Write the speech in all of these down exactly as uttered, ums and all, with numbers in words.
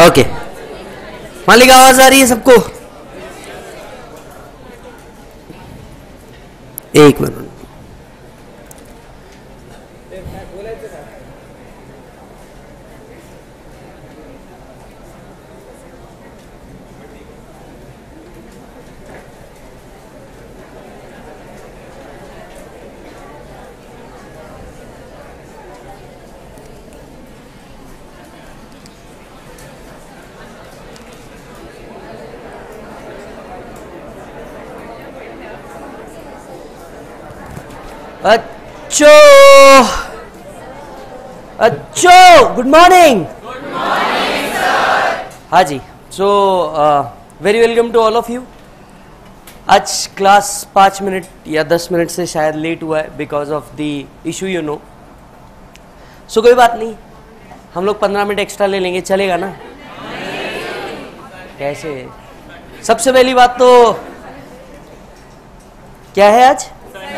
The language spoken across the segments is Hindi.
ओके, मालिक आवाज आ रही है सबको? एक मिनट। अच्छो अच्छो, good morning. Good morning sir. हाँ जी, so very welcome to all of you. आज क्लास पाँच मिनट या दस मिनट से शायद लेट हुआ है because of the issue you know. So कोई बात नहीं, हम लोग पंद्रह मिनट एक्स्ट्रा ले लेंगे, चलेगा ना? कैसे? सबसे पहली बात तो क्या है आज?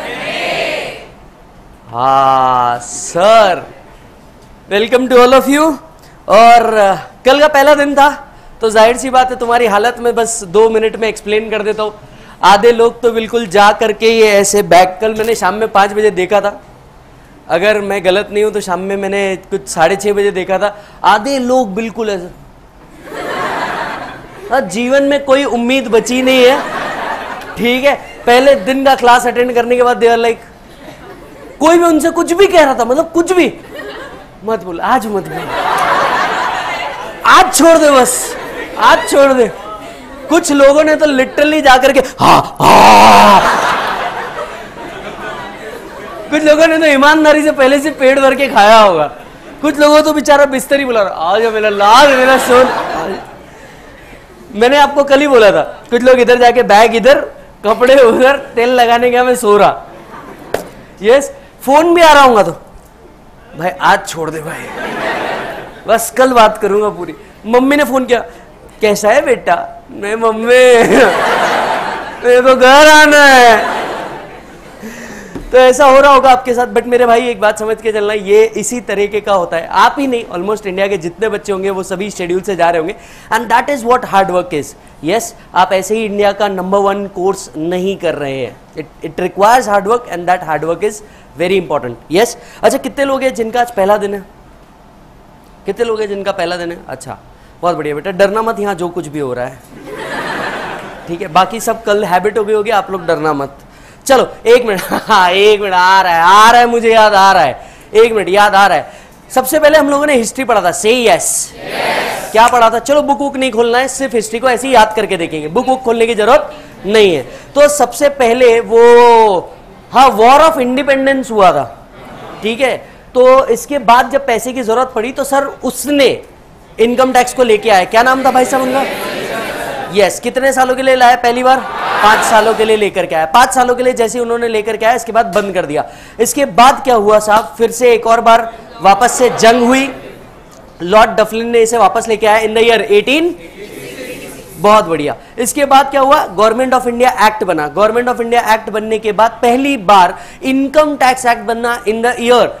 हाँ sir, welcome to all of you. और uh, कल का पहला दिन था तो जाहिर सी बात है तुम्हारी हालत में बस दो मिनट में एक्सप्लेन कर देता हूँ। आधे लोग तो बिल्कुल जा करके ये ऐसे बैग, कल मैंने शाम में पाँच बजे देखा था, अगर मैं गलत नहीं हूँ तो शाम में मैंने कुछ साढ़े छः बजे देखा था। आधे लोग बिल्कुल ऐसे, हाँ, जीवन में कोई उम्मीद बची नहीं है। ठीक है, पहले दिन का क्लास अटेंड करने के बाद देवर लाइक, कोई भी उनसे कुछ भी कह रहा था, मतलब कुछ भी, मत बोल आज, मत बोल आज, छोड़ दे बस, आज छोड़ दे। कुछ लोगों ने तो लिटरली जाकर के हाँ हाँ, कुछ लोगों ने तो ईमानदारी से पहले से पेट भर के खाया होगा। कुछ लोगों तो बेचारा बिस्तर ही बुला रहा, आज मेरा लाल, मेरा सोन। मैंने आपको कल ही बोला था, कुछ लोग इधर जाके बैग इधर, कपड़े उधर, तेल लगाने गया, मैं सो रहा। यस, फोन भी आ रहा हूँ तो भाई आज छोड़ दे भाई, बस कल बात करूंगा पूरी। मम्मी ने फोन किया, कैसा है बेटा? मैं मम्मी मेरे को घर आना है। तो ऐसा हो रहा होगा आपके साथ, बट मेरे भाई एक बात समझ के चलना, ये इसी तरीके का होता है। आप ही नहीं, ऑलमोस्ट इंडिया के जितने बच्चे होंगे वो सभी शेड्यूल से जा रहे होंगे, and that is what hard work is. Yes, आप ऐसे ही इंडिया का नंबर वन कोर्स नहीं कर रहे हैं। It it requires hard work and that hard work is very important. Yes, अच्छा कितने लोग हैं जिनका आज पहला दिन है? कितने लोग हैं जिनका पहला दिन है? अच्छा, बहुत बढ़िया बेटा, डरना मत, यहाँ जो कुछ भी हो रहा है ठीक है, बाकी सब कल हैबिट हो गई होगी, आप लोग डरना मत। चलो एक मिनट, हाँ एक मिनट, आ रहा है आ रहा है मुझे याद आ रहा है, एक मिनट याद आ रहा है। सबसे पहले हम लोगों ने हिस्ट्री पढ़ा था, से यस yes. क्या पढ़ा था? चलो बुक बुक नहीं खोलना है, सिर्फ हिस्ट्री को ऐसे ही याद करके देखेंगे, बुक बुक खोलने की जरूरत नहीं है। तो सबसे पहले वो, हाँ, वॉर ऑफ इंडिपेंडेंस हुआ था, ठीक है। तो इसके बाद जब पैसे की जरूरत पड़ी तो सर उसने इनकम टैक्स को लेके आया, क्या नाम था भाई साहब उनका? Yes yes. कितने सालों के लिए लाया? पहली बार पांच सालों के लिए लेकर के आया। पांच सालों के लिए जैसे उन्होंने लेकर के आया, इसके बाद बंद कर दिया। इसके बाद क्या हुआ साहब, फिर से एक और बार वापस से जंग हुई, लॉर्ड डफलिन ने इसे वापस लेके आया इन द ईयर एटीन, बहुत बढ़िया। इसके बाद क्या हुआ, गवर्नमेंट ऑफ इंडिया एक्ट बना। गवर्नमेंट ऑफ इंडिया एक्ट बनने के बाद पहली बार इनकम टैक्स एक्ट बनना in the year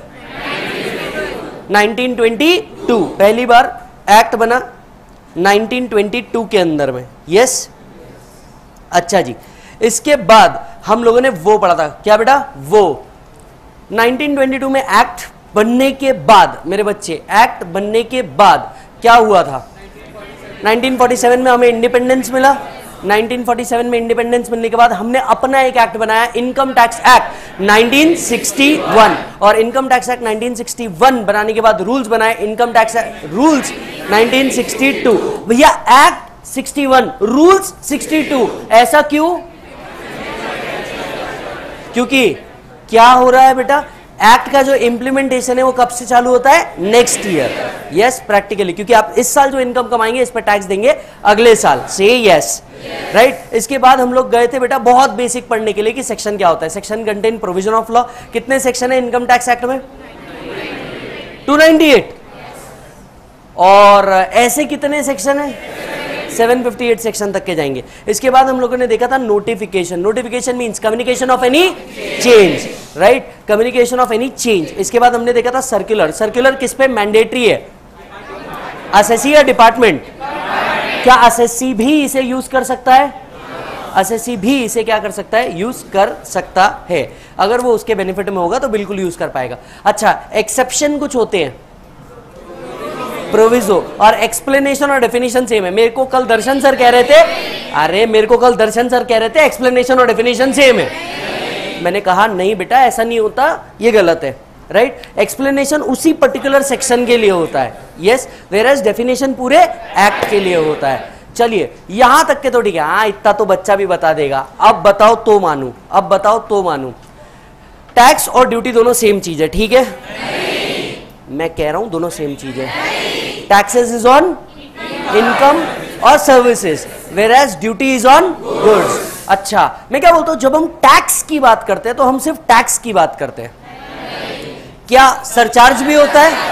nineteen twenty two, पहली बार एक्ट बना नाइनटीन ट्वेंटी टू के अंदर में। यस, अच्छा जी। इसके बाद हम लोगों ने वो पढ़ा था, क्या बेटा? वो नाइनटीन ट्वेंटी टू में एक्ट बनने के बाद, मेरे बच्चे, एक्ट बनने के बाद क्या हुआ था? नाइनटीन फोर्टी सेवन में हमें इंडिपेंडेंस मिला। नाइनटीन फोर्टी सेवन में इंडिपेंडेंस मिलने के बाद हमने अपना एक एक्ट बनाया, income tax act nineteen sixty one. और income tax act nineteen sixty one बनाने के बाद रूल्स बनाए, income tax rules nineteen sixty two. भैया act sixty one, rules sixty two, ऐसा क्यों? क्योंकि क्या हो रहा है बेटा, एक्ट का जो इम्प्लीमेंटेशन है वो कब से चालू होता है? Next year. यस, प्रैक्टिकली, क्योंकि आप इस साल जो इनकम कमाएंगे इस पर टैक्स देंगे अगले साल से। Yes, right. इसके बाद हम लोग गए थे बेटा बहुत बेसिक पढ़ने के लिए कि सेक्शन क्या होता है। Section contain provision of law. कितने सेक्शन है इनकम टैक्स एक्ट में? Two ninety eight. और ऐसे कितने सेक्शन है? सेवन फिफ्टी एट सेक्शन तक के जाएंगे। इसके बाद हम लोगों ने देखा था notification. Notification means communication of any change, right, communication of any change. इसके बाद हमने देखा था सर्कुलर। सर्कुलर किस पे मैंडेटरी है? असेसी या डिपार्टमेंट? क्या एसएससी भी इसे यूज कर सकता है? एसएससी भी इसे क्या कर सकता है? यूज कर सकता है। अगर वो उसके बेनिफिट में होगा तो बिल्कुल यूज कर पाएगा। अच्छा, एक्सेप्शन कुछ होते हैं, प्रोविजो और एक्सप्लेनेशन और डेफिनेशन सेम है। मेरे को कल दर्शन सर कह रहे थे, अरे मेरे को कल दर्शन सर कह रहे थे एक्सप्लेनेशन और डेफिनेशन सेम है। मैंने कहा नहीं बेटा ऐसा नहीं होता, ये गलत है, राइट। एक्सप्लेनेशन उसी पर्टिकुलर सेक्शन के लिए होता है, यस, वेयरएज डेफिनेशन पूरे एक्ट के लिए होता है। चलिए यहां तक के तो ठीक है, हाँ इतना तो बच्चा भी बता देगा। अब बताओ तो मानू, अब बताओ तो मानू। टैक्स और ड्यूटी दोनों सेम चीज है, ठीक है? मैं कह रहा हूं दोनों सेम चीज है। टैक्सेस इज ऑन इनकम और services, whereas duty is on goods. अच्छा, मैं क्या बोलता हूं, जब हम टैक्स की बात करते हैं तो हम सिर्फ टैक्स की बात करते हैं, क्या सरचार्ज भी होता है?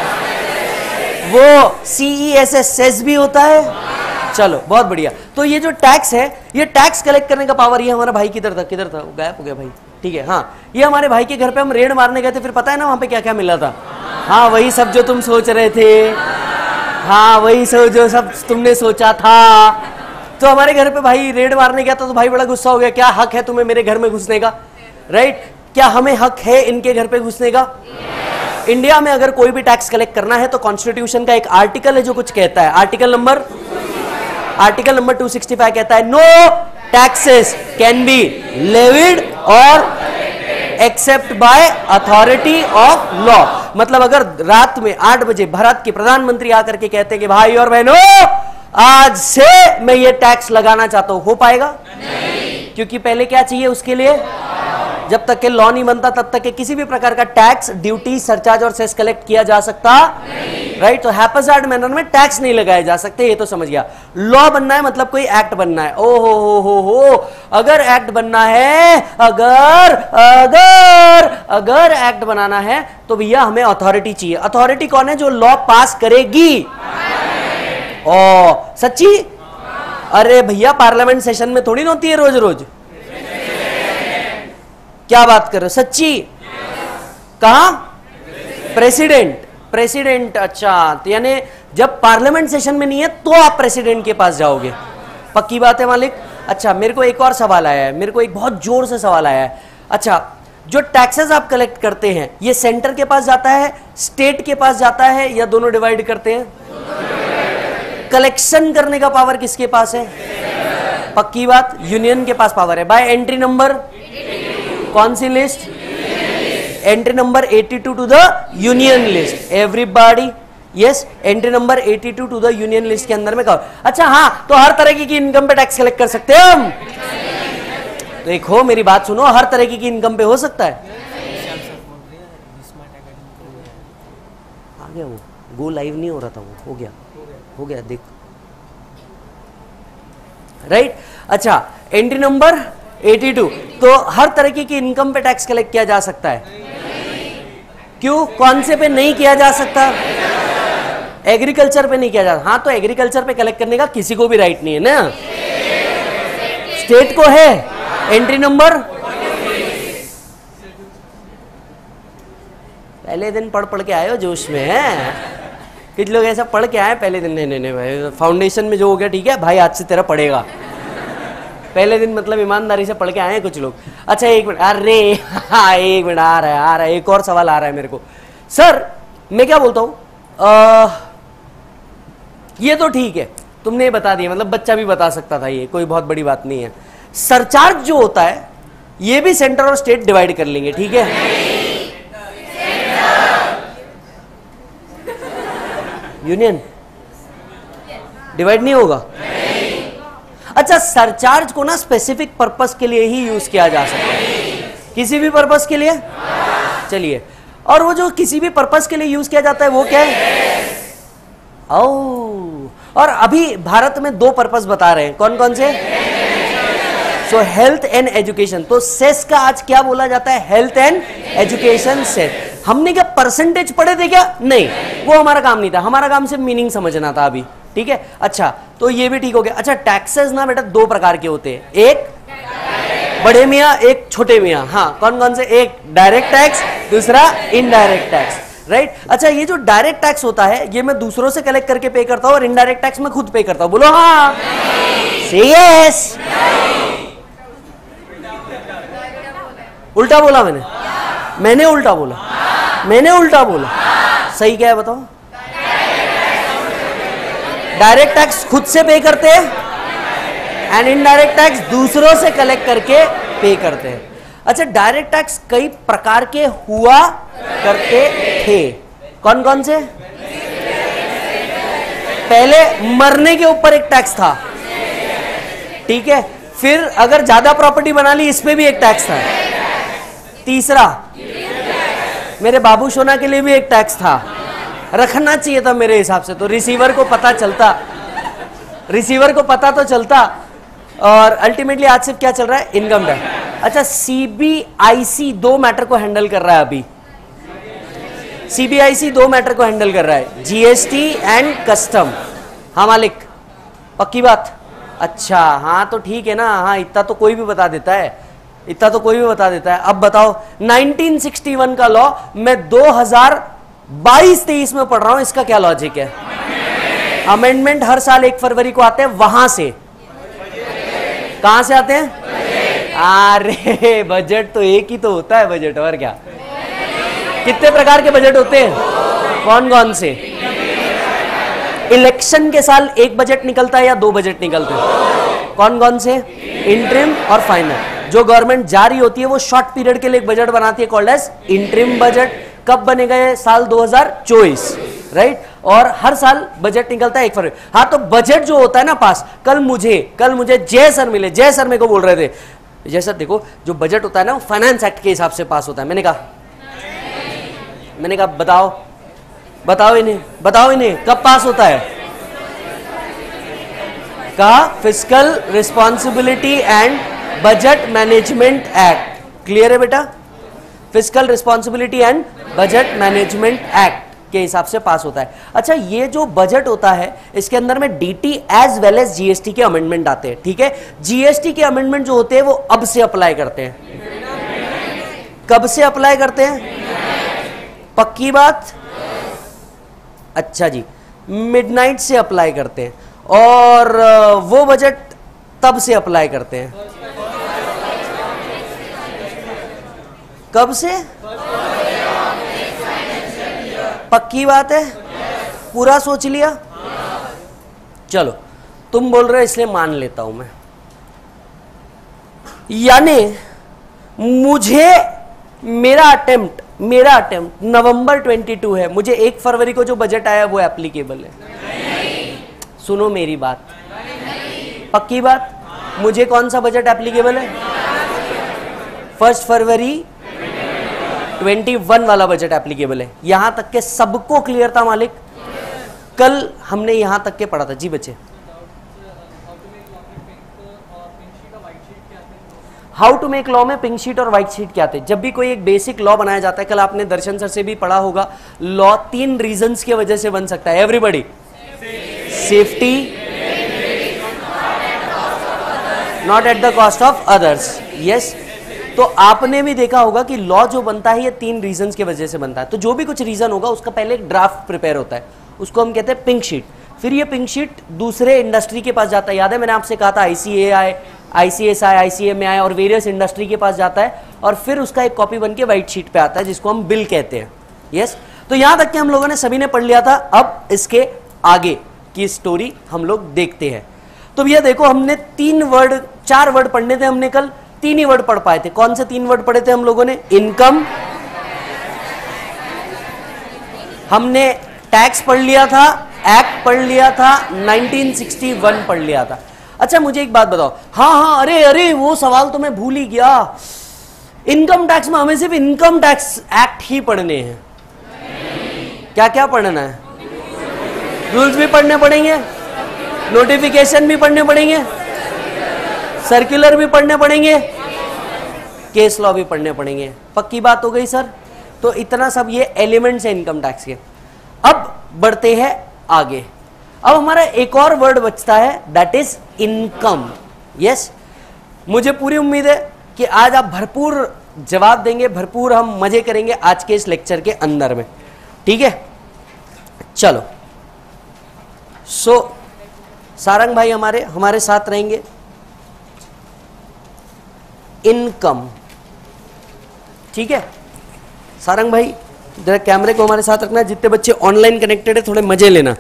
वो सीईएसएस सेस भी होता है? चलो बहुत बढ़िया। तो ये जो टैक्स है, ये टैक्स कलेक्ट करने का पावर, ये हमारा भाई किधर था, किधर था, गायब हो गया भाई, ठीक है। हाँ, ये हमारे भाई के घर पे हम रेड मारने गए थे, फिर पता है ना वहां पे क्या क्या मिला था? हाँ वही सब जो तुम सोच रहे थे, हाँ वही सब जो सब तुमने सोचा था। तो हमारे घर पे भाई रेड मारने गया था, तो भाई बड़ा गुस्सा हो गया, क्या हक है तुम्हें मेरे घर में घुसने का, राइट? क्या हमें हक है इनके घर पे घुसने का? इंडिया में अगर कोई भी टैक्स कलेक्ट करना है तो कॉन्स्टिट्यूशन का एक आर्टिकल है जो कुछ कहता है, आर्टिकल नंबर आर्टिकल नंबर दो सौ पैंसठ कहता है no taxes can be levied और except by authority of law. मतलब अगर रात में आठ बजे भारत के प्रधानमंत्री आकर के कहते हैं कि भाई और बहनों आज से मैं ये टैक्स लगाना चाहता हूं, हो पाएगा? नहीं। क्योंकि पहले क्या चाहिए उसके लिए? जब तक के लॉ नहीं बनता तब तक के किसी भी प्रकार का टैक्स, ड्यूटी, सरचार्ज और सेस कलेक्ट किया जा सकता नहीं, राइट। तो हैप्पीजार्ड मैनर में टैक्स नहीं लगाए जा सकते, ये तो समझ गया। लॉ बनना है मतलब कोई एक्ट बनना है। ओ हो हो हो हो अगर एक्ट बनना है, अगर अगर अगर एक्ट बनाना है तो भैया हमें अथॉरिटी चाहिए। अथॉरिटी कौन है? जो लॉ पास करेगी। ओ सच्ची? अरे भैया पार्लियामेंट सेशन में थोड़ी ना होती है रोज रोज, क्या बात कर रहे हो? सच्ची? कहा? President, president. अच्छा, तो यानी जब पार्लियामेंट सेशन में नहीं है तो आप प्रेसिडेंट के पास जाओगे, पक्की बात है मालिक? अच्छा, मेरे को एक और सवाल आया है, मेरे को एक बहुत जोर से सवाल आया है। अच्छा, जो टैक्सेस आप कलेक्ट करते हैं ये सेंटर के पास जाता है, स्टेट के पास जाता है, या दोनों डिवाइड करते हैं? कलेक्शन करने का पावर किसके पास है? पक्की बात, यूनियन के पास पावर है। बाय एंट्री नंबर कौन सी लिस्ट? एंट्री नंबर बयासी to the union list. Everybody yes, entry number बयासी टू द यूनियन लिस्ट के अंदर में कहो। अच्छा हाँ, तो हर तरह की इनकम पे टैक्स कलेक्ट कर सकते हैं हम? तो एक हो, मेरी बात सुनो, हर तरह की इनकम पे हो सकता है? आ गया वो, गो लाइव नहीं हो रहा था वो, हो गया हो गया देख, राइट। अच्छा, एंट्री नंबर बयासी, तो हर तरह की इनकम पे टैक्स कलेक्ट किया जा सकता है? क्यों? कौन से पे नहीं किया जा सकता? एग्रीकल्चर पे नहीं किया जा सकता। हाँ, तो एग्रीकल्चर पे कलेक्ट करने का किसी को भी राइट नहीं है ना, स्टेट को है। एंट्री नंबर पहले दिन पढ़ पढ़ के आए हो जोश में, है कुछ लोग ऐसा पढ़ के आए पहले दिन। नहीं नहीं नहीं भाई, फाउंडेशन में जो हो गया ठीक है भाई, आज से तेरा पढ़ेगा। पहले दिन मतलब ईमानदारी से पढ़ के आए हैं कुछ लोग। अच्छा एक मिनट, अरे हाँ एक मिनट, आ रहा है आ रहा है एक और सवाल आ रहा है मेरे को। सर मैं क्या बोलता हूं, ये तो ठीक है तुमने बता दिया, मतलब बच्चा भी बता सकता था, ये कोई बहुत बड़ी बात नहीं है। सरचार्ज जो होता है ये भी सेंटर और स्टेट डिवाइड कर लेंगे, ठीक है? यूनियन डिवाइड नहीं होगा? अच्छा, सरचार्ज को ना स्पेसिफिक पर्पस के लिए ही यूज किया जा सकता है, किसी भी पर्पस के लिए। चलिए, और वो जो किसी भी पर्पस के लिए यूज किया जाता है वो क्या है? ओ, और अभी भारत में दो पर्पस बता रहे हैं, कौन कौन से? So health and education. तो सेस का आज क्या बोला जाता है? Health and education cess. हमने क्या परसेंटेज पढ़े थे क्या? नहीं, वो हमारा काम नहीं था, हमारा काम सिर्फ मीनिंग समझना था अभी, ठीक है? अच्छा, तो ये भी ठीक हो गया। अच्छा, टैक्सेस ना बेटा दो प्रकार के होते हैं, एक बड़े मियाँ, एक छोटे मियाँ। हाँ, कौन कौन से? एक डायरेक्ट टैक्स, दूसरा इनडायरेक्ट टैक्स, राइट right? अच्छा, ये जो डायरेक्ट टैक्स होता है ये मैं दूसरों से कलेक्ट करके पे करता हूं और इनडायरेक्ट टैक्स मैं खुद पे करता हूं। बोलो हाँ, से यस। उल्टा बोला मैंने मैंने उल्टा बोला मैंने उल्टा बोला सही क्या है बताओ? डायरेक्ट टैक्स खुद से पे करते हैं एंड इनडायरेक्ट टैक्स दूसरों से कलेक्ट करके पे करते हैं। अच्छा, डायरेक्ट टैक्स कई प्रकार के हुआ करते थे। कौन कौन से? पहले मरने के ऊपर एक टैक्स था, ठीक है। फिर अगर ज्यादा प्रॉपर्टी बना ली इस पे भी एक टैक्स था। तीसरा, मेरे बाबू सोना के लिए भी एक टैक्स था, रखना चाहिए था मेरे हिसाब से, तो रिसीवर को पता चलता रिसीवर को पता तो चलता। और अल्टीमेटली आज सिर्फ क्या चल रहा है? Income tax. अच्छा, सीबीआईसी दो मैटर को हैंडल कर रहा है अभी। सीबीआईसी दो मैटर को हैंडल कर रहा है, जीएसटी एंड कस्टम। हाँ मालिक, पक्की बात? अच्छा हाँ, तो ठीक है ना। हाँ, इतना तो कोई भी बता देता है, इतना तो कोई भी बता देता है। अब बताओ, नाइनटीन सिक्सटी वन का लॉ मैं दो हज़ार बाईस तेईस में पढ़ रहा हूं, इसका क्या लॉजिक है? अमेंडमेंट हर साल एक फरवरी को आते हैं। वहां से कहां से आते हैं? अरे बजट तो एक ही तो होता है बजट, और क्या? कितने प्रकार के बजट होते हैं? कौन कौन से? इलेक्शन के साल एक बजट निकलता है या दो बजट निकलते हैं? कौन कौन से? इंटरिम और फाइनल। जो गवर्नमेंट जारी होती है वो शॉर्ट पीरियड के लिए एक बजट बनाती है, कॉल्ड एज इंटरिम बजट। कब बनेगा ये? साल दो हज़ार चौबीस, राइट। और हर साल बजट निकलता है एक फरवरी। हाँ, तो बजट जो होता है ना पास, कल मुझे कल मुझे जय सर मिले, जय सर मेरे को बोल रहे थे, जय सर देखो जो बजट होता है ना वो फाइनेंस एक्ट के हिसाब से पास होता है। मैंने कहा मैंने कहा बताओ बताओ इन्हें बताओ इन्हें कब पास होता है? कहा fiscal responsibility and budget management act. Clear है बेटा? Fiscal responsibility and budget management act के हिसाब से पास होता है। अच्छा, ये जो बजट होता है इसके अंदर में DT as well as GST के अमेंडमेंट आते हैं, ठीक है। जीएसटी के अमेंडमेंट जो होते हैं वो अब से अप्लाई करते हैं। कब से अप्लाई करते हैं? पक्की बात? अच्छा जी, मिडनाइट से अप्लाई करते हैं। और वो बजट तब से अप्लाई करते हैं। कब से? पक्की बात है? पूरा सोच लिया? चलो, तुम बोल रहे हो इसलिए मान लेता हूं मैं। यानी मुझे मेरा अटेम्प्ट मेरा अटेम्प्ट नवंबर बाईस है, मुझे एक फरवरी को जो बजट आया वो एप्लीकेबल है? नहीं। सुनो मेरी बात, पक्की बात? मुझे कौन सा बजट एप्लीकेबल है? फर्स्ट फरवरी इक्कीस वाला बजट एप्लीकेबल है। यहां तक के सबको क्लियर था मालिक? कल हमने यहां तक के पढ़ा था जी बच्चे। हाउ टू मेक लॉ में पिंक शीट और व्हाइट शीट क्या थे? जब भी कोई एक बेसिक लॉ बनाया जाता है, कल आपने दर्शन सर से भी पढ़ा होगा, लॉ तीन रीजंस की वजह से बन सकता है। Everybody, safety, not at the cost of others. Yes, तो आपने भी देखा होगा कि लॉ जो बनता है ये तीन रीजंस की वजह से बनता है। तो जो भी कुछ रीजन होगा उसका पहले एक ड्राफ्ट प्रिपेयर होता है, उसको हम कहते हैं पिंक शीट। फिर ये पिंक शीट दूसरे इंडस्ट्री के पास जाता है। याद है मैंने आपसे कहा था आईसीएआई, आईसीएसआई, आईसीएमआई और वेरियस इंडस्ट्री के पास जाता है और फिर उसका एक कॉपी बन के व्हाइट शीट पे आता है जिसको हम बिल कहते हैं। यस, तो यहां तक के हम लोगों ने सभी ने पढ़ लिया था। अब इसके आगे की स्टोरी हम लोग देखते हैं। तो भैया देखो, हमने तीन वर्ड चार वर्ड पढ़ने थे, हमने कल तीन ही वर्ड पढ़ पाए थे। कौन से तीन वर्ड पढ़े थे हम लोगों ने? इनकम, हमने टैक्स पढ़ लिया था, एक्ट पढ़ लिया था, नाइनटीन सिक्सटी वन पढ़ लिया था। अच्छा मुझे एक बात बताओ, हाँ हाँ अरे अरे वो सवाल तो मैं भूल ही गया, इनकम टैक्स में हमें सिर्फ इनकम टैक्स एक्ट ही पढ़ने हैं? क्या क्या पढ़ना है? रूल्स भी पढ़ने पड़ेंगे, नोटिफिकेशन भी पढ़ने पड़ेंगे, सर्कुलर भी पढ़ने पड़ेंगे, केस लॉ भी पढ़ने पड़ेंगे। पक्की बात हो गई सर? तो इतना सब ये एलिमेंट्स है इनकम टैक्स के। अब बढ़ते हैं आगे। अब हमारा एक और वर्ड बचता है, दैट इज इनकम। यस, मुझे पूरी उम्मीद है कि आज आप भरपूर जवाब देंगे, भरपूर हम मजे करेंगे आज के इस लेक्चर के अंदर में। ठीक है, चलो। सो so, सारंग भाई हमारे हमारे साथ रहेंगे। इनकम, ठीक है। सारंग भाई जरा कैमरे को हमारे साथ रखना। जितने बच्चे ऑनलाइन कनेक्टेड है थोड़े मजे लेना।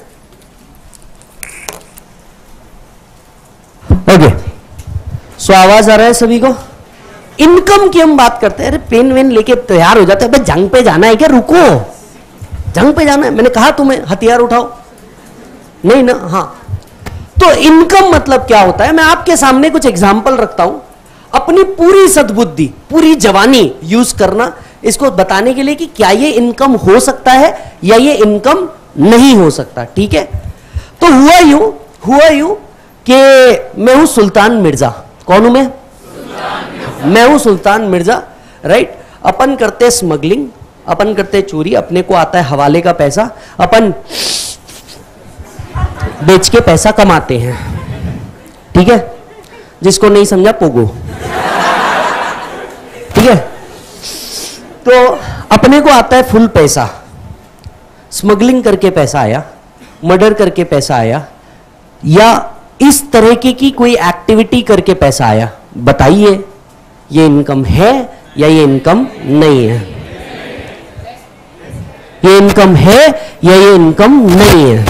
ओके, सो आवाज आ रहा है सभी को? इनकम की हम बात करते हैं। अरे पेन वेन लेके तैयार हो जाते हैं। जंग पे जाना है क्या? रुको, जंग पे जाना है? मैंने कहा तुम्हें हथियार उठाओ, नहीं ना? हाँ, तो इनकम मतलब क्या होता है? मैं आपके सामने कुछ एग्जाम्पल रखता हूं। अपनी पूरी सद्बुद्धि, पूरी जवानी यूज करना इसको बताने के लिए कि क्या ये इनकम हो सकता है या ये इनकम नहीं हो सकता, ठीक है। तो हुआ यूं हुआ यूं कि मैं हूं सुल्तान मिर्जा। कौन हूं मैं? मैं हूं सुल्तान मिर्जा, राइट। अपन करते स्मगलिंग, अपन करते चोरी, अपने को आता है हवाले का पैसा, अपन बेच के पैसा कमाते हैं, ठीक है। जिसको नहीं समझा पोगो, ठीक है। तो अपने को आता है फुल पैसा, स्मगलिंग करके पैसा आया, मर्डर करके पैसा आया, या इस तरह की, की कोई एक्टिविटी करके पैसा आया। बताइए ये इनकम है या ये इनकम नहीं है? ये इनकम है या ये इनकम नहीं है?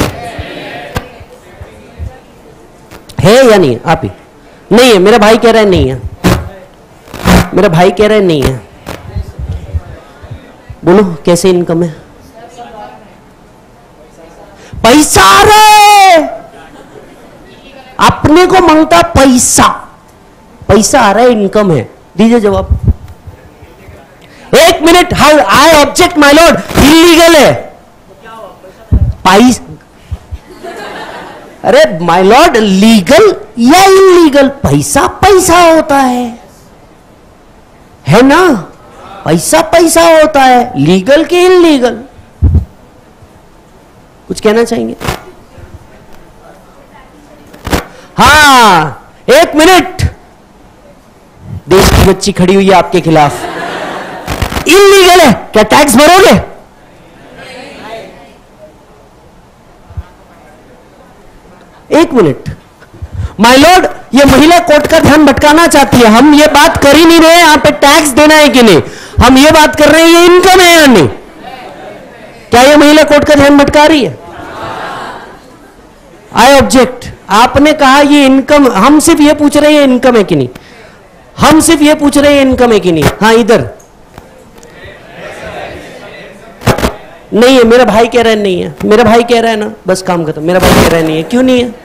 है या नहीं? आप ही नहीं है। मेरा भाई कह रहा है नहीं है। मेरा भाई कह रहा है नहीं है। बोलो कैसे इनकम है? पैसा आ रहा है, अपने को मांगता पैसा, पैसा आ रहा है, इनकम है। दीजिए जवाब। एक मिनट, how I object my lord, illegal है पैसा। अरे माय लॉर्ड, लीगल या इलीगल? पैसा पैसा होता है, है ना? पैसा पैसा होता है, लीगल के इलीगल? कुछ कहना चाहेंगे? हाँ, एक मिनट। देश की बच्ची खड़ी हुई है आपके खिलाफ। इलीगल है, क्या टैक्स भरोगे? एक मिनट माय लॉर्ड, ये महिला कोर्ट का ध्यान भटकाना चाहती है। हम ये बात कर ही नहीं रहे यहां पे टैक्स देना है कि नहीं, हम ये बात कर रहे हैं ये इनकम है या नहीं। क्या ये महिला कोर्ट का ध्यान भटका रही है? I object. आपने कहा ये इनकम, हम सिर्फ ये पूछ रहे हैं इनकम है कि नहीं, हम सिर्फ ये पूछ रहे हैं इनकम है कि नहीं। हाँ, इधर नहीं है। मेरा भाई कह रहा है नहीं है। मेरा भाई कह रहा है ना, बस काम खत्म। मेरा भाई कह रहा है नहीं है। क्यों नहीं है?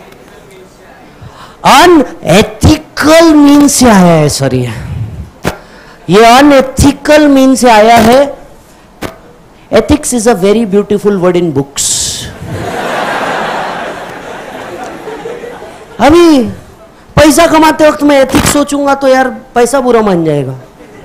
अनएथिकल मीन से आया है सर। ये ये अनएथिकल मीन से आया है। Ethics is a very beautiful word in books. अभी पैसा कमाते वक्त मैं एथिक्स सोचूंगा तो यार पैसा बुरा मान जाएगा।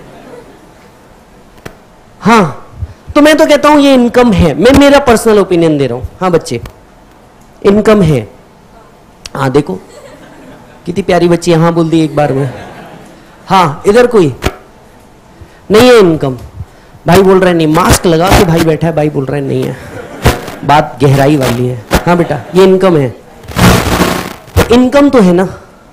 हाँ, तो मैं तो कहता हूं ये इनकम है। मैं मेरा पर्सनल ओपिनियन दे रहा हूं। हाँ बच्चे, इनकम है। हाँ देखो कितनी प्यारी बच्ची, हाँ बोल दी एक बार में। हाँ, इधर कोई नहीं है इनकम। भाई बोल रहे नहीं, मास्क लगा के भाई बैठा है, भाई बोल रहे नहीं है। बात गहराई वाली है। हाँ बेटा, ये इनकम है। तो इनकम तो है ना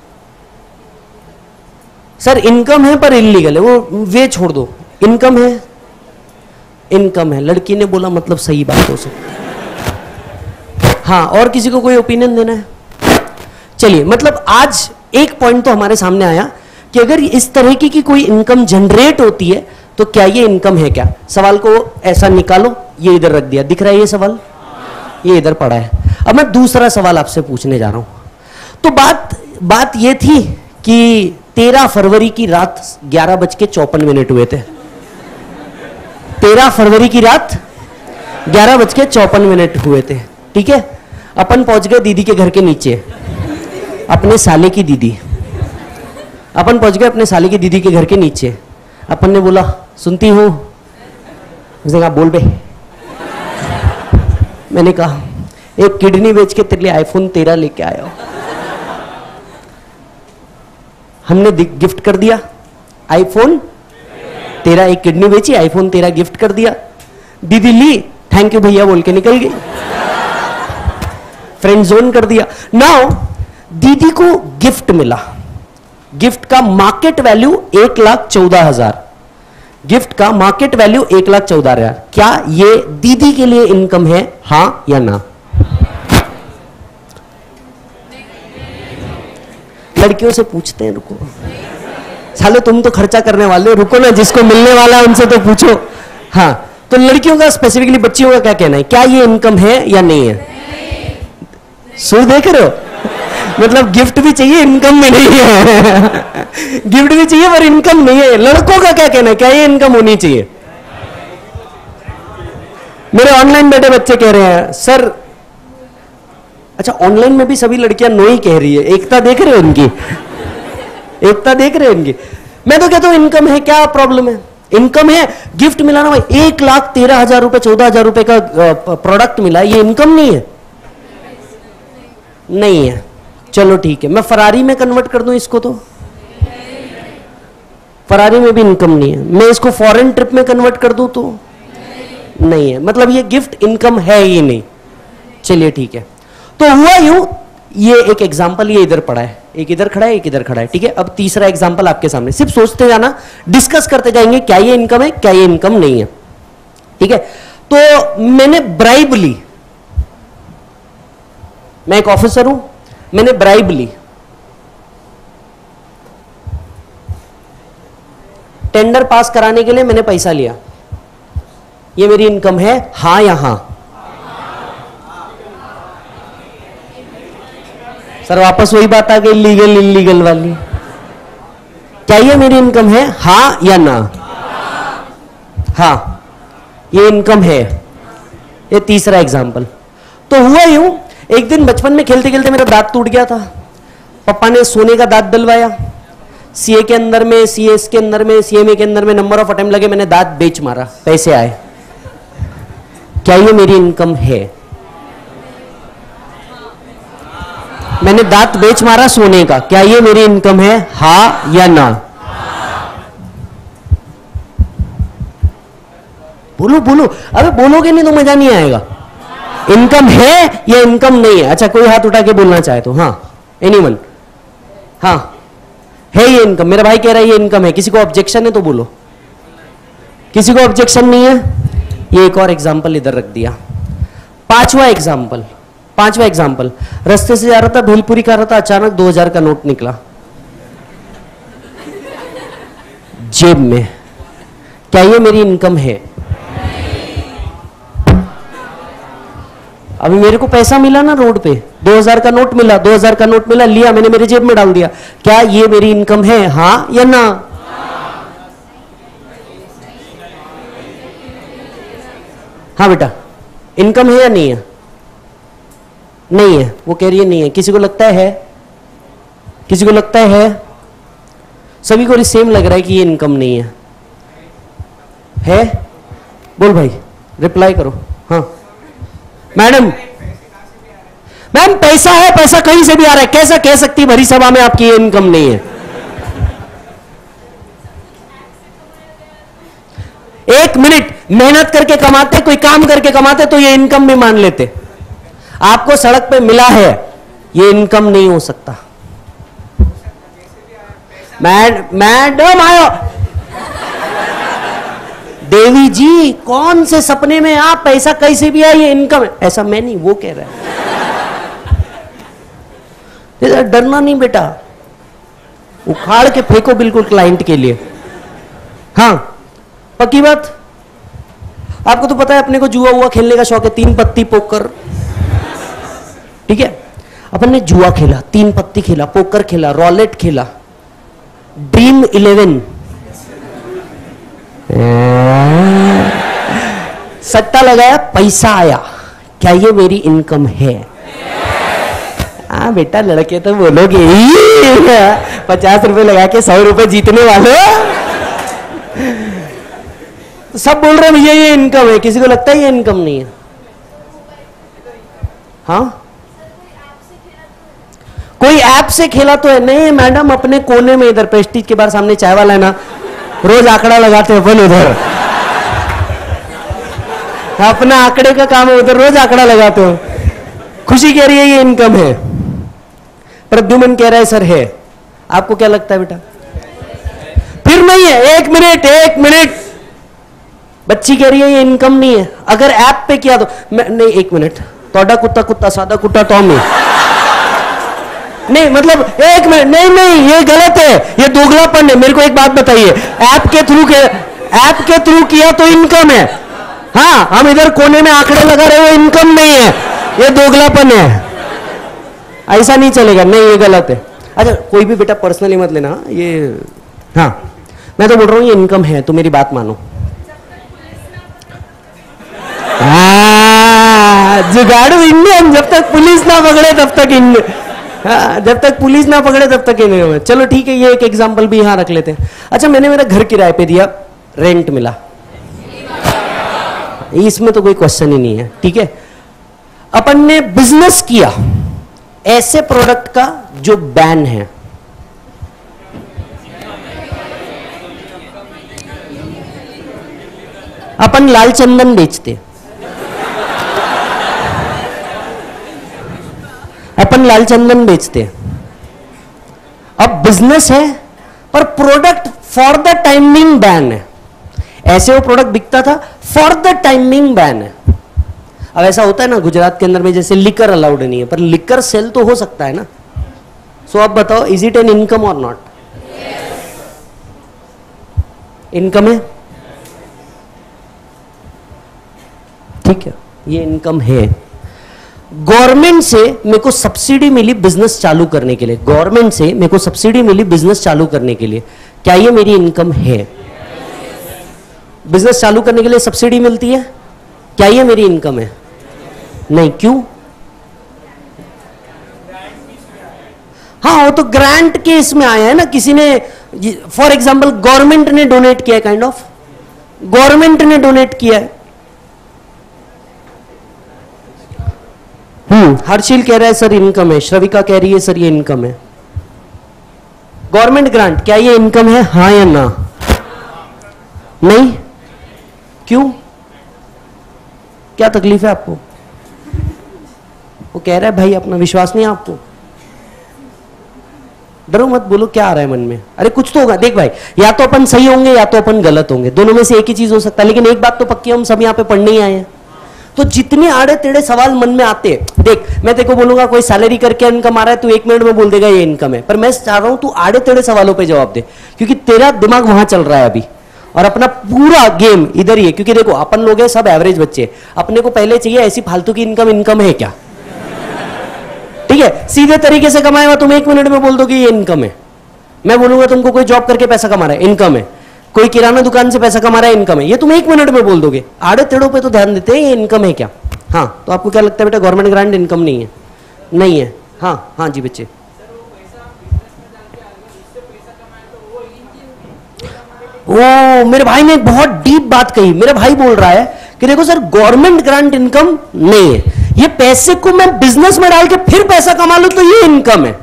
सर, इनकम है पर इलीगल है, वो वे छोड़ दो। इनकम है, इनकम है। लड़की ने बोला मतलब सही बात हो सकती। हाँ, और किसी को कोई ओपिनियन देना है? चलिए, मतलब आज एक पॉइंट तो हमारे सामने आया कि अगर इस तरह की, की कोई इनकम जनरेट होती है तो क्या ये इनकम है क्या? सवाल को ऐसा निकालो, ये इधर रख दिया, दिख रहा है ये सवाल, ये इधर पड़ा है। अब मैं दूसरा सवाल आपसे पूछने जा रहा हूं। तो बात बात ये थी कि तेरह फरवरी की रात ग्यारह बज के चौपन मिनट हुए थे। तेरह फरवरी की रात ग्यारह बज के चौपन मिनट हुए थे, ठीक है। अपन पहुंच गए दीदी के घर के नीचे, अपने साले की दीदी। अपन पहुंच गए अपने साले की दीदी के घर के नीचे। अपन ने बोला सुनती हो? उसने कहा बोल बे। मैंने कहा एक किडनी बेच के तेरे लिए आईफोन तेरह लेके आया हो। हमने गिफ्ट कर दिया आईफोन तेरह, एक किडनी बेची, आईफोन तेरह गिफ्ट कर दिया। दीदी ली, थैंक यू भैया बोल के निकल गई, फ्रेंड जोन कर दिया। नाउ दीदी को गिफ्ट मिला, गिफ्ट का मार्केट वैल्यू एक लाख चौदह हजार, गिफ्ट का मार्केट वैल्यू एक लाख चौदह हजार। क्या ये दीदी के लिए इनकम है, हां या ना? लड़कियों से पूछते हैं, रुको साले तुम तो खर्चा करने वाले हो, रुको ना, जिसको मिलने वाला है उनसे तो पूछो। हाँ, तो लड़कियों का स्पेसिफिकली, बच्चियों का क्या कहना है, क्या ये इनकम है या नहीं है? सुर देख रहे हो, मतलब गिफ्ट भी चाहिए इनकम भी नहीं है गिफ्ट भी चाहिए पर इनकम नहीं है। लड़कों का क्या कहना है, क्या ये इनकम होनी चाहिए? मेरे ऑनलाइन बैठे बच्चे कह रहे हैं सर, अच्छा ऑनलाइन में भी सभी लड़कियां नो ही कह रही है, एकता देख रहे हो उनकी, एकता देख रहे हो उनकी। मैं तो कहता हूं इनकम है, क्या प्रॉब्लम है? इनकम है, गिफ्ट मिला ना भाई, एक लाख तेरह हजार रुपए चौदह हजार रुपए का प्रोडक्ट मिला, ये इनकम नहीं है? नहीं है, चलो ठीक है, मैं फरारी में कन्वर्ट कर दूं इसको, तो फरारी में भी इनकम नहीं है। मैं इसको फॉरेन ट्रिप में कन्वर्ट कर दूं तो नहीं है, मतलब ये गिफ्ट इनकम है ही नहीं। चलिए ठीक है, तो हुआ यूं, ये एक एग्जांपल ये इधर पड़ा है, एक इधर खड़ा है, एक इधर खड़ा है, ठीक है। अब तीसरा एग्जांपल आपके सामने, सिर्फ सोचते जाना, डिस्कस करते जाएंगे, क्या ये इनकम है, क्या ये इनकम नहीं है, ठीक है। तो मैंने ब्राइब ली, मैं एक ऑफिसर हूं, मैंने ब्राइब ली, टेंडर पास कराने के लिए मैंने पैसा लिया, ये मेरी इनकम है, हां या हां? सर वापस वही बात आ गई, लीगल इलीगल वाली। क्या ये मेरी इनकम है, हां या ना? हां, ये इनकम है। ये तीसरा एग्जांपल। तो हुआ यूं, एक दिन बचपन में खेलते खेलते मेरा दांत टूट गया था, पापा ने सोने का दांत डलवाया, सीए के अंदर में, सीएस के अंदर में, सीएमए के अंदर में नंबर ऑफ अटेम्प्ट लगे, मैंने दांत बेच मारा, पैसे आए। क्या ये मेरी इनकम है? मैंने दांत बेच मारा सोने का, क्या ये मेरी इनकम है, हां या ना? बोलो बोलो, अरे बोलोगे नहीं तो मजा नहीं आएगा। इनकम है या इनकम नहीं है? अच्छा कोई हाथ उठा के बोलना चाहे तो, हाँ एनीवन, हाँ है ये इनकम, मेरा भाई कह रहा है ये इनकम है, किसी को ऑब्जेक्शन है तो बोलो। किसी को ऑब्जेक्शन नहीं है? ये एक और एग्जांपल इधर रख दिया। पांचवा एग्जांपल, पांचवा एग्जांपल, रास्ते से जा रहा था, भेलपुरी खा रहा था, अचानक दो हजार का नोट निकला जेब में, क्या ये मेरी इनकम है? अभी मेरे को पैसा मिला ना रोड पे, दो हजार का नोट मिला, दो हजार का नोट मिला, लिया मैंने, मेरे जेब में डाल दिया, क्या ये मेरी इनकम है, हां या ना? हाँ बेटा, इनकम है या नहीं है? नहीं है, वो कह रही है नहीं है। किसी को लगता है है? किसी को लगता है है? सभी को सेम लग रहा है कि ये इनकम नहीं है। है? बोल भाई, रिप्लाई करो। हाँ मैडम, मैम पैसा है, पैसा कहीं से भी आ रहा है, कैसा कह सकती भरी सभा में आपकी ये इनकम नहीं है? एक मिनट, मेहनत करके कमाते, कोई काम करके कमाते तो ये इनकम भी मान लेते। आपको सड़क पे मिला है, ये इनकम नहीं हो सकता। मैड मैडम आयो, देवी जी कौन से सपने में आप, पैसा कैसे भी आए ये इनकम है? ऐसा मैं नहीं, वो कह रहा है। डरना नहीं बेटा, उखाड़ के फेंको बिल्कुल क्लाइंट के लिए। हाँ पक्की बात। आपको तो पता है अपने को जुआ हुआ खेलने का शौक है, तीन पत्ती पोकर, ठीक है। अपन ने जुआ खेला, तीन पत्ती खेला, पोकर खेला, रॉलेट खेला, ड्रीम इलेवन, सट्टा लगाया, पैसा आया, क्या ये मेरी इनकम है? हाँ बेटा, लड़के तो बोलोगे ही, पचास रुपए लगा के सौ रुपए जीतने वाले सब बोल रहे हैं भैया ये इनकम है। किसी को लगता है ये इनकम नहीं है? हाँ कोई ऐप से खेला तो है? नहीं मैडम, अपने कोने में इधर प्रेस्टीज के बाहर सामने चाय वाला है ना, रोज आंकड़ा लगाते हैं अपन उधर। अपना आंकड़े का काम है, उधर रोज आंकड़ा लगाते हो। खुशी कह रही है ये इनकम है, प्रद्युमन कह रहा है सर है। आपको क्या लगता है बेटा? फिर नहीं है। एक मिनट एक मिनट, बच्ची कह रही है ये इनकम नहीं है। अगर ऐप पे किया तो मैं नहीं, एक मिनट, तोड़ा कुत्ता कुत्ता सादा कुत्ता टॉमी नहीं, मतलब एक मिनट, नहीं नहीं ये गलत है, ये दोगलापन है। मेरे को एक बात बताइए, ऐप के थ्रू के ऐप के थ्रू किया तो इनकम है। हाँ, हम इधर कोने में आंकड़े लगा रहे हो, इनकम नहीं है, ये दोगलापन है। ऐसा नहीं चलेगा, नहीं ये गलत है। अच्छा कोई भी बेटा पर्सनली मत लेना ये। हाँ मैं तो बोल रहा हूँ ये इनकम है, तो मेरी बात मानो। जुगाड़ू इंडियन, जब तक पुलिस ना पकड़े तब तक इंडियन, हाँ, जब तक पुलिस ना पकड़े तब तक इनकम है। चलो ठीक है, ये एक एग्जांपल भी यहां रख लेते हैं। अच्छा मैंने मेरा घर किराए पे दिया, रेंट मिला, इसमें तो कोई क्वेश्चन ही नहीं है, ठीक है। अपन ने बिजनेस किया ऐसे प्रोडक्ट का जो बैन है, अपन लाल चंदन बेचते, अपन लाल चंदन बेचते। अब बिजनेस है पर product for the timing ban है। ऐसे वो प्रोडक्ट बिकता था, फॉर द टाइमिंग बैन है। अब ऐसा होता है ना गुजरात के अंदर में, जैसे लिकर अलाउड नहीं है, पर लिकर सेल तो हो सकता है ना। सो अब बताओ, इज इट एन इनकम और नॉट? इनकम है, ठीक है, ये इनकम है। गवर्नमेंट से मेरे को सब्सिडी मिली बिजनेस चालू करने के लिए, गवर्नमेंट से मेरे को सब्सिडी मिली बिजनेस चालू करने के लिए, क्या ये मेरी इनकम है? बिजनेस चालू करने के लिए सब्सिडी मिलती है, क्या ये मेरी इनकम है? नहीं, क्यों? हाँ वो तो ग्रांट के इसमें आया है ना, किसी ने, फॉर एग्जांपल गवर्नमेंट ने डोनेट किया है, काइंड ऑफ गवर्नमेंट ने डोनेट किया है। हम्म हर्षिल कह रहा है सर इनकम है, श्रविका कह रही है सर ये इनकम है। गवर्नमेंट ग्रांट, क्या ये इनकम है? हाँ या ना? नहीं, क्यों? क्या तकलीफ है आपको? वो कह रहा है भाई अपना विश्वास नहीं है आपको, डरो मत, बोलो क्या आ रहा है मन में। अरे कुछ तो होगा, देख भाई, या तो अपन सही होंगे या तो अपन गलत होंगे, दोनों में से एक ही चीज हो सकता है। लेकिन एक बात तो पक्की, हम सब यहाँ पे पढ़ने ही आए हैं, तो जितने आड़े टेढ़े सवाल मन में आते हैं, देख मैं तेरे को बोलूंगा कोई सैलरी करके इनकम आ रहा है, तू एक मिनट में बोल देगा ये इनकम है, पर मैं चाह रहा हूं तू आड़े टेढ़े सवालों पे जवाब दे, क्योंकि तेरा दिमाग वहां चल रहा है अभी, और अपना पूरा गेम इधर ही है। क्योंकि देखो अपन लोग हैं सब एवरेज बच्चे, अपने को पहले चाहिए ऐसी फालतू की इनकम, इनकम है क्या, ठीक है। सीधे तरीके से कमाएगा, तुम एक मिनट में बोल दो कि ये इनकम है। मैं बोलूंगा तुमको कोई जॉब करके पैसा कमा रहा है, इनकम है। कोई किराना दुकान से पैसा कमा रहा है, इनकम है। ये तुम एक मिनट में बोल दोगे। आड़े टेढ़ों पे तो ध्यान देते हैं, ये इनकम है क्या। हाँ तो आपको क्या लगता है बेटा, गवर्नमेंट ग्रांट इनकम नहीं है? नहीं है। हाँ हाँ जी बच्चे, ओ मेरे भाई ने एक बहुत डीप बात कही। मेरा भाई बोल रहा है कि देखो सर गवर्नमेंट ग्रांट इनकम नहीं है, ये पैसे को मैं बिजनेस में डाल के फिर पैसा कमा लूं तो ये इनकम है।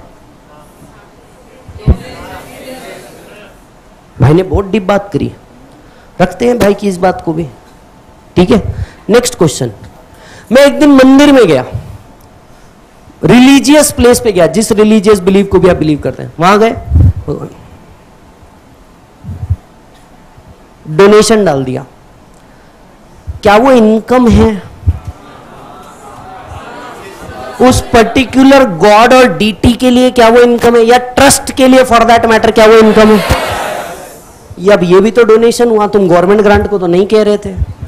भाई ने बहुत डीप बात करी, रखते हैं भाई की इस बात को भी, ठीक है। नेक्स्ट क्वेश्चन, मैं एक दिन मंदिर में गया, रिलीजियस प्लेस पे गया, जिस रिलीजियस बिलीव को भी आप बिलीव करते हैं, वहां गए, डोनेशन डाल दिया, क्या वो इनकम है? उस पर्टिकुलर गॉड और डीटी के लिए क्या वो इनकम है, या ट्रस्ट के लिए फॉर दैट मैटर क्या वो इनकम है? अब ये भी तो डोनेशन हुआ, तुम गवर्नमेंट ग्रांट को तो नहीं कह रहे थे।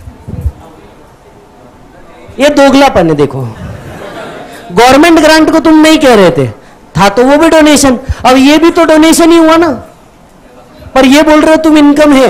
ये दोगलापन है। देखो गवर्नमेंट ग्रांट को तुम नहीं कह रहे थे, था तो वो भी डोनेशन, अब ये भी तो डोनेशन ही हुआ ना, पर ये बोल रहे हो तुम इनकम है।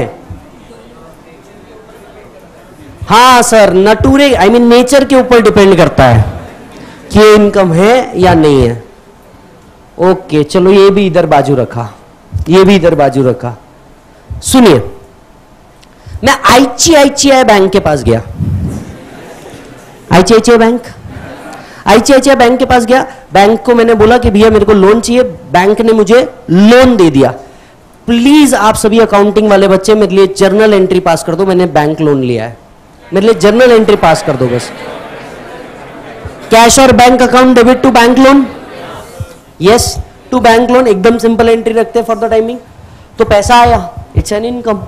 हाँ sir, nature I mean nature के ऊपर डिपेंड करता है कि ये इनकम है या नहीं है। ओके चलो, ये भी इधर बाजू रखा, ये भी इधर बाजू रखा। सुनिए, मैं आईसीआईसीआई बैंक के पास गया, आईसीआईसीआई बैंक आईसीआईसीआई बैंक के पास गया। बैंक को मैंने बोला कि भैया मेरे को लोन चाहिए, बैंक ने मुझे लोन दे दिया। प्लीज आप सभी अकाउंटिंग वाले बच्चे मेरे लिए जर्नल एंट्री पास कर दो, मैंने बैंक लोन लिया है। मेरे लिए जर्नल एंट्री पास कर दो बस। कैश और bank account debit to bank loan, yes to bank loan, एकदम सिंपल एंट्री रखते हैं फॉर द टाइमिंग। तो पैसा आया, इट्स एन इनकम।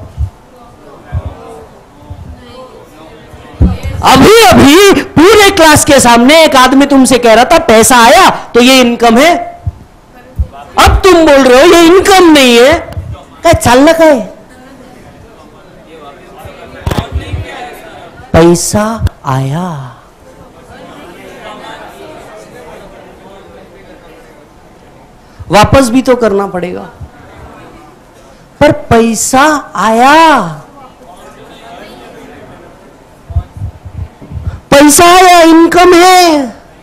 अभी अभी पूरे क्लास के सामने एक आदमी तुमसे कह रहा था पैसा आया तो ये इनकम है, अब तुम बोल रहे हो ये इनकम नहीं है। क्या चलना का है? पैसा आया, वापस भी तो करना पड़ेगा, पर पैसा आया, पैसा आया, इनकम है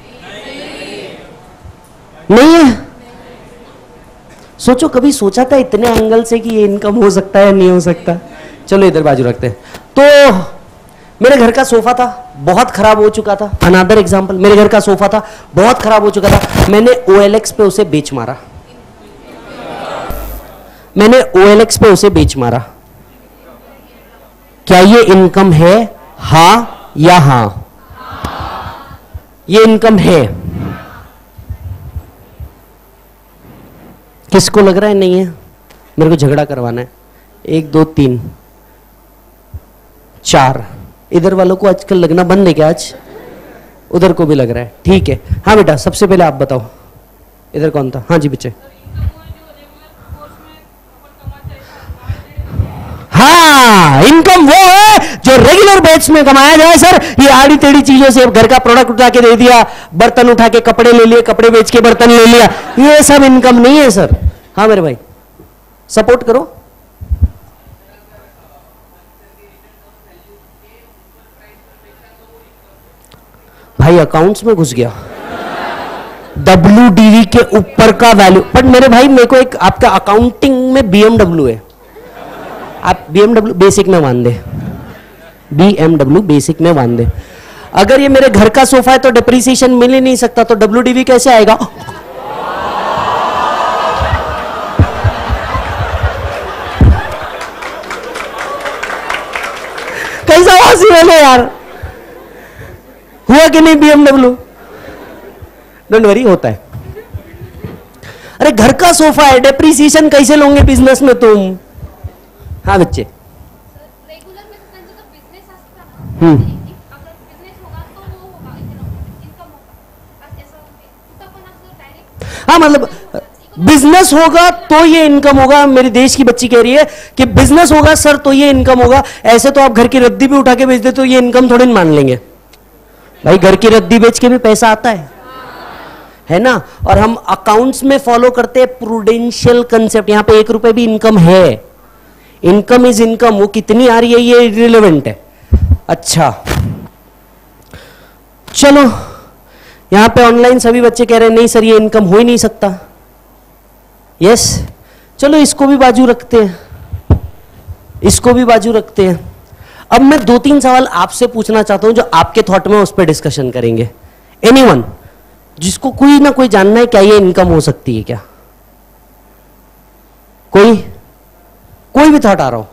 नहीं है? सोचो, कभी सोचा था इतने एंगल से कि ये इनकम हो सकता है नहीं हो सकता? चलो इधर बाजू रखते हैं। तो मेरे घर का सोफा था, बहुत खराब हो चुका था। अनदर एग्जांपल, मेरे घर का सोफा था, बहुत खराब हो चुका था। मैंने ओ एल एक्स पे उसे बेच मारा, मैंने ओ एल एक्स पे उसे बेच मारा। क्या ये इनकम है? हां या हां? ये इनकम है। किसको लग रहा है नहीं है? मेरे को झगड़ा करवाना है। एक दो तीन चार, इधर वालों को आजकल लगना बंद है क्या? आज उधर को भी लग रहा है, ठीक है। हाँ बेटा, सबसे पहले आप बताओ, इधर कौन था? हाँ जी बच्चे। हाँ, इनकम वो है जो रेगुलर बेस में कमाया जाए सर। ये आड़ी टेढ़ी चीजों से, घर का प्रोडक्ट उठा के दे दिया, बर्तन उठा के कपड़े ले लिए, कपड़े बेच के बर्तन ले लिया, ये सब इनकम नहीं है सर। हाँ मेरे भाई, सपोर्ट करो। भाई अकाउंट्स में घुस गया, डब्ल्यू डी वी के ऊपर का वैल्यू। बट मेरे भाई, मेरे को एक आपका अकाउंटिंग में बी एम डब्ल्यू है, आप बी एम डब्ल्यू बेसिक में मान दे, बी एम डब्ल्यू बेसिक में मान दे। अगर ये मेरे घर का सोफा है तो डिप्रिसिएशन मिल ही नहीं सकता, तो डब्ल्यू डी वी कैसे आएगा? कैसा पॉसिबल है यार? हुआ कि नहीं? B M W, don't worry, होता है। अरे घर का सोफा है, डेप्रिसिएशन कैसे लोगे बिजनेस में तुम? हाँ बच्चे, रेगुलर में तो बिजनेस असता ना, हम्म अगर बिजनेस होगा तो वो होगा, इनकम होगा, ऐसा होता पण असं डायरेक्ट। हाँ मतलब बिजनेस होगा तो ये इनकम होगा। मेरी देश की बच्ची कह रही है कि बिजनेस होगा सर तो ये इनकम होगा। ऐसे तो आप घर की रद्दी भी उठा के बेच दे तो ये इनकम थोड़ी मान लेंगे। भाई घर की रद्दी बेच के भी पैसा आता है, है ना? और हम अकाउंट्स में फॉलो करते हैं प्रूडेंशियल कंसेप्ट। यहां पे एक रुपए भी इनकम है, इनकम इज इनकम। वो कितनी आ रही है ये इररिलेवेंट है। अच्छा चलो, यहां पे ऑनलाइन सभी बच्चे कह रहे हैं नहीं सर ये इनकम हो ही नहीं सकता। यस, चलो इसको भी बाजू रखते हैं, इसको भी बाजू रखते हैं। अब मैं दो तीन सवाल आपसे पूछना चाहता हूं जो आपके थॉट में उस पर डिस्कशन करेंगे। एनीवन जिसको कोई ना कोई जानना है क्या ये इनकम हो सकती है क्या? कोई कोई भी थॉट आ रहा हो?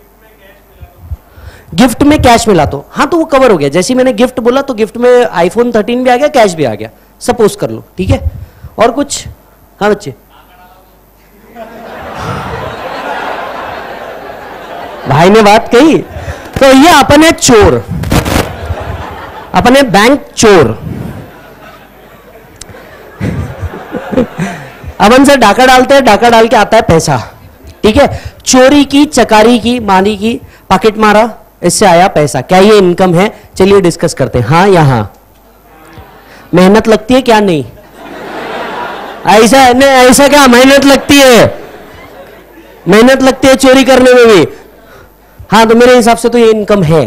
गिफ्ट में कैश मिला तो हाँ, तो वो कवर हो गया। जैसे मैंने गिफ्ट बोला तो गिफ्ट में आईफोन थर्टीन भी आ गया, कैश भी आ गया, सपोज कर लो, ठीक है। और कुछ? हाँ बच्चे, भाई ने बात कही। तो ये अपन है चोर, अपन है बैंक चोर। अपन से डाका डालते हैं, डाका डाल के आता है पैसा, ठीक है। चोरी की, चकारी की, मारी की, पॉकेट मारा, इससे आया पैसा। क्या ये इनकम है? चलिए डिस्कस करते हैं, हाँ या हाँ। मेहनत लगती है क्या? नहीं, ऐसा नहीं, ऐसा क्या मेहनत लगती है? मेहनत लगती है चोरी करने में भी। हाँ, तो मेरे हिसाब से तो ये इनकम है।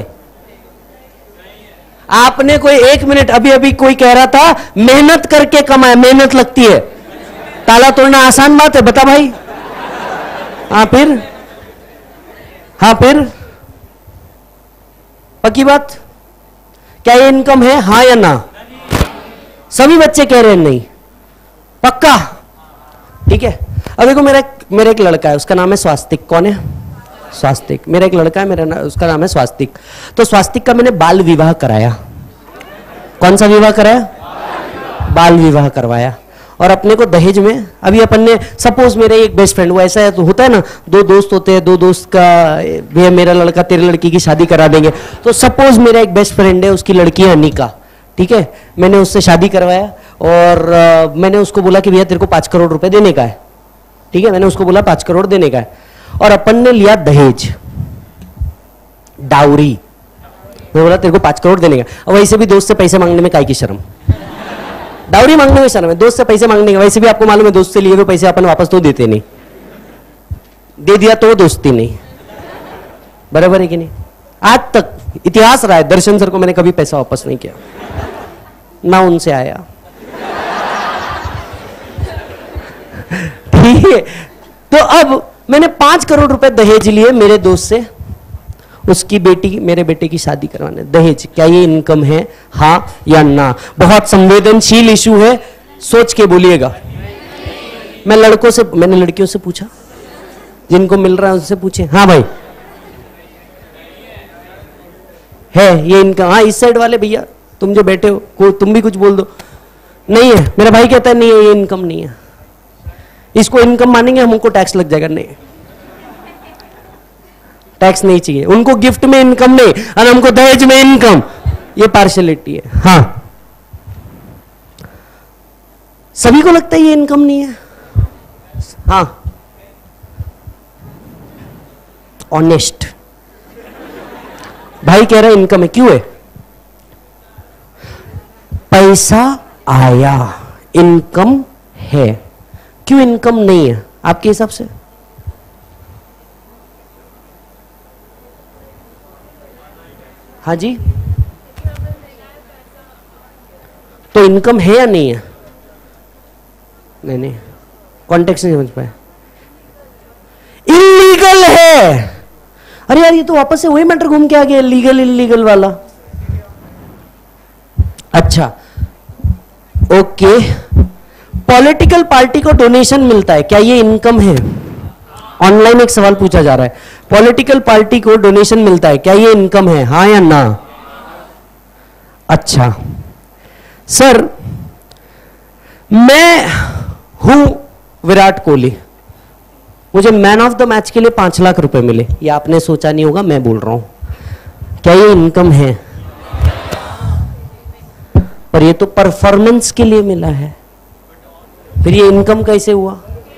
आपने कोई एक मिनट, अभी अभी कोई कह रहा था मेहनत करके कमाए, मेहनत लगती है। ताला तोड़ना आसान बात है, बता भाई। हाँ फिर, हाँ फिर पक्की बात, क्या ये इनकम है? हाँ या ना? सभी बच्चे कह रहे हैं नहीं, पक्का? ठीक है। अब देखो, मेरा मेरा एक लड़का है, उसका नाम है स्वास्तिक। कौन है? स्वास्तिक। मेरा एक लड़का है, मेरा ना, उसका नाम है स्वास्तिक। तो स्वास्तिक का मैंने बाल विवाह कराया। कौन सा विवाह कराया? बाल विवाह करवाया। और अपने को दहेज में, अभी अपन ने, सपोज मेरे एक बेस्ट फ्रेंड, वो ऐसा है तो होता है ना, दो दोस्त होते हैं, दो दोस्त का भैया मेरा लड़का तेरे लड़की की शादी करा देंगे। तो सपोज मेरा एक बेस्ट फ्रेंड है, उसकी लड़की है अनिका, ठीक है, मैंने उससे शादी करवाया और आ, मैंने उसको बोला कि भैया तेरे को पांच करोड़ रुपए देने का है, ठीक है, मैंने उसको बोला पांच करोड़ देने का है, और अपन ने लिया दहेज, डाउरी। मैं बोला तेरे को पांच करोड़ देने का, और वैसे भी दोस्त से पैसे मांगने में काय की शर्म, डाउरी मांगने में शर्म है, दोस्त से पैसे मांगने का, वैसे भी आपको मालूम है दोस्त से लिए हुए पैसे अपन वापस तो देते नहीं, दे दिया तो दोस्ती नहीं, बराबर है कि नहीं? आज तक इतिहास रहा है, दर्शन सर को मैंने कभी पैसा वापस नहीं किया, ना उनसे आया। ठीक है, तो अब मैंने पांच करोड़ रुपए दहेज लिए मेरे दोस्त से, उसकी बेटी, मेरे बेटे की शादी करवाने, दहेज। क्या ये इनकम है? हाँ या ना? बहुत संवेदनशील इशू है, सोच के बोलिएगा। मैं लड़कों से, मैंने लड़कियों से पूछा, जिनको मिल रहा है उनसे पूछे, हाँ भाई है ये इनकम? हाँ, इस साइड वाले भैया तुम जो बैठे हो, को तुम भी कुछ बोल दो। नहीं है, मेरा भाई कहता है नहीं है, ये इनकम नहीं है, इसको इनकम मानेंगे हमको टैक्स लग जाएगा। नहीं, टैक्स नहीं चाहिए उनको, गिफ्ट में इनकम नहीं, और हमको दहेज में इनकम, ये पार्शियलिटी है। हाँ, सभी को लगता है ये इनकम नहीं है। हाँ, ऑनेस्ट भाई कह रहा है इनकम है, क्यों है? पैसा आया, इनकम है, क्यों इनकम नहीं है आपके हिसाब से? हाँ जी, तो इनकम है या नहीं है? नहीं नहीं, कॉन्टेक्स्ट नहीं समझ पाए। इलीगल है। अरे यार, ये तो वापस से वही मैटर घूम के आ गया, लीगल इलीगल वाला। अच्छा, ओके, पॉलिटिकल पार्टी को डोनेशन मिलता है, क्या ये इनकम है? ऑनलाइन एक सवाल पूछा जा रहा है, पॉलिटिकल पार्टी को डोनेशन मिलता है, क्या ये इनकम है? हाँ या ना? अच्छा सर, मैं हूं विराट कोहली, मुझे मैन ऑफ द मैच के लिए पांच लाख रुपए मिले, ये आपने सोचा नहीं होगा, मैं बोल रहा हूं, क्या ये इनकम है? पर ये तो परफॉर्मेंस के लिए मिला है, फिर ये इनकम कैसे हुआ?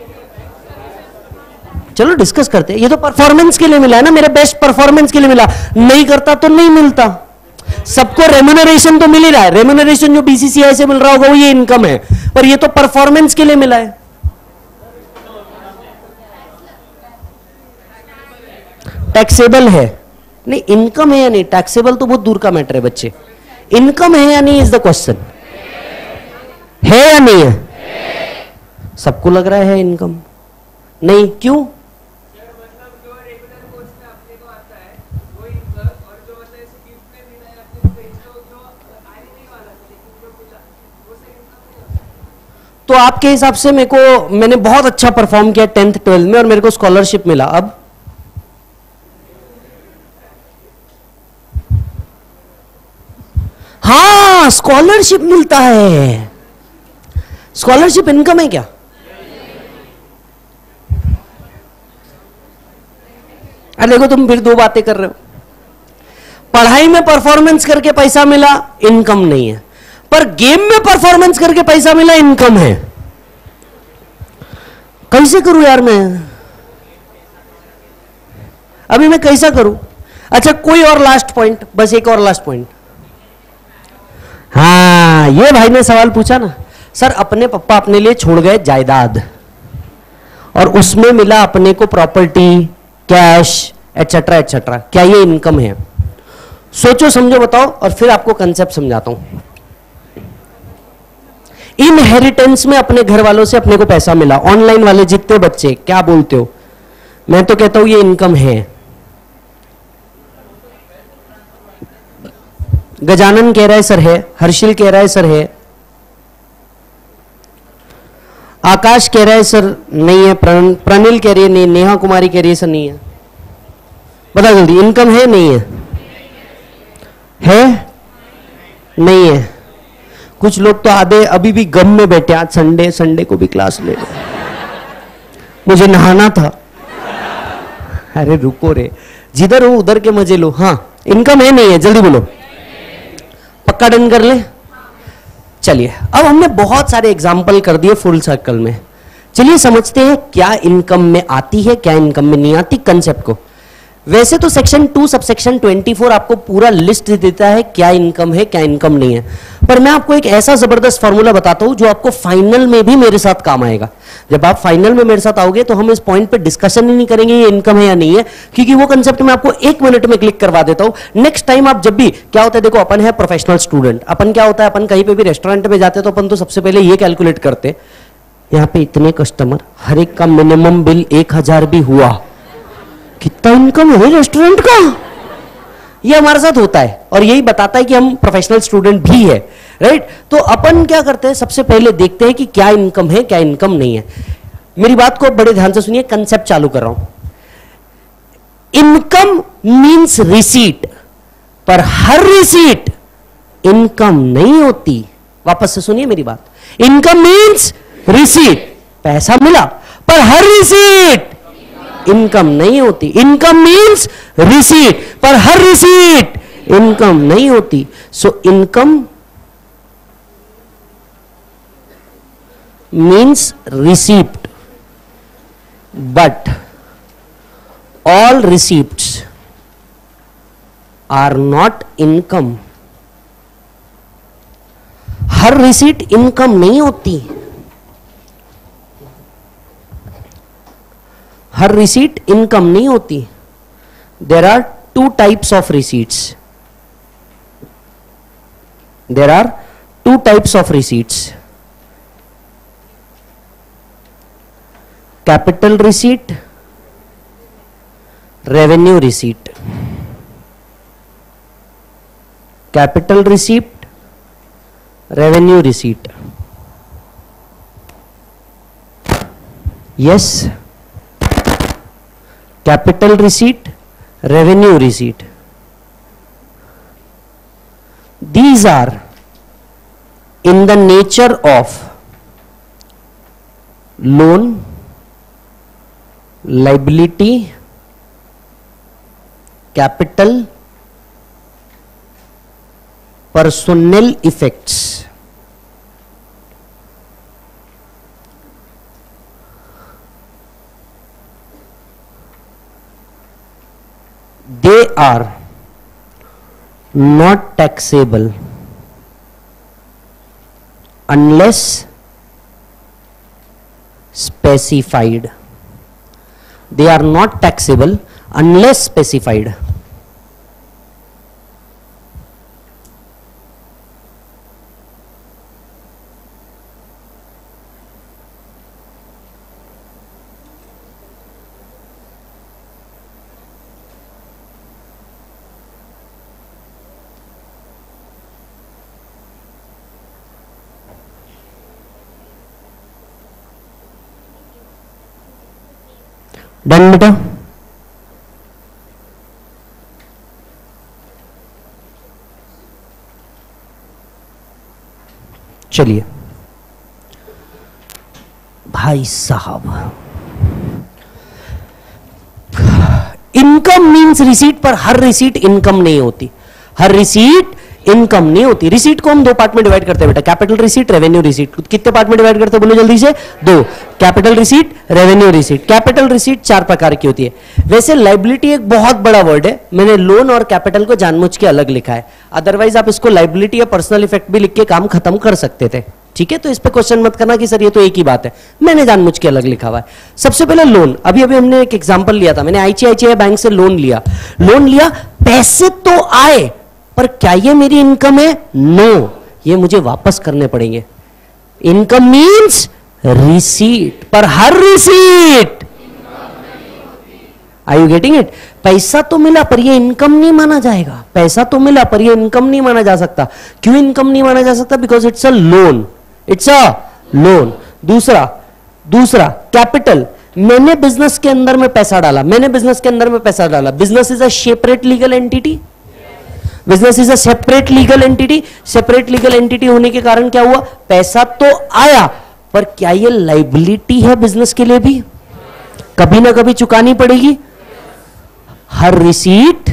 चलो डिस्कस करते हैं। ये तो परफॉर्मेंस के लिए मिला है ना, मेरे बेस्ट परफॉर्मेंस के लिए मिला, नहीं करता तो नहीं मिलता। सबको रेम्यूनरेशन तो मिल ही रहा है, रेम्यूनरेशन जो बीसीसीआई से मिल रहा होगा वो ये इनकम है, पर ये तो परफॉर्मेंस के लिए मिला है। टैक्सेबल है नहीं, इनकम है या नहीं? टैक्सेबल तो बहुत दूर का मैटर है बच्चे, इनकम है या नहीं इज द क्वेश्चन। है या नहीं है? सबको लग रहा है इनकम नहीं, क्यों? तो आपके हिसाब से मेरे को, मैंने बहुत अच्छा परफॉर्म किया टेंथ ट्वेल्थ में और मेरे को स्कॉलरशिप मिला, अब हाँ स्कॉलरशिप मिलता है, स्कॉलरशिप इनकम है क्या? अरे देखो, तुम फिर दो बातें कर रहे हो। पढ़ाई में परफॉर्मेंस करके पैसा मिला, इनकम नहीं है, पर गेम में परफॉर्मेंस करके पैसा मिला, इनकम है। कैसे करूं यार मैं? अभी मैं कैसा करूं? अच्छा, कोई और लास्ट पॉइंट, बस एक और लास्ट पॉइंट। हाँ, ये भाई ने सवाल पूछा ना, सर अपने पापा अपने लिए छोड़ गए जायदाद और उसमें मिला अपने को प्रॉपर्टी, कैश एटसेट्रा एटसेट्रा, क्या ये इनकम है? सोचो समझो बताओ, और फिर आपको कंसेप्ट समझाता हूं। इनहेरिटेंस में अपने घर वालों से अपने को पैसा मिला, ऑनलाइन वाले जितने बच्चे क्या बोलते हो? मैं तो कहता हूं ये इनकम है। गजानन कह रहा है सर है, हर्षिल कह रहा है सर है, आकाश कह रहा है सर नहीं है, प्रण, प्रणिल कह रही है नहीं, नेहा कुमारी कह रही है सर नहीं है। बता जल्दी, इनकम है नहीं है? है नहीं है? कुछ लोग तो आधे अभी भी गम में बैठे, आज संडे संडे को भी क्लास ले लो, मुझे नहाना था। अरे रुको रे, जिधर हो उधर के मजे लो। हाँ, इनकम है नहीं है? जल्दी बोलो, पक्का डन कर ले। चलिए, अब हमने बहुत सारे एग्जाम्पल कर दिए फुल सर्कल में। चलिए समझते हैं क्या इनकम में आती है, क्या इनकम में नहीं आती, कंसेप्ट को। वैसे तो section two sub section twenty four आपको पूरा लिस्ट देता है क्या इनकम है क्या इनकम नहीं है, पर मैं आपको एक ऐसा जबरदस्त फॉर्मूला बताता हूं जो आपको फाइनल में भी मेरे साथ काम आएगा। जब आप फाइनल में मेरे साथ आओगे तो हम इस पॉइंट पे डिस्कशन ही नहीं करेंगे ये इनकम है या नहीं है, क्योंकि वो कंसेप्ट मैं आपको एक मिनट में क्लिक करवा देता हूं। नेक्स्ट टाइम आप जब भी, क्या होता है देखो, अपन है प्रोफेशनल स्टूडेंट, अपन क्या होता है, अपन कहीं पे भी रेस्टोरेंट में जाते हैं तो अपन तो सबसे पहले ये कैलकुलेट करते, यहाँ पे इतने कस्टमर, हर एक का मिनिमम बिल एक हजार भी हुआ, कितना इनकम है रेस्टोरेंट का। ये हमारे साथ होता है और यही बताता है कि हम प्रोफेशनल स्टूडेंट भी है, राइट। तो अपन क्या करते हैं, सबसे पहले देखते हैं कि क्या इनकम है क्या इनकम नहीं है। मेरी बात को बड़े ध्यान से सुनिए, कंसेप्ट चालू कर रहा हूं। इनकम मींस रिसीट, पर हर रिसीट इनकम नहीं होती। वापस से सुनिए मेरी बात, इनकम मींस रिसीट, पैसा मिला, पर हर रिसीट इनकम नहीं होती। इनकम मींस रिसीट, पर हर रिसीट इनकम नहीं होती। So income means receipt, but all receipts are not income. हर रिसीट इनकम नहीं होती, हर रिसीट इनकम नहीं होती। There are two types of receipts, there are two types of receipts, capital receipt, revenue receipt. Capital receipt, revenue receipt. Yes, capital receipt, revenue receipt. These are in the nature of loan, liability, capital, personnel effects. They are not taxable unless specified. They are not taxable unless specified. Done बेटा, चलिए भाई साहब, इनकम मींस रिसीट, पर हर रिसीट इनकम नहीं होती। हर रिसीट इनकम नहीं होती। रिसीट को हम दो पार्ट में डिवाइड करते हैं बेटा, कैपिटल रिसीट, रेवेन्यू रिसीट। कितने पार्ट में डिवाइड करते हैं बोलो जल्दी से? दो, capital receipt, revenue receipt. Capital receipt चार प्रकार की होती है। वैसे लाइबिलिटी एक बहुत बड़ा वर्ड है, मैंने लोन और कैपिटल को जानबूझ के अलग लिखा है, अदरवाइज आप इसको लाइबिलिटी या पर्सनल इफेक्ट भी लिख के काम खत्म कर सकते थे, ठीक है। तो इस पे क्वेश्चन मत करना कि सर ये तो एक ही बात है, मैंने जानबूझ के अलग लिखा हुआ है। सबसे पहले लोन, अभी अभी हमने एक एग्जांपल लिया था, मैंने आईसीआईसीआई बैंक से लोन लिया, लोन लिया, पैसे तो आए, पर क्या ये मेरी इनकम है? नो no, ये मुझे वापस करने पड़ेंगे। इनकम मींस रिसीट, पर हर receipt, are you getting it? पैसा तो मिला पर ये इनकम नहीं माना जाएगा। पैसा तो मिला पर ये इनकम नहीं माना जा सकता। क्यों इनकम नहीं माना जा सकता? Because it's a loan, it's a loan. दूसरा दूसरा कैपिटल, मैंने बिजनेस के अंदर में पैसा डाला, मैंने बिजनेस के अंदर में पैसा डाला। Business is a separate legal entity, business is a separate legal entity. Separate legal entity होने के कारण क्या हुआ, पैसा तो आया, पर क्या ये लाइबिलिटी है बिजनेस के लिए भी? कभी ना कभी चुकानी पड़ेगी। हर रिसीट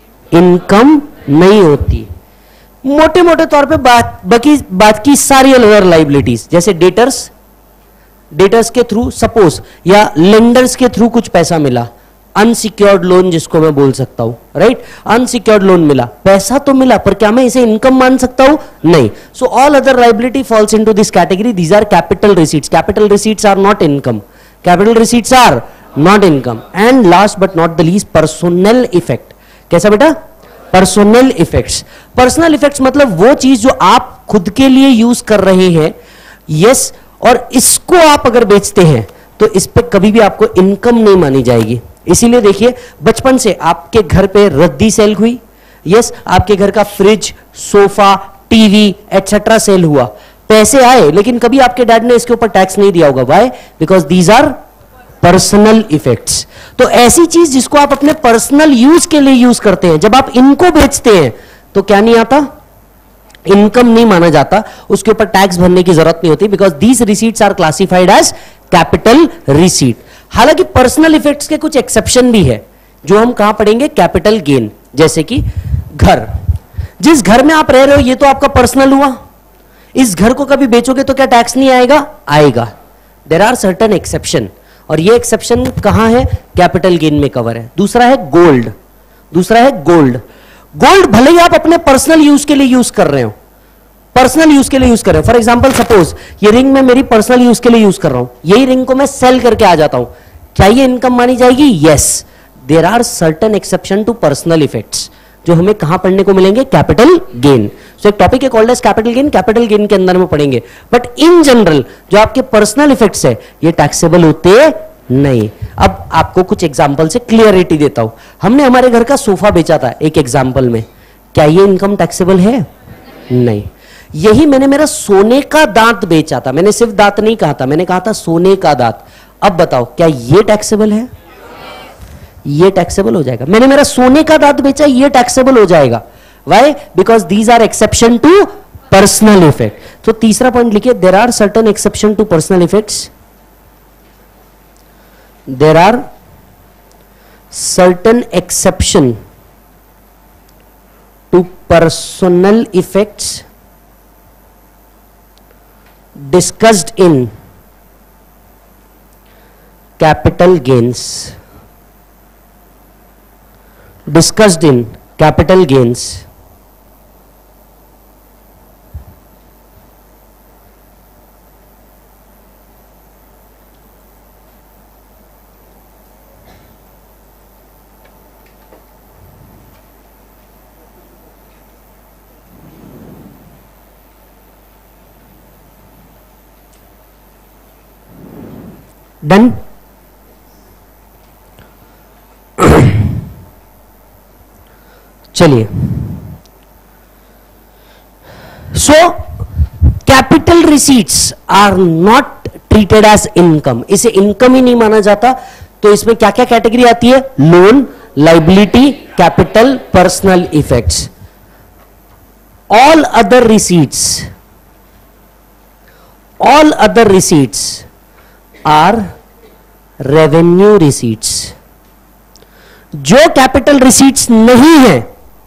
इनकम नहीं होती। मोटे मोटे तौर पे बात बाकी बात की सारी अदर लाइबिलिटीज, जैसे डेटर्स, डेटर्स के थ्रू सपोज या लेंडर्स के थ्रू कुछ पैसा मिला, अनसिक्योर्ड लोन जिसको मैं बोल सकता हूं, राइट? अनसिक्योर्ड लोन मिला, पैसा तो मिला, पर क्या मैं इसे इनकम मान सकता हूं? नहीं। So all other liability falls into this category. These are capital receipts. Capital receipts are not income. Capital receipts are not income. And last but not the least, personal effect. कैसा बेटा? Personal effects. पर्सनल इफेक्ट्स मतलब वो चीज जो आप खुद के लिए यूज कर रहे हैं, यस, और इसको आप अगर बेचते हैं तो इस पे कभी भी आपको इनकम नहीं मानी जाएगी। इसीलिए देखिए, बचपन से आपके घर पे रद्दी सेल हुई, यस, आपके घर का fridge, sofa, TV etcetera sale हुआ, पैसे आए, लेकिन कभी आपके डैड ने इसके ऊपर टैक्स नहीं दिया होगा। Why? Because these are personal effects. तो ऐसी चीज जिसको आप अपने पर्सनल यूज के लिए यूज करते हैं, जब आप इनको बेचते हैं तो क्या नहीं आता? इनकम नहीं माना जाता, उसके ऊपर टैक्स भरने की जरूरत नहीं होती, because these receipts are classified as capital receipt. हालांकि पर्सनल इफेक्ट्स के कुछ एक्सेप्शन भी है जो हम कहां पढ़ेंगे? Capital gain. जैसे कि घर, जिस घर में आप रह रहे हो ये तो आपका पर्सनल हुआ, इस घर को कभी बेचोगे तो क्या टैक्स नहीं आएगा? आएगा। देयर आर सर्टेन एक्सेप्शन, और ये एक्सेप्शन कहां है? कैपिटल गेन में कवर है। दूसरा है गोल्ड। दूसरा है गोल्ड। गोल्ड भले ही आप अपने पर्सनल यूज के लिए यूज कर रहे हो, पर्सनल यूज के लिए यूज कर रहे हो। फॉर एग्जांपल, सपोज ये रिंग मैं मेरी पर्सनल यूज के लिए यूज कर रहा हूं, यही रिंग को मैं सेल करके आ जाता हूं, क्या ये इनकम मानी जाएगी? Yes. There are certain exception to personal effects जो हमें कहां पढ़ने को मिलेंगे? Capital gain. सो एक टॉपिक है called as capital gain, capital gain के अंदर में पढ़ेंगे। बट इन जनरल जो आपके पर्सनल इफेक्ट्स है ये टैक्सेबल होते नहीं। अब आपको कुछ एग्जांपल से क्लियरिटी देता हूं। हमने हमारे घर का सोफा बेचा था एक एग्जांपल में, क्या ये इनकम टैक्सेबल है? नहीं। यही मैंने मेरा सोने का दांत बेचा था, मैंने सिर्फ दांत नहीं कहा था, मैंने कहा था सोने का दांत। अब बताओ क्या ये टैक्सेबल है? ये टैक्सेबल हो जाएगा। मैंने मेरा सोने का दांत बेचा, ये टैक्सेबल हो जाएगा। Why? Because these are exception to personal effect. तो तीसरा पॉइंट लिखिए, there are certain exception to personal effects. There are certain exception to personal effects discussed in capital gains. Discussed in capital gains. Done? चलिए, so capital receipts are not treated as income. इसे इनकम ही नहीं माना जाता। तो इसमें क्या क्या कैटेगरी आती है? Loan, liability, capital, personal effects. All other receipts, all other receipts are revenue receipts. जो कैपिटल रिसीट्स नहीं है,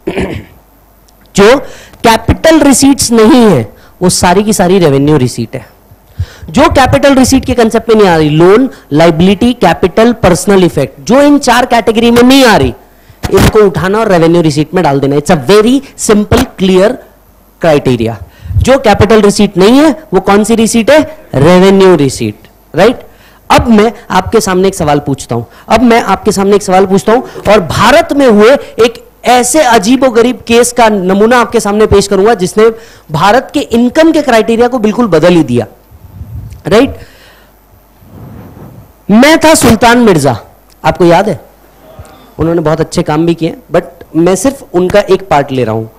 जो कैपिटल रिसीट्स नहीं है, वो सारी की सारी रेवेन्यू रिसीट है। जो कैपिटल रिसीट के कंसेप्ट में नहीं आ रही, loan, liability, capital, personal effect, जो इन चार कैटेगरी में नहीं आ रही, इनको उठाना और रेवेन्यू रिसीट में डाल देना। It's a very simple clear criteria. जो कैपिटल रिसीट नहीं है वो कौन सी रिसीट है? Revenue receipt, right? अब मैं आपके सामने एक सवाल पूछता हूं अब मैं आपके सामने एक सवाल पूछता हूं और भारत में हुए एक ऐसे अजीबोगरीब केस का नमूना आपके सामने पेश करूंगा जिसने भारत के इनकम के क्राइटेरिया को बिल्कुल बदल ही दिया, राइट? मैं था सुल्तान मिर्जा, आपको याद है? उन्होंने बहुत अच्छे काम भी किए, बट मैं सिर्फ उनका एक पार्ट ले रहा हूं।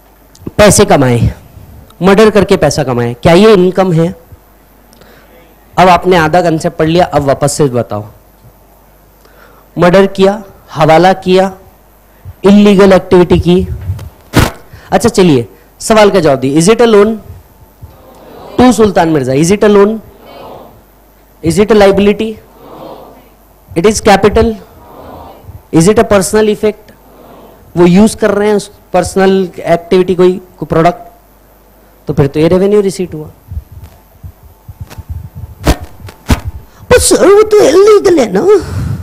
पैसे कमाए, मर्डर करके पैसा कमाए, क्या ये इनकम है? अब आपने आधा कंसेप्ट पढ़ लिया, अब वापस से बताओ। मर्डर किया, हवाला किया, इलीगल एक्टिविटी की। अच्छा चलिए सवाल का जवाब दिए। Is it a loan to Sultan Mirza? Is it a loan? Is it a liability? It is capital? Is it a personal effect? वो यूज कर रहे हैं पर्सनल एक्टिविटी कोई को प्रोडक्ट, तो फिर तो ये रेवेन्यू रिसीट हुआ। पर सर वो तो इलीगल है ना।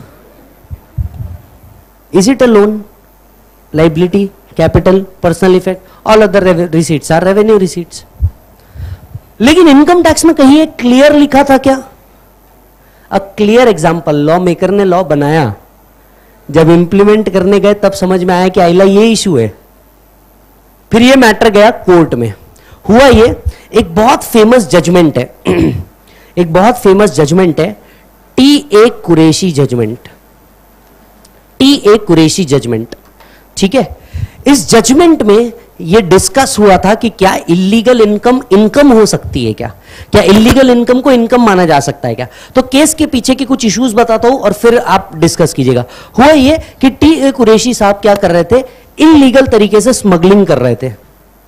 Is it a loan, liability, capital, personal effect? All other receipts are revenue receipts. लेकिन इनकम टैक्स में कहीं एक क्लियर लिखा था क्या? A clear example, law maker ने लॉ बनाया, जब इंप्लीमेंट करने गए तब समझ में आया कि आइला ये इशू है, फिर ये मैटर गया कोर्ट में। हुआ ये, एक बहुत फेमस जजमेंट है एक बहुत फेमस जजमेंट है, T A Qureshi judgment. T A Qureshi judgment, ठीक है। इस जजमेंट में यह डिस्कस हुआ था कि क्या इलीगल इनकम इनकम हो सकती है, क्या क्या इलीगल इनकम को इनकम माना जा सकता है क्या। तो केस के पीछे के कुछ इश्यूज बताता हूं और फिर आप डिस्कस कीजिएगा। हुआ यह कि टी ए कुरैशी साहब क्या कर रहे थे, इलीगल तरीके से स्मगलिंग कर रहे थे,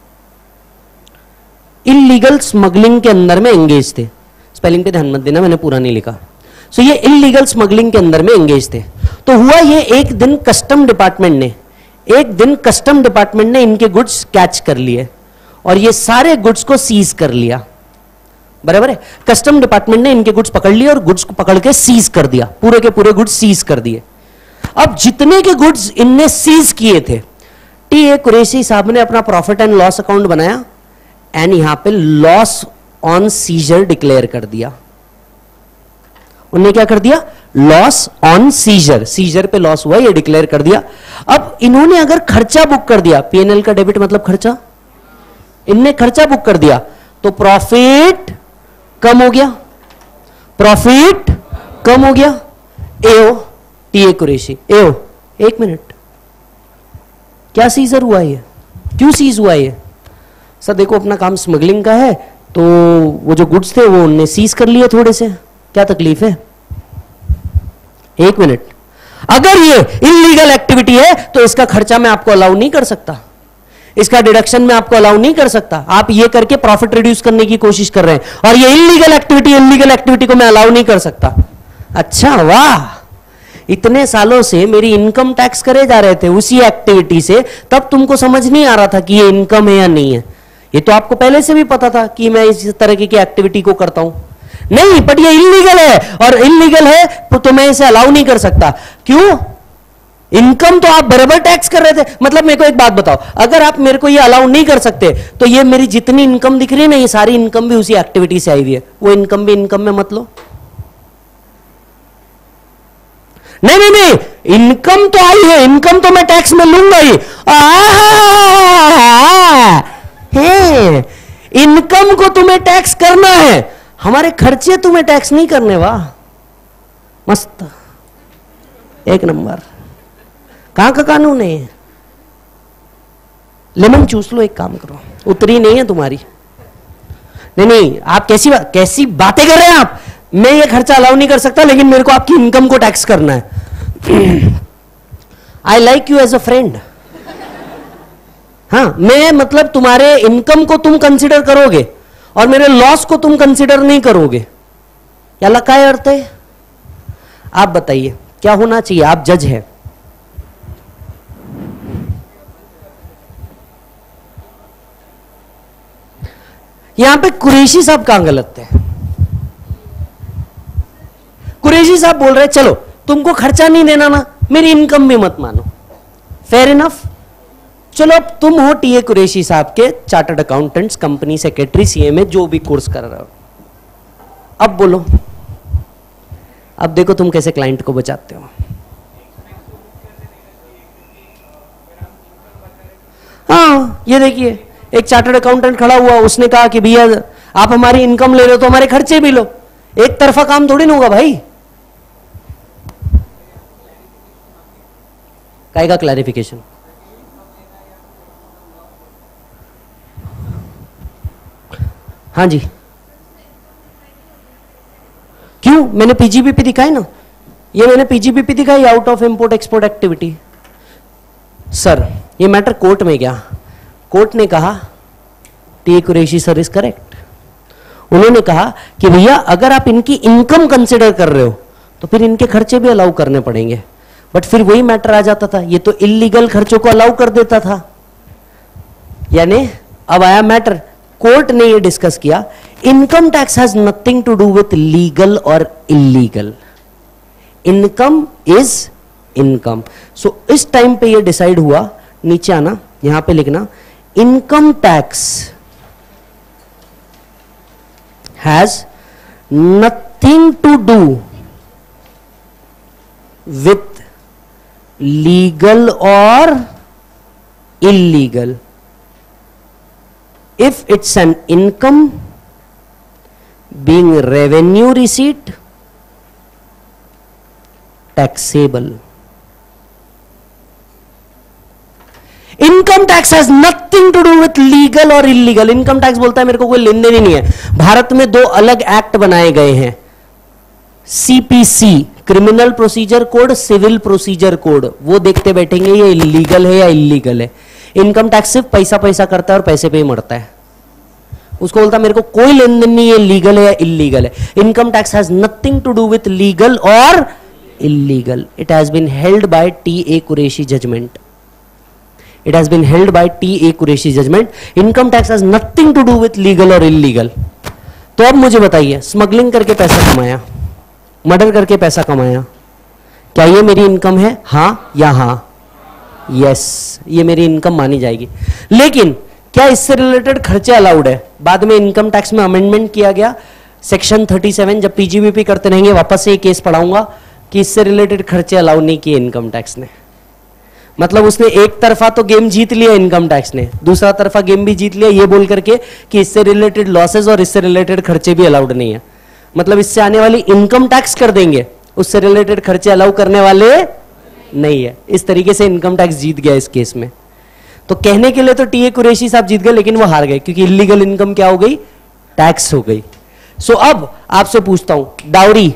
इलीगल स्मगलिंग के अंदर में एंगेज थे। स्पेलिंग पे ध्यान मत देना, मैंने पूरा नहीं लिखा। सो so, ये इलीगल स्मगलिंग के अंदर में एंगेज थे। तो हुआ ये, एक दिन कस्टम डिपार्टमेंट ने एक दिन कस्टम डिपार्टमेंट ने इनके गुड्स कैच कर लिए और ये सारे गुड्स को सीज कर लिया। बराबर है, कस्टम डिपार्टमेंट ने इनके गुड्स पकड़ लिए और गुड्स को पकड़ के सीज कर दिया, पूरे के पूरे गुड्स सीज कर दिए। अब जितने के गुड्स इनने सीज किए थे, टी ए कुरैशी साहब ने अपना प्रॉफिट एंड लॉस अकाउंट बनाया एंड यहां पे लॉस ऑन सीजर डिक्लेयर कर दिया। उन्होंने क्या कर दिया, लॉस ऑन सीजर, सीजर पे लॉस हुआ ये डिक्लेयर कर दिया। अब इन्होंने अगर खर्चा बुक कर दिया, पीएनएल का डेबिट मतलब खर्चा, इनने खर्चा बुक कर दिया तो प्रॉफिट कम हो गया, प्रॉफिट कम हो गया। एओ टी ए कुरैशी, एओ एक मिनट, क्या सीजर हुआ ये, क्यों सीज हुआ ये? सर देखो अपना काम स्मगलिंग का है, तो वो जो गुड्स थे वो उनने सीज कर लिए थोड़े से, क्या तकलीफ है? एक मिनट, अगर ये इलीगल एक्टिविटी है तो इसका खर्चा मैं आपको अलाउ नहीं कर सकता, इसका डिडक्शन में आपको अलाउ नहीं कर सकता। आप ये करके प्रॉफिट रिड्यूस करने की कोशिश कर रहे हैं और ये इलीगल एक्टिविटी इलीगल एक्टिविटी को मैं अलाउ नहीं कर सकता। अच्छा वाह, इतने सालों से मेरी इनकम टैक्स करे जा रहे थे उसी एक्टिविटी से, तब तुमको समझ नहीं आ रहा था कि ये इनकम है या नहीं है। ये तो आपको पहले से भी पता था कि मैं इस तरह की एक्टिविटी को करता हूं। नहीं, बट ये इलीगल है और इलीगल है तो मैं इसे अलाउ नहीं कर सकता। क्यों? इनकम तो आप बराबर टैक्स कर रहे थे। मतलब मेरे को एक बात बताओ, अगर आप मेरे को ये अलाउ नहीं कर सकते तो ये मेरी जितनी इनकम दिख रही है ना, ये सारी इनकम भी उसी एक्टिविटी से आई हुई है, वो इनकम भी इनकम में मत लो। नहीं नहीं नहीं, इनकम तो आई है, इनकम तो मैं टैक्स में लूंगा ही। है, इनकम को तुम्हें टैक्स करना है, हमारे खर्चे तुम्हें टैक्स नहीं करने। वाह मस्त, एक नंबर। कहां का कानून है? लेमन चूस लो, एक काम करो, उतरी नहीं है तुम्हारी। नहीं नहीं, आप कैसी बा, कैसी बातें कर रहे हैं आप? मैं ये खर्चा अलाउ नहीं कर सकता, लेकिन मेरे को आपकी इनकम को टैक्स करना है। I like you as a friend. हाँ, मैं मतलब तुम्हारे इनकम को तुम कंसिडर करोगे और मेरे लॉस को तुम कंसिडर नहीं करोगे, क्या लगा है अर्थ है? आप बताइए क्या होना चाहिए? आप जज है। यहां पे कुरैशी साहब कहां गलत थे? कुरैशी साहब बोल रहे चलो तुमको खर्चा नहीं देना ना, मेरी इनकम भी मत मानो, फेयर इनफ। चलो अब तुम हो टी ए कुरैशी साहब के chartered accountants, company secretary, CMA, जो भी कोर्स कर रहे हो। अब बोलो, अब देखो तुम कैसे क्लाइंट को बचाते हो। हाँ ये देखिए, एक चार्टर्ड अकाउंटेंट खड़ा हुआ, उसने कहा कि भैया आप हमारी इनकम ले रहे हो तो हमारे खर्चे भी लो। एक तरफा काम थोड़ी ना होगा भाई। काहेगा क्लैरिफिकेशन? हाँ जी, मैंने पीजीबीपी दिखाई ना, ये मैंने पीजीबीपी दिखाई out of import export activity. Sir ये मैटर कोर्ट में गया, कोर्ट ने कहा T Qureshi sir is correct. उन्होंने कहा कि भैया अगर आप इनकी इनकम कंसिडर कर रहे हो तो फिर इनके खर्चे भी अलाउ करने पड़ेंगे। बट फिर वही मैटर आ जाता था, ये तो इलीगल खर्चों को अलाउ कर देता था। यानी अब आया मैटर, कोर्ट ने ये डिस्कस किया income tax has nothing to do with legal और illegal, income is income. So इस टाइम पे ये डिसाइड हुआ, नीचे आना यहां पे लिखना, income tax has nothing to do with legal और illegal. If it's an income being revenue receipt, taxable. Income tax has nothing to do with legal और इलीगल। इनकम टैक्स बोलता है मेरे को कोई लेन देन ही नहीं है। भारत में दो अलग एक्ट बनाए गए हैं, CPC criminal procedure code, civil procedure code, वो देखते बैठेंगे ये इलीगल है या इलीगल है। इनकम टैक्स सिर्फ पैसा पैसा करता है और पैसे पे ही मरता है, उसको बोलता है मेरे को कोई लेन देन नहीं, ये लीगल है या इलीगल है। Income tax has nothing to do with legal और illegal. It has been held by T A Qureshi judgment. It has been held by T A Qureshi judgment. Income tax has nothing to do with legal or illegal. तो अब मुझे बताइए, स्मगलिंग करके पैसा कमाया, मर्डर करके पैसा कमाया, क्या ये मेरी इनकम है? हाँ या हाँ? यस, ये मेरी इनकम मानी जाएगी। लेकिन क्या इससे रिलेटेड खर्चे अलाउड है? बाद में इनकम टैक्स में अमेंडमेंट किया गया, सेक्शन थर्टी सेवन, जब पीजीबीपी करते रहेंगे वापस से ये केस पढ़ाऊंगा कि इससे रिलेटेड खर्चे अलाउ नहीं किए इनकम टैक्स ने। मतलब उसने एक तरफा तो गेम जीत लिया इनकम टैक्स ने, दूसरा तरफा गेम भी जीत लिया ये बोल करके कि इससे रिलेटेड लॉसेस और इससे रिलेटेड खर्चे भी अलाउड नहीं है। मतलब इससे आने वाली इनकम टैक्स कर देंगे, उससे रिलेटेड खर्चे अलाउ करने वाले नहीं है। इस तरीके से इनकम टैक्स जीत गया इस केस में। तो कहने के लिए तो टी ए कुरैशी साहब जीत गए, लेकिन वो हार गए क्योंकि इलीगल इनकम क्या हो गई? टैक्स हो गई। सो अब आपसे पूछता हूं, dowry,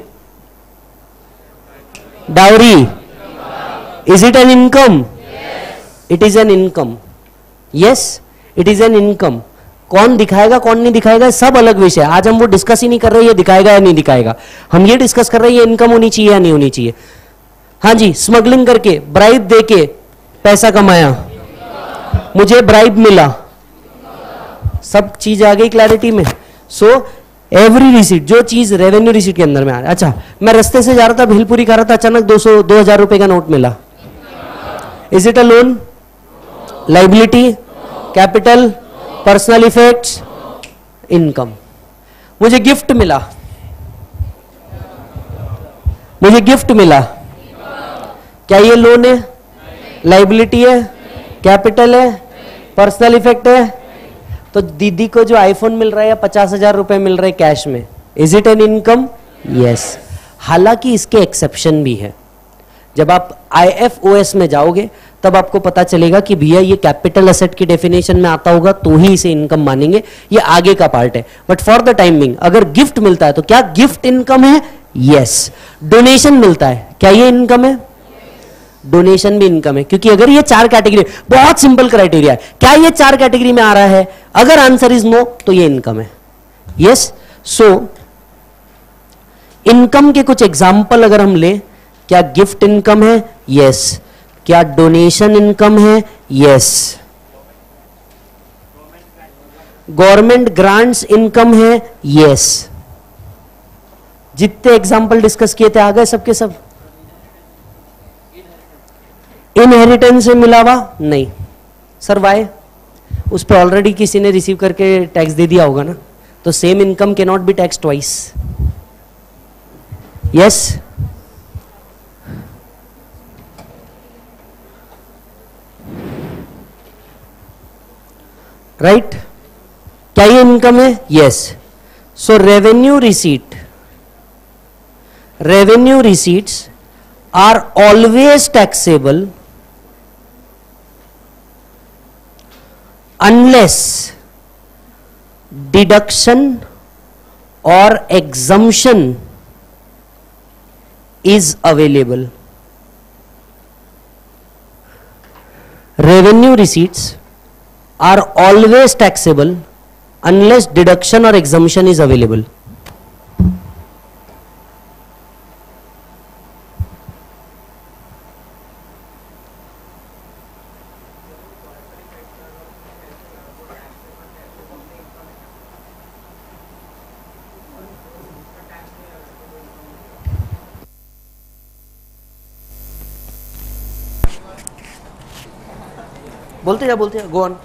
dowry is it an income? Yes. It is an income. Yes, it is an income. कौन दिखाएगा कौन नहीं दिखाएगा सब अलग विषय है। आज हम वो डिस्कस ही नहीं कर रहे ये दिखाएगा या नहीं दिखाएगा, हम ये डिस्कस कर रहे हैं ये इनकम होनी चाहिए या नहीं होनी चाहिए। हाँ जी, स्मगलिंग करके, ब्राइब देके पैसा कमाया, मुझे ब्राइब मिला, सब चीज आ गई क्लैरिटी में। सो एवरी रिसीट, जो चीज रेवेन्यू रिसीट के अंदर में आ रहा है। अच्छा, मैं रास्ते से जा रहा था, भेलपुरी खा रहा था, अचानक दो सौ दो हजार रुपए का नोट मिला, is it a loan? Liability? Capital? Personal effects? Income. मुझे गिफ्ट मिला, मुझे गिफ्ट मिला, क्या ये लोन है? लाइबिलिटी है? कैपिटल है? पर्सनल इफेक्ट है? तो दीदी को जो आईफोन मिल रहा है या पचास हजार रुपए मिल रहे कैश में, is it an income? Yes. हालांकि इसके एक्सेप्शन भी है। जब आप आई एफ ओ एस में जाओगे तब आपको पता चलेगा कि भैया ये कैपिटल एसेट की डेफिनेशन में आता होगा तो ही इसे इनकम मानेंगे, ये आगे का पार्ट है। But for the time being अगर गिफ्ट मिलता है तो क्या गिफ्ट इनकम है? यस। डोनेशन मिलता है, क्या ये इनकम है? डोनेशन भी इनकम है, क्योंकि अगर ये चार कैटेगरी, बहुत सिंपल क्राइटेरिया है, क्या ये चार कैटेगरी में आ रहा है? अगर आंसर इज नो तो ये इनकम है। यस। सो इनकम के कुछ एग्जाम्पल अगर हम ले, क्या गिफ्ट इनकम है? यस। क्या डोनेशन इनकम है? यस। गवर्नमेंट ग्रांट्स इनकम है? यस। जितने एग्जाम्पल डिस्कस किए थे आ गए सबके सब। इनहेरिटेंस से मिला हुआ नहीं सर, वाई? उस पर ऑलरेडी किसी ने रिसीव करके टैक्स दे दिया होगा ना, तो same income can not be tax twice. Yes. Right? क्या ये इनकम है? Yes. So revenue receipt, revenue receipts are always taxable unless deduction or exemption is available. Revenue receipts are always taxable unless deduction or exemption is available. बोलते जा बोलते जा, गो ऑन.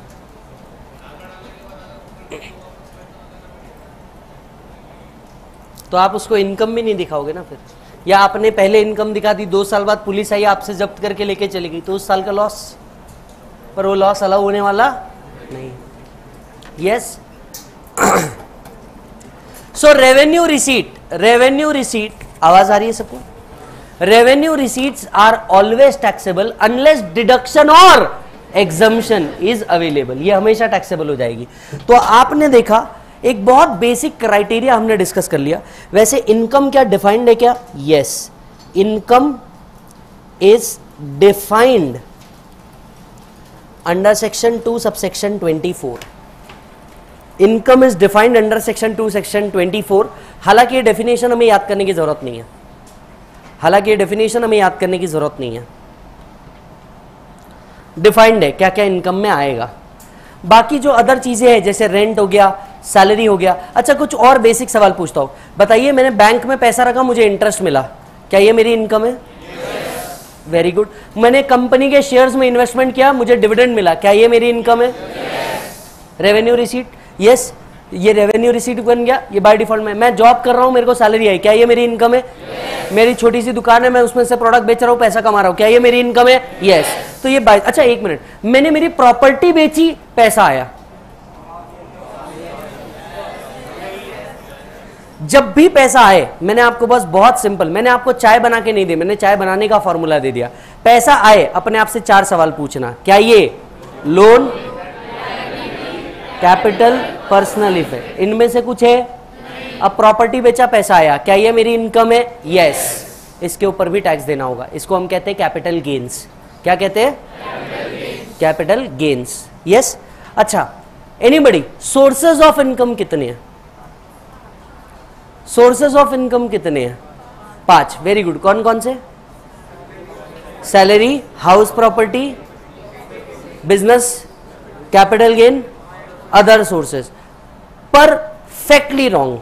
तो आप उसको इनकम भी नहीं दिखाओगे ना फिर, या आपने पहले इनकम दिखा दी, दो साल बाद पुलिस आई आपसे जब्त करके लेके चली गई, तो उस साल का लॉस, पर वो लॉस अलाउ होने वाला नहीं. Yes. So revenue receipt, revenue receipt, आवाज आ रही है सबको? Revenue receipts are always taxable unless deduction और एग्जम्पशन इज अवेलेबल. ये हमेशा टैक्सेबल हो जाएगी. तो आपने देखा एक बहुत बेसिक क्राइटेरिया हमने डिस्कस कर लिया. वैसे इनकम क्या डिफाइंड है क्या? Yes, income is defined under section two subsection twenty four. Income is defined under section two section twenty four. हालांकि ये डेफिनेशन हमें याद करने की जरूरत नहीं है, हालांकि ये डेफिनेशन हमें याद करने की जरूरत नहीं है. डिफाइंड है क्या क्या इनकम में आएगा. बाकी जो अदर चीजें हैं जैसे रेंट हो गया, सैलरी हो गया. अच्छा, कुछ और बेसिक सवाल पूछता हूं. बताइए, मैंने बैंक में पैसा रखा, मुझे इंटरेस्ट मिला, क्या ये मेरी इनकम है? Very good. मैंने कंपनी के शेयर्स में इन्वेस्टमेंट किया, मुझे डिविडेंड मिला, क्या ये मेरी इनकम है? Revenue receipt. यस, ये रेवेन्यू रिसीट बन गया. ये बाय डिफॉल्ट में. मैं जॉब कर रहा हूं, मेरे को सैलरी आई, क्या ये मेरी इनकम है? मेरी छोटी सी दुकान है, मैं उसमें से प्रोडक्ट बेच रहा हूं, पैसा कमा रहा हूं, क्या ये मेरी इनकम है? यस. तो ये बाय. अच्छा एक मिनट, मैंने मेरी प्रॉपर्टी बेची, पैसा आया. जब भी पैसा आए, मैंने आपको बस बहुत सिंपल, मैंने आपको चाय बना के नहीं दी, मैंने चाय बनाने का फॉर्मूला दे दिया. पैसा आए, अपने आप से चार सवाल पूछना. क्या ये लोन, कैपिटल, पर्सनल इफेक्ट, इनमें से कुछ है? अब प्रॉपर्टी बेचा, पैसा आया, क्या ये मेरी इनकम है? यस. इसके ऊपर भी टैक्स देना होगा. इसको हम कहते हैं कैपिटल गेन्स. क्या कहते हैं? Capital gains. यस. अच्छा, एनीबडी, सोर्सेज ऑफ इनकम कितने हैं? सोर्सेज ऑफ इनकम कितने हैं? पांच. Very good. कौन कौन से? Salary, house property, business, capital gain, other sources. Perfectly wrong.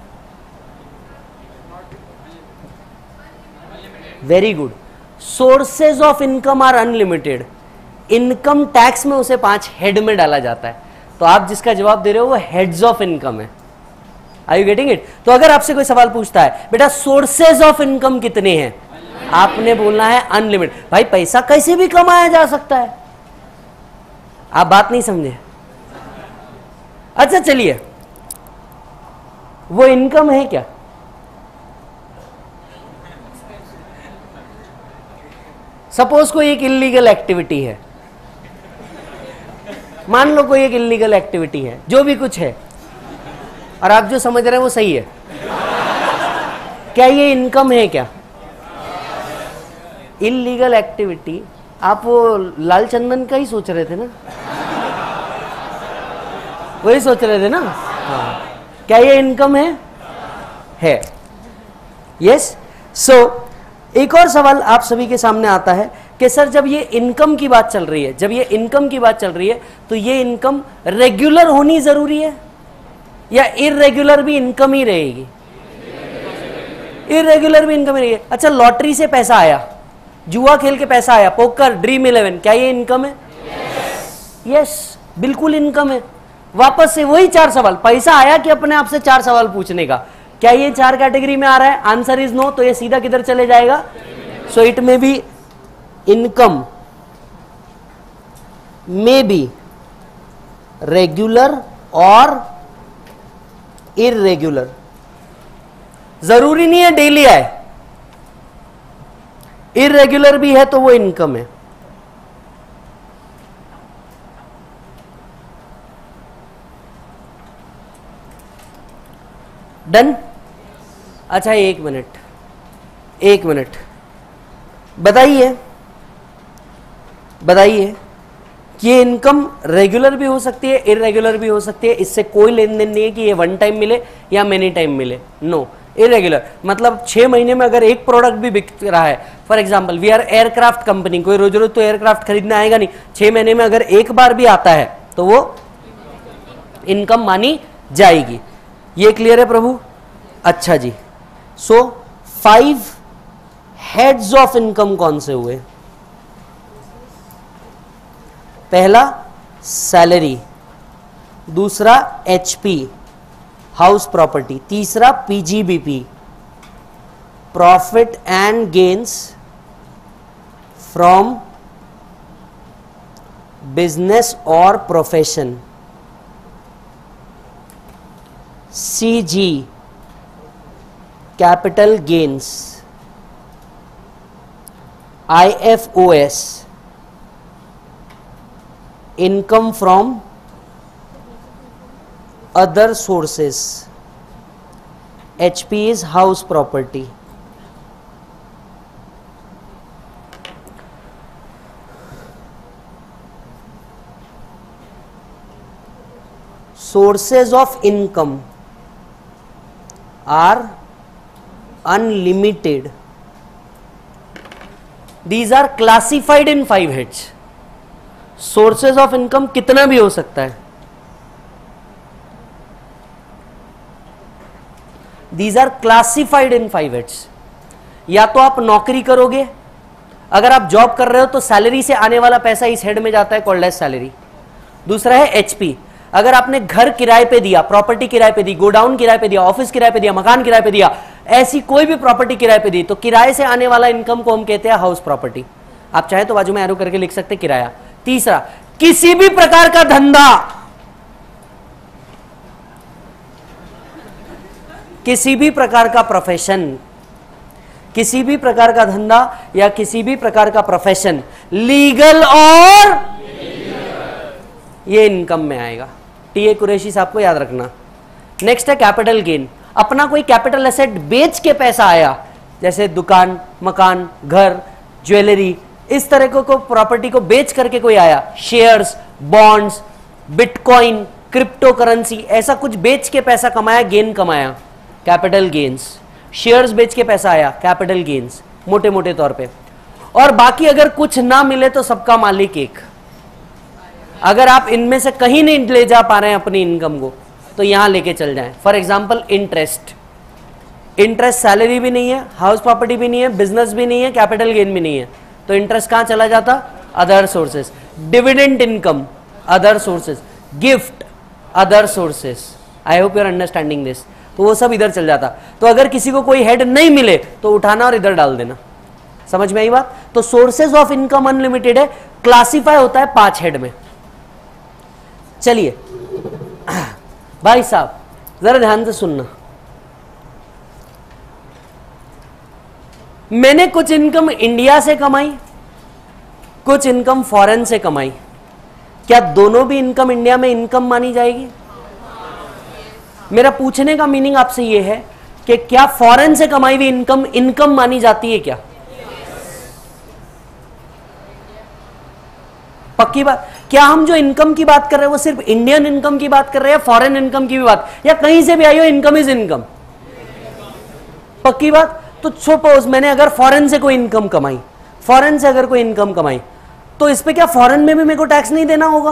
Very good. Sources of income are unlimited. Income tax में उसे पांच हेड में डाला जाता है. तो आप जिसका जवाब दे रहे हो वो हेड्स ऑफ इनकम है. Are you getting it? तो अगर आपसे कोई सवाल पूछता है, बेटा सोर्सेज ऑफ इनकम कितने हैं, आपने बोलना है अनलिमिटेड. भाई पैसा कैसे भी कमाया जा सकता है. आप बात नहीं समझे. अच्छा चलिए, वो इनकम है क्या? सपोज कोई एक इल्लीगल एक्टिविटी है, मान लो कोई एक इल्लीगल एक्टिविटी है, जो भी कुछ है, और आप जो समझ रहे हैं वो सही है, क्या ये इनकम है क्या? Illegal activity. आप वो लाल चंदन का ही सोच रहे थे ना? वही सोच रहे थे ना? हाँ. क्या ये इनकम है? है. यस. सो एक और सवाल आप सभी के सामने आता है कि सर जब ये इनकम की बात चल रही है, जब ये इनकम की बात चल रही है, तो ये इनकम रेगुलर होनी जरूरी है या इररेगुलर भी इनकम ही रहेगी? इररेगुलर भी इनकम ही रहेगी. अच्छा, लॉटरी से पैसा आया, जुआ खेल के पैसा आया, पोकर, ड्रीम इलेवन, क्या ये इनकम है? यस. yes, बिल्कुल इनकम है. वापस से वही चार सवाल, पैसा आया कि अपने आप से चार सवाल पूछने का, क्या ये चार कैटेगरी में आ रहा है? Answer is no. तो ये सीधा किधर चले जाएगा? So it may be income may be regular और इररेगुलर. जरूरी नहीं है डेली आए. इररेगुलर भी है तो वो इनकम है. डन. अच्छा एक मिनट, एक मिनट, बताइए बताइए कि ये इनकम रेगुलर भी हो सकती है, इरेगुलर भी हो सकती है, इससे कोई लेन देन नहीं है कि ये वन टाइम मिले या मेनी टाइम मिले, नो, इरेगुलर मतलब छह महीने में अगर एक प्रोडक्ट भी बिक रहा है, for example we are aircraft company, कोई रोज रोज तो एयरक्राफ्ट खरीदने आएगा नहीं, छह महीने में अगर एक बार भी आता है तो वो इनकम मानी जाएगी। ये क्लियर है प्रभु? अच्छा जी, so five heads of income कौन से हुए? पहला सैलरी, दूसरा एचपी हाउस प्रॉपर्टी, तीसरा PGBP profit and gains from business और profession, CG capital gains, IFOS income from other sources, H P is house property. Sources of income are unlimited. These are classified in five heads. Sources of income कितना भी हो सकता है, these are classified in five heads. या तो आप नौकरी करोगे, अगर आप जॉब कर रहे हो तो सैलरी से आने वाला पैसा इस हेड में जाता है, कॉल्ड एज सैलरी। दूसरा है एचपी, अगर आपने घर किराए पे दिया, प्रॉपर्टी किराए पे दी, गोडाउन किराए पे दिया, ऑफिस किराए पे दिया, मकान किराए पे दिया, ऐसी कोई भी प्रॉपर्टी किराए पे दी तो किराए से आने वाला इनकम को हम कहते हैं हाउस प्रॉपर्टी। आप चाहे तो बाजू में एरो करके लिख सकते किराया। तीसरा, किसी भी प्रकार का धंधा, किसी भी प्रकार का प्रोफेशन, किसी भी प्रकार का धंधा या किसी भी प्रकार का प्रोफेशन, लीगल और ये इनकम में आएगा। टीए कुरैशी साहब को याद रखना। नेक्स्ट है कैपिटल गेन, अपना कोई कैपिटल एसेट बेच के पैसा आया, जैसे दुकान, मकान, घर, ज्वेलरी, इस तरह को, को प्रॉपर्टी को बेच करके कोई आया, shares, bonds, bitcoin, crypto currency, ऐसा कुछ बेच के पैसा कमाया, गेन कमाया, कैपिटल गेन्स। शेयर्स बेच के पैसा आया, कैपिटल गेन्स, मोटे मोटे तौर पे। और बाकी अगर कुछ ना मिले तो सबका मालिक एक। अगर आप इनमें से कहीं नहीं ले जा पा रहे हैं अपनी इनकम को तो यहां लेके चल जाएं। For example interest, interest salary भी नहीं है, हाउस प्रॉपर्टी भी नहीं है, बिजनेस भी नहीं है, कैपिटल गेन भी नहीं है, तो इंटरेस्ट कहां चला जाता? Other sources. Dividend income, other sources. Gift, other sources. I hope you are understanding this. तो वो सब इधर चल जाता। तो अगर किसी को कोई हेड नहीं मिले तो उठाना और इधर डाल देना। समझ में आई बात? तो सोर्सेज ऑफ इनकम अनलिमिटेड है, क्लासिफाई होता है पांच हेड में। चलिए भाई साहब जरा ध्यान से सुनना, मैंने कुछ इनकम इंडिया से कमाई, कुछ इनकम फॉरेन से कमाई, क्या दोनों भी इनकम इंडिया में इनकम मानी जाएगी? मेरा पूछने का मीनिंग आपसे यह है कि क्या फॉरेन से कमाई हुई इनकम इनकम मानी जाती है क्या? पक्की बात? क्या हम जो इनकम की बात कर रहे हैं वो सिर्फ इंडियन इनकम की बात कर रहे हैं, फॉरेन इनकम की भी बात, या कहीं से भी आई हो इनकम इज इनकम? पक्की बात? तो सपोज मैंने अगर फॉरेन से कोई इनकम कमाई, फॉरेन से अगर कोई इनकम कमाई, तो इस पे क्या फॉरेन में भी मेरे को टैक्स नहीं देना होगा?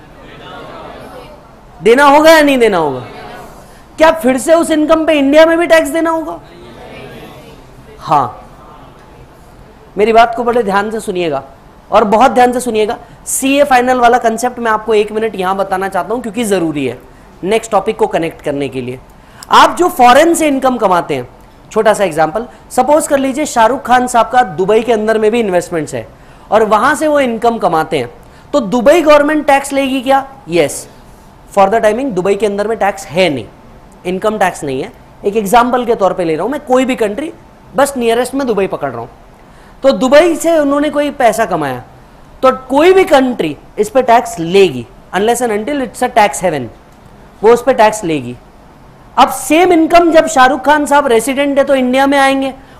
देना होगा या नहीं देना होगा? क्या फिर से उस इनकम पे इंडिया में भी टैक्स देना होगा? हां, मेरी बात को बड़े ध्यान से सुनिएगा और बहुत ध्यान से सुनिएगा। सीए फाइनल वाला कंसेप्ट मैं आपको एक मिनट यहां बताना चाहता हूं क्योंकि जरूरी है नेक्स्ट टॉपिक को कनेक्ट करने के लिए। आप जो फॉरेन से इनकम कमाते हैं, छोटा सा एग्जांपल सपोज कर लीजिए शाहरुख खान साहब का दुबई के अंदर में भी इन्वेस्टमेंट्स है और वहां से वो इनकम कमाते हैं, तो दुबई गवर्नमेंट टैक्स लेगी क्या? Yes, for the timing Dubai के अंदर में टैक्स है नहीं, इनकम टैक्स नहीं है। एक एग्जाम्पल के तौर पे ले रहा हूं मैं, कोई भी कंट्री, बस नियरेस्ट में दुबई पकड़ रहा हूं। तो दुबई से उन्होंने कोई पैसा कमाया तो कोई भी कंट्री इस पे टैक्स लेगी, unless and until it's a tax haven, वो उस पे टैक्स लेगी। अब सेम इनकम जब शाहरुख खान साहब रेसिडेंट है तो इंडिया में आएंगे,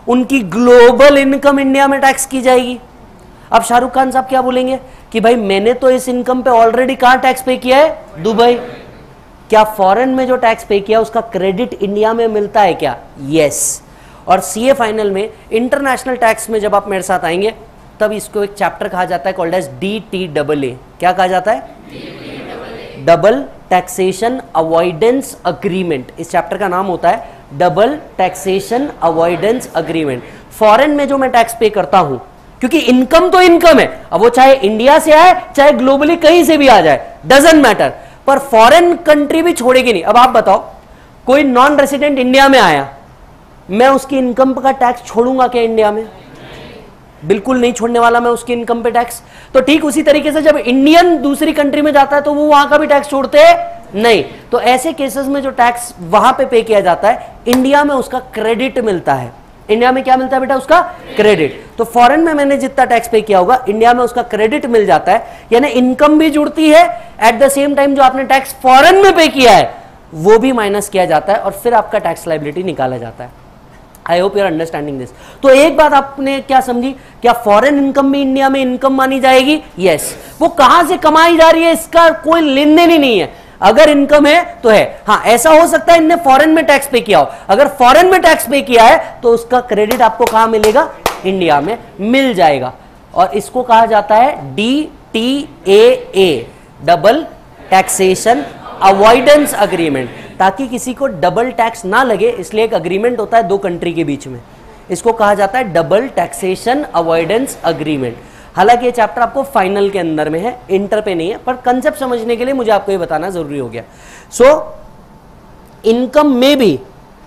उनकी ग्लोबल इनकम इंडिया में टैक्स की जाएगी। अब शाहरुख खान साहब क्या बोलेंगे कि भाई मैंने तो इस इनकम पे ऑलरेडी कहां टैक्स पे किया है, दुबई। क्या फॉरेन में जो टैक्स पे किया उसका क्रेडिट इंडिया में मिलता है क्या? यस। और सीए फाइनल में इंटरनेशनल टैक्स में जब आप मेरे साथ आएंगे तब इसको एक चैप्टर कहा जाता है called as D T double A. क्या कहा जाता है? Double taxation avoidance agreement. इस चैप्टर का नाम होता है double taxation avoidance agreement. Foreign में जो मैं टैक्स पे करता हूं, क्योंकि इनकम तो इनकम है, अब वो चाहे इंडिया से आए चाहे ग्लोबली कहीं से भी आ जाए, डजंट मैटर, पर फॉरेन कंट्री भी छोड़ेगी नहीं। अब आप बताओ, कोई नॉन रेसिडेंट इंडिया में आया, मैं उसकी इनकम का टैक्स छोड़ूंगा क्या इंडिया में? बिल्कुल नहीं छोड़ने वाला मैं उसकी इनकम पे टैक्स। तो ठीक उसी तरीके से जब इंडियन दूसरी कंट्री में जाता है तो वो वहां का भी टैक्स छोड़ते हैं नहीं। तो ऐसे केसेस में जो टैक्स वहां पे पे किया जाता है, इंडिया में उसका क्रेडिट मिलता है। इंडिया में क्या मिलता है बेटा? उसका क्रेडिट। तो फॉरेन में मैंने जितना टैक्स पे किया होगा, इंडिया में उसका क्रेडिट मिल जाता है, यानी इनकम भी जुड़ती है, एट द सेम टाइम जो आपने टैक्स फॉरेन में पे किया है वो भी माइनस किया जाता है और फिर आपका टैक्स लायबिलिटी निकाला जाता है। I hope you are understanding this. तो एक बात आपने क्या समझी, क्या फॉरेन इनकम भी इंडिया में इनकम मानी जाएगी? Yes yes. वो कहां से कमाई जा रही है इसका कोई लेन देन ही नहीं है, अगर इनकम है तो है। हाँ, ऐसा हो सकता है इनने फॉरेन में टैक्स पे किया हो, अगर फॉरेन में टैक्स पे किया है तो उसका क्रेडिट आपको कहां मिलेगा? इंडिया में मिल जाएगा। और इसको कहा जाता है D T A A, double taxation avoidance agreement, ताकि किसी को डबल टैक्स ना लगे, इसलिए एक अग्रीमेंट होता है दो कंट्री के बीच में, इसको कहा जाता है डबल टैक्सेशन अवॉइडेंस अग्रीमेंट। हालांकि ये चैप्टर आपको फाइनल के अंदर में है, इंटर पे नहीं है, पर कंसेप्ट समझने के लिए मुझे आपको ये बताना जरूरी हो गया। सो इनकम में भी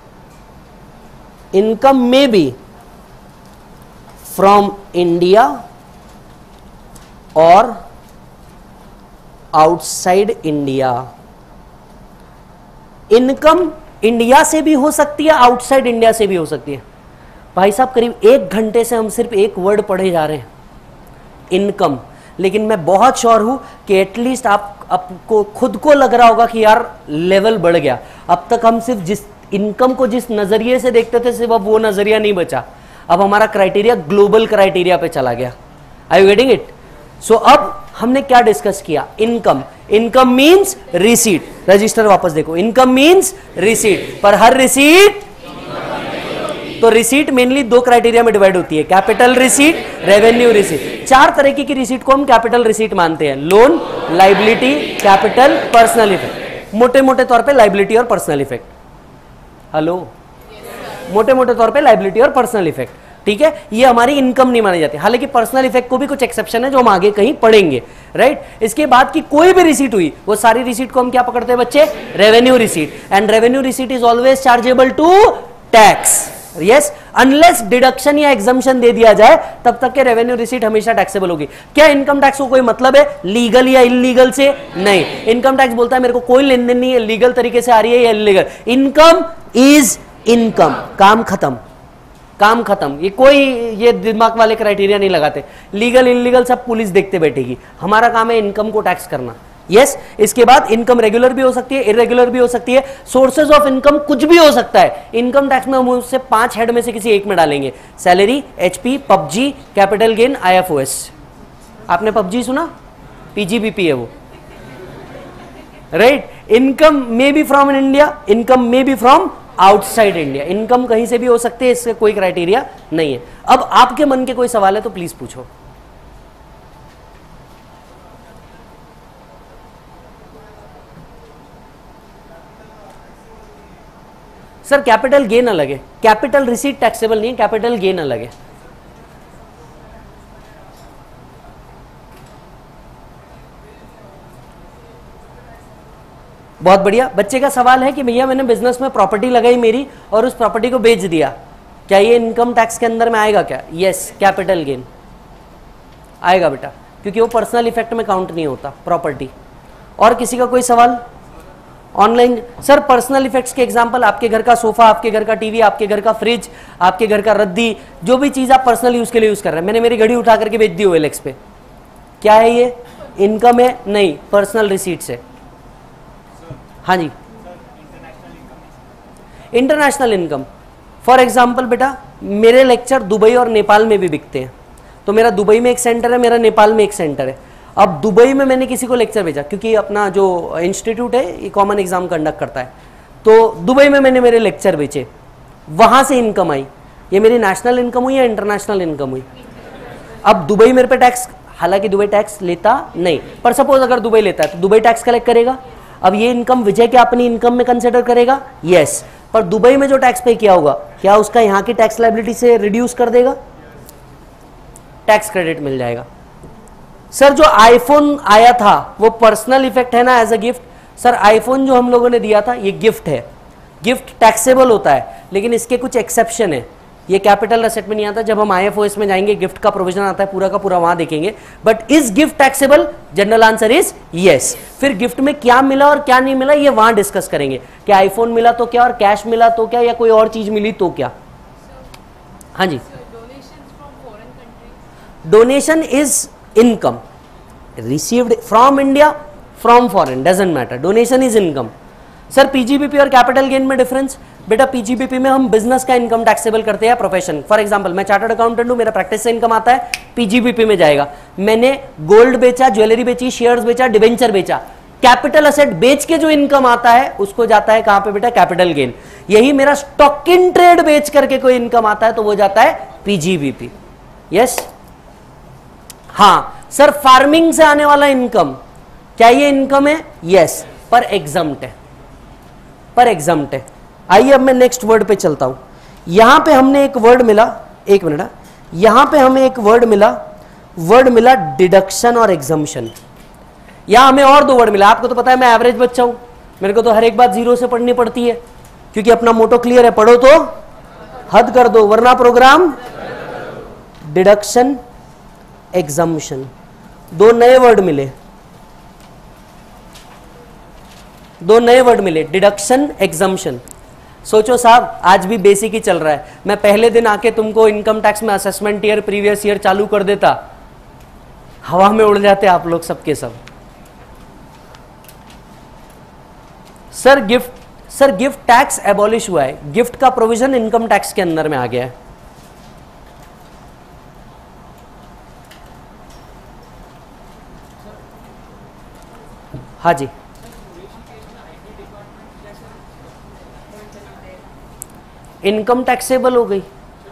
इनकम में भी फ्रॉम इंडिया और आउटसाइड इंडिया। इनकम इंडिया से भी हो सकती है, आउटसाइड इंडिया से भी हो सकती है। भाई साहब करीब एक घंटे से हम सिर्फ एक वर्ड पढ़े जा रहे हैं, इनकम, लेकिन मैं बहुत श्योर हूं कि एटलीस्ट आप आपको खुद को लग रहा होगा कि यार लेवल बढ़ गया। अब तक हम सिर्फ जिस इनकम को जिस नजरिए से देखते थे सिर्फ अब वो नजरिया नहीं बचा, अब हमारा क्राइटेरिया ग्लोबल क्राइटेरिया पे चला गया। Are you getting it? So अब हमने क्या डिस्कस किया? Income. Income means receipt. Register वापस देखो, इनकम मींस रिसीट, पर हर रिसीट, तो रिसीट मेनली दो क्राइटेरिया में डिवाइड होती है, कैपिटल रिसीट, रेवेन्यू रिसीट। चार तरीके की रिसीट को हम कैपिटल रिसीट मानते हैं, loan, liability, capital, personal effect. मोटे मोटे तौर पे लाइबिलिटी और पर्सनल इफेक्ट। हेलो, मोटे मोटे तौर पे लाइबिलिटी और पर्सनल इफेक्ट, ठीक है, ये हमारी इनकम नहीं मानी जाती। हालांकि पर्सनल इफेक्ट को भी कुछ एक्सेप्शन है जो हम आगे कहीं पढ़ेंगे, राइट। इसके बाद की कोई भी रिसीट हुई, वो सारी रिसीट को हम क्या पकड़ते हैं बच्चे? Revenue receipt. And revenue receipt is always chargeable to tax, yes, unless deduction या एग्जम्पशन दे दिया जाए तब तक के रेवेन्यू रिसीट हमेशा टैक्सेबल होगी। क्या इनकम टैक्स को कोई मतलब है लीगल या इलीगल से? नहीं। इनकम टैक्स बोलता है मेरे को कोई लेन देन नहीं है, लीगल तरीके से आ रही है या इलीगल। इनकम इज इनकम, काम खत्म, काम खत्म। ये कोई ये दिमाग वाले क्राइटेरिया नहीं लगाते, लीगल इलीगल सब पुलिस देखते बैठेगी। हमारा काम है इनकम को टैक्स करना, यस yes, इसके बाद इनकम रेगुलर भी हो सकती है, इरेगुलर भी हो सकती है, सोर्सेज ऑफ इनकम कुछ भी हो सकता है। इनकम टैक्स में हम उससे पांच हेड में से किसी एक में डालेंगे, salary, HP, PUBG, capital gain, IFOS. आपने पबजी सुना? पीजीबीपी है वो, right. Income may be from India, income may be from outside India. Income कहीं से भी हो सकती है, इससे कोई क्राइटेरिया नहीं है। अब आपके मन के कोई सवाल है तो प्लीज पूछो। सर कैपिटल गेन अलग है, कैपिटल रिसीट टैक्सेबल नहीं है, कैपिटल गेन अलग है। बहुत बढ़िया। बच्चे का सवाल है कि भैया मैंने बिजनेस में प्रॉपर्टी लगाई मेरी और उस प्रॉपर्टी को बेच दिया, क्या ये इनकम टैक्स के अंदर में आएगा क्या? यस, कैपिटल गेन आएगा बेटा, क्योंकि वो पर्सनल इफेक्ट में काउंट नहीं होता प्रॉपर्टी। और किसी का कोई सवाल? ऑनलाइन सर पर्सनल इफेक्ट्स के एग्जांपल, आपके घर का सोफा, आपके घर का टीवी, आपके घर का फ्रिज, आपके घर का रद्दी, जो भी चीज आप पर्सनल यूज के लिए यूज कर रहे हैं। मैंने मेरी घड़ी उठा करके बेच दी ओएलएक्स पे, क्या है ये? इनकम है? नहीं, पर्सनल रिसीट से। हाँ जी, इंटरनेशनल इनकम फॉर एग्जाम्पल बेटा मेरे लेक्चर दुबई और नेपाल में भी बिकते हैं, तो मेरा दुबई में एक सेंटर है, मेरा नेपाल में एक सेंटर है। अब दुबई में मैंने किसी को लेक्चर भेजा, क्योंकि अपना जो इंस्टीट्यूट है ये कॉमन एग्जाम कंडक्ट करता है, तो दुबई में मैंने मेरे लेक्चर बेचे, वहां से इनकम आई। ये मेरी नेशनल इनकम हुई या इंटरनेशनल इनकम हुई? अब दुबई मेरे पे टैक्स, हालांकि दुबई टैक्स लेता नहीं, पर सपोज अगर दुबई लेता है तो दुबई टैक्स कलेक्ट करेगा। अब ये इनकम विजय क्या अपनी इनकम में कंसिडर करेगा? यस। पर दुबई में जो टैक्स पे किया होगा, क्या उसका यहाँ की टैक्स लायबिलिटी से रिड्यूस कर देगा? टैक्स क्रेडिट मिल जाएगा। सर जो आईफोन आया था वो पर्सनल इफेक्ट है ना as a gift? Sir iPhone जो हम लोगों ने दिया था ये गिफ्ट है, गिफ्ट टैक्सेबल होता है, लेकिन इसके कुछ एक्सेप्शन है। ये कैपिटल एसेट में नहीं आता, जब हम आईएफओएस में जाएंगे गिफ्ट का प्रोविजन आता है, पूरा का पूरा वहां देखेंगे। But is gift taxable? General answer is yes. फिर गिफ्ट में क्या मिला और क्या नहीं मिला ये वहां डिस्कस करेंगे, कि आईफोन मिला तो क्या, और कैश मिला तो क्या, या कोई और चीज मिली तो क्या। हाँ जी, donation is income received from India, from foreign, doesn't matter, donation is income. Sir PGBP और कैपिटल गेन में डिफरेंस? बेटा पीजीबीपी में हम बिजनेस का इनकम टैक्सेबल करते हैं, प्रोफेशन। फॉर एग्जांपल मैं चार्टर्ड अकाउंटेंट हूं, मेरा प्रैक्टिस से इनकम आता है, पीजीबीपी में जाएगा। मैंने गोल्ड बेचा, ज्वेलरी बेची, शेयर्स बेचा, डिवेंचर बेचा, कैपिटल असेट बेच के जो इनकम आता है उसको जाता है कहां पे बेटा? Capital gain. यही मेरा स्टॉक इन ट्रेड बेच करके कोई इनकम आता है तो वो जाता है पीजीबीपी। यस। हाँ सर फार्मिंग से आने वाला इनकम, क्या ये इनकम है? यस, पर एग्जम्प्ट है, पर एग्जम्प्ट है। आइए अब मैं नेक्स्ट वर्ड पे चलता हूं। यहां पे हमने एक वर्ड मिला, एक मिनट, यहां पे हमें एक वर्ड मिला, वर्ड मिला डिडक्शन और एग्जम्पशन। यहां हमें और दो वर्ड मिला। आपको तो पता है मैं एवरेज बच्चा हूं, मेरे को तो हर एक बात जीरो से पढ़नी पड़ती है, क्योंकि अपना मोटो क्लियर है, पढ़ो तो हद कर दो वरना प्रोग्राम। डिडक्शन, एग्जम्पशन, दो नए वर्ड मिले, दो नए वर्ड मिले, डिडक्शन, एग्जम्पशन। सोचो साहब आज भी बेसिक ही चल रहा है, मैं पहले दिन आके तुमको इनकम टैक्स में असेसमेंट ईयर, प्रीवियस ईयर चालू कर देता, हवा में उड़ जाते आप लोग सबके सब। Sir gift, sir gift tax abolish हुआ है, गिफ्ट का प्रोविजन इनकम टैक्स के अंदर में आ गया है। हाँ जी, इनकम टैक्सेबल हो गई।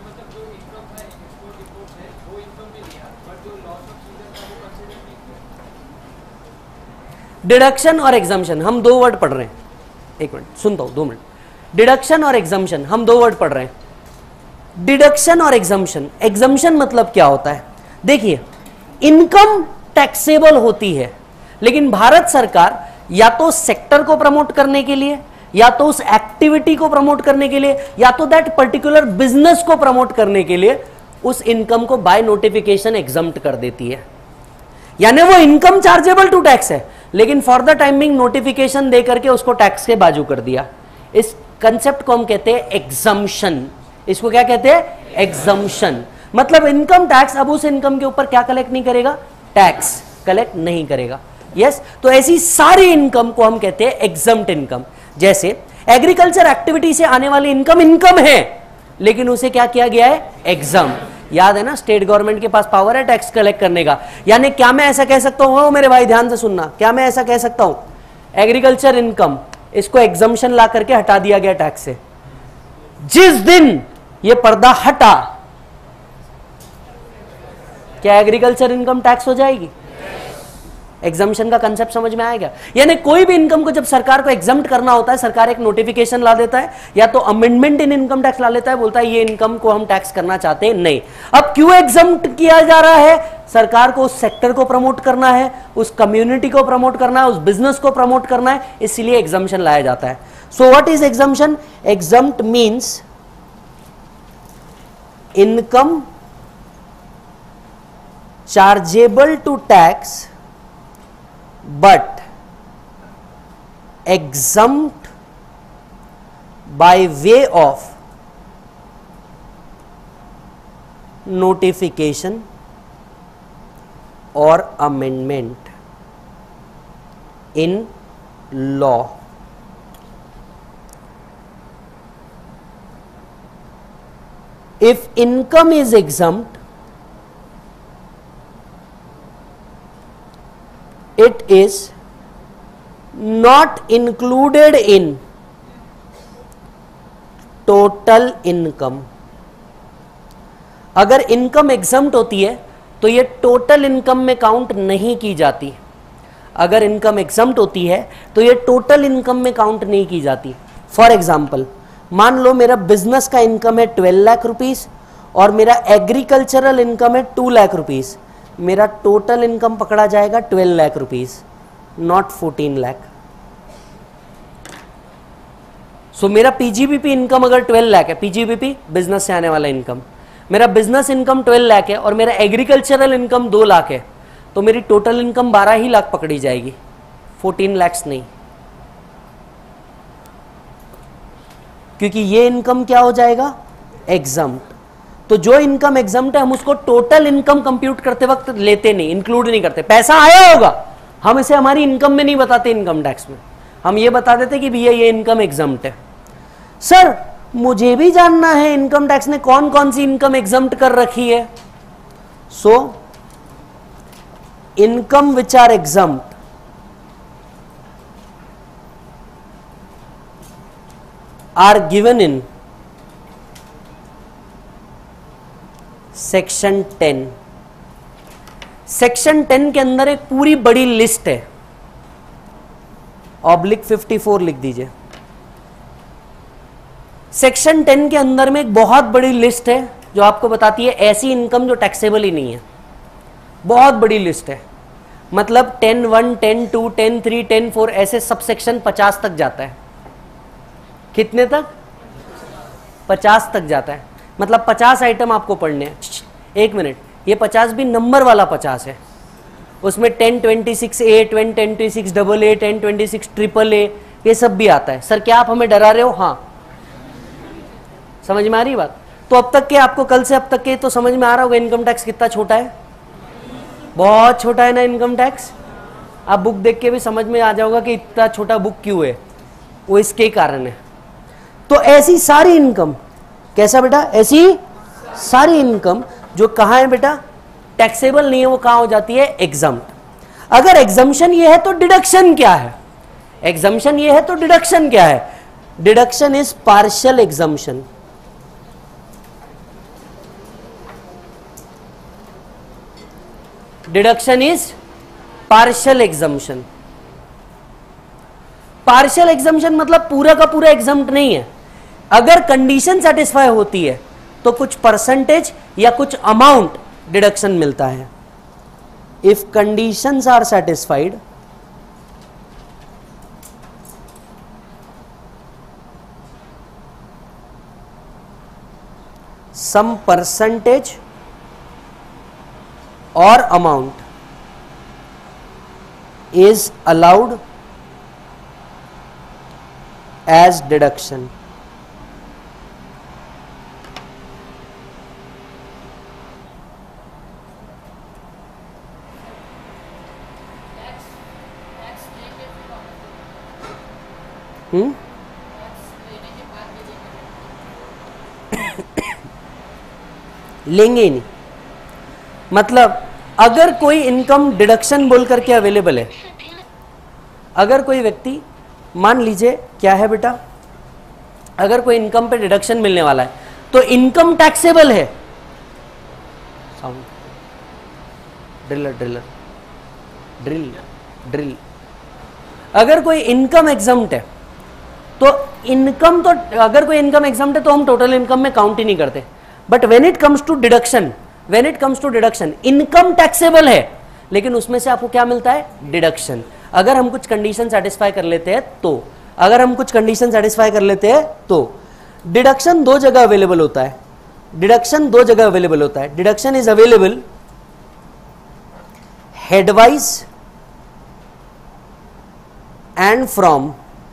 डिडक्शन और एग्जम्पशन हम दो वर्ड पढ़ रहे हैं, एक मिनट सुनता हूं, दो मिनट। डिडक्शन और एग्जम्पशन हम दो वर्ड पढ़ रहे हैं। डिडक्शन और एग्जम्पशन, एग्जम्पशन मतलब क्या होता है? देखिए इनकम टैक्सेबल होती है, लेकिन भारत सरकार या तो सेक्टर को प्रमोट करने के लिए, या तो उस एक्टिविटी को प्रमोट करने के लिए, या तो दैट पर्टिकुलर बिजनेस को प्रमोट करने के लिए उस इनकम को बाय नोटिफिकेशन एग्जम्प्ट कर देती है। यानी वो इनकम चार्जेबल टू टैक्स है, लेकिन फॉर द टाइमिंग नोटिफिकेशन दे करके उसको टैक्स के बाजू कर दिया। इस कंसेप्ट को हम कहते हैं एग्जम्पशन। इसको क्या कहते हैं? एग्जम्पशन। मतलब इनकम टैक्स अब उस इनकम के ऊपर क्या कलेक्ट नहीं करेगा? टैक्स कलेक्ट नहीं करेगा। Yes yes? तो ऐसी सारी इनकम को हम कहते हैं एग्जम्प्ट इनकम। जैसे एग्रीकल्चर एक्टिविटी से आने वाली इनकम इनकम है, लेकिन उसे क्या किया गया है? एग्जम्प्ट। याद है ना, स्टेट गवर्नमेंट के पास पावर है टैक्स कलेक्ट करने का। यानी क्या मैं ऐसा कह सकता हूं, मेरे भाई ध्यान से सुनना, क्या मैं ऐसा कह सकता हूं एग्रीकल्चर इनकम, इसको एग्जम्पशन ला करके हटा दिया गया टैक्स से। जिस दिन ये पर्दा हटा, क्या एग्रीकल्चर इनकम टैक्स हो जाएगी? एग्जम्पशन का कंसेप्ट समझ में आएगा? यानी कोई भी इनकम को जब सरकार को एग्जम्प्ट करना होता है, सरकार एक नोटिफिकेशन ला देता है, या तो अमेंडमेंट इन इनकम टैक्स ला लेता है, बोलता है ये इनकम को हम टैक्स करना चाहते हैं नहीं। अब क्यों एग्जम्प्ट किया जा रहा है? सरकार को उस सेक्टर को प्रमोट करना है, उस कम्युनिटी को प्रमोट करना है, उस बिजनेस को प्रमोट करना है, इसलिए एग्जम्पशन लाया जाता है। So what is exemption? Exempt means income chargeable to tax but exempt by way of notification or amendment in law। if income is exempt, it is not included in total income. अगर इनकम एग्जम्प्ट होती है तो ये टोटल इनकम में काउंट नहीं की जाती. अगर इनकम एग्जम्प्ट होती है तो ये टोटल इनकम में काउंट नहीं की जाती. फॉर एग्जाम्पल, मान लो मेरा बिजनेस का इनकम है ट्वेल्व लाख रुपीस और मेरा एग्रीकल्चरल इनकम है टू लाख रुपीस. मेरा टोटल इनकम पकड़ा जाएगा twelve lakh rupees, not fourteen lakh. So मेरा पीजीबीपी इनकम अगर ट्वेल्व लाख है, पीजीबीपी बिजनेस से आने वाला इनकम, मेरा बिजनेस इनकम ट्वेल्व लाख है और मेरा एग्रीकल्चरल इनकम दो लाख है, तो मेरी टोटल इनकम बारह ही लाख पकड़ी जाएगी, फोर्टीन लाख नहीं. क्योंकि ये इनकम क्या हो जाएगा, एग्जम्प्ट. तो जो इनकम एग्जम्प्ट है हम उसको टोटल इनकम कंप्यूट करते वक्त लेते नहीं, इंक्लूड नहीं करते. पैसा आया होगा, हम इसे हमारी इनकम में नहीं बताते, इनकम टैक्स में हम ये बता देते कि भैया ये इनकम एग्जम्प्ट है. सर मुझे भी जानना है इनकम टैक्स ने कौन कौन सी इनकम एग्जम्प्ट कर रखी है. So income which are exempt are given in section ten. Section ten के अंदर एक पूरी बड़ी लिस्ट है, ऑब्लिक फिफ्टी फोर लिख दीजिए. सेक्शन टेन के अंदर में एक बहुत बड़ी लिस्ट है जो आपको बताती है ऐसी इनकम जो टैक्सेबल ही नहीं है. बहुत बड़ी लिस्ट है, मतलब ten one, ten two, ten three, ten four ऐसे सब सेक्शन पचास तक जाता है. कितने तक? पचास तक जाता है. मतलब पचास आइटम आपको पढ़ने हैं. एक मिनट, ये पचास भी नंबर वाला पचास है. उसमें ten twenty six A, ten twenty six double A, ten twenty six triple A, ये सब भी आता है. सर क्या आप हमें डरा रहे हो? हाँ, समझ में आ रही बात? तो अब तक के आपको कल से अब तक के तो समझ में आ रहा होगा इनकम टैक्स कितना छोटा है. बहुत छोटा है ना इनकम टैक्स. आप बुक देख के भी समझ में आ जाओगा कि इतना छोटा बुक क्यों है, वो इसके कारण है. तो ऐसी सारी इनकम, कैसा बेटा, ऐसी सारी इनकम जो कहाँ है बेटा, टैक्सेबल नहीं है, वो कहाँ हो जाती है, एग्जम्प्ट. अगर एग्जम्पशन ये है तो डिडक्शन क्या है? एग्जम्पशन ये है तो डिडक्शन क्या है? Deduction is partial exemption. Deduction is partial exemption. Partial exemption मतलब पूरा का पूरा एग्जम्प्ट नहीं है. अगर कंडीशन सेटिस्फाई होती है तो कुछ परसेंटेज या कुछ अमाउंट डिडक्शन मिलता है. If conditions are satisfied, some percentage और amount is allowed as deduction. हम्म लेंगे ही नहीं. मतलब अगर कोई इनकम डिडक्शन बोल करके अवेलेबल है, अगर कोई व्यक्ति, मान लीजिए क्या है बेटा, अगर कोई इनकम पे डिडक्शन मिलने वाला है तो इनकम टैक्सेबल है. Sound driller driller drill drill. अगर कोई इनकम एग्जम्प्ट है तो इनकम तो, अगर कोई इनकम एग्जम्प्ट है तो हम टोटल इनकम में काउंट ही नहीं करते. But when it comes to deduction, when it comes to deduction, income taxable है लेकिन उसमें से आपको क्या मिलता है, डिडक्शन. अगर हम कुछ कंडीशन सेटिस्फाई कर लेते हैं तो, अगर हम कुछ कंडीशन सेटिस्फाई कर लेते हैं तो डिडक्शन दो जगह अवेलेबल होता है. डिडक्शन दो जगह अवेलेबल होता है. Deduction is available headwise and from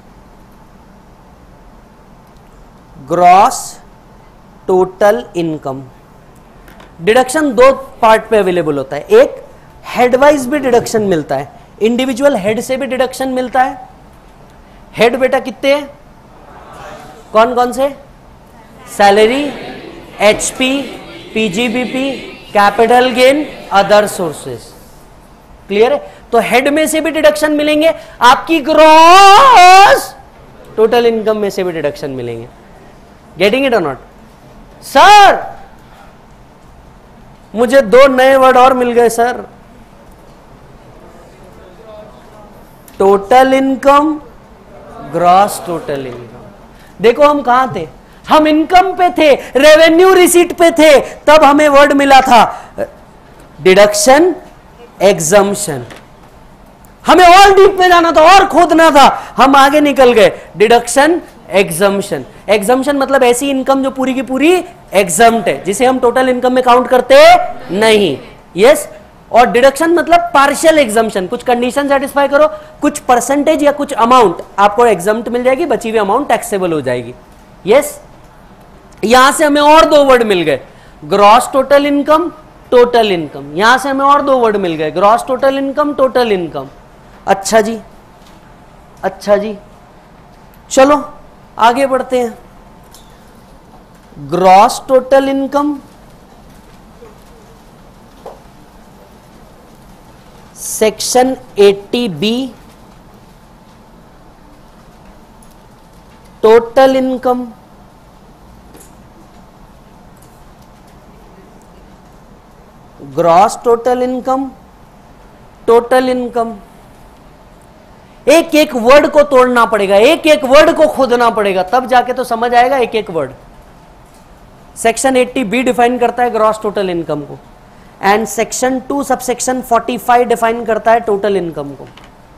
gross total income. Deduction दो पार्ट पे अवेलेबल होता है. एक हेडवाइज भी डिडक्शन मिलता है, इंडिविजुअल हेड से भी डिडक्शन मिलता है. हेड बेटा कितने हैं, कौन कौन से, salary, HP, PGBP, capital gain, other sources. Clear है? तो हेड में से भी डिडक्शन मिलेंगे, आपकी ग्रॉस टोटल इनकम में से भी डिडक्शन मिलेंगे। Getting it or not? Sir मुझे दो नए वर्ड और मिल गए सर, total income, gross total income. देखो हम कहां थे, हम इनकम पे थे, रेवेन्यू रिसीट पे थे, तब हमें वर्ड मिला था डिडक्शन, एग्जम्पशन। हमें और डीप में जाना था और खोदना था, हम आगे निकल गए, डिडक्शन, एग्जम्पशन। एग्जम्पशन मतलब ऐसी इनकम जो पूरी की पूरी एग्जम्प्ट है, जिसे हम टोटल इनकम में काउंट करते नहीं। यस। और डिडक्शन मतलब पार्शियल एग्जम्पशन, कुछ कंडीशन सेटिस्फाई करो, कुछ परसेंटेज या कुछ अमाउंट आपको एग्जम्प्ट मिल जाएगी, बची हुई अमाउंट टैक्सेबल हो जाएगी। यस। यहां से हमें और दो वर्ड मिल गए, gross total income, total income. यहां से हमें और दो वर्ड मिल गए, gross total income, total income. अच्छा जी, अच्छा जी, चलो आगे बढ़ते हैं। Gross total income, section eighty B, total income, gross total income, total income. एक एक वर्ड को तोड़ना पड़ेगा, एक एक वर्ड को खोदना पड़ेगा, तब जाके तो समझ आएगा एक एक word. Section eighty B define करता है ग्रॉस टोटल इनकम को, and section two subsection forty five define करता है टोटल इनकम को।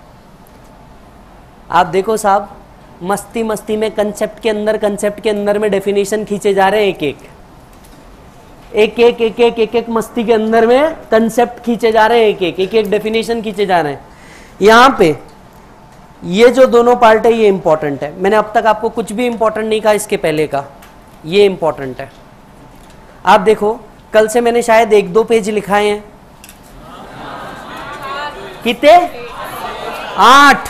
आप देखो साहब, मस्ती मस्ती में कंसेप्ट के अंदर कंसेप्ट के अंदर में डेफिनेशन खींचे जा रहे हैं, एक एक एक एक एक एक एक एक मस्ती के अंदर में कंसेप्ट खींचे जा रहे हैं, एक एक एक एक डेफिनेशन खींचे जा रहे हैं। यहां पे ये जो दोनों पार्ट है ये इंपॉर्टेंट है, मैंने अब तक आपको कुछ भी इंपॉर्टेंट नहीं कहा इसके पहले का, ये इंपॉर्टेंट है। आप देखो कल से मैंने शायद एक दो पेज लिखाए हैं, कितने? आठ।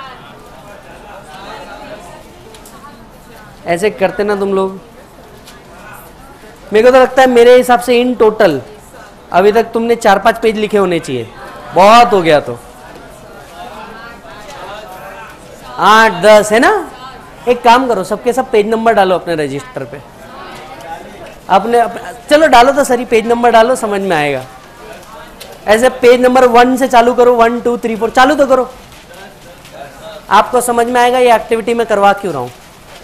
ऐसे करते ना तुम लोग, मेरे को तो लगता है मेरे हिसाब से इन टोटल अभी तक तुमने चार पांच पेज लिखे होने चाहिए, बहुत हो गया तो आठ दस है ना। एक काम करो, सबके सब पेज नंबर डालो अपने रजिस्टर पे, अपने, अपने चलो डालो तो सही, पेज नंबर डालो, समझ में आएगा। ऐसे पेज नंबर वन से चालू करो, वन टू थ्री फोर चालू तो करो, आपको समझ में आएगा ये एक्टिविटी में करवा क्यों रहा हूं।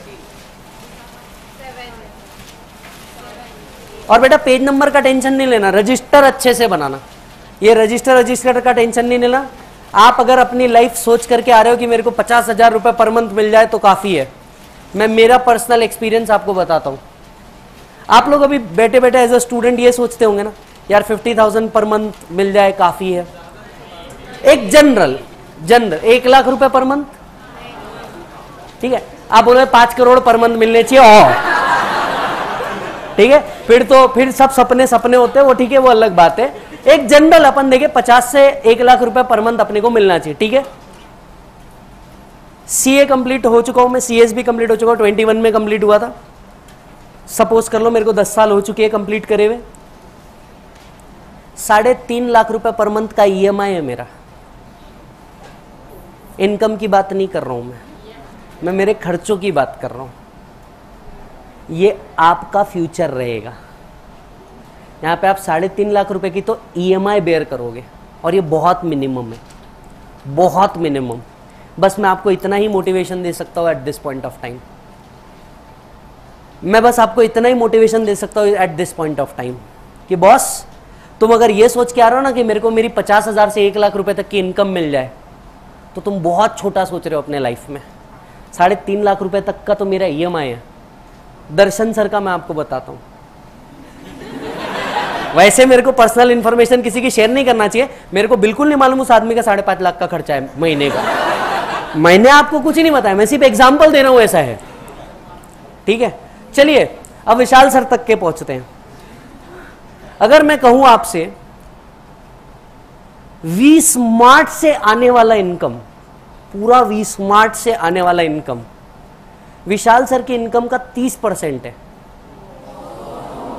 और बेटा पेज नंबर का टेंशन नहीं लेना, रजिस्टर अच्छे से बनाना, ये रजिस्टर रजिस्टर का टेंशन नहीं लेना। आप अगर अपनी लाइफ सोच करके आ रहे हो कि मेरे को पचास हजार रुपए पर मंथ मिल जाए तो काफी है, मैं मेरा पर्सनल एक्सपीरियंस आपको बताता हूं। आप लोग अभी बैठे बैठे एज अ स्टूडेंट ये सोचते होंगे ना, यार फिफ्टी थाउजेंड पर मंथ मिल जाए काफी है। एक जनरल जनरल एक लाख रुपए पर मंथ, ठीक है। आप बोले पांच करोड़ पर मंथ मिलने चाहिए, और ठीक है, फिर तो फिर सब सपने सपने होते हैं, वो ठीक है, वो अलग बात है। एक जनरल अपन देखे पचास से एक लाख रुपए पर मंथ अपने को मिलना चाहिए, ठीक है। सीए कंप्लीट हो चुका हूं मैं, सीएस भी कंप्लीट हो चुका हूं, ट्वेंटी वन में कंप्लीट हुआ था। सपोज कर लो मेरे को दस साल हो चुके हैं कंप्लीट करे हुए, साढ़े तीन लाख रुपए पर मंथ का ईएमआई है मेरा। इनकम की बात नहीं कर रहा हूं मैं मैं मेरे खर्चों की बात कर रहा हूं। ये आपका फ्यूचर रहेगा, यहाँ पे आप साढ़े तीन लाख रुपए की तो ईएमआई बेयर करोगे, और ये बहुत मिनिमम है, बहुत मिनिमम। बस मैं आपको इतना ही मोटिवेशन दे सकता हूँ at this point of time, मैं बस आपको इतना ही मोटिवेशन दे सकता हूँ at this point of time कि बॉस तुम अगर ये सोच के आ रहे हो ना कि मेरे को मेरी पचास हजार से एक लाख रुपए तक की इनकम मिल जाए, तो तुम बहुत छोटा सोच रहे हो अपने लाइफ में। साढ़े तीन लाख रुपए तक का तो मेरा ईएमआई है, दर्शन सर का मैं आपको बताता हूँ। वैसे मेरे को पर्सनल इंफॉर्मेशन किसी की शेयर नहीं करना चाहिए, मेरे को बिल्कुल नहीं मालूम उस आदमी का साढ़े पांच लाख का खर्चा है महीने का, मैंने आपको कुछ नहीं बताया, मैं सिर्फ एग्जाम्पल दे रहा हूं, ऐसा है, ठीक है। चलिए अब विशाल सर तक के पहुंचते हैं। अगर मैं कहूं आपसे वी स्मार्ट से आने वाला इनकम, पूरा वी स्मार्ट से आने वाला इनकम विशाल सर की इनकम का तीस परसेंट है,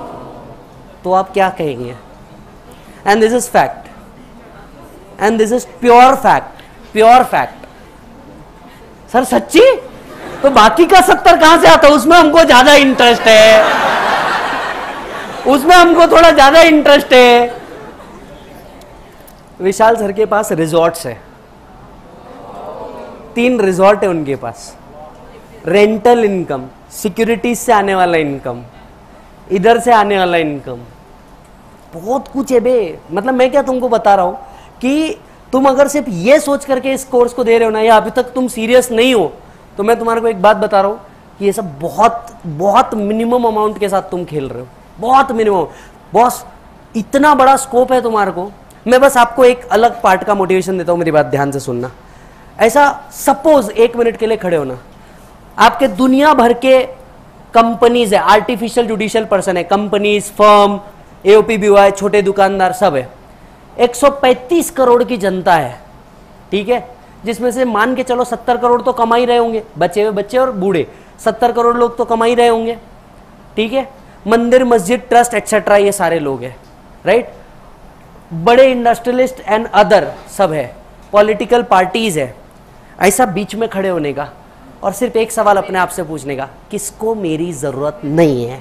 तो आप क्या कहेंगे? And this is fact, and this is pure fact, pure fact. Sir सच्ची? तो बाकी का सत्तर कहां से आता है? उसमें हमको ज्यादा इंटरेस्ट है, उसमें हमको थोड़ा ज्यादा इंटरेस्ट है। विशाल सर के पास रिजॉर्ट्स है, तीन रिजॉर्ट है उनके पास। रेंटल इनकम, सिक्योरिटीज से आने वाला इनकम, इधर से आने वाला इनकम, बहुत कुछ है बे। मतलब मैं क्या तुमको बता रहा हूं कि तुम अगर सिर्फ ये सोच करके इस कोर्स को दे रहे हो ना, या अभी तक तुम सीरियस नहीं हो, तो मैं तुम्हारे को एक बात बता रहा हूं कि ये सब बहुत बहुत मिनिमम अमाउंट के साथ तुम खेल रहे हो, बहुत मिनिमम। बॉस इतना बड़ा स्कोप है तुम्हारे को। मैं बस आपको एक अलग पार्ट का मोटिवेशन देता हूं, मेरी बात ध्यान से सुनना। ऐसा सपोज एक मिनट के लिए खड़े होना, आपके दुनिया भर के कंपनीज है, आर्टिफिशियल जुडिशियल पर्सन है, कंपनीज, फर्म, एओपी भी हुआ है, छोटे दुकानदार सब है। एक सौ पैंतीस करोड़ की जनता है, ठीक है, जिसमें से मान के चलो सत्तर करोड़ तो कमा ही रहे होंगे, बचे हुए बच्चे और बूढ़े, सत्तर करोड़ लोग तो कमा ही रहे होंगे, ठीक है। मंदिर, मस्जिद, ट्रस्ट एक्सेट्रा ये सारे लोग हैं, राइट। बड़े इंडस्ट्रियलिस्ट एंड अदर सब है, पॉलिटिकल पार्टीज है। ऐसा बीच में खड़े होने का और सिर्फ एक सवाल अपने आप से पूछने का, किसको मेरी जरूरत नहीं है?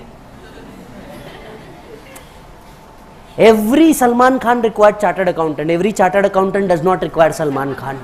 Every Salman Khan required chartered accountant, every chartered accountant does not require Salman Khan.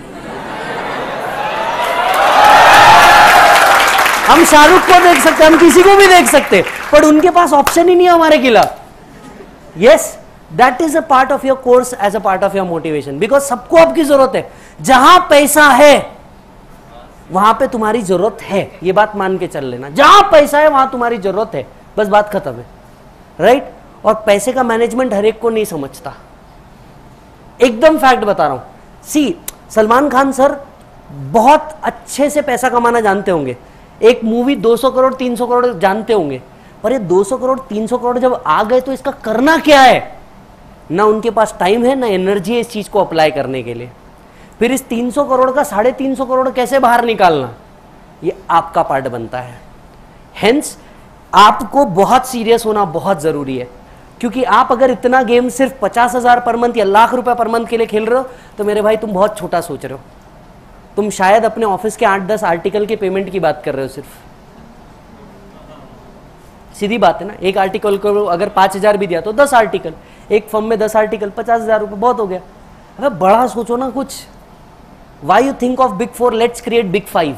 हम शाहरुख को देख सकते, हम किसी को भी देख सकते, पर उनके पास ऑप्शन ही नहीं है हमारे खिलाफ। Yes, that is a part of your course as a part of your motivation, because सबको आपकी जरूरत है। जहां पैसा है वहां पे तुम्हारी जरूरत है, ये बात मान के चल लेना। जहां पैसा है वहां तुम्हारी जरूरत है, बस बात खत्म है, राइट। और पैसे का मैनेजमेंट हर एक को नहीं समझता, एकदम फैक्ट बता रहा हूं। सी, सलमान खान सर बहुत अच्छे से पैसा कमाना जानते होंगे, एक मूवी दो सौ करोड़ तीन सौ करोड़ जानते होंगे, पर ये दो सौ करोड़ तीन सौ करोड़ जब आ गए तो इसका करना क्या है? ना उनके पास टाइम है, ना एनर्जी है इस चीज को अप्लाई करने के लिए। फिर इस तीन सौ करोड़ का साढ़े तीन सौ करोड़ कैसे बाहर निकालना, ये आपका पार्ट बनता है। हेंस आपको बहुत सीरियस होना बहुत जरूरी है, क्योंकि आप अगर इतना गेम सिर्फ पचास हजार पर मंथ या लाख रुपए पर मंथ के लिए खेल रहे हो, तो मेरे भाई तुम बहुत छोटा सोच रहे हो। तुम शायद अपने ऑफिस के आठ दस आर्टिकल के पेमेंट की बात कर रहे हो सिर्फ। सीधी बात है ना, एक आर्टिकल को अगर पांच हजार भी दिया तो दस आर्टिकल, एक फर्म में दस आर्टिकल, पचास हजार रुपये बहुत हो गया। अगर बड़ा सोचो ना कुछ। Why you think of big four, let's create big five,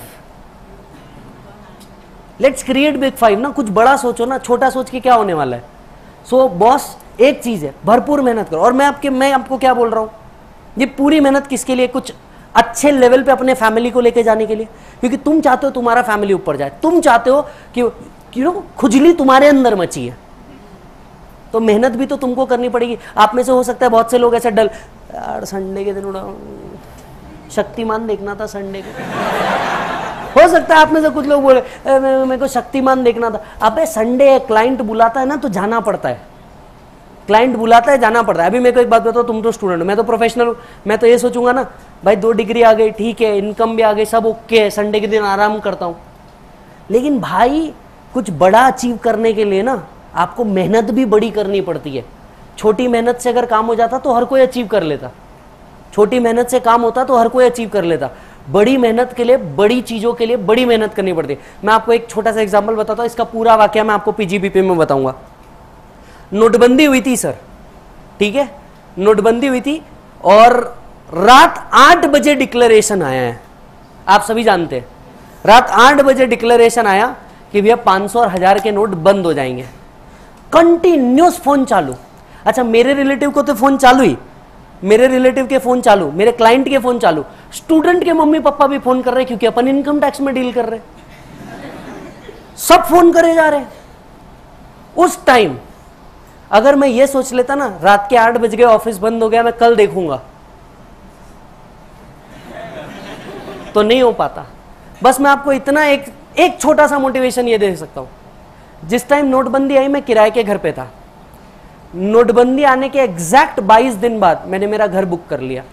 let's create big five ना, कुछ बड़ा सोचो ना, छोटा सोच के क्या होने वाला है। सो so, बॉस एक चीज है, भरपूर मेहनत करो। और मैं आपके मैं आपको क्या बोल रहा हूं, ये पूरी मेहनत किसके लिए? कुछ अच्छे लेवल पे अपने फैमिली को लेके जाने के लिए, क्योंकि तुम चाहते हो तुम्हारा फैमिली ऊपर जाए, तुम चाहते हो कि यू नो खुजली तुम्हारे अंदर मची है, तो मेहनत भी तो तुमको करनी पड़ेगी। आप में से हो सकता है बहुत से लोग ऐसे डल, यार संडे के दिन उड़ा शक्तिमान देखना था संडे को। हो सकता है आप में से कुछ लोग बोले मेरे को शक्तिमान देखना था। अबे संडे क्लाइंट बुलाता है ना तो जाना पड़ता है, क्लाइंट बुलाता है जाना पड़ता है। अभी मेरे को एक बात बताओ, तुम तो स्टूडेंट हो, मैं तो प्रोफेशनल हूँ। मैं तो ये सोचूंगा ना भाई दो डिग्री आ गई, ठीक है, इनकम भी आ गई, सब ओके है, संडे के दिन आराम करता हूँ। लेकिन भाई कुछ बड़ा अचीव करने के लिए ना आपको मेहनत भी बड़ी करनी पड़ती है। छोटी मेहनत से अगर काम हो जाता तो हर कोई अचीव कर लेता, छोटी मेहनत से काम होता तो हर कोई अचीव कर लेता। बड़ी मेहनत के लिए, बड़ी चीजों के लिए बड़ी मेहनत करनी पड़ती है। मैं आपको एक छोटा सा एग्जांपल बताता हूँ, इसका पूरा वाकया मैं आपको पीजीबीपी में बताऊंगा। नोटबंदी हुई थी सर, ठीक है, नोटबंदी हुई थी और रात आठ बजे डिक्लेरेशन आया है, आप सभी जानते हैं। रात आठ बजे डिक्लेरेशन आया कि भैया पांच सौ और हजार के नोट बंद हो जाएंगे। कंटिन्यूस फोन चालू। अच्छा, मेरे रिलेटिव को तो फोन चालू ही, मेरे रिलेटिव के फोन चालू, मेरे क्लाइंट के फोन चालू, स्टूडेंट के मम्मी पापा भी फोन कर रहे हैं, क्योंकि अपन इनकम टैक्स में डील कर रहे हैं, सब फोन करे जा रहे हैं। उस टाइम अगर मैं ये सोच लेता ना रात के आठ बज गए, ऑफिस बंद हो गया, मैं कल देखूंगा, तो नहीं हो पाता। बस मैं आपको इतना एक एक छोटा सा मोटिवेशन ये दे सकता हूं। जिस टाइम नोटबंदी आई मैं किराए के घर पे था, नोटबंदी आने के एग्जैक्ट बाईस दिन बाद मैंने मेरा घर बुक कर लिया।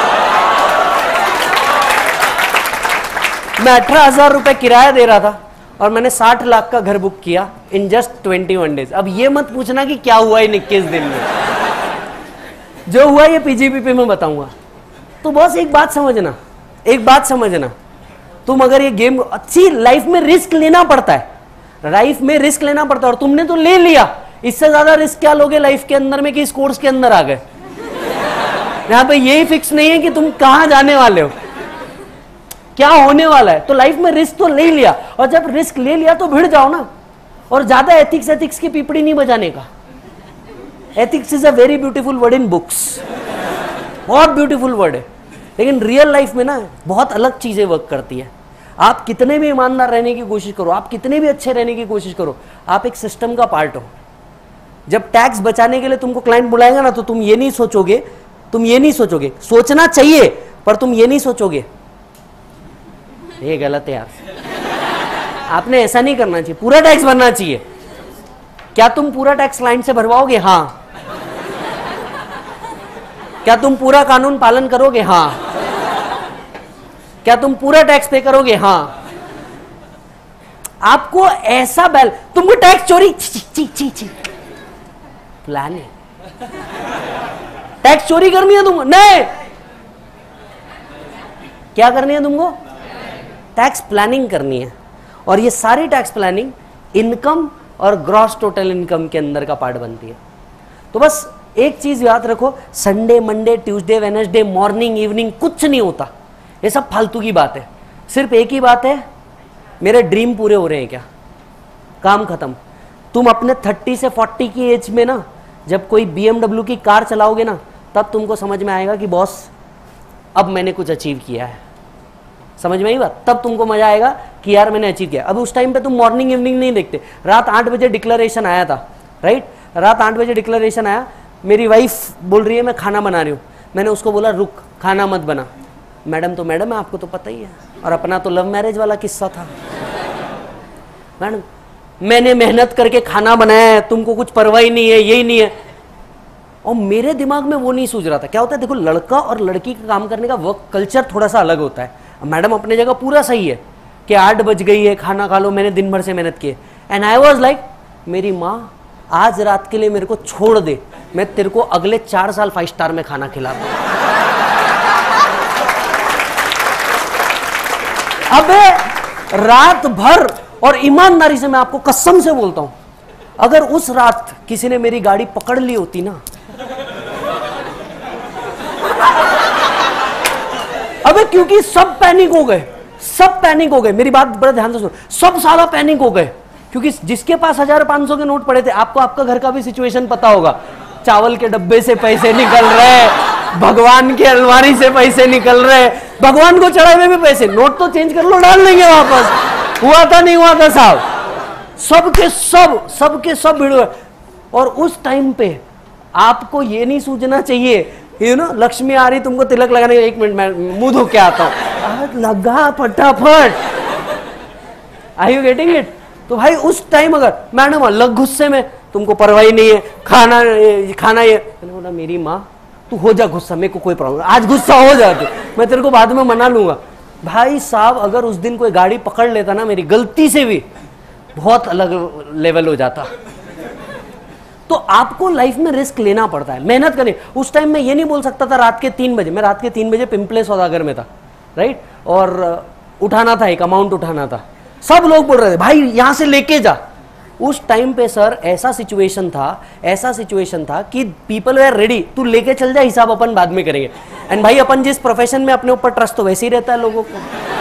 मैं अठारह हजार रुपए किराया दे रहा था और मैंने साठ लाख का घर बुक किया in just twenty one days. अब ये मत पूछना कि क्या हुआ इन इक्कीस दिन में, जो हुआ ये पीजीपीपी में बताऊंगा। तो बस एक बात समझना, एक बात समझना, तुम अगर ये गेम अच्छी, लाइफ में रिस्क लेना पड़ता है, लाइफ में रिस्क लेना पड़ता है, और तुमने तो ले लिया, इससे ज्यादा रिस्क क्या लोगे लाइफ के अंदर में कि इस कोर्स के अंदर आ गए। यहां पे यही फिक्स नहीं है कि तुम कहां जाने वाले हो, क्या होने वाला है। तो लाइफ में रिस्क तो ले लिया, और जब रिस्क ले लिया तो भिड़ जाओ ना। और ज्यादा एथिक्स एथिक्स की पीपड़ी नहीं बजाने का। Ethics is a very beautiful word in books, बहुत ब्यूटीफुल वर्ड है, लेकिन रियल लाइफ में ना बहुत अलग चीजें वर्क करती है। आप कितने भी ईमानदार रहने की कोशिश करो, आप कितने भी अच्छे रहने की कोशिश करो, आप एक सिस्टम का पार्ट हो। जब टैक्स बचाने के लिए तुमको क्लाइंट बुलाएगा ना, तो तुम ये नहीं सोचोगे, तुम ये नहीं सोचोगे, सोचना चाहिए पर तुम ये नहीं सोचोगे ये गलत है यार, आपने ऐसा नहीं करना चाहिए, पूरा टैक्स भरना चाहिए। क्या तुम पूरा टैक्स क्लाइंट से भरवाओगे? हाँ। क्या तुम पूरा कानून पालन करोगे? हाँ। क्या तुम पूरा टैक्स पे करोगे? हाँ। आपको ऐसा बैल, तुमको टैक्स चोरी, ची ची ची ची प्लान है, टैक्स चोरी करनी है तुमको? नहीं, क्या करनी है तुमको? टैक्स प्लानिंग करनी है। और ये सारी टैक्स प्लानिंग इनकम और ग्रॉस टोटल इनकम के अंदर का पार्ट बनती है। तो बस एक चीज याद रखो, Sunday Monday Tuesday Wednesday morning evening कुछ नहीं होता, ये सब फालतू की बात है। सिर्फ एक ही बात है, मेरे ड्रीम पूरे हो रहे हैं क्या, काम खत्म। तुम अपने थर्टी से फोर्टी की एज में ना, जब कोई बीएमडब्ल्यू की कार चलाओगे ना, तब तुमको समझ में आएगा कि बॉस अब मैंने कुछ अचीव किया है। समझ में आई बात? तब तुमको मजा आएगा कि यार मैंने अचीव किया। अब उस टाइम पे तुम मॉर्निंग इवनिंग नहीं देखते। रात आठ बजे डिक्लेरेशन आया था, राइट, रात आठ बजे डिक्लेरेशन आया, मेरी वाइफ बोल रही है मैं खाना बना रही हूँ, मैंने उसको बोला रुक, खाना मत बना। मैडम तो मैडम है, आपको तो पता ही है, और अपना तो लव मैरिज वाला किस्सा था। मैडम मैंने मेहनत करके खाना बनाया है, तुमको कुछ परवाह ही नहीं है, यही नहीं है। और मेरे दिमाग में वो नहीं सूझ रहा था। क्या होता है, देखो लड़का और लड़की का काम करने का वर्क कल्चर थोड़ा सा अलग होता है। मैडम अपने जगह पूरा सही है कि आठ बज गई है, खाना खा लो, मैंने दिन भर से मेहनत की है। एंड आई वॉज लाइक, मेरी माँ आज रात के लिए मेरे को छोड़ दे, मैं तेरे को अगले चार साल फाइव स्टार में खाना खिलाता हूं। अबे रात भर, और ईमानदारी से मैं आपको कसम से बोलता हूं, अगर उस रात किसी ने मेरी गाड़ी पकड़ ली होती ना, अबे क्योंकि सब पैनिक हो गए, सब पैनिक हो गए, मेरी बात बड़ा ध्यान से सुनो, सब सारा पैनिक हो गए, क्योंकि जिसके पास हजार पांच सौ के नोट पड़े थे, आपको आपका घर का भी सिचुएशन पता होगा, चावल के डब्बे से पैसे निकल रहे, भगवान की अलमारी से पैसे निकल रहे, भगवान को चढ़ाए हुए भी पैसे, नोट तो चेंज कर लो, डाल देंगे वापस, हुआ था नहीं हुआ था साहब, सबके सब सबके सब भिड़ गए। और उस टाइम पे आपको ये नहीं सूझना चाहिए, यू नो लक्ष्मी आ रही तुमको तिलक लगाने, एक मिनट मैं मुंह धो के आता हूं, लगा फटाफट। Are you getting it? तो भाई उस टाइम अगर मैडम अलग गुस्से में, तुमको परवाह नहीं है, खाना खाना ये, मैंने बोला मेरी माँ तू हो जा गुस्सा, मेरे को कोई प्रॉब्लम, आज गुस्सा हो जा तू, मैं तेरे को बाद में मना लूंगा। भाई साहब अगर उस दिन कोई गाड़ी पकड़ लेता ना मेरी गलती से भी, बहुत अलग लेवल हो जाता। तो आपको लाइफ में रिस्क लेना पड़ता है, मेहनत करनी। उस टाइम मैं ये नहीं बोल सकता था रात के तीन बजे, मैं रात के तीन बजे पिंपले सौदागर में था, राइट, और उठाना था, एक अमाउंट उठाना था, सब लोग बोल रहे थे भाई यहां से लेके जा। उस टाइम पे सर ऐसा सिचुएशन था, ऐसा सिचुएशन था कि पीपल वेर रेडी, तू लेके चल जा, हिसाब अपन बाद में करेंगे। एंड भाई अपन जिस प्रोफेशन में अपने ऊपर ट्रस्ट तो वैसे ही रहता है लोगों को,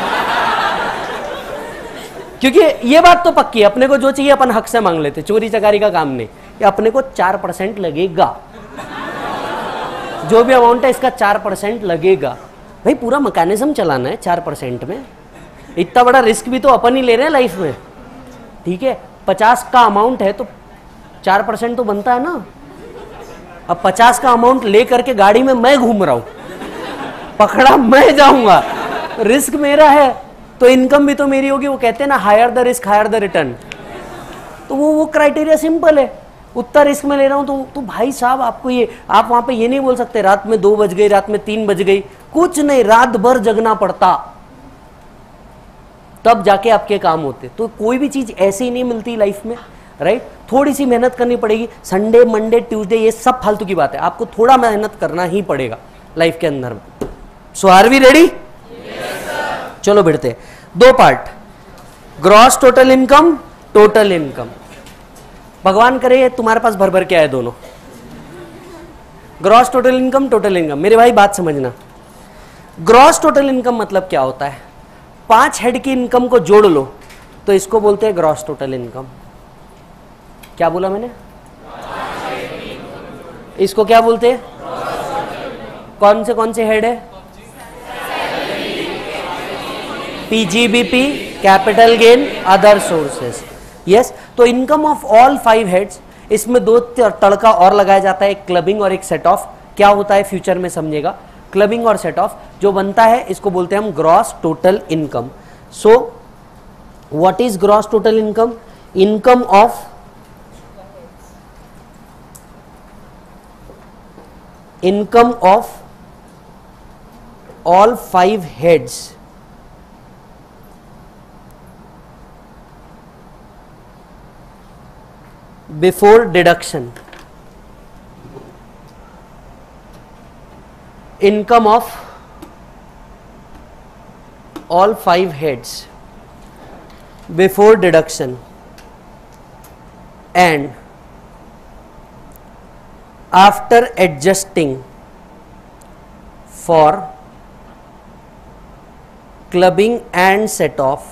क्योंकि ये बात तो पक्की है, अपने को जो चाहिए अपन हक से मांग लेते, चोरी चकारी का काम नहीं। ये अपने को चार परसेंट लगेगा, जो भी अमाउंट है इसका चार परसेंट लगेगा। भाई पूरा मैकेनिज्म चलाना है चार परसेंट में, इतना बड़ा रिस्क भी तो अपन ही ले रहे हैं लाइफ में, ठीक है। पचास का अमाउंट है तो चार परसेंट तो बनता है ना। अब पचास का अमाउंट ले करके गाड़ी में मैं घूम रहा हूं, पकड़ा मैं जाऊंगा, रिस्क मेरा है तो इनकम भी तो मेरी होगी। वो कहते हैं ना higher the risk higher the return, तो वो वो क्राइटेरिया सिंपल है, उतना रिस्क में ले रहा हूं तो, तो भाई साहब आपको ये, आप वहां पे ये नहीं बोल सकते रात में दो बज गई, रात में तीन बज गई, कुछ नहीं, रात भर जगना पड़ता। तब जाके आपके काम होते। तो कोई भी चीज ऐसे ही नहीं मिलती लाइफ में, राइट? थोड़ी सी मेहनत करनी पड़ेगी। संडे, मंडे, ट्यूसडे ये सब फालतू की बात है, आपको थोड़ा मेहनत करना ही पड़ेगा लाइफ के अंदर में। So are we ready? चलो बढ़ते हैं। दो part, gross total income, total income. भगवान करे तुम्हारे पास भर भर के आए दोनों, gross total income, total income. मेरे भाई बात समझना, ग्रॉस टोटल इनकम मतलब क्या होता है? पांच हेड की इनकम को जोड़ लो तो इसको बोलते हैं ग्रॉस टोटल इनकम। क्या बोला मैंने? इसको क्या बोलते हैं? कौन से कौन से हेड है? PGBP, capital gain, other sources. Yes, तो income of all five heads, इसमें दो तड़का और लगाया जाता है, एक क्लबिंग और एक सेट ऑफ। क्या होता है फ्यूचर में समझेगा। क्लबिंग और सेट ऑफ जो बनता है इसको बोलते हैं हम gross total income. So what is gross total income? Income of income of all five heads before deduction. Income of all five heads before deduction and after adjusting for clubbing and set off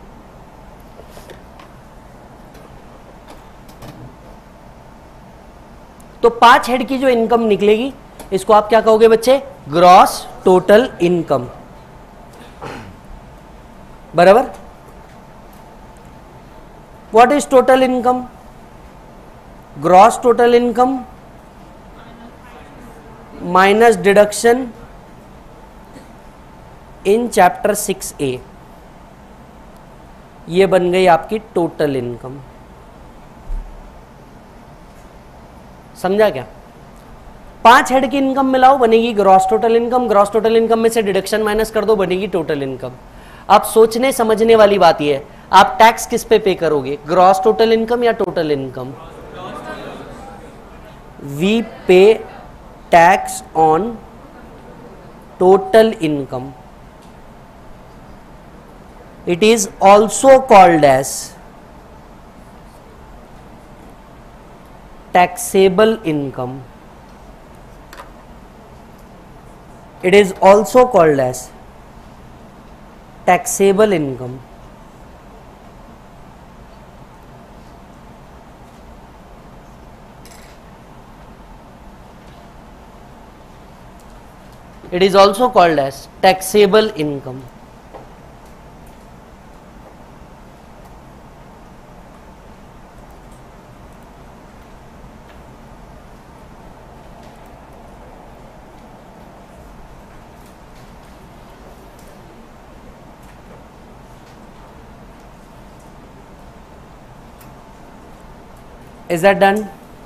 तो पांच हेड की जो इनकम निकलेगी इसको आप क्या कहोगे बच्चे? Gross total income. बराबर? What is total income? Gross total income minus deduction in chapter six A. ये बन गई आपकी टोटल इनकम। समझा क्या? पांच हेड की इनकम मिलाओ बनेगी gross total income, gross total income में से डिडक्शन माइनस कर दो बनेगी टोटल इनकम। अब सोचने समझने वाली बात यह है, आप टैक्स किस पे पे करोगे? ग्रॉस टोटल इनकम या total income? We pay tax on total income. It is also called as taxable income. It is also called as taxable income. It is also called as taxable income. Is that done?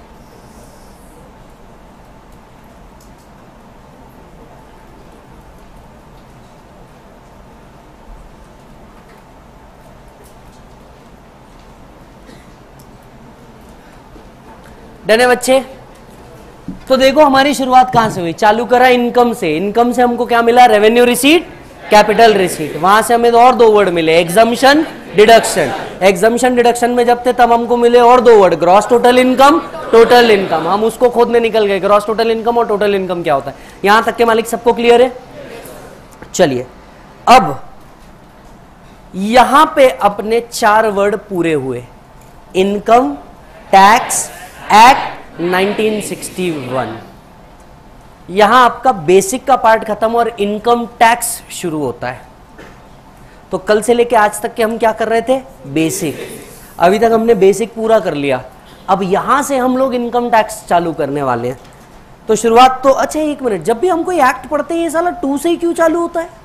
Done है बच्चे? तो देखो हमारी शुरुआत कहां से हुई, चालू करा इनकम से। इनकम से हमको क्या मिला? Revenue receipt, capital receipt. वहां से हमें तो और दो वर्ड मिले, एग्जम्पशन, डिडक्शन। एग्जम्पशन डिडक्शन में जब थे तब हमको मिले और दो word, gross total income, total income. हम उसको खोदने निकल गए, ग्रॉस टोटल इनकम और टोटल इनकम क्या होता है। यहां तक के मालिक सबको क्लियर है? चलिए अब यहां पे अपने चार वर्ड पूरे हुए, income tax act nineteen sixty one. यहां आपका बेसिक का पार्ट खत्म और इनकम टैक्स शुरू होता है। तो कल से लेके आज तक के हम क्या कर रहे थे? बेसिक। अभी तक हमने बेसिक पूरा कर लिया, अब यहां से हम लोग इनकम टैक्स चालू करने वाले हैं। तो शुरुआत तो, अच्छा एक मिनट, जब भी हम कोई एक्ट पढ़ते हैं ये साला टू से ही क्यों चालू होता है?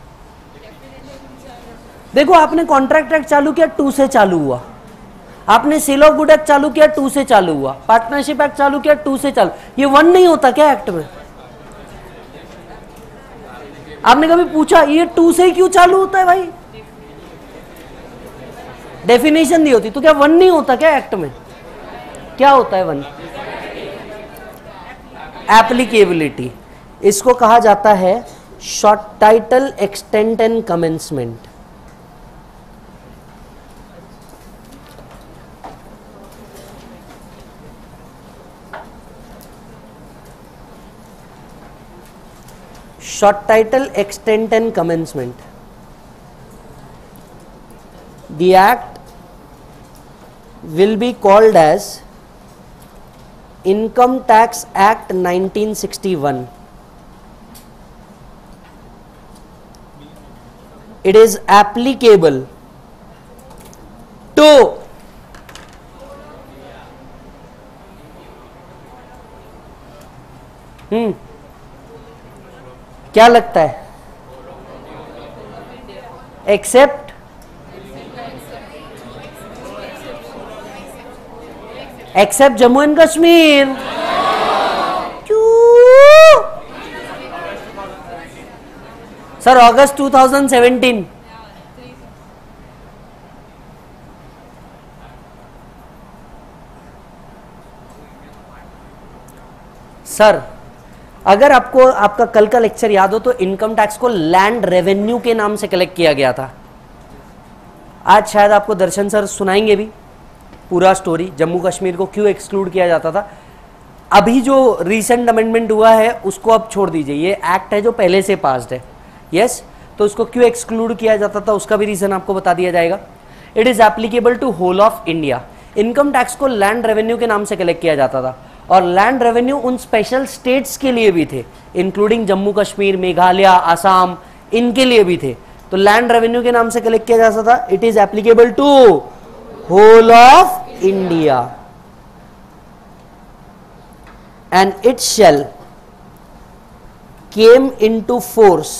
देखो आपने कॉन्ट्रैक्ट एक्ट चालू किया, टू से चालू हुआ। आपने सेल ऑफ गुड एक्ट चालू किया, टू से चालू हुआ। पार्टनरशिप एक्ट चालू किया, टू से चालू। ये वन नहीं होता क्या एक्ट में? आपने कभी पूछा ये टू से ही क्यों चालू होता है भाई? डेफिनेशन दी होती तो क्या वन नहीं होता क्या एक्ट में? क्या होता है वन? एप्लीकेबिलिटी। इसको कहा जाता है short title, extent and commencement. Short title, extent and commencement. The act will be called as Income Tax Act nineteen sixty-one. It is applicable to hmm क्या लगता है? Except except Jammu and Kashmir. क्यों sir? August two thousand seventeen. Sir अगर आपको आपका कल का लेक्चर याद हो तो इनकम टैक्स को लैंड रेवेन्यू के नाम से कलेक्ट किया गया था। आज शायद आपको दर्शन सर सुनाएंगे भी पूरा स्टोरी, जम्मू कश्मीर को क्यों एक्सक्लूड किया जाता था। अभी जो रिसेंट अमेंडमेंट हुआ है उसको अब छोड़ दीजिए, ये एक्ट है जो पहले से पास्ड है। यस, तो उसको क्यों एक्सक्लूड किया जाता था उसका भी रीजन आपको बता दिया जाएगा। It is applicable to whole of India. Income tax को लैंड रेवेन्यू के नाम से कलेक्ट किया जाता था और लैंड रेवेन्यू उन स्पेशल स्टेट्स के लिए भी थे, इंक्लूडिंग जम्मू कश्मीर, मेघालय, आसाम, इनके लिए भी थे। तो लैंड रेवेन्यू के नाम से कलेक्ट किया जाता था। It is applicable to whole of India and it shall came into force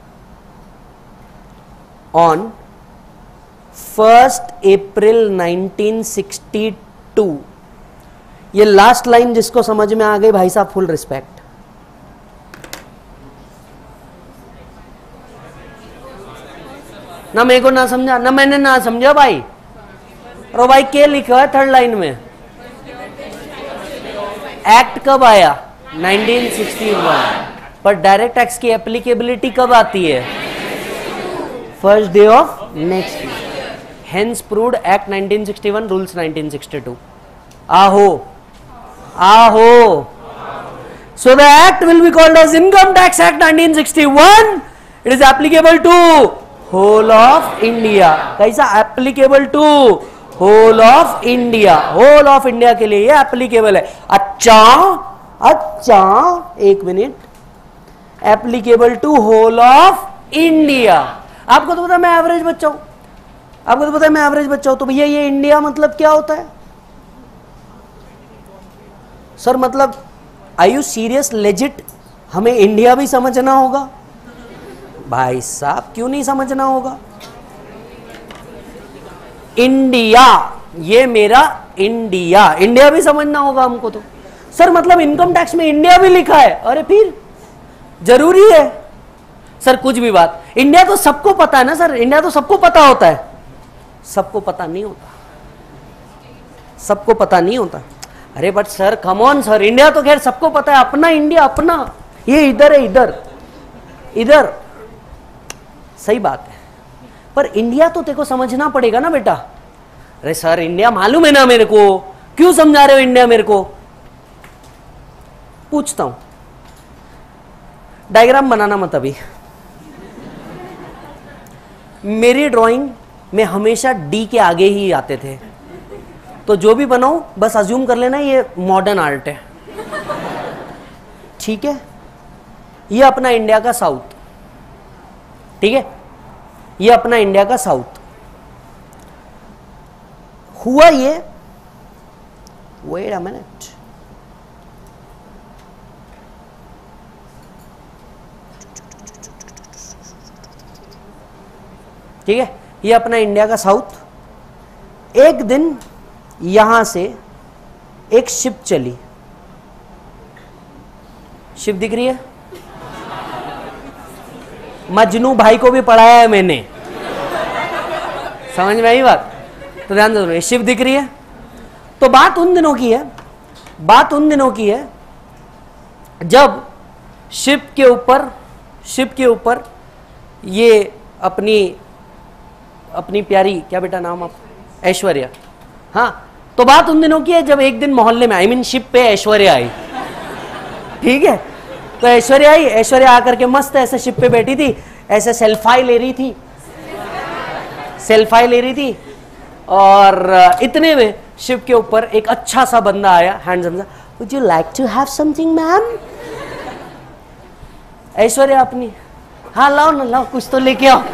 on first April nineteen sixty two. ये लास्ट लाइन जिसको समझ में आ गई भाई साहब फुल रिस्पेक्ट। ना मेरे को ना समझा, ना मैंने ना समझा भाई। और भाई क्या लिखा है थर्ड लाइन में? एक्ट कब आया? Nineteen sixty one. पर डायरेक्ट टैक्स की एप्लीकेबिलिटी कब आती है? First day of next year. Hence proved act nineteen sixty one, rules nineteen sixty two. आहो आहो। So the act will be called as Income Tax Act nineteen sixty-one. It is applicable to whole of India. कैसा applicable to whole of India? whole of India के लिए ये applicable है। अच्छा अच्छा एक minute, applicable to whole of India। आपको तो पता है मैं एवरेज बच्चा हूं, आपको तो पता है मैं एवरेज बच्चा हूं, तो भैया ये इंडिया मतलब क्या होता है? सर मतलब आर यू सीरियस लेजिट? हमें इंडिया भी समझना होगा? भाई साहब क्यों नहीं समझना होगा? इंडिया, ये मेरा इंडिया, इंडिया भी समझना होगा हमको। तो सर मतलब इनकम टैक्स में इंडिया भी लिखा है? अरे फिर जरूरी है सर कुछ भी बात। इंडिया तो सबको पता है ना सर, इंडिया तो सबको पता होता है। सबको पता नहीं होता, सबको पता नहीं होता। अरे but sir come on sir, India तो खैर सबको पता है, अपना इंडिया अपना, ये इधर है, इधर इधर सही बात है। पर इंडिया तो तेरे को समझना पड़ेगा ना बेटा। अरे सर इंडिया मालूम है ना मेरे को, क्यों समझा रहे हो इंडिया मेरे को? पूछता हूं, डायग्राम बनाना मत अभी। मेरी ड्राइंग में हमेशा डी के आगे ही आते थे, तो जो भी बनाओ बस अज्यूम कर लेना ये मॉडर्न आर्ट है, ठीक है? ये अपना इंडिया का साउथ, ठीक है? ये अपना इंडिया का साउथ हुआ। ये वेट अ मिनट, ठीक है? ये अपना इंडिया का साउथ। एक दिन यहां से एक शिप चली, शिप दिख रही है? मजनू भाई को भी पढ़ाया है मैंने, समझ में आई बात? तो ध्यान दो, शिप दिख रही है। तो बात उन दिनों की है, बात उन दिनों की है जब शिप के ऊपर शिप के ऊपर ये अपनी अपनी प्यारी, क्या बेटा नाम आप, ऐश्वर्या, हाँ, तो बात उन दिनों की है जब एक दिन मोहल्ले में, आई मीन शिप पे ऐश्वर्या आई, ठीक है। तो ऐश्वर्या आई, ऐश्वर्या आकर के मस्त ऐसे शिप पे बैठी थी, ऐसे सेल्फाई ले रही थी, सेल्फाई ले रही थी, और इतने में शिप के ऊपर एक अच्छा सा बंदा आया, हैंडसम सा, would you like to have something ma'am. Aishwarya अपनी, हाँ लाओ ना, लाओ कुछ तो लेके आओ।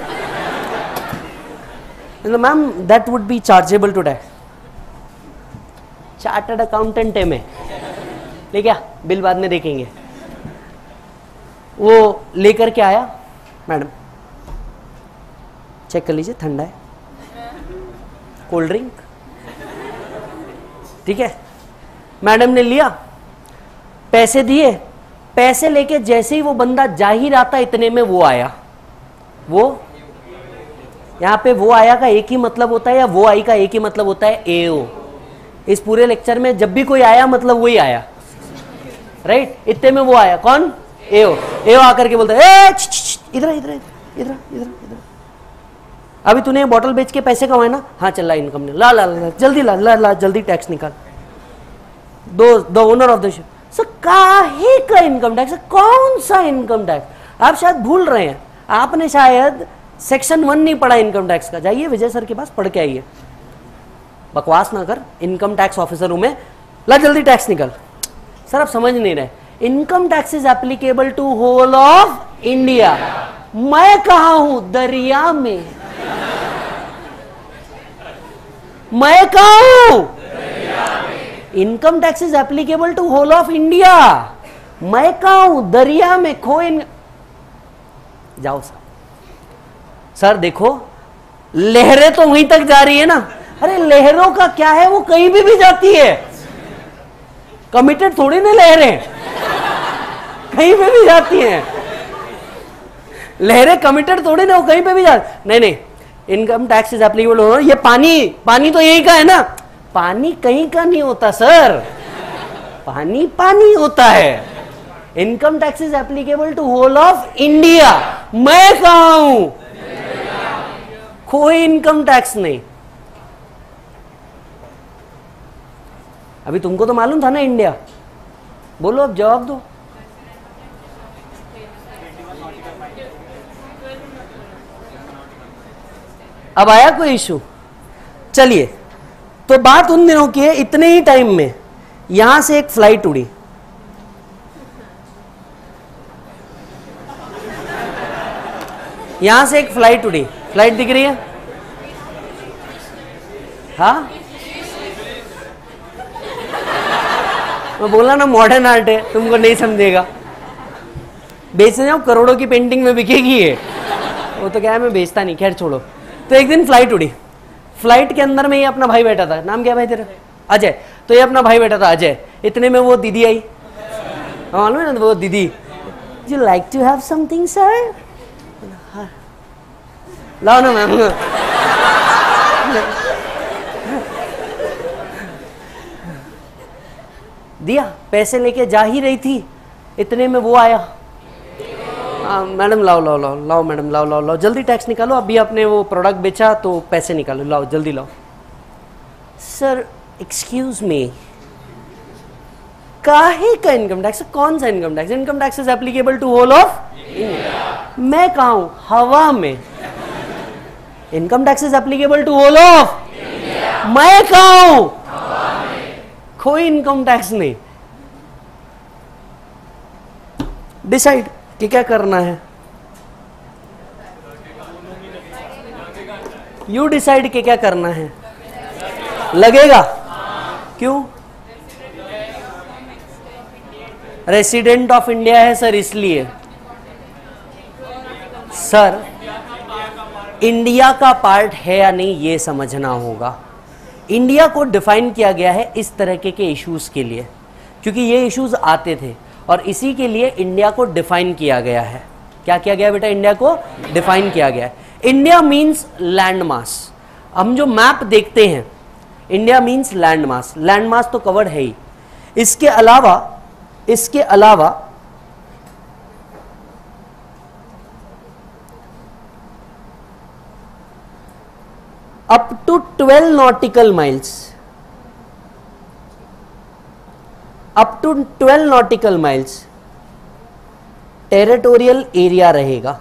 Ma'am that would be chargeable to tax. Chartered accountant है मैं, ले क्या, बिल बाद में देखेंगे। वो लेकर के आया, मैडम चेक कर लीजिए, ठंडा है, कोल्ड ड्रिंक, ठीक है। मैडम ने लिया, पैसे दिए, पैसे लेके जैसे ही वो बंदा जा ही रहा था, इतने में वो आया। वो यहां पे वो आया का एक ही मतलब होता है, या वो आई का एक ही मतलब होता है, एओ। इस पूरे लेक्चर में जब भी कोई आया मतलब वही आया, राइट। इतने में वो आया, कौन, एओ। एओ आकर के बोलता है, इधर इधर इधर इधर इधर, अभी तूने बॉटल बेच के पैसे कमाए ना, हाँ चल ला इनकम ने, ला ला ला जल्दी ला ला ला जल्दी टैक्स निकाल। दो the owner of the ship, sir काहे का इनकम टैक्स, कौन सा इनकम टैक्स, आप शायद भूल रहे हैं, आपने शायद सेक्शन वन नहीं पढ़ा इनकम टैक्स का, जाइए विजय सर के पास पढ़ के आइए। बकवास ना कर, इनकम टैक्स ऑफिसर हूं मैं, ला जल्दी टैक्स निकाल। सर आप समझ नहीं रहे, income tax is applicable to whole of India. मैं कहा हूं, दरिया में, मैं कहा हूं, income tax is applicable to whole of India. मैं कहा हूं, दरिया में खो इन, जाओ सर। सर देखो लहरें तो वहीं तक जा रही है ना, अरे लहरों का क्या है, वो कहीं भी भी जाती है, कमिटेड थोड़ी ना लहरें, कहीं पे भी जाती हैं लहरें, कमिटेड थोड़ी ना, वो कहीं पे भी जा, नहीं नहीं, इनकम टैक्स इज एप्लीकेबल हो, ये पानी, पानी तो यही का है ना, पानी कहीं का नहीं होता सर, पानी पानी होता है। Income tax is applicable to whole of India. मैं कहा हूं, कोई इनकम टैक्स नहीं। अभी तुमको तो मालूम था ना इंडिया, बोलो अब जवाब दो। अब आया कोई इशू, चलिए। तो बात उन दिनों की है, इतने ही टाइम में यहां से एक फ्लाइट उड़ी, यहां से एक फ्लाइट उड़ी, फ्लाइट दिख रही है, हाँ मैं बोला ना मॉडर्न आर्ट है, तुमको नहीं समझेगा, बेचने जाओ करोड़ों की पेंटिंग में बिकेगी ये, वो तो क्या है मैं बेचता नहीं, खैर छोड़ो। तो एक दिन फ्लाइट उड़ी, फ्लाइट के अंदर में ये अपना भाई बैठा था, नाम क्या भाई तेरा, अजय। तो ये अपना भाई बैठा था अजय, इतने में वो दीदी आई, मालूम है ना वो दीदी, you like to have something sir, लाओ ना मैम, दिया, पैसे लेके जा ही रही थी, इतने में वो आया, मैडम लाओ लाओ लाओ लाओ मैडम लाओ लाओ लाओ जल्दी टैक्स निकालो, अभी आपने वो प्रोडक्ट बेचा तो पैसे निकालो, लाओ जल्दी लाओ। सर एक्सक्यूज मी, काहे का इनकम टैक्स, कौन सा income tax, income tax is applicable to whole of India. मैं कहा हूं हवा में, income tax is applicable to whole of India. मैं कहा हूं कोई इनकम टैक्स नहीं। डिसाइड कि क्या करना है, यू डिसाइड कि क्या करना है, लगेगा, क्यों, रेसिडेंट ऑफ इंडिया है सर इसलिए। सर इंडिया का पार्ट है या नहीं ये समझना होगा। इंडिया को डिफाइन किया गया है इस तरह के के इश्यूज के लिए, क्योंकि ये इश्यूज आते थे और इसी के लिए इंडिया को डिफाइन किया गया है। क्या किया गया बेटा, इंडिया को डिफाइन किया गया है। India means land mass. हम जो मैप देखते हैं, India means land mass, land mass तो कवर्ड है ही। इसके अलावा इसके अलावा up to twelve nautical miles, up to twelve nautical miles territorial area रहेगा।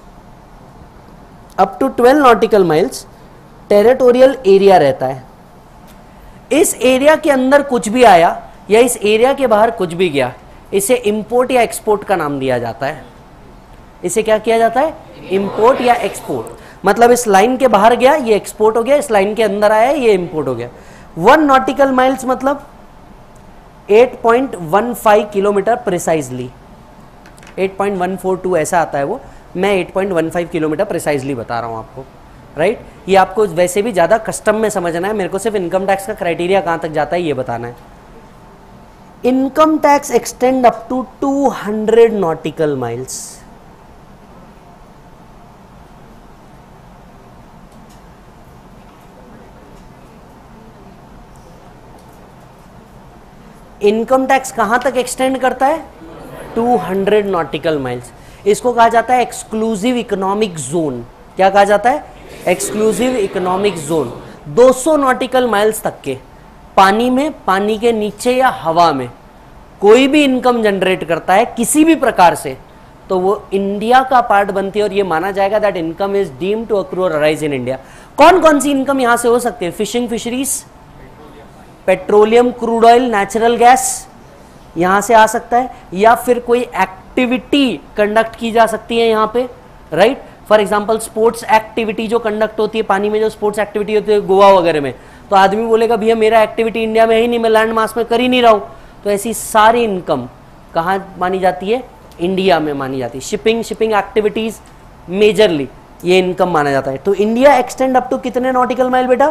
Up to twelve nautical miles territorial area रहता है। इस एरिया के अंदर कुछ भी आया या इस एरिया के बाहर कुछ भी गया, इसे इंपोर्ट या एक्सपोर्ट का नाम दिया जाता है। इसे क्या किया जाता है? इंपोर्ट या एक्सपोर्ट। मतलब इस लाइन के बाहर गया ये एक्सपोर्ट हो गया, इस लाइन के अंदर आया ये इंपोर्ट हो गया। वन नॉटिकल माइल्स मतलब eight point one five kilometre precisely, eight point one four two ऐसा आता है वो, मैं eight point one five kilometre precisely बता रहा हूं आपको, राइट right? ये आपको वैसे भी ज़्यादा कस्टम में समझना है, मेरे को सिर्फ इनकम टैक्स का क्राइटेरिया कहाँ तक जाता है ये बताना है। Income tax extend up to two hundred nautical miles. Income tax कहां तक एक्सटेंड करता है? Two hundred nautical miles. इसको कहा जाता है एक्सक्लूसिव इकोनॉमिक जोन। क्या कहा जाता है? Exclusive economic zone. दो सौ नॉटिकल माइल्स तक के पानी में, पानी के नीचे या हवा में कोई भी इनकम जनरेट करता है किसी भी प्रकार से, तो वो इंडिया का पार्ट बनती है और ये माना जाएगा that income is deemed to accrue और अराइज इन इंडिया। कौन कौन सी इनकम यहां से हो सकती है? Fishing, fisheries, petroleum, crude oil, natural gas यहां से आ सकता है, या फिर कोई एक्टिविटी कंडक्ट की जा सकती है यहां पे, right. For example sports activity जो कंडक्ट होती है पानी में, जो स्पोर्ट्स एक्टिविटी होती है गोवा वगैरह में, तो आदमी बोलेगा भैया मेरा एक्टिविटी इंडिया में है ही नहीं, मैं लैंड मास में कर ही नहीं रहा हूं, तो ऐसी सारी इनकम कहां मानी जाती है? इंडिया में मानी जाती है। शिपिंग, शिपिंग एक्टिविटीज मेजरली ये इनकम माना जाता है। तो इंडिया एक्सटेंड अप टू कितने नॉटिकल माइल बेटा?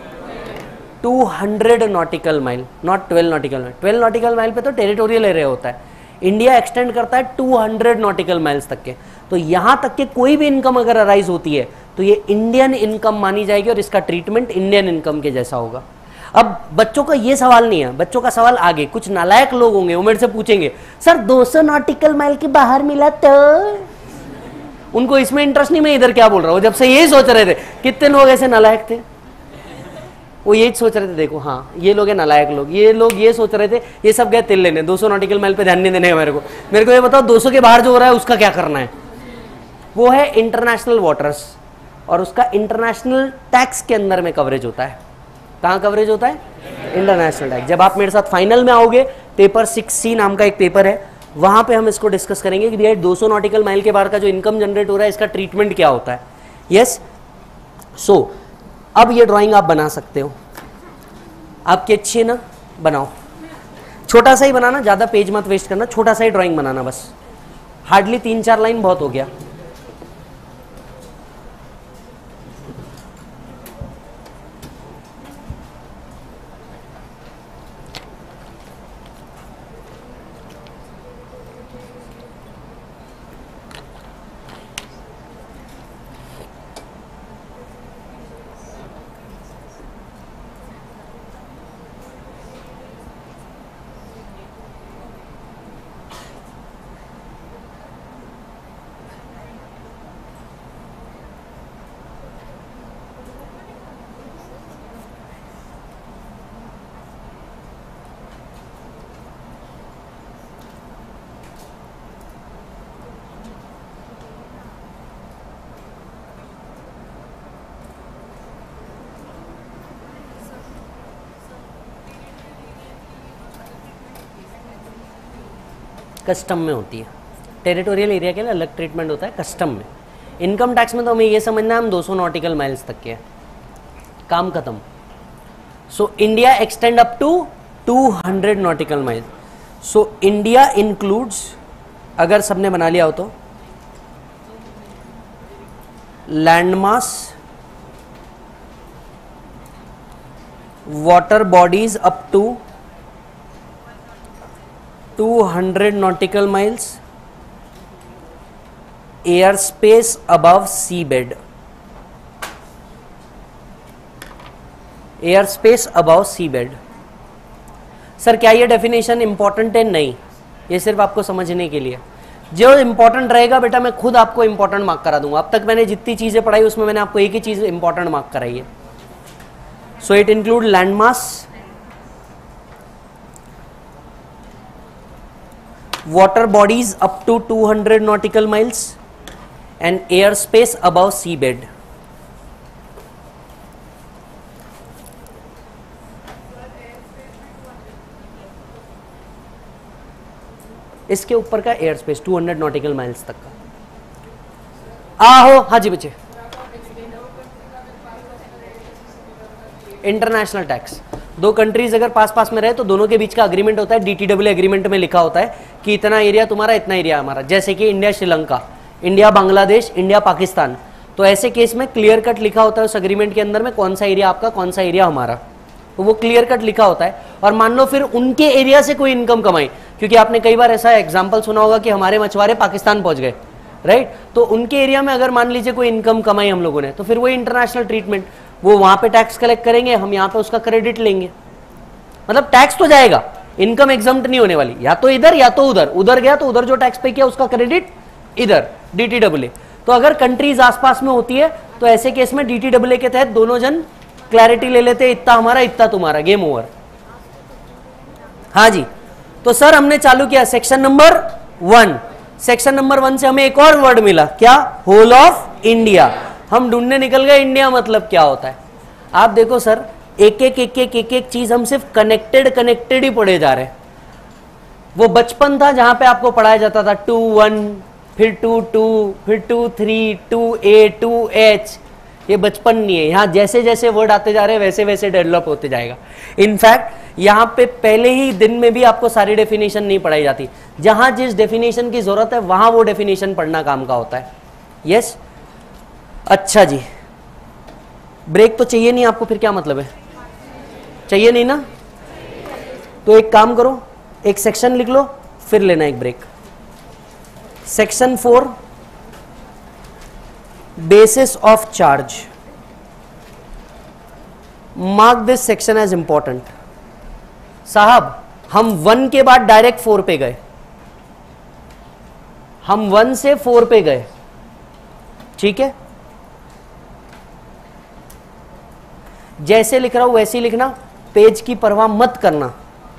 Two hundred nautical mile, not twelve nautical mile. Twelve nautical mile पे तो टेरिटोरियल एरिया होता है, इंडिया एक्सटेंड करता है टू हंड्रेड नॉटिकल माइल्स तक के। तो यहां तक के कोई भी इनकम अगर अराइज होती है तो ये इंडियन इनकम मानी जाएगी और इसका ट्रीटमेंट इंडियन इनकम के जैसा होगा। अब बच्चों का ये सवाल नहीं है, बच्चों का सवाल आगे, कुछ नालायक लोग होंगे वो मेरे से पूछेंगे सर दो सौ नॉटिकल माइल के बाहर मिला तो? उनको इसमें इंटरेस्ट नहीं, मैं इधर क्या बोल रहा हूं। जब से यही सोच रहे थे, कितने लोग ऐसे नालायक थे, वो यही सोच रहे थे, देखो हाँ ये लोग हैं नालायक लोग, ये लोग ये सोच रहे थे, ये सब गए तिल लेने, दो सौ नॉटिकल माइल पे ध्यान नहीं देने का। मेरे को मेरे को ये बताओ दो सौ के बाहर जो हो रहा है उसका क्या करना है? वो है इंटरनेशनल वाटर्स, और उसका इंटरनेशनल टैक्स के अंदर में कवरेज होता है। कहाँ कवरेज होता है? International tax. जब आप मेरे साथ फाइनल में आओगे, पेपर सिक्स सी नाम का एक पेपर है, वहां पे हम इसको डिस्कस करेंगे कि भैया दो सौ नॉटिकल माइल के बाहर का जो इनकम जनरेट हो रहा है इसका ट्रीटमेंट क्या होता है। यस, सो अब ये ड्राइंग आप बना सकते हो, आपकी अच्छी है ना, बनाओ। छोटा सा ही बनाना, ज्यादा पेज मत वेस्ट करना, छोटा सा ही ड्राइंग बनाना बस, हार्डली तीन चार लाइन बहुत हो गया। कस्टम में होती है, टेरिटोरियल एरिया के लिए अलग ट्रीटमेंट होता है कस्टम में। इनकम टैक्स में तो हमें ये समझना है हम दो सौ नॉटिकल माइल्स तक के हैं, काम खत्म। So India extend up to two hundred nautical mile. So India includes, अगर सबने बना लिया हो तो, land mass, water bodies up to two hundred nautical miles, air space above sea bed, air space above sea bed. Sir क्या ये डेफिनेशन इंपॉर्टेंट है? नहीं, ये सिर्फ आपको समझने के लिए। जो इंपॉर्टेंट रहेगा बेटा मैं खुद आपको इंपॉर्टेंट मार्क करा दूंगा। अब तक मैंने जितनी चीजें पढ़ाई उसमें मैंने आपको एक ही चीज इंपॉर्टेंट मार्क कराई है। So it include land mass, water bodies up to two hundred nautical miles and airspace above seabed. इसके ऊपर का air space two hundred nautical miles तक का। आहो हाँ जी बच्चे, इंटरनेशनल टैक्स। दो कंट्रीज अगर पास पास में रहे तो दोनों के बीच का अग्रीमेंट होता है, डीटीडब्ल्यू एग्रीमेंट में लिखा होता है कि इतना एरिया तुम्हारा, इतना एरिया हमारा। जैसे कि India Sri Lanka, India Bangladesh, India Pakistan, तो ऐसे केस में क्लियर कट लिखा होता है उस अग्रीमेंट के अंदर में कौन सा एरिया आपका, कौन सा एरिया हमारा, तो वो क्लियर कट लिखा होता है। और मान लो फिर उनके एरिया से कोई इनकम कमाई, क्योंकि आपने कई बार ऐसा एग्जाम्पल सुना होगा कि हमारे मछुआरे पाकिस्तान पहुंच गए, राइट, तो उनके एरिया में अगर मान लीजिए कोई इनकम कमाई हम लोगों ने, तो फिर वही इंटरनेशनल ट्रीटमेंट, वो वहां पे टैक्स कलेक्ट करेंगे, हम यहाँ पे उसका क्रेडिट लेंगे। मतलब टैक्स तो जाएगा, इनकम एग्जम्प्ट नहीं होने वाली, या तो इधर या तो उधर, उधर गया तो उधर जो टैक्स पे किया उसका क्रेडिट इधर डीटीडब्ल्यू। तो अगर कंट्रीज आसपास में होती है तो ऐसे केस में डीटीडब्ल्यू के तहत दोनों जन क्लैरिटी ले लेते, इतना हमारा इतना तुम्हारा, गेम ओवर। हाँ जी, तो सर हमने चालू किया section number one. Section number one से हमें एक और वर्ड मिला, क्या? Whole of India. हम ढूंढने निकल गए इंडिया मतलब क्या होता है। आप देखो सर, एक एक एक एक एक एक चीज हम सिर्फ कनेक्टेड कनेक्टेड ही पढ़े जा रहे हैं। वो बचपन था जहां पे आपको पढ़ाया जाता था टू वन, फिर टू टू, फिर two three, two A, two H, ये बचपन नहीं है। यहाँ जैसे जैसे वर्ड आते जा रहे हैं वैसे वैसे डेवलप होते जाएगा। इनफैक्ट यहाँ पे पहले ही दिन में भी आपको सारी डेफिनेशन नहीं पढ़ाई जाती, जहां जिस डेफिनेशन की जरूरत है वहां वो डेफिनेशन पढ़ना काम का होता है। यस, अच्छा जी, ब्रेक तो चाहिए नहीं आपको, फिर क्या मतलब है, चाहिए नहीं ना? तो एक काम करो, एक सेक्शन लिख लो, फिर लेना एक break. Section four, basis of charge. Mark this section as important. साहब हम वन के बाद डायरेक्ट फोर पे गए, हम वन से फोर पे गए, ठीक है? जैसे लिख रहा हूं वैसे ही लिखना, पेज की परवाह मत करना।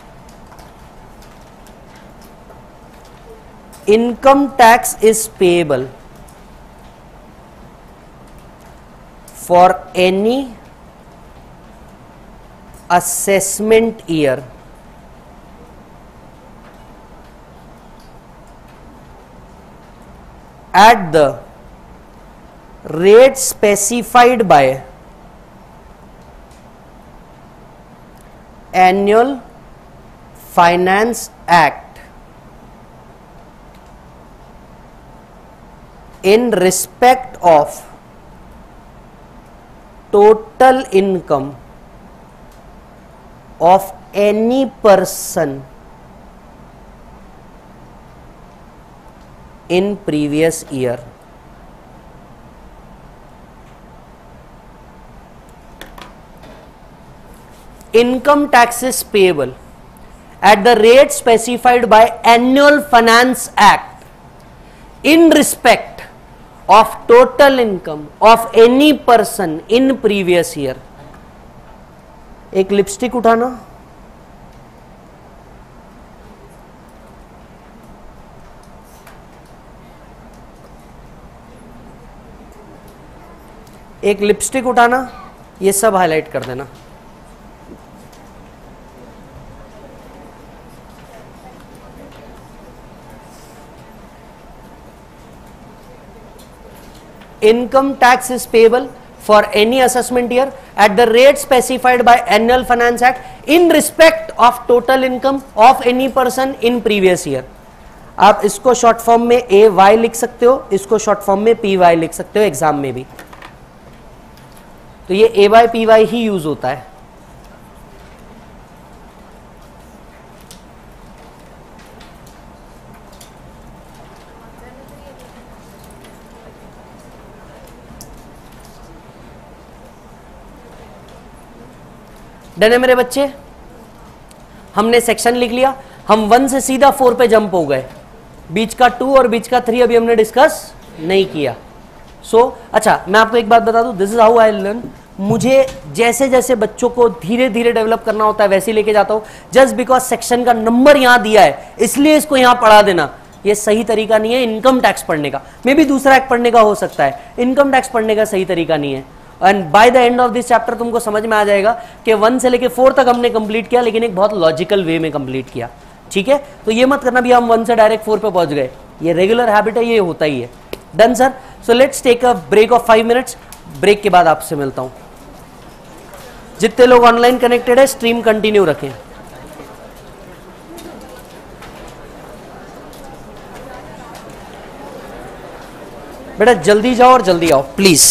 Income tax is payable for any assessment year at the rate specified by Annual Finance Act in respect of total income of any person in previous year. Income tax is payable at the rate specified by Annual Finance Act in respect of total income of any person in previous year. एक लिपस्टिक उठाना, एक लिपस्टिक उठाना, ये सब हाईलाइट कर देना। Income tax is payable for any assessment year at the rate specified by Annual Finance Act in respect of total income of any person in previous year. आप इसको शॉर्ट फॉर्म में ए वाई लिख सकते हो, इसको शॉर्ट फॉर्म में पी वाई लिख सकते हो एग्जाम में भी, तो ये ए वाई पी वाई ही यूज होता है। डन है मेरे बच्चे? हमने सेक्शन लिख लिया, हम वन से सीधा फोर पे जंप हो गए, बीच का टू और बीच का थ्री अभी हमने डिस्कस नहीं किया। सो so, अच्छा मैं आपको एक बात बता दूं, this is how I learn. मुझे जैसे जैसे बच्चों को धीरे धीरे डेवलप करना होता है वैसे लेके जाता हूं। जस्ट बिकॉज सेक्शन का नंबर यहां दिया है इसलिए इसको यहां पढ़ा देना, ये सही तरीका नहीं है इनकम टैक्स पढ़ने का। मे बी दूसरा एक पढ़ने का हो सकता है, इनकम टैक्स पढ़ने का सही तरीका नहीं है। And by the end of this chapter तुमको समझ में आ जाएगा कि वन से लेके फोर तक हमने कंप्लीट किया, लेकिन एक बहुत लॉजिकल वे में कंप्लीट किया। ठीक है, तो ये मत करना भी हम वन से डायरेक्ट फोर पे पहुंच गए, ये रेगुलर हैबिट है, ये होता ही है। Done sir? So let's take a break of five minutes. Break के बाद आपसे मिलता हूं। जितने लोग ऑनलाइन कनेक्टेड है स्ट्रीम कंटिन्यू रखें। बेटा जल्दी जाओ और जल्दी आओ प्लीज।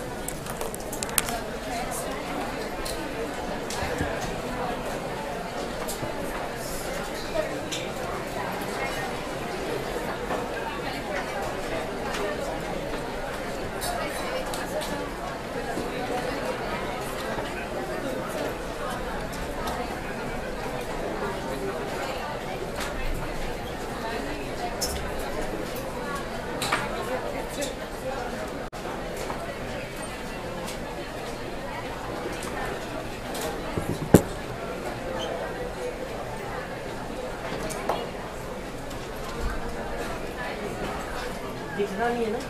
दिखना नहीं है ना?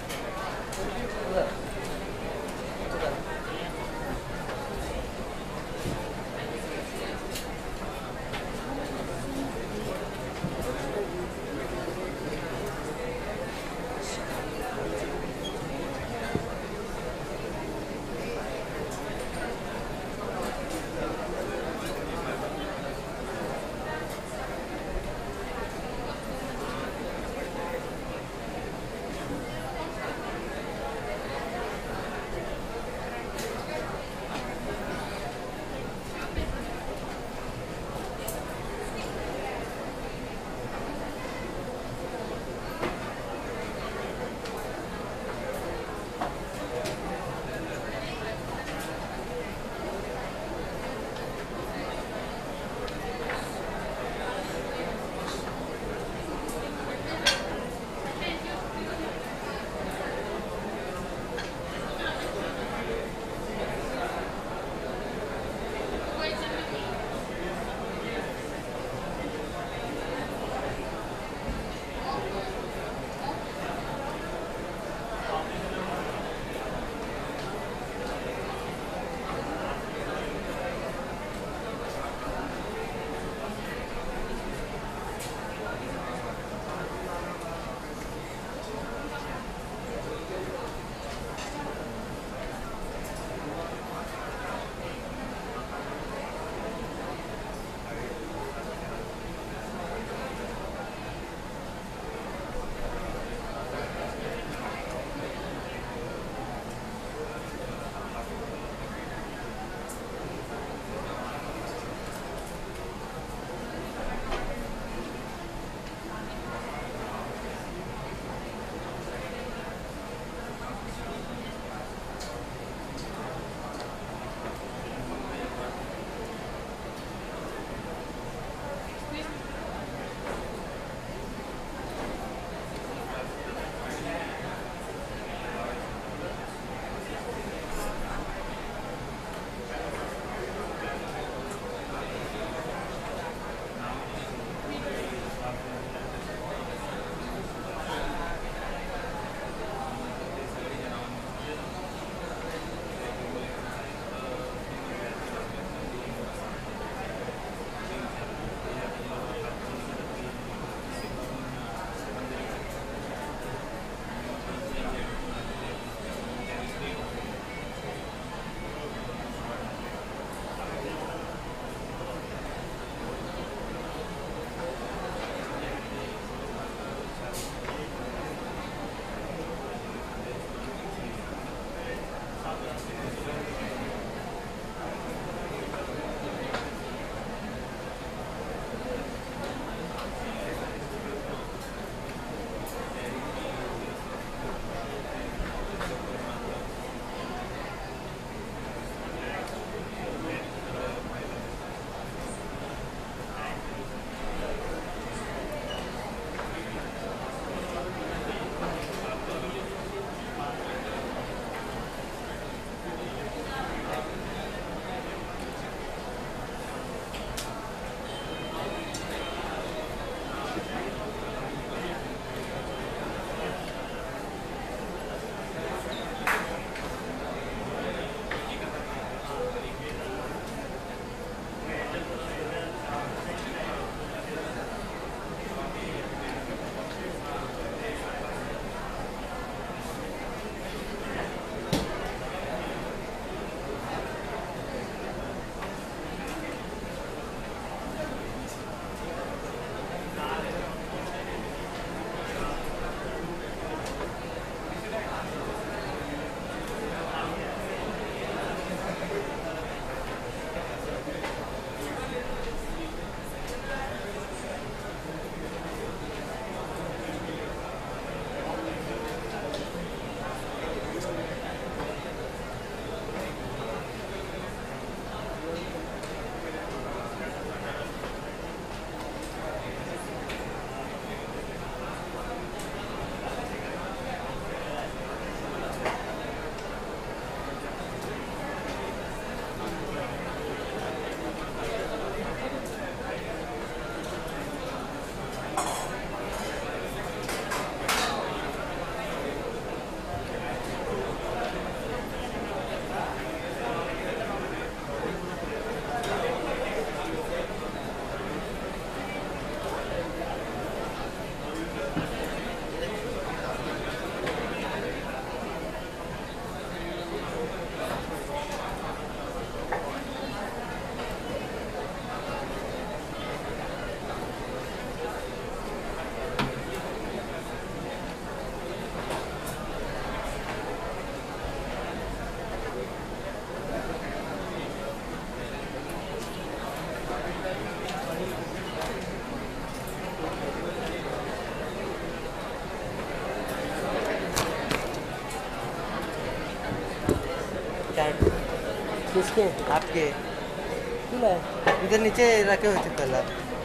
कार्ड किसके? आपके क्यों लाए? इधर नीचे रखे हुए थे पहले।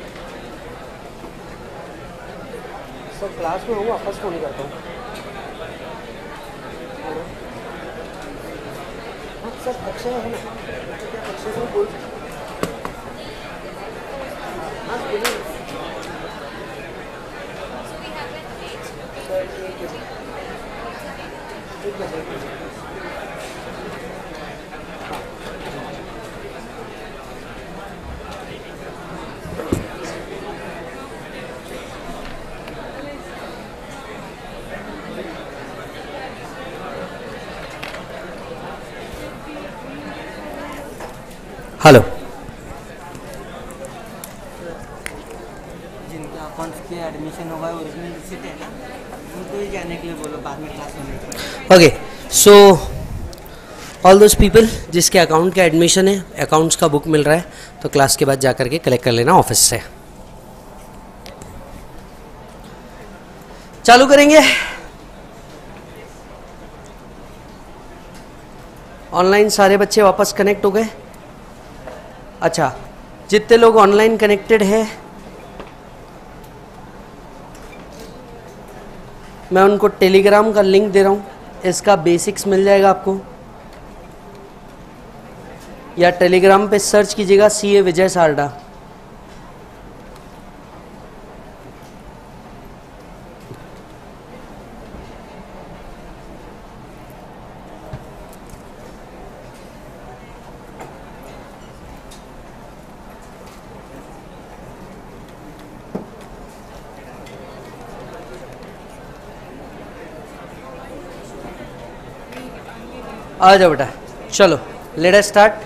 सर क्लास में हूँ, वापस फोन करता हूँ। हेलो हाँ सर, अक्षय है ना? अक्षय से बोल हाँ बोलिए। So we have an age. Sir एक बजे एक बजे एक बजे हेलो। जिनके अकाउंट्स के एडमिशन होगा ओरिजिनल रिसिट है ना, उनको ही जाने के लिए बोलो बाद में क्लास होने के बाद। Okay, so all those people जिसके अकाउंट का एडमिशन है, अकाउंट्स का बुक मिल रहा है, तो क्लास के बाद जा करके कलेक्ट कर लेना ऑफिस से। चालू करेंगे। ऑनलाइन सारे बच्चे वापस कनेक्ट हो गए? अच्छा, जितने लोग ऑनलाइन कनेक्टेड हैं मैं उनको टेलीग्राम का लिंक दे रहा हूँ, इसका बेसिक्स मिल जाएगा आपको, या टेलीग्राम पे सर्च कीजिएगा सी ए विजय सारडा। आ जाओ बेटा, चलो let us start.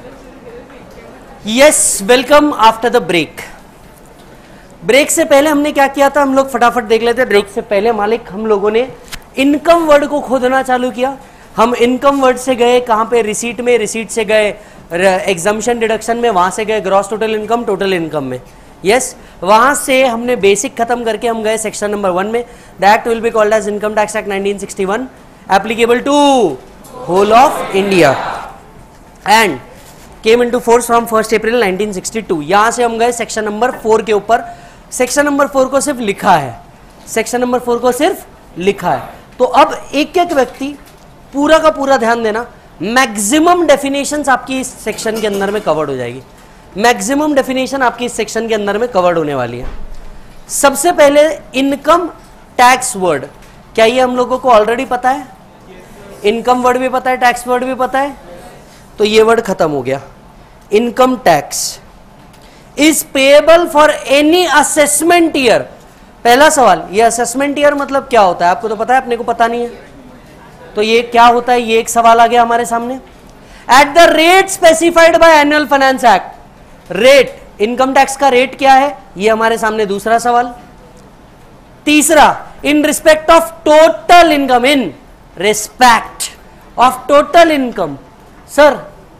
Yes, welcome after the break. Break से पहले हमने क्या किया था, हम लोग फटाफट देख लेते हैं। ब्रेक से पहले मालिक हम लोगों ने इनकम वर्ड को खोदना चालू किया। हम इनकम वर्ड से गए कहाँ पे, रिसीट में, रिसीट से गए एग्जाम्पशन डिडक्शन में, वहां से गए gross total income, total income में। यस yes, वहां से हमने बेसिक खत्म करके हम गए सेक्शन नंबर वन में। The act will be called as income tax act nineteen sixty one, applicable to whole of India and came into force from first April nineteen sixty two. यहां से हम गए सेक्शन नंबर फोर के ऊपर। सेक्शन नंबर फोर को सिर्फ लिखा है, सेक्शन नंबर फोर को सिर्फ लिखा है। तो अब एक एक व्यक्ति पूरा का पूरा ध्यान देना, मैक्सिमम डेफिनेशंस आपकी इस सेक्शन के अंदर में कवर्ड हो जाएगी। मैक्सिमम डेफिनेशन आपकी इस सेक्शन के अंदर में कवर्ड होने वाली है। सबसे पहले इनकम टैक्स वर्ड, क्या ये हम लोगों को ऑलरेडी पता है? इनकम वर्ड भी पता है, टैक्स वर्ड भी पता है, तो ये वर्ड खत्म हो गया। Income tax is payable for any assessment year. पहला सवाल, ये असेसमेंट ईयर मतलब क्या होता है? आपको तो पता है, अपने को पता नहीं है, तो ये क्या होता है? ये एक सवाल आ गया हमारे सामने। At the rate specified by annual finance act, rate, income tax का रेट क्या है? ये हमारे सामने दूसरा सवाल। तीसरा, in respect of total income, in respect of total income. Sir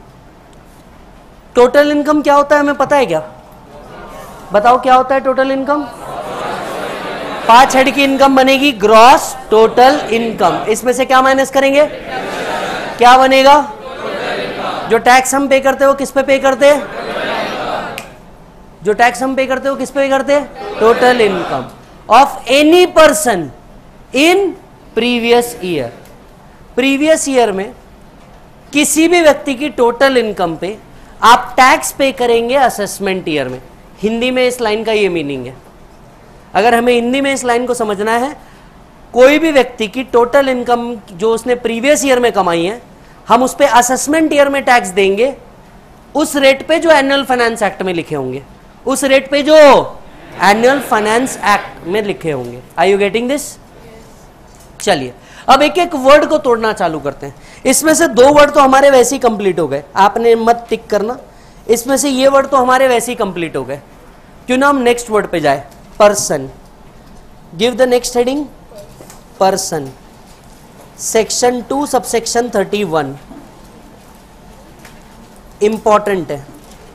total income क्या होता है, हमें पता है क्या? बताओ क्या होता है टोटल इनकम? पांच हेड की इनकम बनेगी ग्रॉस टोटल इनकम। इसमें से क्या माइनस करेंगे? क्या बनेगा? जो टैक्स हम पे करते हो किस पे पे करते हैं? जो टैक्स हम पे करते हो किस पे पे करते हैं? Total income of any person in previous year. Previous year में किसी भी व्यक्ति की टोटल इनकम पे आप टैक्स पे करेंगे असेसमेंट ईयर में। हिंदी में इस लाइन का ये मीनिंग है। अगर हमें हिंदी में इस लाइन को समझना है, कोई भी व्यक्ति की टोटल इनकम जो उसने प्रीवियस ईयर में कमाई है, हम उस पे असेसमेंट ईयर में टैक्स देंगे उस रेट पे जो एनुअल फाइनेंस एक्ट में लिखे होंगे, उस रेट पे जो एनुअल फाइनेंस एक्ट में लिखे होंगे। Are you getting this? चलिए अब एक एक वर्ड को तोड़ना चालू करते हैं। इसमें से दो वर्ड तो हमारे वैसे ही कंप्लीट हो गए, आपने मत टिक करना। इसमें से ये वर्ड तो हमारे वैसे ही कंप्लीट हो गए, क्यों ना हम नेक्स्ट वर्ड पे जाए। Person, give the next heading, person. Section two subsection thirty one important है।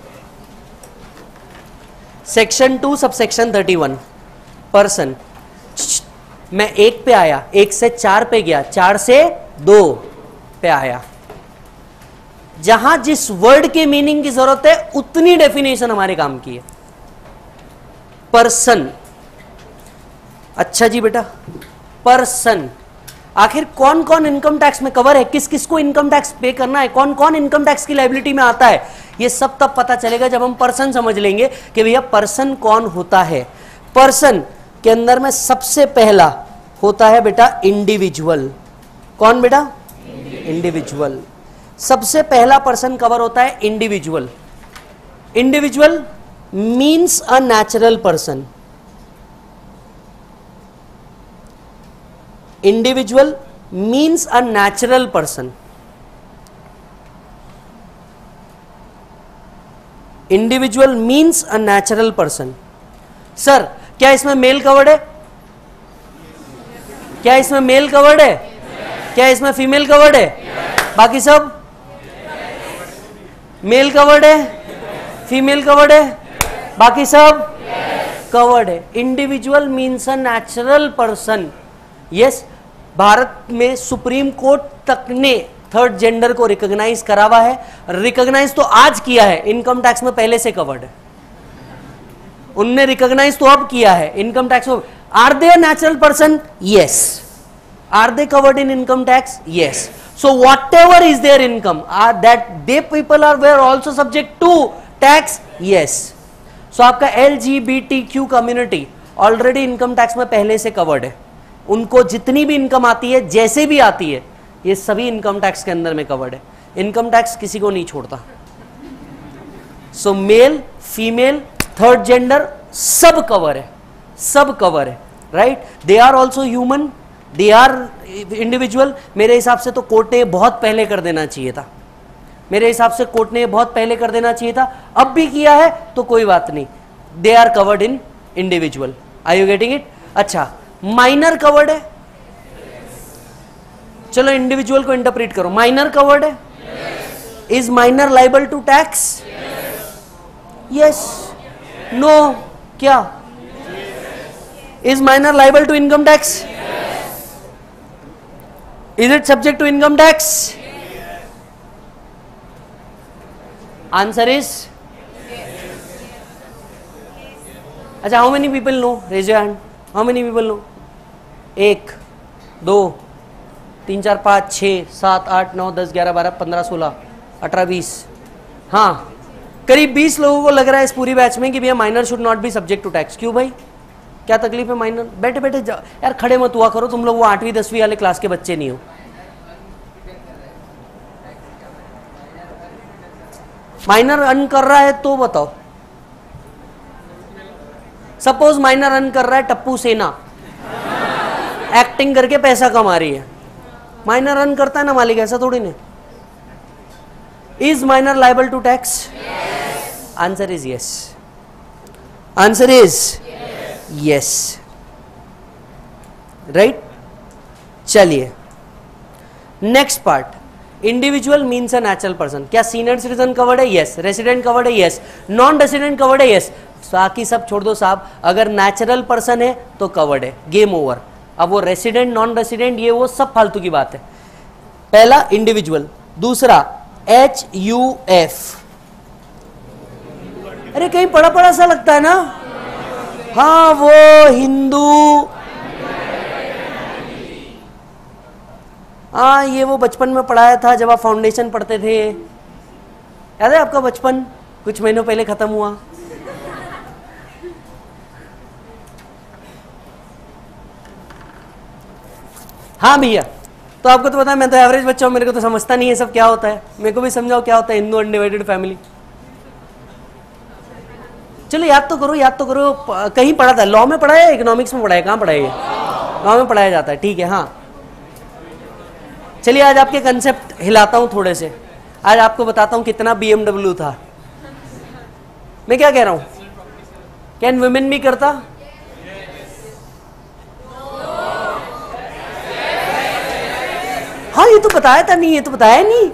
Section two subsection thirty one, person. मैं एक पे आया, एक से चार पे गया, चार से दो पे आया। जहां जिस वर्ड के मीनिंग की जरूरत है उतनी डेफिनेशन हमारे काम की है। पर्सन, अच्छा जी बेटा, पर्सन, आखिर कौन कौन इनकम टैक्स में कवर है, किस किस को इनकम टैक्स पे करना है, कौन कौन इनकम टैक्स की लायबिलिटी में आता है, ये सब तब पता चलेगा जब हम पर्सन समझ लेंगे कि भैया पर्सन कौन होता है। पर्सन के अंदर में सबसे पहला होता है बेटा इंडिविजुअल। कौन बेटा? इंडिविजुअल। सबसे पहला पर्सन कवर होता है individual. Individual means a natural person. Individual means a natural person. Individual means a natural person. Sir क्या इसमें मेल कवर्ड है? क्या इसमें मेल कवर्ड है? क्या इसमें फीमेल कवर्ड है? बाकी सब मेल कवर्ड है, फीमेल कवर्ड है, बाकी सब कवर्ड है। Individual means a natural person. Yes, भारत में सुप्रीम कोर्ट तक ने थर्ड जेंडर को रिकॉग्नाइज करा हुआ है। रिकॉग्नाइज तो आज किया है, इनकम टैक्स में पहले से कवर्ड है। उनने रिकॉग्नाइज तो अब किया है इनकम टैक्स में। Are they natural person? Yes. Are they covered in income tax? Yes. So whatever is there income are that they people are where also subject to tax? Yes. सो आपका L G B T Q community already income tax में पहले से कवर्ड है। उनको जितनी भी इनकम आती है, जैसे भी आती है, ये सभी इनकम टैक्स के अंदर में कवर्ड है। इनकम टैक्स किसी को नहीं छोड़ता। So male, female, third gender सब कवर है, सब कवर है, right? They are also human, they are individual. मेरे हिसाब से तो कोर्ट ने बहुत पहले कर देना चाहिए था। मेरे हिसाब से कोर्ट ने बहुत पहले कर देना चाहिए था। अब भी किया है तो कोई बात नहीं, they are covered in individual. Are you getting it? अच्छा, माइनर कवर्ड है? चलो इंडिविजुअल को इंटरप्रेट करो। माइनर कवर्ड है? Is minor liable to tax? Yes, no, क्या? Is minor liable to income tax? Is it subject to income tax? Answer is अच्छा। How many people know? Raise your hand. How many people know? एक, दो, तीन, चार, पाँच, छः, सात, आठ, नौ, दस, ग्यारह, बारह, पंद्रह, सोलह, अठारह, बीस। हाँ, करीब बीस लोगों को लग रहा है इस पूरी बैच में कि भैया minor should not be subject to tax. क्यों भाई, क्या तकलीफ है? माइनर बैठे बैठे जा यार, खड़े मत हुआ करो तुम लोग, वो आठवीं दसवीं वाले क्लास के बच्चे नहीं हो। माइनर अर्न कर रहा है तो बताओ। सपोज माइनर अर्न कर रहा है टप्पू सेना, एक्टिंग करके पैसा कमा रही है। माइनर अर्न करता है ना मालिक, ऐसा थोड़ी नहीं। Is minor liable to tax? Answer is yes. Answer is yes, right? चलिए next part, individual means a natural person. क्या सीनियर सिटीजन कवर्ड है? यस। रेसिडेंट कवर्ड है? यस। नॉन रेसिडेंट कवर्ड है? यस। बाकी सब छोड़ दो साहब, अगर नेचुरल पर्सन है तो कवर्ड है, गेम ओवर। अब वो रेसिडेंट, नॉन रेसिडेंट, ये वो सब फालतू की बात है। पहला इंडिविजुअल, दूसरा एच यू एफ। अरे कहीं पढ़ा पढ़ा सा लगता है ना? हाँ, वो हिंदू, हाँ ये वो बचपन में पढ़ाया था जब आप फाउंडेशन पढ़ते थे। याद है आपका बचपन? कुछ महीनों पहले खत्म हुआ। हाँ भैया, तो आपको तो पता है मैं तो एवरेज बच्चा हूं, मेरे को तो समझता नहीं है सब क्या होता है। मेरे को भी समझाओ क्या होता है हिंदू अनडिवाइडेड फैमिली। चलो याद तो करो, याद तो करो। कहीं पढ़ा था, लॉ में पढ़ाया है, इकोनॉमिक्स में पढ़ाया? कहाँ पढ़ाया? लॉ में पढ़ाया जाता है, ठीक है। हाँ चलिए आज आपके कंसेप्ट हिलाता हूं थोड़े से। आज आपको बताता हूं कितना बीएमडब्ल्यू था। मैं क्या कह रहा हूं, कैन वुमेन भी करता? हाँ ये तो बताया था नहीं, ये तो बताया नहीं।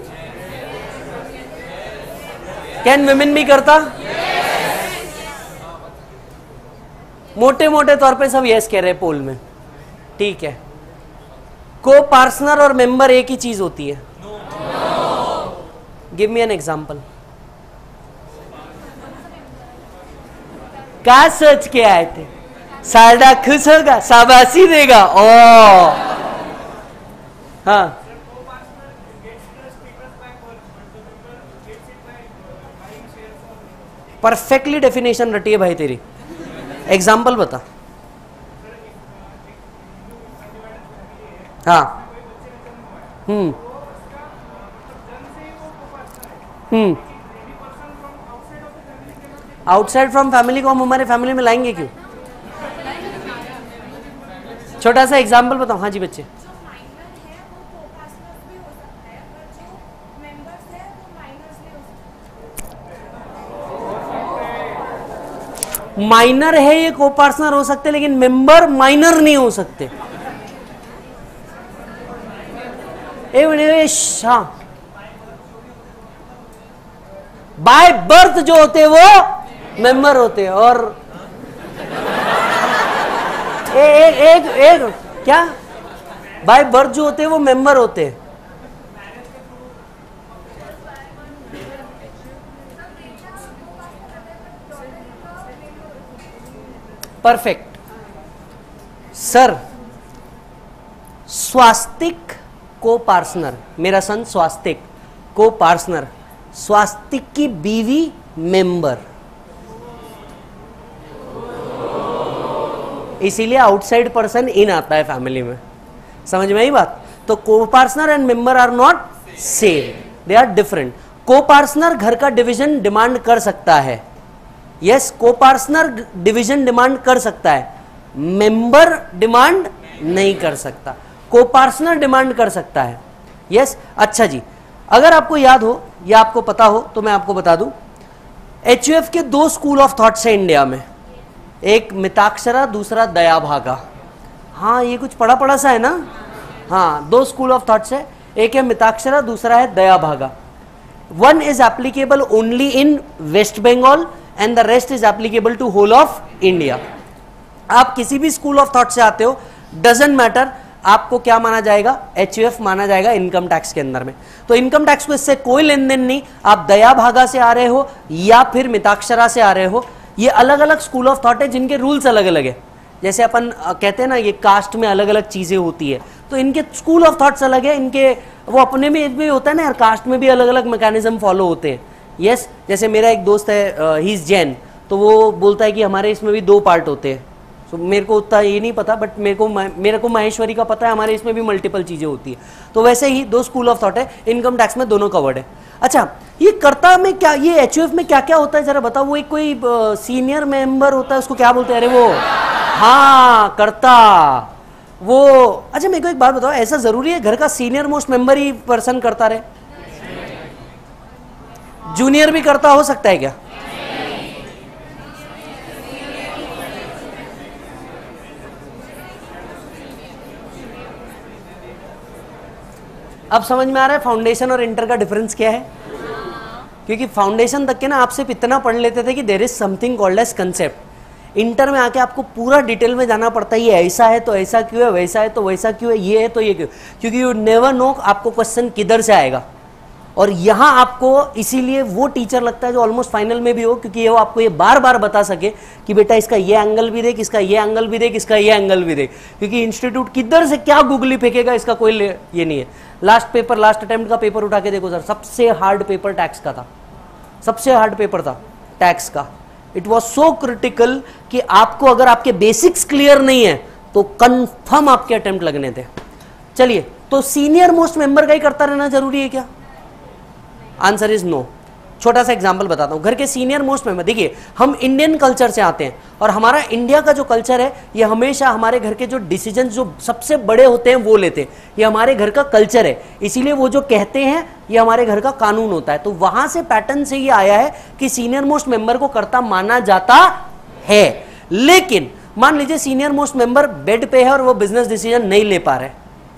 कैन वुमेन भी करता? मोटे मोटे तौर पे सब यस कह रहे हैं पोल में, ठीक है। को पार्टनर और मेंबर एक ही चीज होती है? Give me an example. क्या सोच के आए थे? सारदा खुश होगा, शाबाशी देगा. ओ हाँ, परफेक्टली डेफिनेशन रटी है भाई तेरी. एग्जाम्पल बता. हाँ. Hmm hmm outside from family को हम हमारे फैमिली में लाएंगे क्यों? छोटा सा एग्जाम्पल बताओ. हाँ जी बच्चे. जो माइनर है वो को-पार्टनर्स भी हो सकता है, पर जो मेंबर्स है वो माइनर्स नहीं हो सकते. माइनर है ये को पार्टनर हो सकते, लेकिन मेंबर माइनर नहीं हो सकते. ए बने शाह बाय बर्थ जो होते हैं वो मेंबर होते हैं, और ए, ए, एक एक क्या बाय बर्थ जो होते हैं वो मेंबर होते हैं. Perfect sir. स्वास्तिक को पार्टनर, मेरा सन स्वास्तिक को पार्टनर, स्वास्तिक की बीवी मेंबर. इसीलिए आउटसाइड पर्सन इन आता है फैमिली में. समझ में आई बात? तो को partner and member are not same, they are different. को पार्टनर घर का डिवीजन डिमांड कर सकता है. यस, को पार्टनर डिवीजन डिमांड कर सकता है, मेंबर डिमांड नहीं कर सकता. को पार्टनर डिमांड कर सकता है. यस. अच्छा जी, अगर आपको याद हो या आपको पता हो तो मैं आपको बता दूं, एचयूएफ के दो स्कूल ऑफ थॉट्स है इंडिया में. एक मिताक्षरा, दूसरा दया भागा. हाँ, ये कुछ पढ़ा पढ़ा सा है ना. हाँ, दो स्कूल ऑफ थॉट्स है, एक है मिताक्षरा, दूसरा है Dayabhaga. One is applicable only in West Bengal and the rest is applicable to whole of India. आप किसी भी स्कूल ऑफ थॉट से आते हो, डजंट मैटर, आपको क्या माना जाएगा? एचयूएफ माना जाएगा इनकम टैक्स के अंदर में. तो इनकम टैक्स को इससे कोई लेन देन नहीं. आप दया भागा से आ रहे हो या फिर मिताक्षरा से आ रहे हो, ये अलग अलग स्कूल ऑफ थॉट है जिनके रूल्स अलग अलग है. जैसे अपन कहते हैं ना, ये कास्ट में अलग अलग चीजें होती है, तो इनके स्कूल ऑफ थॉट्स अलग है. इनके वो अपने में भी होता है ना यार, कास्ट में भी अलग अलग मैकेनिज्म फॉलो होते हैं. यस yes, जैसे मेरा एक दोस्त है, ही इज जैन, तो वो बोलता है कि हमारे इसमें भी दो पार्ट होते हैं. तो मेरे को उतना ये नहीं पता, बट मेरे को मेरे को माहेश्वरी का पता है, हमारे इसमें भी मल्टीपल चीजें होती है. तो वैसे ही दो स्कूल ऑफ थॉट है, इनकम टैक्स में दोनों कवर्ड है. अच्छा, ये कर्ता में क्या, ये एचयूएफ में क्या क्या होता है जरा बताओ. वो एक कोई सीनियर मेंबर होता है, उसको क्या बोलते हैं? अरे वो हाँ, कर्ता वो. अच्छा, मेरे को एक बात बताओ, ऐसा जरूरी है घर का सीनियर मोस्ट मेंबर ही पर्सन करता रहे? जूनियर भी करता हो सकता है क्या? अब समझ में आ रहा है फाउंडेशन और इंटर का डिफरेंस क्या है? क्योंकि फाउंडेशन तक के ना आप सिर्फ इतना पढ़ लेते थे कि there is something called as concept. Inter में आके आपको पूरा डिटेल में जाना पड़ता है. ये ऐसा है तो ऐसा क्यों है, वैसा है तो वैसा क्यों है, ये है तो ये क्यों. क्योंकि यू नेवर नो आपको क्वेश्चन किधर से आएगा. और यहाँ आपको इसीलिए वो टीचर लगता है जो ऑलमोस्ट फाइनल में भी हो, क्योंकि ये वो आपको ये बार बार बता सके कि बेटा इसका ये एंगल भी देख, इसका ये एंगल भी देख, इसका ये एंगल भी देख. क्योंकि इंस्टीट्यूट किधर से क्या गुगली फेंकेगा इसका कोई ये नहीं है. लास्ट पेपर, लास्ट अटेम्प्ट का पेपर उठा के देखो सर, सबसे हार्ड पेपर टैक्स का था. सबसे हार्ड पेपर था टैक्स का. इट वॉज सो क्रिटिकल कि आपको अगर आपके बेसिक्स क्लियर नहीं है तो कंफर्म आपके अटेम्प्ट लगने थे. चलिए, तो सीनियर मोस्ट मेंबर का ही करता रहना जरूरी है क्या? Answer is no. छोटा सा एग्जांपल बताता हूं. घर के सीनियर मोस्ट मेंबर, देखिए हम इंडियन कल्चर से आते हैं और हमारा इंडिया का जो कल्चर है ये हमेशा हमारे घर के जो डिसीजन जो सबसे बड़े होते हैं वो लेते हैं. ये हमारे घर का कल्चर है, इसीलिए वो जो कहते हैं ये हमारे घर का कानून होता है. तो वहां से पैटर्न से ये आया है कि सीनियर मोस्ट मेंबर को कर्ता माना जाता है. लेकिन मान लीजिए सीनियर मोस्ट मेंबर बेड पे है और वो बिजनेस डिसीजन नहीं ले पा रहे.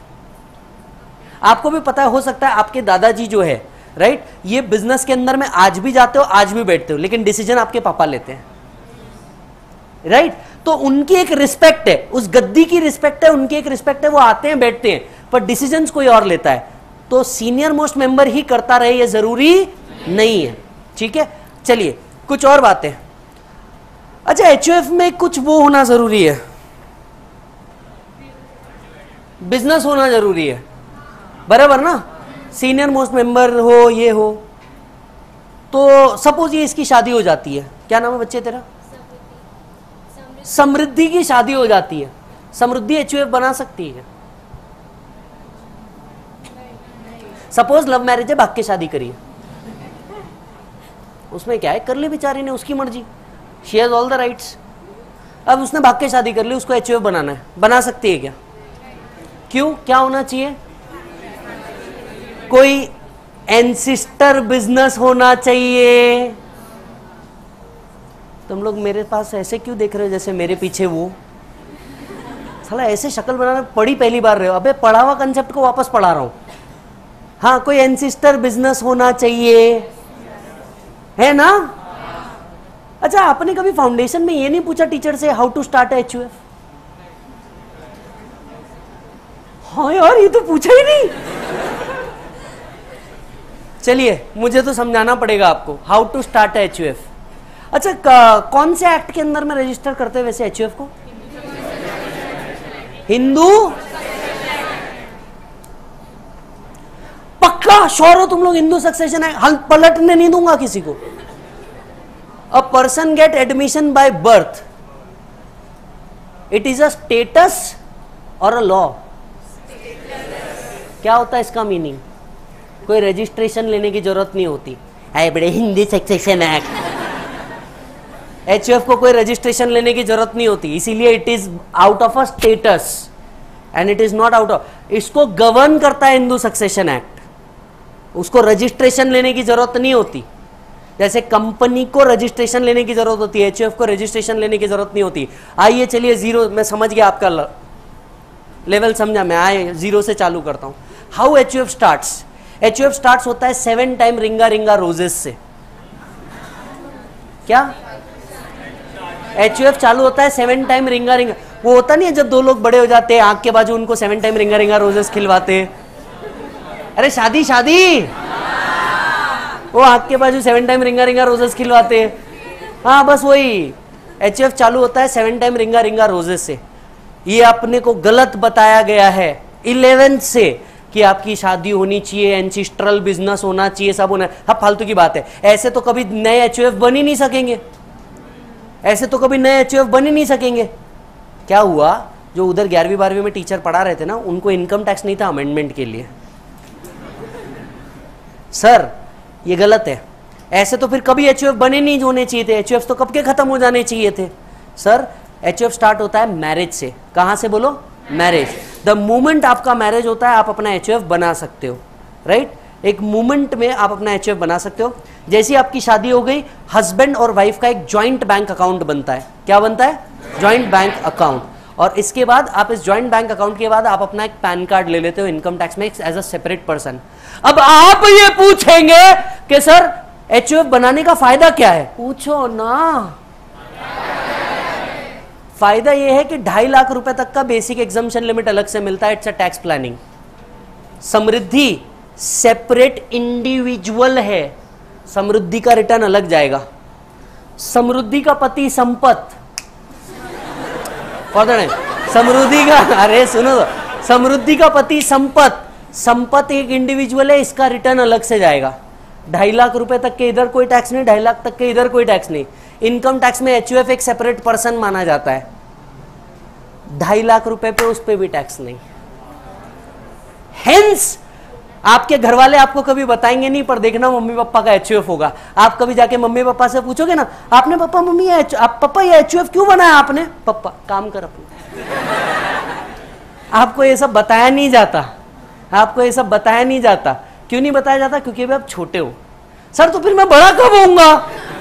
आपको भी पता है, हो सकता है आपके दादाजी जो है, राइट right? ये बिजनेस के अंदर में आज भी जाते हो, आज भी बैठते हो, लेकिन डिसीजन आपके पापा लेते हैं, राइट right? तो उनकी एक रिस्पेक्ट है, उस गद्दी की रिस्पेक्ट है, उनकी एक रिस्पेक्ट है, वो आते हैं बैठते हैं, पर डिसीजंस कोई और लेता है. तो सीनियर मोस्ट मेंबर ही करता रहे ये जरूरी नहीं है, ठीक है। चलिए कुछ और बातें। अच्छा, एचयूएफ में कुछ वो होना जरूरी है, बिजनेस होना जरूरी है, बराबर ना। सीनियर मोस्ट मेंबर हो, ये हो, तो सपोज ये इसकी शादी हो जाती है, क्या नाम है बच्चे तेरा? समृद्धि की शादी हो जाती है, समृद्धि एचयूएफ बना सकती है? सपोज लव मैरिज है, भाग के शादी करी है, उसमें क्या है, कर ली बेचारी ने, उसकी मर्जी, she has all the rights. अब उसने भाग के शादी कर ली, उसको एचयूएफ बनाना है, बना सकती है क्या? क्यों, क्या होना चाहिए? कोई एंसिस्टर बिजनेस होना चाहिए। तुम लोग मेरे पास ऐसे क्यों देख रहे हो जैसे मेरे पीछे वो साला ऐसे शक्ल बनाना पढ़ी पहली बार रहे हो? अबे पढ़ा हुआ कंसेप्ट को वापस पढ़ा रहा हूं। हाँ, कोई एंसिस्टर बिजनेस होना चाहिए, है ना? अच्छा, आपने कभी फाउंडेशन में ये नहीं पूछा टीचर से हाउ टू स्टार्ट एचयूएफ? हाँ यार, ये तो पूछा ही नहीं। चलिए, मुझे तो समझाना पड़ेगा आपको हाउ टू स्टार्ट एचयूएफ। अच्छा, कौन से एक्ट के अंदर में रजिस्टर करते हैं वैसे एचयूएफ को? हिंदू पक्का श्योर हो तुम लोग? हिंदू सक्सेशन एक्ट, हल पलटने नहीं दूंगा किसी को। A person get admission by birth, it is a status और अ लॉ। क्या होता है इसका मीनिंग? कोई रजिस्ट्रेशन लेने की जरूरत नहीं होती। अरे बड़े हिंदी सक्सेशन एक्ट, एचयूएफ को कोई रजिस्ट्रेशन लेने की जरूरत नहीं होती, इसीलिए it is out of a status and it is not out of. इसको गवर्न करता है हिंदू सक्सेशन एक्ट, उसको रजिस्ट्रेशन लेने की जरूरत नहीं होती। जैसे कंपनी को रजिस्ट्रेशन लेने की जरूरत होती है, एचयूएफ को रजिस्ट्रेशन लेने की जरूरत नहीं होती। आइए चलिए, जीरो, मैं समझ गया आपका लेवल समझा, मैं आए जीरो से चालू करता हूं। How HUF starts? HUF starts होता है सेवन टाइम रिंगा रिंगा रोजेस से। क्या एचयूएफ चालू होता है सेवन टाइम रिंगा रिंगा? वो होता नहीं है जब दो लोग बड़े हो जाते हैं, आंख के बाजू उनको सेवन टाइम रिंगा रिंगा रोजेस खिलवाते। अरे शादी शादी, वो आंख के बाजू सेवन टाइम रिंगा रिंगा रोजेस खिलवाते। हाँ बस वही, एचयूएफ चालू होता है सेवन टाइम रिंगा रिंगा रोजेस से। ये अपने को गलत बताया गया है इलेवेंथ से कि आपकी शादी होनी चाहिए, एंसिस्ट्रल बिजनेस होना चाहिए, सब होना। हाँ, फालतू की बात है। ऐसे तो कभी नए एचयूएफ बन ही नहीं सकेंगे, ऐसे तो कभी नए एचयूएफ बन ही नहीं सकेंगे। क्या हुआ, जो उधर ग्यारहवीं बारहवीं में टीचर पढ़ा रहे थे ना, उनको इनकम टैक्स नहीं था अमेंडमेंट के लिए। सर ये गलत है, ऐसे तो फिर कभी एचयूएफ बने नहीं होने चाहिए थे, एचयूएफ तो कब के खत्म हो जाने चाहिए थे। सर एचयूएफ स्टार्ट होता है मैरिज से। कहां से बोलो? मैरिज। द मोमेंट आपका मैरिज होता है, आप अपना एचयूएफ बना सकते हो, राइट? एक मोमेंट में आप अपना एचयूएफ बना सकते हो। जैसी आपकी शादी हो गई, हस्बैंड और वाइफ का एक ज्वाइंट बैंक अकाउंट बनता है। क्या बनता है? Joint bank account. और इसके बाद आप इस ज्वाइंट बैंक अकाउंट के बाद आप अपना एक पैन कार्ड ले लेते हो इनकम टैक्स में एज अ सेपरेट पर्सन। अब आप ये पूछेंगे कि सर एचयूएफ बनाने का फायदा क्या है? पूछो ना। फायदा यह है कि ढाई लाख रुपए तक का बेसिक एग्जम्पशन लिमिट अलग से मिलता है, it's a tax planning. Samriddhi separate individual है, समृद्धि का रिटर्न अलग जाएगा। समृद्धि का पति संपत, समृद्धि का, अरे सुनो, समृद्धि का पति संपत, संपत एक इंडिविजुअल है, इसका रिटर्न अलग से जाएगा। ढाई लाख रुपए तक के इधर कोई टैक्स नहीं, ढाई लाख तक के इधर कोई टैक्स नहीं। इनकम टैक्स में एचयूएफ एक सेपरेट पर्सन माना जाता है। ढाई लाख रुपए पे उस पे भी टैक्स नहीं। हेंस आपके घर वाले आपको कभी बताएंगे नहीं, पर देखना मम्मी पापा का एचयूएफ होगा। आप कभी जाके मम्मी पापा से पूछोगे ना, आपने पापा मम्मी ये आप पापा ये एचयूएफ क्यों बनाया आपने? पापा काम कर अपना। आपको ये सब बताया नहीं जाता, आपको ये सब बताया नहीं जाता। क्यों नहीं बताया जाता? क्योंकि अभी आप छोटे हो। सर तो फिर मैं बड़ा कब होऊंगा?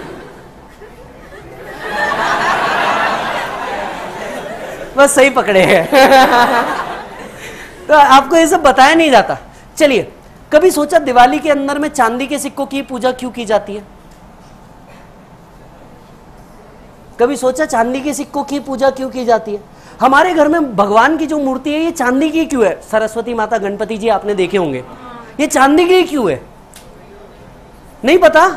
बस सही पकड़े हैं। तो आपको ये सब बताया नहीं जाता। चलिए, कभी सोचा दिवाली के अंदर में चांदी के सिक्कों की पूजा क्यों की जाती है? कभी सोचा चांदी के सिक्कों की पूजा क्यों की जाती है? हमारे घर में भगवान की जो मूर्ति है ये चांदी की क्यों है? सरस्वती माता, गणपति जी आपने देखे होंगे, ये चांदी की क्यों है? नहीं पता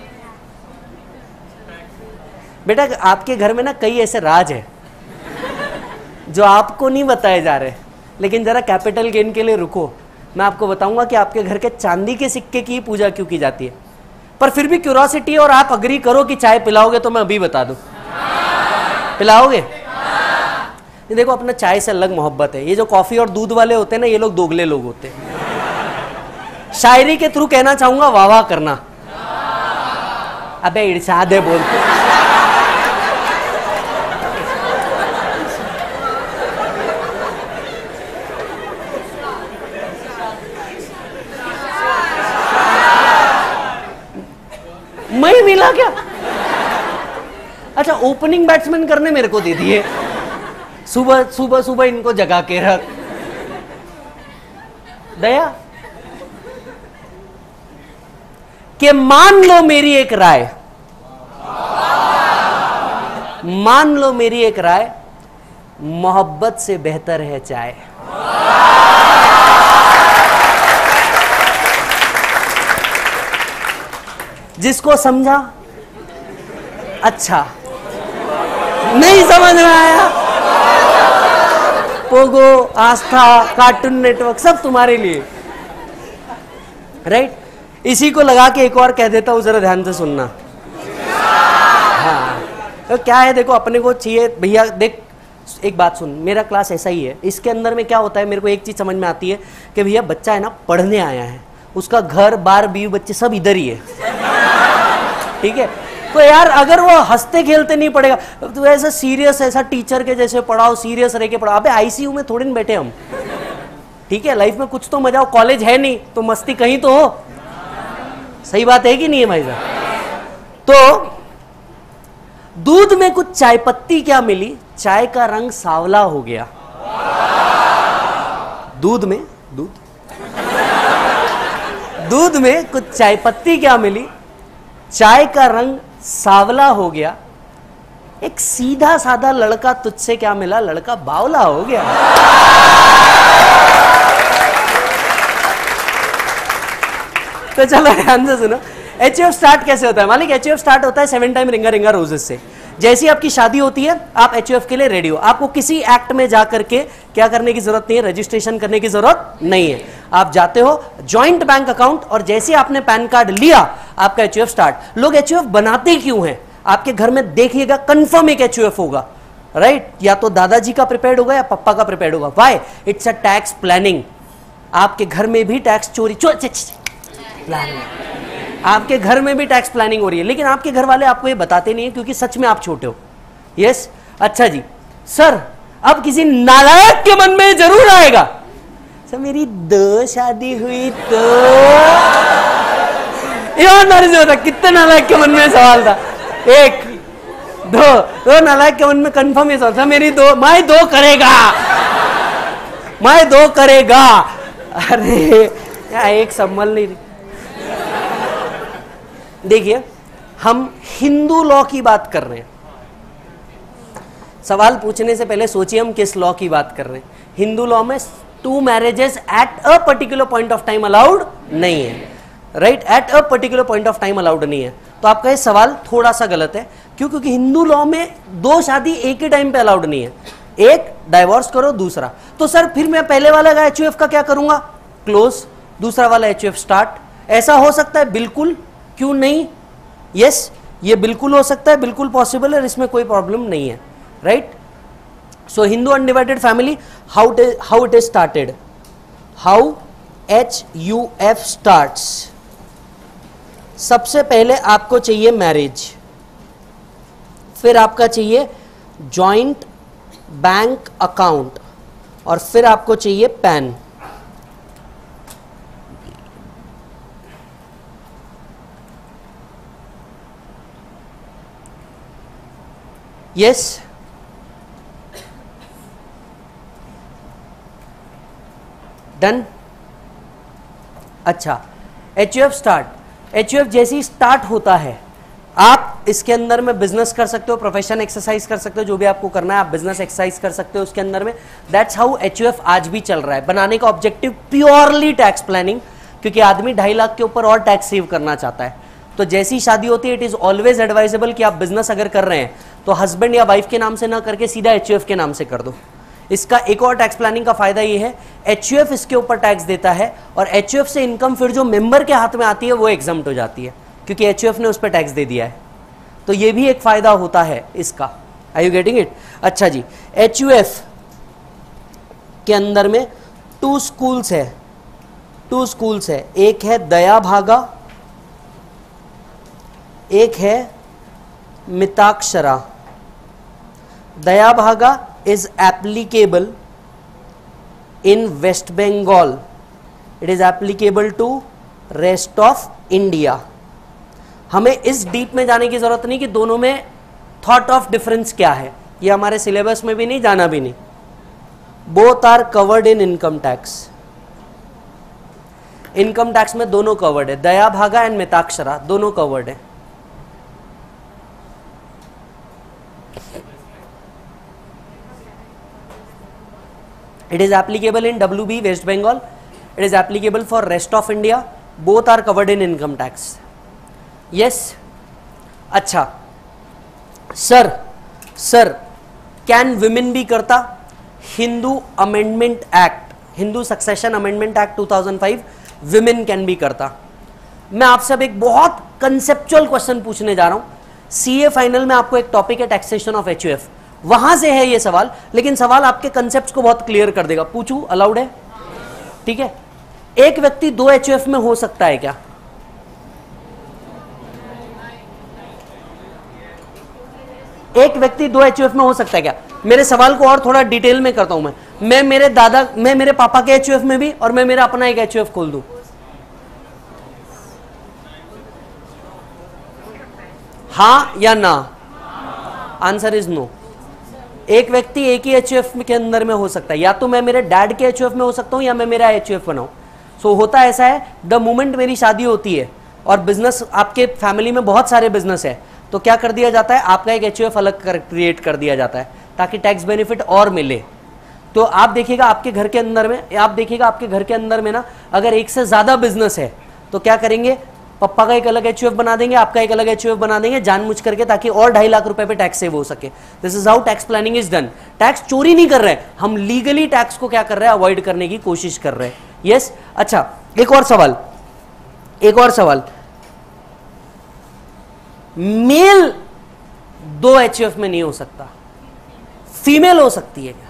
बेटा, आपके घर में ना कई ऐसे राज है जो आपको नहीं बताए जा रहे, लेकिन जरा कैपिटल गेन के लिए रुको, मैं आपको बताऊंगा कि आपके घर के चांदी के सिक्के की पूजा क्यों की जाती है। पर फिर भी क्यूरोसिटी और आप अग्री करो कि चाय पिलाओगे तो मैं अभी बता दूं। पिलाओगे? ये देखो, अपना चाय से अलग मोहब्बत है। ये जो कॉफी और दूध वाले होते हैं ना, ये लोग दोगले लोग होते हैं। शायरी के थ्रू कहना चाहूंगा, वाह वाह करना। अबे इरशाद है बोल। मैं मिला क्या? अच्छा, ओपनिंग बैट्समैन करने मेरे को दे दिए। सुबह सुबह सुबह इनको जगा के रख। दया कि मान लो मेरी एक राय, मान लो मेरी एक राय, मोहब्बत से बेहतर है चाय। जिसको समझा अच्छा, नहीं समझ में आया, पोगो, आस्था, कार्टून नेटवर्क सब तुम्हारे लिए, राइट। इसी को लगा के एक और कह देता हूं, जरा ध्यान से सुनना। हाँ, तो क्या है, देखो अपने को चाहिए भैया, देख एक बात सुन, मेरा क्लास ऐसा ही है। इसके अंदर में क्या होता है, मेरे को एक चीज समझ में आती है कि भैया बच्चा है ना, पढ़ने आया है, उसका घर बार बीवी बच्चे सब इधर ही है, ठीक है। तो यार अगर वो हंसते खेलते नहीं पड़ेगा तो ऐसा सीरियस, ऐसा टीचर के जैसे पढ़ाओ, सीरियस रह के पढ़ाओ। अबे आईसीयू में थोड़ी ना बैठे हम, ठीक है। लाइफ में कुछ तो मजा हो, कॉलेज है नहीं तो मस्ती कहीं तो हो। सही बात है कि नहीं है भाई साहब? तो दूध में कुछ चाय पत्ती क्या मिली, चाय का रंग सांवला हो गया। दूध में दूध दूध में कुछ चाय पत्ती क्या मिली, चाय का रंग सांवला हो गया। एक सीधा साधा लड़का तुझसे क्या मिला, लड़का बावला हो गया। तो चलो ध्यान से सुनो, एच एफ स्टार्ट कैसे होता है मालिक? एच एफ स्टार्ट होता है सेवन टाइम रिंगा रिंगा रोजेस से। जैसी आपकी शादी होती है, आप एच एफ के लिए रेडी हो, आपको किसी एक्ट में जाकर के क्या करने की जरूरत नहीं है, रजिस्ट्रेशन करने की जरूरत नहीं है। आप जाते हो जॉइंट बैंक अकाउंट, और जैसे आपने पैन कार्ड लिया, आपका एच एफ स्टार्ट। लोग एच एफ बनाते क्यों हैं? आपके घर में देखिएगा कंफर्म एक एच एफ होगा, राइट। या तो दादाजी का प्रिपेयर्ड होगा या पप्पा का प्रिपेयर्ड होगा। Why? It's a tax planning. आपके घर में भी टैक्स चोरी चो, च, च, प्लानिंग, आपके घर में भी टैक्स प्लानिंग हो रही है, लेकिन आपके घर वाले आपको ये बताते नहीं है, क्योंकि सच में आप छोटे हो। यस, अच्छा जी सर, अब किसी नालायक के मन में जरूर आएगा, सर मेरी दो शादी हुई तो। ईमानदारी से बता, कितने नालायक के मन में सवाल था? एक, दो, दो नालायक के मन में कंफर्म ये सवाल था, मेरी दो, मैं दो करेगा, मैं दो करेगा। अरे या एक संभल नहीं। देखिए, हम हिंदू लॉ की बात कर रहे हैं। सवाल पूछने से पहले सोचिए हम किस लॉ की बात कर रहे हैं। हिंदू लॉ में two marriages at a particular point of time allowed नहीं है, right. At a particular point of time allowed नहीं है। तो आपका ये सवाल थोड़ा सा गलत है। क्यों? क्योंकि हिंदू लॉ में दो शादी एक ही टाइम पे अलाउड नहीं है, एक डाइवोर्स करो, दूसरा। तो सर फिर मैं पहले वाला का एच यू एफ का क्या करूंगा? क्लोज, दूसरा वाला एच यू एफ स्टार्ट। ऐसा हो सकता है? बिल्कुल, क्यों नहीं? यस, ये बिल्कुल हो सकता है, बिल्कुल पॉसिबल है, इसमें कोई प्रॉब्लम नहीं है, right. So Hindu undivided family, how how it is started, how H U F starts. सबसे पहले आपको चाहिए मैरिज, फिर आपका चाहिए जॉइंट बैंक अकाउंट, और फिर आपको चाहिए पैन। Yes, done. अच्छा, H U F start. H U F जैसे ही स्टार्ट होता है, आप इसके अंदर में बिजनेस कर सकते हो, प्रोफेशन एक्सरसाइज कर सकते हो, जो भी आपको करना है आप बिजनेस एक्सरसाइज कर सकते हो उसके अंदर में। That's how H U F आज भी चल रहा है। बनाने का ऑब्जेक्टिव प्योरली टैक्स प्लानिंग, क्योंकि आदमी ढाई लाख के ऊपर और टैक्स सेव करना चाहता है। तो जैसी शादी होती है, इट इज ऑलवेज एडवाइजेबल कि आप बिजनेस अगर कर रहे हैं तो हस्बैंड या वाइफ के नाम से ना करके सीधा एचयूएफ के नाम से कर दो। इसका एक और टैक्स प्लानिंग का फायदा ये है, एचयूएफ इसके ऊपर टैक्स देता है और एचयूएफ से इनकम फिर जो मेंबर के हाथ में आती है वो एग्जम्प्ट हो जाती है, क्योंकि एचयूएफ ने उस पर टैक्स दे दिया है। तो ये भी एक फायदा होता है इसका। Are you getting it? अच्छा जी, एचयूएफ के अंदर में टू स्कूल्स है, टू स्कूल्स है, एक है दया भागा, एक है मिताक्षरा। दया भागा is applicable in West Bengal, it is applicable to rest of India। हमें इस डीप में जाने की जरूरत नहीं कि दोनों में थॉट ऑफ डिफरेंस क्या है, ये हमारे सिलेबस में भी नहीं, जाना भी नहीं। Both are covered in income tax, income tax में दोनों कवर्ड है, दया भागा एंड मिताक्षरा दोनों कवर्ड है। It is applicable in W B West Bengal. It is applicable for rest of India. Both are covered in income tax. Yes. अच्छा, सर सर कैन विमेन भी करता? Hindu amendment act, Hindu succession amendment act two thousand five, women can भी करता। मैं आपसे अब एक बहुत कंसेप्चुअल क्वेश्चन पूछने जा रहा हूं। सीए फाइनल में आपको एक टॉपिक है टैक्सेशन ऑफ एचयूएफ, वहां से है ये सवाल, लेकिन सवाल आपके कंसेप्ट्स को बहुत क्लियर कर देगा। पूछूं? अलाउड है? ठीक है। एक व्यक्ति दो एचयूएफ में हो सकता है क्या? एक व्यक्ति दो एचयूएफ में हो सकता है क्या? मेरे सवाल को और थोड़ा डिटेल में करता हूं मैं मैं मेरे दादा मैं मेरे पापा के एचयूएफ में भी और मैं मेरा अपना एक एचयूएफ खोल दूं, हां या ना? Answer is no. एक व्यक्ति एक ही एचयूएफ के अंदर में हो सकता है, या तो मैं मेरे डैड के एचयूएफ में हो सकता हूं या मैं मेरा एचयूएफ बनाऊं। सो होता ऐसा है, द मोमेंट मेरी शादी होती है और बिजनेस, आपके फैमिली में बहुत सारे बिजनेस है, तो क्या कर दिया जाता है, आपका एक एचयूएफ अलग कर, क्रिएट कर दिया जाता है ताकि टैक्स बेनिफिट और मिले। तो आप देखिएगा आपके घर के अंदर में आप देखिएगा आपके घर के अंदर में ना, अगर एक से ज्यादा बिजनेस है तो क्या करेंगे, पप्पा का एक अलग एचयूएफ बना देंगे, आपका एक अलग एचयूएफ बना देंगे जानबूझ करके, ताकि और ढाई लाख रुपए पे टैक्स सेव हो सके। This is how tax planning is done. Tax चोरी नहीं कर रहे हैं हम, लीगली टैक्स को क्या कर रहे हैं, अवॉइड करने की कोशिश कर रहे हैं। यस। अच्छा, एक और सवाल, एक और सवाल, मेल दो एचयूएफ में नहीं हो सकता, फीमेल हो सकती है क्या?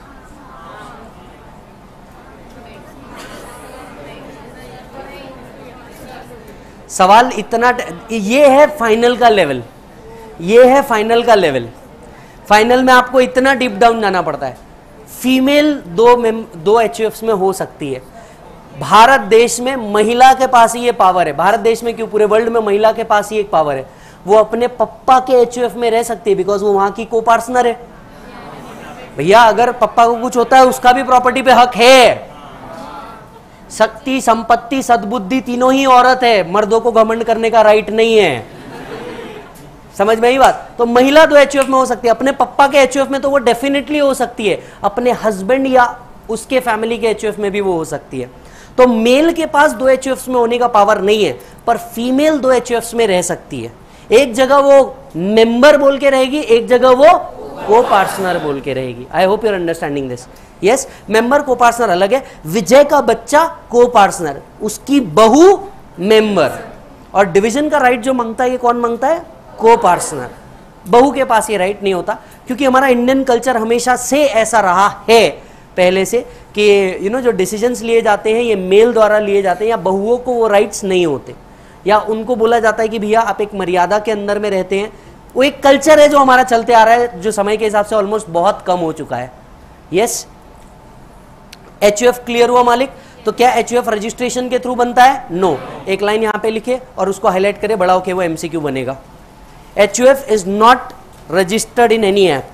सवाल इतना, ये है फाइनल का लेवल, ये है फाइनल का लेवल। फाइनल में आपको इतना डीप डाउन जाना पड़ता है। फीमेल दो दो एचयूएफ में हो सकती है। भारत देश में महिला के पास ही ये पावर है, भारत देश में क्यों, पूरे वर्ल्ड में महिला के पास ही एक पावर है, वो अपने पप्पा के एचयूएफ में रह सकती है, बिकॉज वो वहां की को पार्टनर है। भैया अगर पप्पा को कुछ होता है उसका भी प्रॉपर्टी पे हक है। शक्ति, संपत्ति, सद्बुद्धि तीनों ही औरत है, मर्दों को घमंड करने का राइट नहीं है। समझ में आई बात? तो महिला दो एचयूएफ में हो सकती है, अपने पप्पा के एचयूएफ में तो वो डेफिनेटली हो सकती है, अपने हस्बैंड या उसके फैमिली के एचयूएफ में भी वो हो सकती है। तो मेल के पास दो एचयूएफ में होने का पावर नहीं है, पर फीमेल दो एचयूएफ में रह सकती है। एक जगह वो मेंबर बोल के रहेगी, एक जगह वो को पार्टनर बोल के रहेगी। I hope you are understanding this. Yes, member को पार्टनर अलग है। विजय का बच्चा को पार्टनर, उसकी बहू मेंबर, और डिवीजन का राइट जो मांगता है ये कौन मांगता है, को पार्टनर। बहू के पास ये राइट नहीं होता, क्योंकि हमारा इंडियन कल्चर हमेशा से ऐसा रहा है पहले से कि यू नो जो डिसीजंस लिए जाते हैं ये मेल द्वारा लिए जाते हैं, या बहुओं को वो राइट्स नहीं होते, या उनको बोला जाता है कि भैया आप एक मर्यादा के अंदर में रहते हैं। वो एक कल्चर है जो हमारा चलते आ रहा है, जो समय के हिसाब से ऑलमोस्ट बहुत कम हो चुका है। यस, एचयूएफ क्लियर हुआ मालिक? तो क्या एचयूएफ रजिस्ट्रेशन के थ्रू बनता है? नो। एक लाइन यहां पे लिखे और उसको हाईलाइट करें, बड़ा होके वो एमसीक्यू बनेगा। HUF is not registered in any act.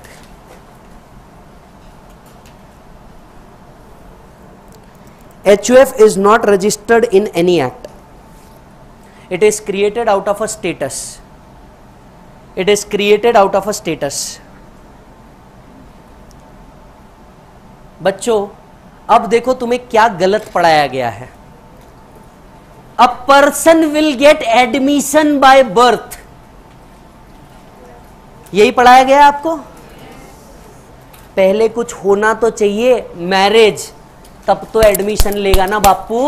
HUF is not registered in any act. It is created out of a status. It is created out of a status. बच्चों अब देखो तुम्हें क्या गलत पढ़ाया गया है। A person will get admission by birth, यही पढ़ाया गया आपको। पहले कुछ होना तो चाहिए, मैरिज, तब तो एडमिशन लेगा ना बापू।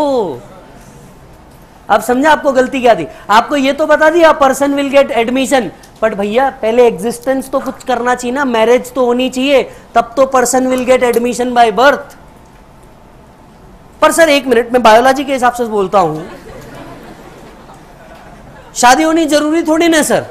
अब समझा आपको गलती क्या थी? आपको ये तो बता दिया person will get admission, but भैया पहले एग्जिस्टेंस तो कुछ करना चाहिए ना, मैरिज तो होनी चाहिए, तब तो person will get admission by birth. पर सर एक मिनट, मैं बायोलॉजी के हिसाब से बोलता हूं, शादी होनी जरूरी थोड़ी ना सर।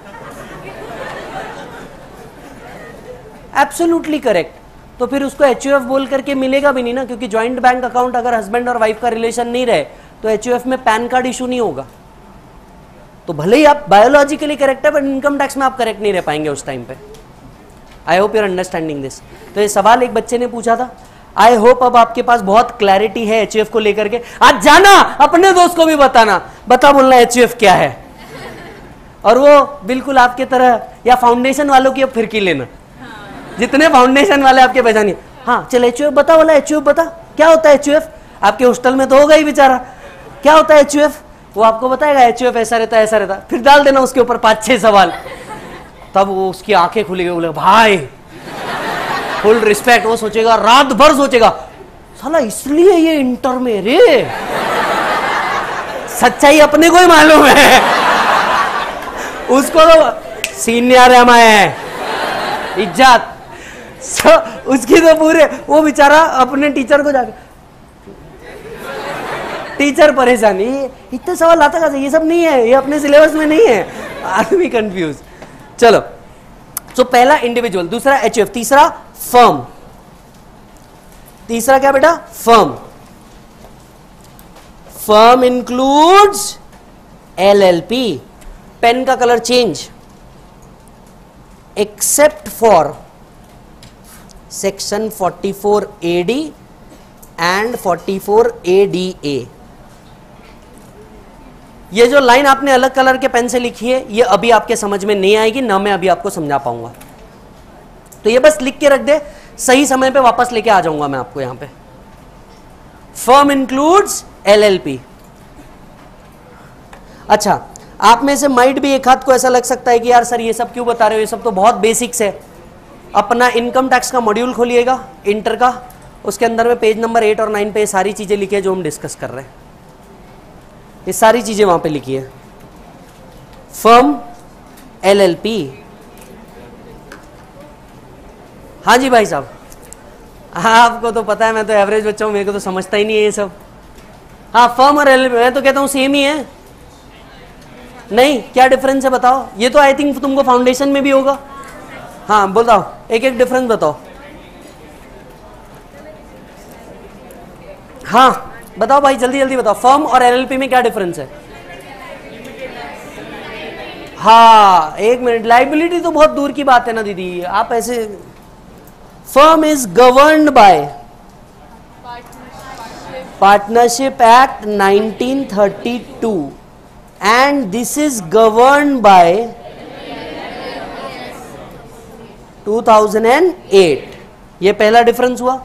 Absolutely correct. तो फिर उसको एच यू एफ बोल करके मिलेगा भी नहीं ना, क्योंकि ज्वाइंट बैंक अकाउंट अगर हस्बैंड और वाइफ का रिलेशन नहीं रहे तो एच यू एफ में पैन कार्ड इशू नहीं होगा। तो भले ही आप बायोलॉजिकली करेक्ट है, बट इनकम टैक्स में आप करेक्ट नहीं रह पाएंगे उस टाइम पे। I hope your understanding this. तो ये सवाल एक बच्चे ने पूछा था, आई होप अब आपके पास बहुत क्लैरिटी है एच यू एफ को लेकर के। आज जाना अपने दोस्त को भी बताना, बता बोलना एच यू एफ क्या है, और वो बिल्कुल आपके तरह या फाउंडेशन वालों की अब फिरकी लेना, जितने फाउंडेशन वाले आपके पहचानिए। हाँ चल एच यू एफ बता, बोला एच यू एफ बता, क्या होता है एच यू एफ? आपके हॉस्टल में तो होगा ही बेचारा, क्या होता है एच यू एफ? वो आपको बताएगा एच यू एफ ऐसा रहता है ऐसा रहता है, फिर डाल देना उसके ऊपर पांच छह सवाल, तब वो उसकी आंखें खुली गई, बोले भाई फुल रिस्पेक्ट। वो सोचेगा, रात भर सोचेगा, साला इसलिए ये इंटर में रे, सच्चाई अपने को ही मालूम है, उसको तो सीनियर है मैं, इज्जत। So, उसकी तो पूरे, वो बेचारा अपने टीचर को जाके, टीचर परेशानी, इतने सवाल आता कैसे, ये सब नहीं है, ये अपने सिलेबस में नहीं है, आदमी कंफ्यूज। चलो, तो पहला इंडिविजुअल, दूसरा एच यू एफ, तीसरा फर्म। तीसरा क्या बेटा? Firm. Firm includes L L P. Pen का colour change, except for section forty four A D and forty four A D A. ये जो लाइन आपने अलग कलर के पेन से लिखी है, ये अभी आपके समझ में नहीं आएगी, ना मैं अभी आपको समझा पाऊंगा, तो ये बस लिख के रख दे, सही समय पे वापस लेके आ जाऊंगा मैं आपको यहां पे। Firm includes L L P. अच्छा, आप में से माइट भी एक हाथ को ऐसा लग सकता है कि यार सर ये सब क्यों बता रहे हो, ये सब तो बहुत बेसिक्स है। अपना इनकम टैक्स का मॉड्यूल खोलिएगा इंटर का, उसके अंदर में पेज नंबर एट और नाइन पे सारी चीजें लिखी है जो हम डिस्कस कर रहे हैं, ये सारी चीजें वहां पे लिखी है। Firm, L L P. हाँ जी भाई साहब, हाँ आपको तो पता है, मैं तो एवरेज बच्चा हूं, मेरे को तो समझता ही नहीं है ये सब। हाँ फर्म और एल एल पी, मैं तो कहता हूं सेम ही है। नहीं, क्या डिफरेंस है बताओ? ये तो आई थिंक तुमको फाउंडेशन में भी होगा। हाँ बताओ, एक एक डिफरेंस बताओ। हाँ बताओ भाई, जल्दी जल्दी बताओ, फर्म और एल एल पी में क्या डिफरेंस है? हाँ एक मिनट, लाइबिलिटी तो बहुत दूर की बात है ना दीदी, आप ऐसे। Firm is governed by partnership act nineteen thirty two and this is governed by two thousand eight. ये पहला डिफरेंस हुआ।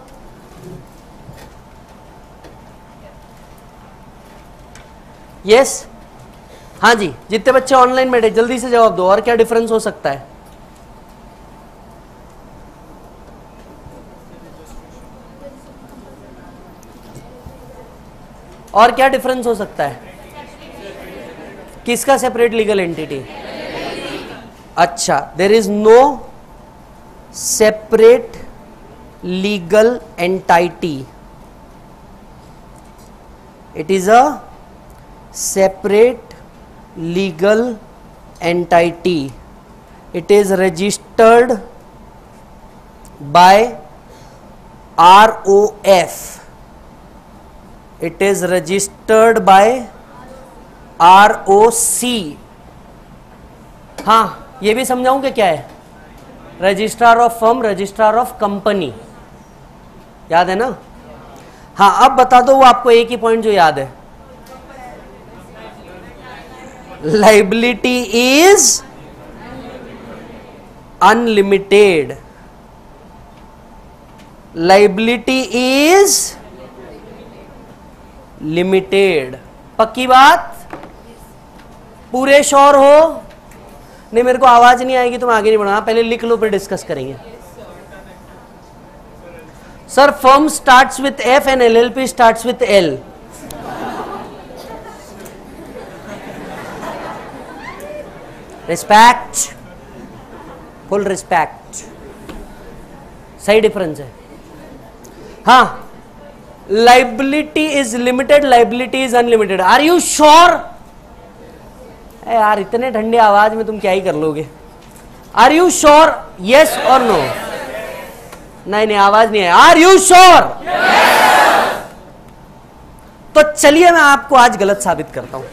Yes yes? हाँ जी, जितने बच्चे ऑनलाइन बैठे जल्दी से जवाब दो, और क्या डिफरेंस हो सकता है? और क्या डिफरेंस हो सकता है? किसका सेपरेट लीगल एंटिटी? अच्छा, there is no separate legal entity, it is a separate legal entity, it is registered by R O F, it is registered by R O C. हाँ ये भी समझाऊं कि क्या है? Registrar of firm, registrar of company, याद है ना? हाँ अब बता दो वो आपको एक ही पॉइंट जो याद है। Liability is unlimited, liability is limited. पक्की बात? पूरे श्योर हो? नहीं मेरे को आवाज नहीं आएगी तो मैं आगे नहीं बढ़ूंगा, पहले लिख लो फिर डिस्कस करेंगे। Sir firm starts with F and LLP starts with L. Respect, full respect, सही डिफरेंस है। हाँ, liability is limited, liability is unlimited. Are you sure? यार इतने ठंडे आवाज में तुम क्या ही कर लोगे। Are you sure? यस और नो? नहीं नहीं आवाज नहीं है। Are you sure? तो चलिए मैं आपको आज गलत साबित करता हूं।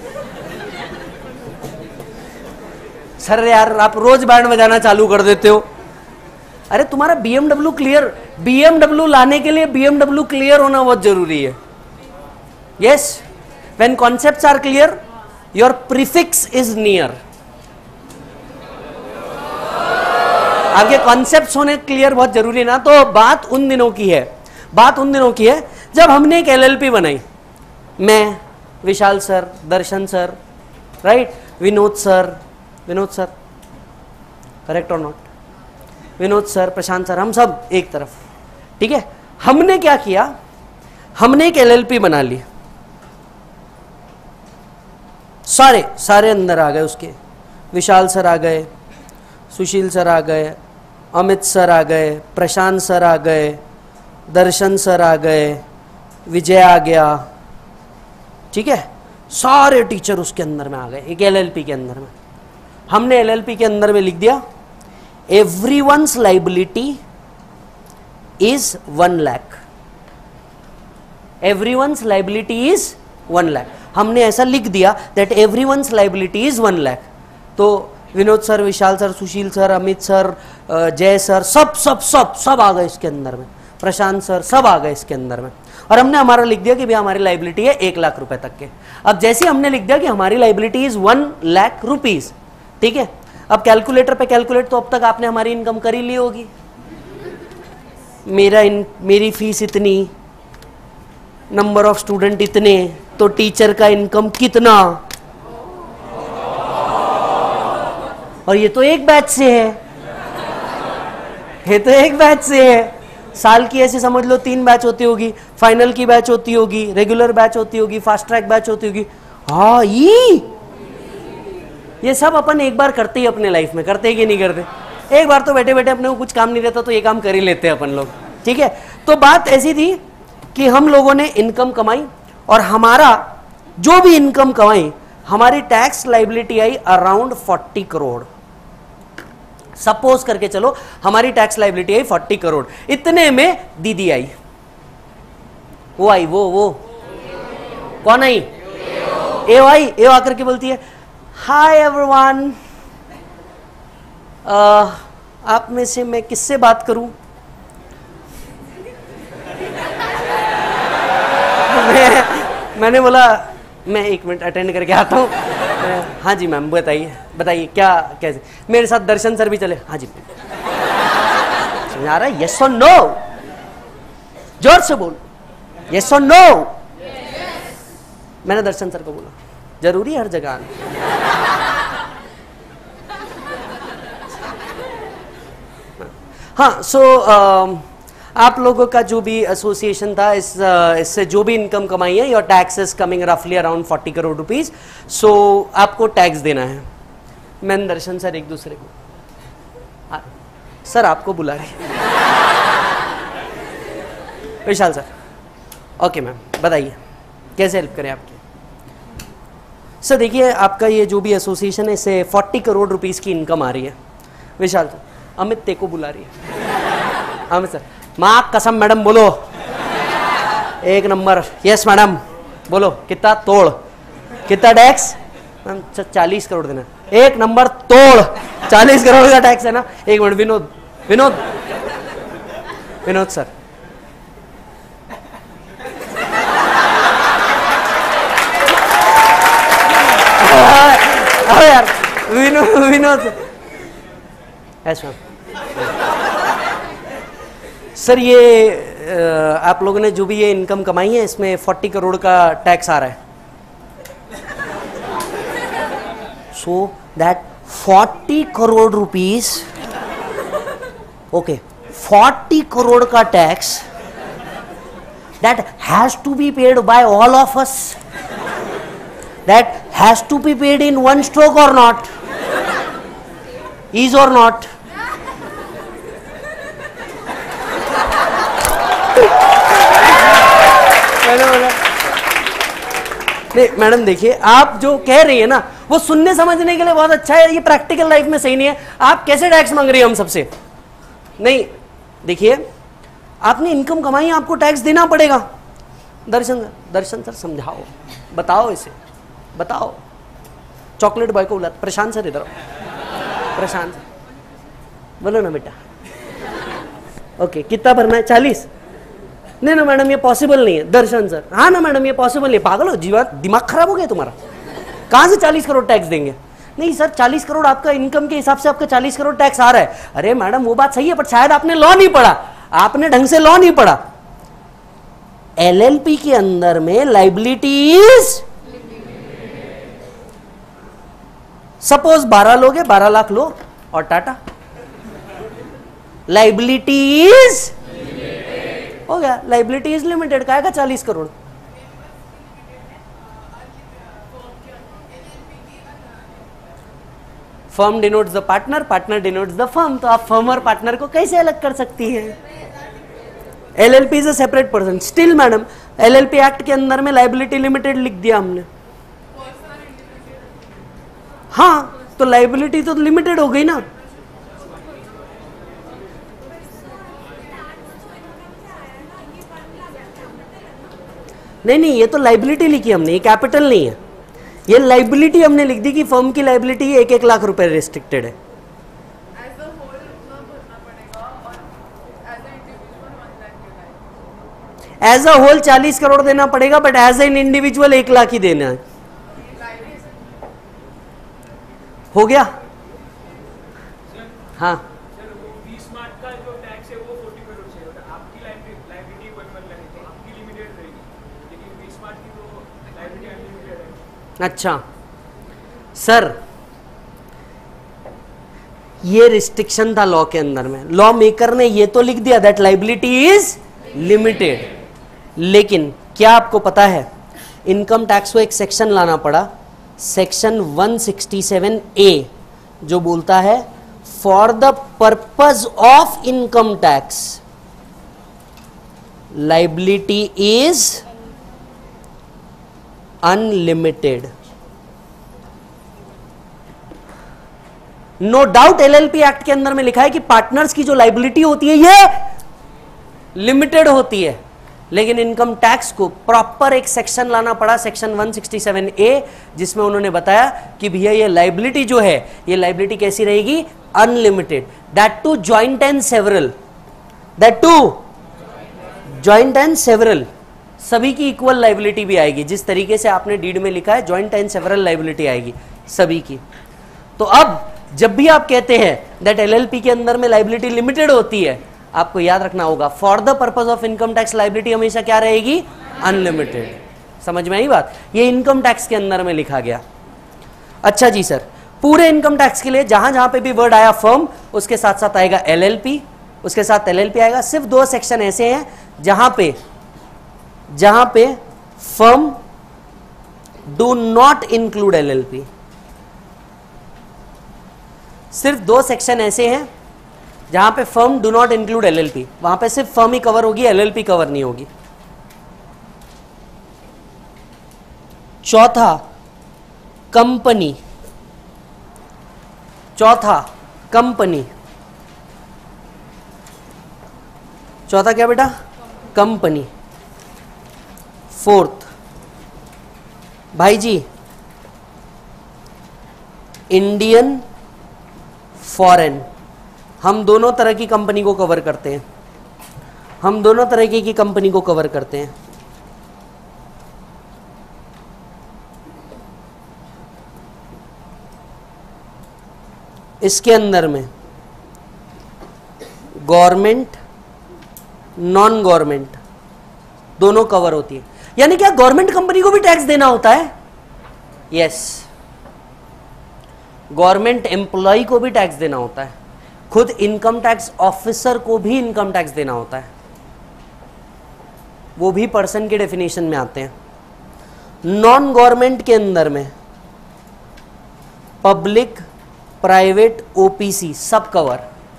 सर यार आप रोज बैंड बजाना चालू कर देते हो। अरे तुम्हारा बीएमडब्ल्यू क्लियर, बीएमडब्ल्यू लाने के लिए बीएमडब्ल्यू क्लियर होना बहुत जरूरी है। Yes, when concepts are clear your prefix is near. आपके कॉन्सेप्ट्स होने क्लियर बहुत जरूरी है ना। तो बात उन दिनों की है, बात उन दिनों की है जब हमने एक एलएलपी बनाई। मैं, Vishal sir, Darshan sir, right, Vinod sir, Vinod sir, correct और not? Vinod sir, Prashant sir, हम सब एक तरफ, ठीक है। हमने क्या किया, हमने एक एलएलपी बना ली। सारे सारे अंदर आ गए उसके। विशाल सर आ गए, सुशील सर आ गए, अमित सर आ गए, प्रशांत सर आ गए, दर्शन सर आ गए, विजय आ गया, ठीक है। सारे टीचर उसके अंदर में आ गए एक एलएलपी के अंदर में। हमने एलएलपी के अंदर में लिख दिया everyone's liability is one lakh. Everyone's liability is one lakh. हमने ऐसा लिख दिया that everyone's liability is one lakh. तो Vinod sir, Vishal sir, Sushil sir, Amit sir, Jay sir, सब सब सब सब आ गए इसके अंदर में। प्रशांत सर, सब आ गए इसके अंदर में। और हमने हमारा लिख दिया कि भैया हमारी लाइबिलिटी है एक लाख रुपए तक के। अब जैसे हमने लिख दिया कि हमारी liability is one lakh rupees, ठीक है। अब कैलकुलेटर पे कैलकुलेट, तो अब तक आपने हमारी इनकम कर ही ली होगी। मेरा इन मेरी फीस इतनी, नंबर ऑफ स्टूडेंट इतने, तो टीचर का इनकम कितना। और ये तो एक बैच से है, ये तो एक बैच से है। साल की ऐसे समझ लो तीन बैच होती होगी, फाइनल की बैच होती होगी, रेगुलर बैच होती होगी, फास्ट ट्रैक बैच होती होगी। हाँ, ये ये सब अपन एक बार करते ही अपने लाइफ में, करते ही कि नहीं करते। एक बार तो बैठे बैठे अपने को कुछ काम नहीं रहता तो ये काम कर ही लेते हैं अपन लोग, ठीक है। तो बात ऐसी थी कि हम लोगों ने इनकम कमाई और हमारा जो भी इनकम कमाई, हमारी टैक्स लाइबिलिटी आई अराउंड फोर्टी करोड़। सपोज करके चलो हमारी टैक्स लाइबिलिटी आई फोर्टी करोड़। इतने में दीदी आई, वो आई, वो वो कौन आई? ए आई। ए आकर के बोलती है हाय एवरीवन, आप में से मैं किससे बात करूं? मैं, मैंने बोला मैं एक मिनट अटेंड करके आता हूँ। हाँ जी मैम, बताइए बताइए क्या कैसे। मेरे साथ दर्शन सर भी चले। हाँ जी, समझ आ रहा है? यस और नो, जोर से बोल, यस और नो। मैंने दर्शन सर को बोला जरूरी है हर जगह। हाँ, सो so, आप लोगों का जो भी एसोसिएशन था, इस इससे जो भी इनकम कमाई है, योर टैक्स इज कमिंग रफली around forty crore rupees. So आपको टैक्स देना है। मैं दर्शन सर एक दूसरे को, आ, सर आपको बुला रहे। विशाल सर, ओके मैम बताइए कैसे हेल्प करें आपकी। सर देखिए आपका ये जो भी एसोसिएशन है, इससे फोर्टी करोड़ रुपीस की इनकम आ रही है। विशाल सर, अमित ते को बुला रही है। अमित सर, माँ कसम मैडम बोलो। एक नंबर, यस मैडम बोलो, कितना तोड़, कितना टैक्स? मैम चालीस करोड़ देना। एक नंबर तोड़, चालीस करोड़ का टैक्स है ना। एक मिनट, विनोद विनोद विनोद सर, अरे यार विनोद विनोद ऐसा सर, ये आप लोगों ने जो भी ये इनकम कमाई है, इसमें फोर्टी करोड़ का टैक्स आ रहा है। So that forty crore rupees, okay, forty crore का tax that has to be paid by all of us, that has to be paid in one stroke or not, is or not? मैंने बोला नहीं मैडम, देखिए आप जो कह रही है ना वो सुनने समझने के लिए बहुत अच्छा है, ये प्रैक्टिकल लाइफ में सही नहीं है। आप कैसे टैक्स मांग रही है हम सबसे? नहीं, देखिए आपने इनकम कमाई, आपको टैक्स देना पड़ेगा। दर्शन दर्शन सर समझाओ, बताओ इसे, बताओ। चॉकलेट बॉय को बुला, प्रशांत सर इधर आओ। प्रशांत बोलो ना बेटा। ओके, कितना भरना है? चालीस? नहीं ना मैडम ये पॉसिबल नहीं है। दर्शन सर, हाँ ना मैडम ये पॉसिबल नहीं है। पागल हो, जीवा दिमाग खराब हो गया तुम्हारा? कहाँ से चालीस करोड़ टैक्स देंगे? नहीं सर, चालीस करोड़ आपका इनकम के हिसाब से आपका चालीस करोड़ टैक्स आ रहा है। अरे मैडम वो बात सही है, पर शायद आपने लॉ नहीं पढ़ा, आपने ढंग से लॉ नहीं पढ़ा। एलएलपी के अंदर में लाइबिलिटीज, सपोज बारह लोग हैं, बारह लाख लो और टाटा, लाइबिलिटीज हो गया। लाइबिलिटीज लिमिटेड का आएगा चालीस करोड़। Firm denotes the partner, partner denotes the firm, तो आप फर्म और पार्टनर को कैसे अलग कर सकती हैं? LLP is a separate person. Still madam LLP act के अंदर में लाइबिलिटी लिमिटेड लिख दिया हमने। हाँ, तो लाइबिलिटी तो लिमिटेड हो गई ना। नहीं नहीं, ये तो लाइबिलिटी लिखी हमने, ये कैपिटल नहीं है। ये लाइबिलिटी हमने लिख दी कि फर्म की लाइबिलिटी एक एक लाख रुपए रिस्ट्रिक्टेड है। एज अ होल चालीस करोड़ देना पड़ेगा, बट एज एन इंडिविजुअल एक लाख ही देना है। हो गया? हाँ अच्छा सर, ये रिस्ट्रिक्शन था लॉ के अंदर में। लॉ मेकर ने ये तो लिख दिया दैट लाइबिलिटी इज लिमिटेड, लेकिन क्या आपको पता है इनकम टैक्स को एक सेक्शन लाना पड़ा, section one sixty seven A, जो बोलता है for the purpose of income tax liability is unlimited. No doubt LLP act के अंदर में लिखा है कि पार्टनर्स की जो लाइबिलिटी होती है ये लिमिटेड होती है, लेकिन इनकम टैक्स को प्रॉपर एक सेक्शन लाना पड़ा, section one sixty seven A, जिसमें उन्होंने बताया कि भैया ये लाइबिलिटी जो है, ये लाइबिलिटी कैसी रहेगी? Unlimited. That too joint and several, that too joint and several, सभी की इक्वल लाइबिलिटी भी आएगी। जिस तरीके से आपने डीड में लिखा है जॉइंट एंड सेवरल लाइबिलिटी आएगी सभी की। तो अब जब भी आप कहते हैं दैट एलएलपी के अंदर में लाइबिलिटी लिमिटेड होती है, आपको याद रखना होगा for the purpose of income tax liability हमेशा क्या रहेगी? अनलिमिटेड। समझ में आई बात? ये इनकम टैक्स के अंदर में लिखा गया। अच्छा जी सर, पूरे इनकम टैक्स के लिए जहां जहां पे भी वर्ड आया फर्म, उसके साथ साथ आएगा एलएलपी, उसके साथ एलएलपी आएगा। सिर्फ दो सेक्शन ऐसे हैं जहां पे जहां पे firm do not include LLP. सिर्फ दो सेक्शन ऐसे हैं जहां पे firm do not include LLP, वहां पे सिर्फ फर्म ही कवर होगी, एलएलपी कवर नहीं होगी। चौथा कंपनी, चौथा कंपनी, चौथा क्या बेटा? कंपनी। फोर्थ भाई जी इंडियन फॉरेन, हम दोनों तरह की कंपनी को कवर करते हैं, हम दोनों तरह की कंपनी को कवर करते हैं। इसके अंदर में गवर्नमेंट, नॉन गवर्नमेंट दोनों कवर होती है। यानी क्या गवर्नमेंट कंपनी को भी टैक्स देना होता है? यस। गवर्नमेंट एम्प्लॉय को भी टैक्स देना होता है, खुद इनकम टैक्स ऑफिसर को भी इनकम टैक्स देना होता है, वो भी पर्सन के डेफिनेशन में आते हैं। नॉन गवर्नमेंट के अंदर में पब्लिक, प्राइवेट, ओपीसी सब कवर।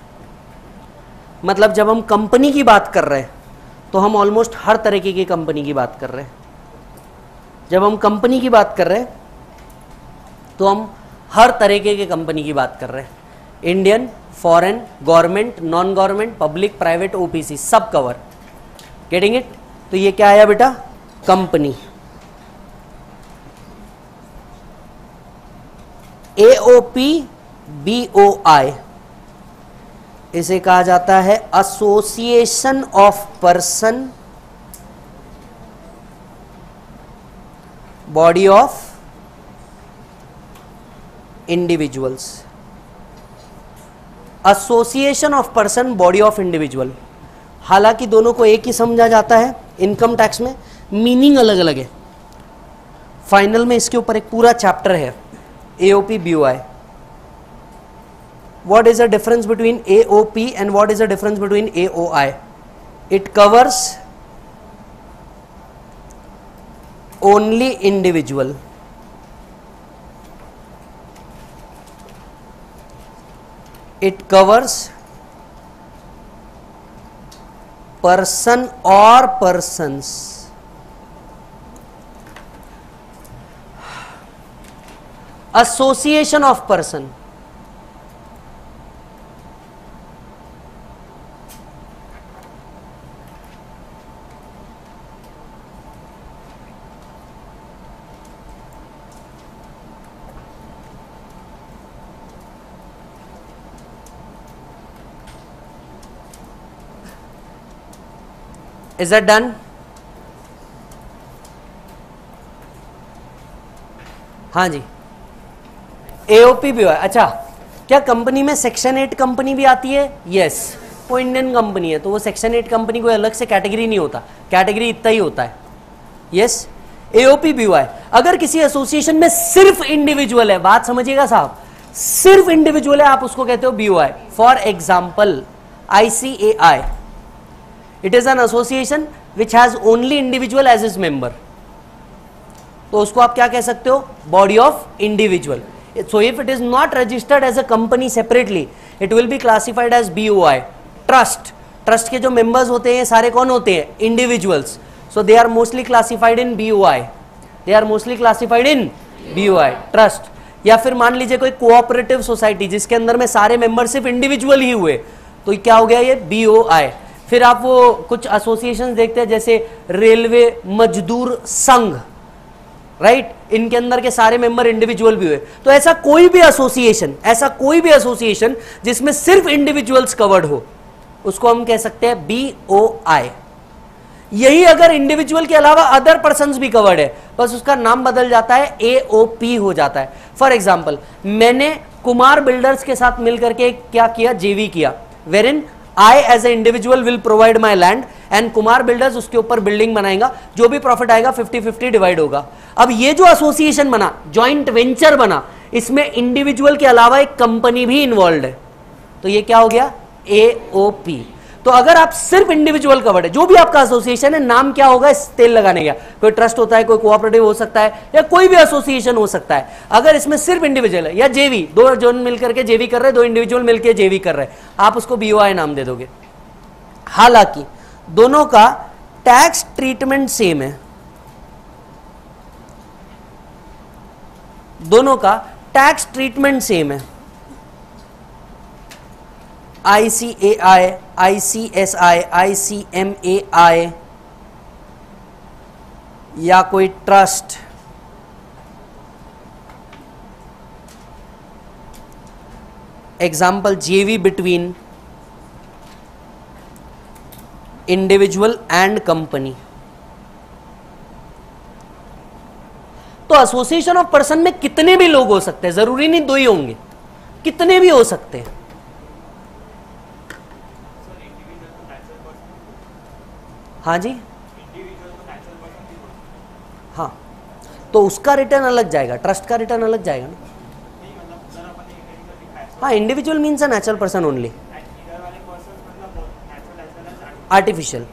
मतलब जब हम कंपनी की बात कर रहे हैं तो हम ऑलमोस्ट हर तरीके की कंपनी की बात कर रहे हैं। जब हम कंपनी की बात कर रहे हैं तो हम हर तरीके के कंपनी की बात कर रहे हैं, Indian, foreign, government, non government, public, private, OPC सब कवर। Getting it? तो ये क्या आया बेटा? कंपनी। एओपी, बीओआई, इसे कहा जाता है association of person, body of individuals. Association of person, body of individual. हालांकि दोनों को एक ही समझा जाता है, इनकम टैक्स में मीनिंग अलग अलग है। फाइनल में इसके ऊपर एक पूरा चैप्टर है, AOP, BOI. What is the difference between A O P and what is the difference between A O I? It covers only individual. It covers person or persons. Association of person. Is that done? हाँ जी, एओपी भी है। अच्छा, क्या कंपनी में सेक्शन एट कंपनी भी आती है? यस, वो इंडियन कंपनी है तो वो सेक्शन एट कंपनी कोई अलग से कैटेगरी नहीं होता, कैटेगरी इतना ही होता है। यस, एओपी भी हुआ है। अगर किसी एसोसिएशन में सिर्फ इंडिविजुअल है, बात समझिएगा साहब, सिर्फ इंडिविजुअल है, आप उसको कहते हो BOI. For example ICAI, it is an association which has only individual as its member, तो उसको आप क्या कह सकते हो? body of individual. So if it is not registered as a company separately, it will be classified as B O I. Trust, trust के जो members होते हैं सारे कौन होते हैं? Individuals. So they are mostly classified in B O I. They are mostly classified in B O I. Trust. या फिर मान लीजिए कोई कोऑपरेटिव सोसाइटी जिसके अंदर में सारे मेंबर सिर्फ इंडिविजुअल ही हुए, तो क्या हो गया? ये B O I. फिर आप वो कुछ एसोसिएशन देखते हैं जैसे रेलवे मजदूर संघ, राइट, इनके अंदर के सारे मेंबर इंडिविजुअल भी हुए। तो ऐसा कोई भी एसोसिएशन, ऐसा कोई भी एसोसिएशन जिसमें सिर्फ इंडिविजुअल्स कवर्ड हो, उसको हम कह सकते हैं बीओआई। यही अगर इंडिविजुअल के अलावा अदर पर्संस भी कवर्ड है, बस उसका नाम बदल जाता है, एओपी हो जाता है। फॉर एग्जाम्पल, मैंने कुमार बिल्डर्स के साथ मिलकर के क्या किया? जेवी किया, wherein I as a individual will provide my land and Kumar builders उसके ऊपर बिल्डिंग बनाएगा, जो भी प्रॉफिट आएगा फिफ्टी फिफ्टी डिवाइड होगा। अब ये जो एसोसिएशन बना, जॉइंट वेंचर बना, इसमें इंडिविजुअल के अलावा एक कंपनी भी इन्वॉल्व है, तो ये क्या हो गया? एओपी। तो अगर आप सिर्फ इंडिविजुअल कवर्ड है, जो भी आपका एसोसिएशन है, नाम क्या होगा? इस तेल लगाने का, कोई ट्रस्ट होता है, कोई कोऑपरेटिव हो सकता है, या कोई भी एसोसिएशन हो सकता है। अगर इसमें सिर्फ इंडिविजुअल है या जेवी, दो जन मिलकर के जेवी कर रहे हैं, दो इंडिविजुअल मिलकर जेवी कर रहे हैं, आप उसको बीओआई नाम दे दोगे। हालांकि दोनों का टैक्स ट्रीटमेंट सेम है, दोनों का टैक्स ट्रीटमेंट सेम है। आईसीएआई, आईसीएसआई, आईसीएमएआई या कोई trust, example JV between individual and company. तो एसोसिएशन ऑफ पर्सन में कितने भी लोग हो सकते हैं, जरूरी नहीं दो ही होंगे, कितने भी हो सकते हैं। हाँ जी, हाँ, तो उसका रिटर्न अलग जाएगा, ट्रस्ट का रिटर्न अलग जाएगा ना। हाँ, individual means a natural person only, artificial.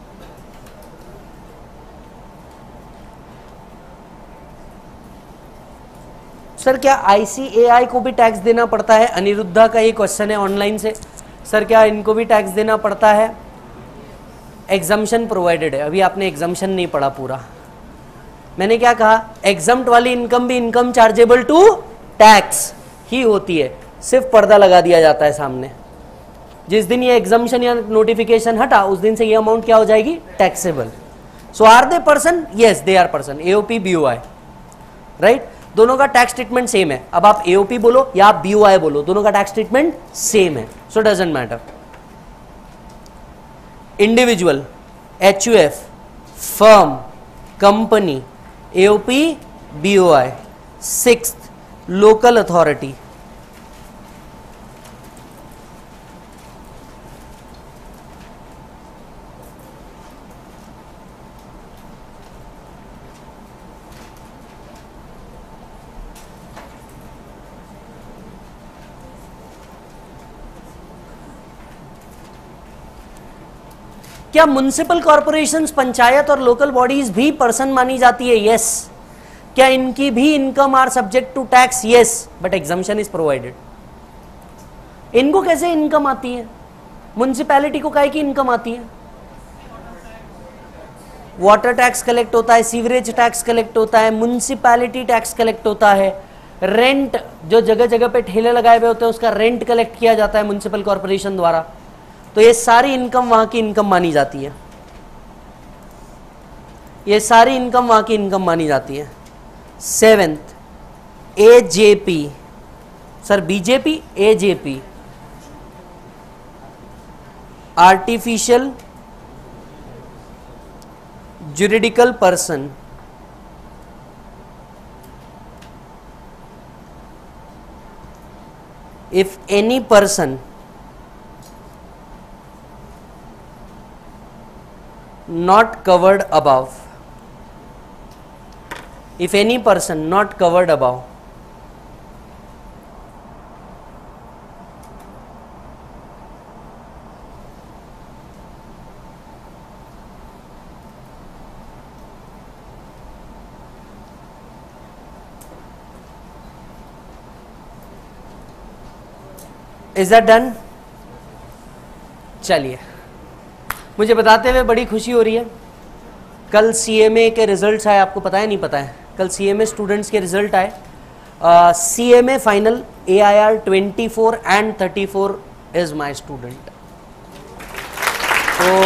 Sir क्या आईसीएआई को भी टैक्स देना पड़ता है? अनिरुद्धा का ये क्वेश्चन है ऑनलाइन से। सर क्या इनको भी टैक्स देना पड़ता है? एग्जम्पशन प्रोवाइडेड है। अभी आपने एग्जम्पशन नहीं पढ़ा पूरा। मैंने क्या कहा? एग्जम्प्ट वाली इनकम भी इनकम चार्जेबल टू टैक्स ही होती है, सिर्फ पर्दा लगा दिया जाता है सामने। जिस दिन ये एग्जम्पशन या नोटिफिकेशन हटा उस दिन से ये अमाउंट क्या हो जाएगी? Taxable. So are they person? Yes they are person. AOP BOI, right? दोनों का टैक्स ट्रीटमेंट सेम है। अब आप एओपी बोलो या आप बीओआई बोलो, दोनों का टैक्स ट्रीटमेंट सेम है। So doesn't matter. Individual, HUF, firm, company, AOP, BOI. Sixth, local authority. क्या म्युनिसिपल कॉर्पोरेशंस, पंचायत और लोकल बॉडीज भी पर्सन मानी जाती है? यस। क्या इनकी भी income are subject to tax? Yes, but exemption is provided. इनको कैसे इनकम आती है? म्युनिसिपैलिटी को काहे की इनकम आती है? वाटर टैक्स कलेक्ट होता है, सीवरेज टैक्स कलेक्ट होता है, म्युनिसिपैलिटी टैक्स कलेक्ट होता है, रेंट जो जगह जगह पे ठेले लगाए हुए होते हैं उसका रेंट कलेक्ट किया जाता है म्युनिसिपल कॉर्पोरेशन द्वारा। तो ये सारी इनकम वहां की इनकम मानी जाती है। ये सारी इनकम वहां की इनकम मानी जाती है। Seventh, AJP. Sir BJP, AJP, artificial juridical person. If any person not covered above, if any person not covered above, is that done? चलिए, मुझे बताते हुए बड़ी खुशी हो रही है। कल सीएमए के रिजल्ट्स आए, आपको पता है नहीं पता है? कल सीएमए स्टूडेंट्स के रिजल्ट आए। CMA final AIR twenty four and thirty four is my student. तो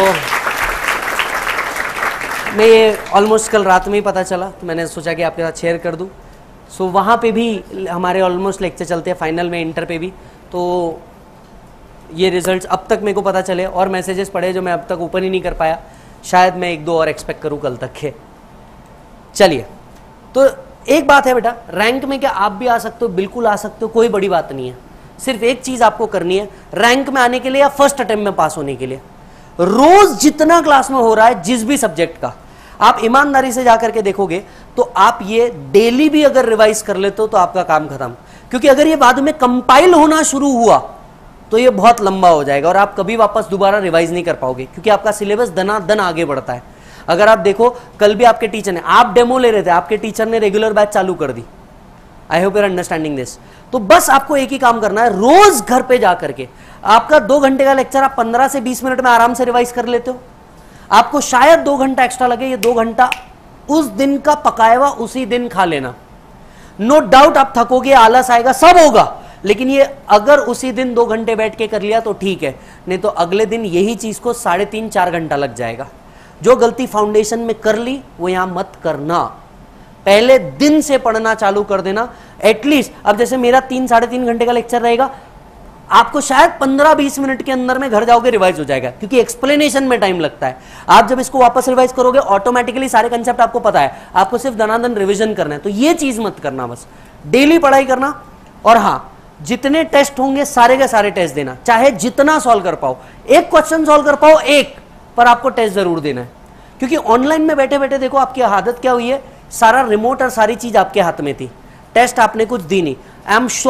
मैं ये ऑलमोस्ट कल रात में ही पता चला, तो मैंने सोचा कि आपके साथ शेयर कर दूं। सो so, वहाँ पे भी हमारे ऑलमोस्ट लेक्चर चलते हैं, फाइनल में, इंटर पे भी। तो ये रिजल्ट्स अब तक मेरे को पता चले और मैसेजेस पढ़े जो मैं अब तक ओपन ही नहीं कर पाया। शायद मैं एक दो और एक्सपेक्ट करूं कल तक के। चलिए, तो एक बात है बेटा, रैंक में क्या आप भी आ सकते हो? बिल्कुल आ सकते हो, कोई बड़ी बात नहीं है। सिर्फ एक चीज आपको करनी है, रैंक में आने के लिए या फर्स्ट अटेम्प्ट में पास होने के लिए, रोज जितना क्लास में हो रहा है जिस भी सब्जेक्ट का, आप ईमानदारी से जाकर के देखोगे तो आप ये डेली भी अगर रिवाइज कर लेते हो तो आपका काम खत्म। क्योंकि अगर ये बाद में कंपाइल होना शुरू हुआ तो ये बहुत लंबा हो जाएगा और आप कभी वापस दोबारा रिवाइज नहीं कर पाओगे, क्योंकि आपका सिलेबस दनादन आगे बढ़ता है। अगर आप देखो, कल भी आपके टीचर ने, आप डेमो ले रहे थे, आपके टीचर ने रेगुलर बैच चालू कर दी। I hope you are understanding this. तो बस आपको एक ही काम करना है, रोज घर पे जाकर के आपका दो घंटे का लेक्चर आप पंद्रह से बीस मिनट में आराम से रिवाइज कर लेते हो। आपको शायद दो घंटा एक्स्ट्रा लगे, ये दो घंटा उस दिन का पकाया हुआ उसी दिन खा लेना। नो डाउट आप थकोगे, आलस आएगा, सब होगा, लेकिन ये अगर उसी दिन दो घंटे बैठ के कर लिया तो ठीक है, नहीं तो अगले दिन यही चीज को साढ़े तीन चार घंटा लग जाएगा। जो गलती फाउंडेशन में कर ली वो यहां मत करना, पहले दिन से पढ़ना चालू कर देना। एटलीस्ट अब जैसे मेरा तीन साढ़े तीन घंटे का लेक्चर रहेगा, आपको शायद पंद्रह बीस मिनट के अंदर में घर जाओगे रिवाइज हो जाएगा, क्योंकि एक्सप्लेनेशन में टाइम लगता है। आप जब इसको वापस रिवाइज करोगे ऑटोमेटिकली सारे कंसेप्ट आपको पता है, आपको सिर्फ दनादन रिवीजन करना है। तो ये चीज मत करना, बस डेली पढ़ाई करना। और हाँ, जितने टेस्ट होंगे सारे के सारे टेस्ट देना, चाहे जितना सॉल्व कर पाओ। एक क्वेश्चन सॉल्व कर पाओ एक, पर आपको टेस्ट जरूर देना है। क्योंकि ऑनलाइन में बैठे बैठे देखो आपकी आदत क्या हुई है, सारा रिमोट और सारी चीज आपके हाथ में थी, टेस्ट आपने कुछ दी नहीं। I am sure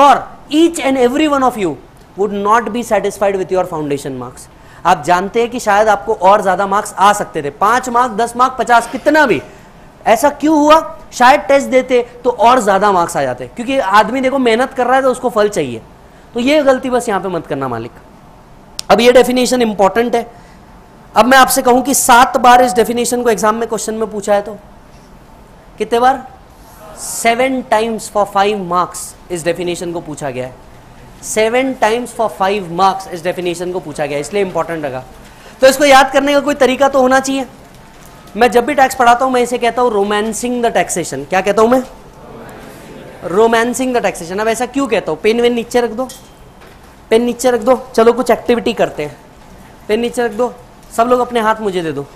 each and every one of you would not be satisfied with your foundation marks. आप जानते हैं कि शायद आपको और ज्यादा मार्क्स आ सकते थे, पांच मार्क्स, दस मार्क्स, पचास, कितना भी। ऐसा क्यों हुआ? शायद टेस्ट देते तो और ज्यादा मार्क्स आ जाते, क्योंकि आदमी देखो मेहनत कर रहा है तो उसको फल चाहिए। तो ये गलती बस यहां पे मत करना मालिक। अब ये डेफिनेशन इंपॉर्टेंट है। अब मैं आपसे कहूं कि सात बार इस डेफिनेशन को एग्जाम में क्वेश्चन में पूछा है, तो कितने बार? Seven times for five marks इस डेफिनेशन को पूछा गया है। Seven times for five marks इस डेफिनेशन को पूछा गया, इसलिए इंपॉर्टेंट लगा। तो इसको याद करने का कोई तरीका तो होना चाहिए। मैं जब भी टैक्स पढ़ाता हूं मैं इसे कहता हूं रोमांसिंग द टैक्सेशन। क्या कहता हूं मैं? Romancing the taxation. अब ऐसा क्यों कहता हूं? पेन वेन नीचे रख दो, पेन नीचे रख दो, चलो कुछ एक्टिविटी करते हैं। पेन नीचे रख दो, सब लोग अपने हाथ मुझे दे दो।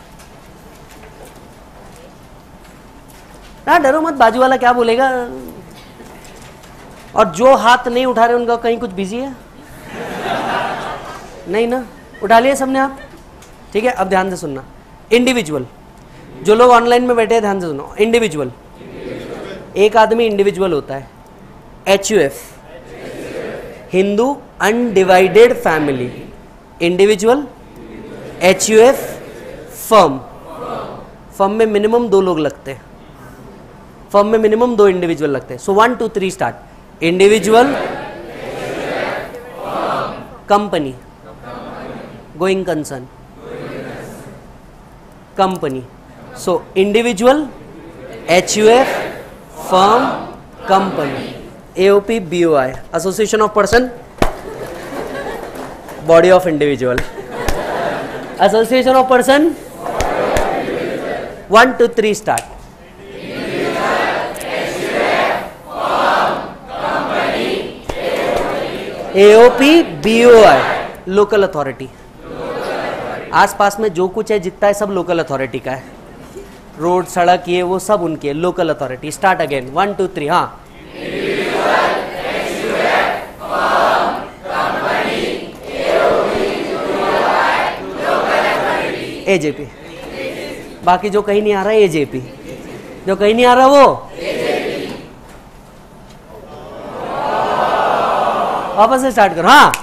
ना डरो मत, बाजू वाला क्या बोलेगा। और जो हाथ नहीं उठा रहे उनका कहीं कुछ बिजी है? नहीं ना, उठा लिए सबने आप? ठीक है, अब ध्यान से सुनना। इंडिविजुअल, जो लोग ऑनलाइन में बैठे हैं ध्यान से सुनो। इंडिविजुअल, एक आदमी इंडिविजुअल होता है। H U F, Hindu undivided family. Individual, H U F, firm. Firm में मिनिमम दो लोग लगते हैं, फर्म में मिनिमम दो इंडिविजुअल लगते हैं। So one two three start. Individual, company, going concern, company. So individual, H U F, firm, company. AOP, BOI, association of person, body of individual. Association of person, one two three start. AOP, BOI, local authority. आसपास में जो कुछ है जितना है सब लोकल अथॉरिटी का है। रोड, सड़क, ये वो सब उनके, local authority. Start again, one two three. हाँ, एजेपी। बाकी जो कहीं नहीं आ रहा है एजेपी, जो कहीं नहीं आ रहा वो वापस से स्टार्ट करो। हाँ,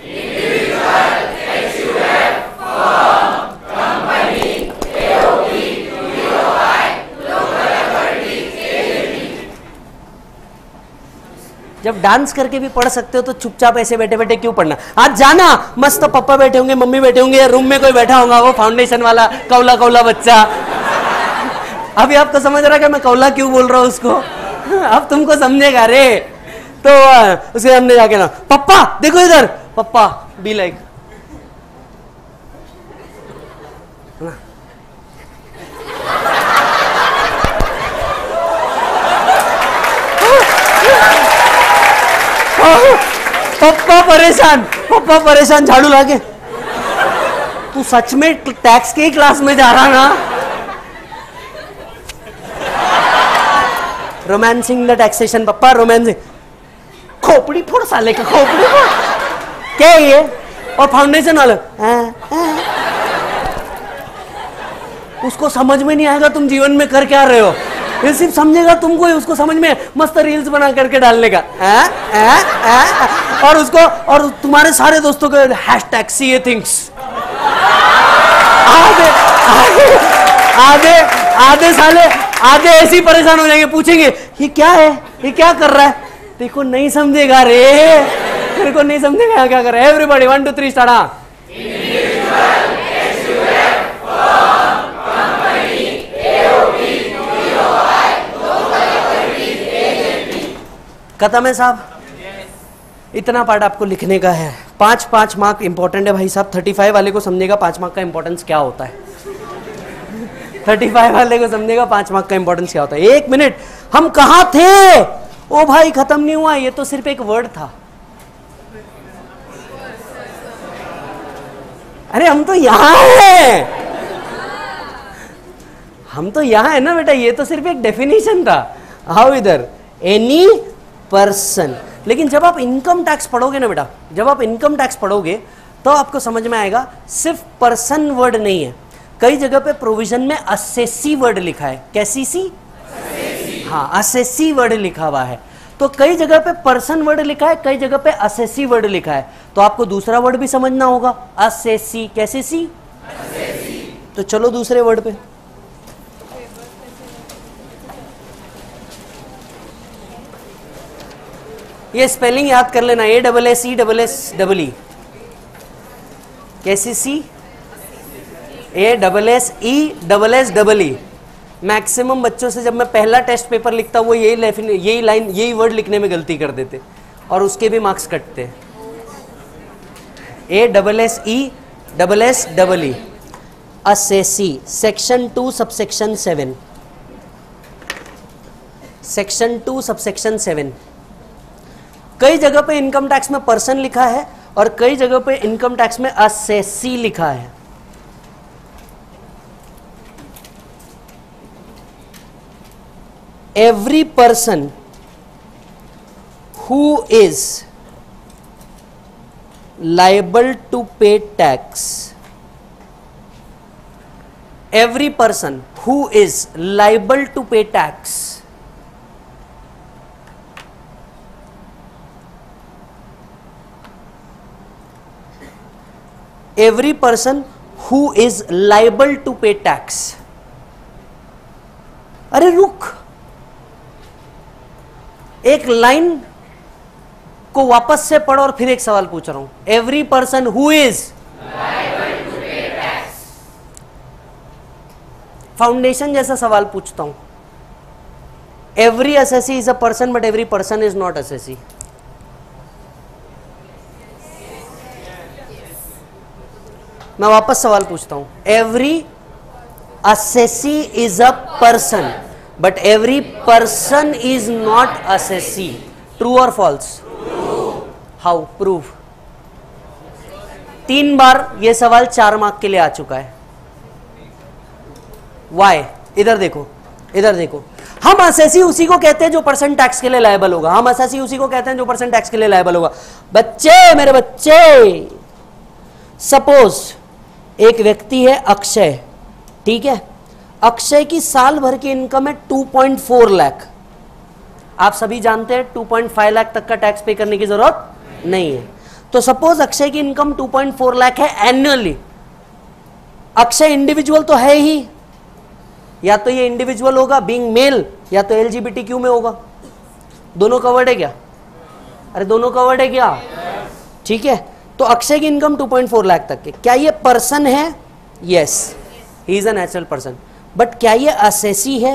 जब डांस करके भी पढ़ सकते हो तो चुपचाप ऐसे बैठे बैठे क्यों पढ़ना? आज जाना, मस्त पापा बैठे होंगे, मम्मी बैठे होंगे, रूम में कोई बैठा होगा, वो फाउंडेशन वाला कौला कौला बच्चा। अभी आपको समझ रहा है कि मैं कौला क्यों बोल रहा हूं उसको? अब तुमको समझेगा रे। तो उसके हमने जाके ना, पप्पा देखो इधर, पप्पा बी लाइक। पप्पा परेशान, पप्पा परेशान, झाड़ू लाके। तू सच में टैक्स के ही क्लास में जा रहा ना? रोमांसिंग द टैक्सेशन, पप्पा रोमांसिंग। खोपड़ी फोड़ साले का, खोपड़ी फोड़। क्या है ये? और फाउंडेशन वाला उसको समझ में नहीं आएगा तुम जीवन में कर क्या रहे हो। ये सिर्फ समझेगा तुमको, उसको समझ में मस्त रील्स बना करके डालने का। आ, आ, आ, और उसको और तुम्हारे सारे दोस्तों को हैशटैग सी ए थिंग्स। आधे आधे आधे आधे साले आधे ऐसे ही परेशान हो जाएंगे, पूछेंगे ये क्या है, ये क्या कर रहा है? देखो नहीं समझेगा रे, तेरे को नहीं समझेगा क्या कर रहा है। Everybody one two three start. खत्म है साहब। इतना पार्ट आपको लिखने का है। पांच पांच मार्क इंपॉर्टेंट है भाई साहब। थर्टी फाइव वाले को समझेगा पांच मार्क का इंपॉर्टेंस क्या होता है। थर्टी फाइव वाले को समझेगा पांच मार्क का इंपॉर्टेंस क्या होता है। एक मिनट, हम कहां थे? ओ भाई खत्म नहीं हुआ, ये तो सिर्फ एक वर्ड था। अरे हम तो यहां हैं, हम तो यहां है ना बेटा। ये तो सिर्फ एक डेफिनेशन था। आओ इधर, एनी पर्सन। लेकिन जब आप इनकम टैक्स पढ़ोगे ना बेटा, जब आप इनकम टैक्स पढ़ोगे तो आपको समझ में आएगा सिर्फ पर्सन वर्ड नहीं है। कई जगह पे प्रोविजन में असेसी वर्ड लिखा है। कैसी सी? हाँ, असेसी वर्ड लिखा हुआ है। तो कई जगह पे पर्सन वर्ड लिखा है, कई जगह पे असेसी वर्ड लिखा है, तो आपको दूसरा वर्ड भी समझना होगा, असेसी। कैसे सी? तो चलो दूसरे वर्ड पे। ये स्पेलिंग याद कर लेना, A double S E double S double E. कैसी सी? A double S E double S double E. Maximum बच्चों से जब मैं पहला टेस्ट पेपर लिखता हूँ वो यही यही लाइन यही वर्ड लिखने में गलती कर देते और उसके भी मार्क्स कटते हैं। A double S E double S double E, assessee. Section two subsection seven, section two subsection seven. कई जगह पे इनकम टैक्स में पर्सन लिखा है और कई जगह पे इनकम टैक्स में असेसी लिखा है। Every person who is liable to pay tax, every person who is liable to pay tax, every person who is liable to pay tax। अरे रुक, एक लाइन को वापस से पढ़ो और फिर एक सवाल पूछ रहा हूं। Every person who is foundation जैसा सवाल पूछता हूं। Every assessee is a person but every person is not assessee. मैं वापस सवाल पूछता हूं। Every assessee is a person but every person is not assessee। true or false? True। how? prove। तीन बार ये सवाल चार मार्क के लिए आ चुका है। why? इधर देखो, इधर देखो। हम असेसी उसी को कहते हैं जो पर्सन टैक्स के लिए लायबल होगा। हम असेसी उसी को कहते हैं जो पर्सन टैक्स के लिए लायबल होगा। बच्चे, मेरे बच्चे, सपोज एक व्यक्ति है अक्षय, ठीक है। अक्षय की साल भर की इनकम है टू पॉइंट फोर लाख। आप सभी जानते हैं टू पॉइंट फाइव लाख तक का टैक्स पे करने की जरूरत नहीं है। तो सपोज अक्षय की income two point four lakh है एनुअली। अक्षय इंडिविजुअल तो है ही, या तो ये इंडिविजुअल होगा बीइंग मेल, या तो एलजीबीटीक्यू में होगा। दोनों कवर्ड है क्या? अरे दोनों कवर्ड है क्या? ठीक है। तो अक्षय की income two point four lakh तक के, क्या ये पर्सन है? Yes, he is a natural person. But क्या ये असेसी है?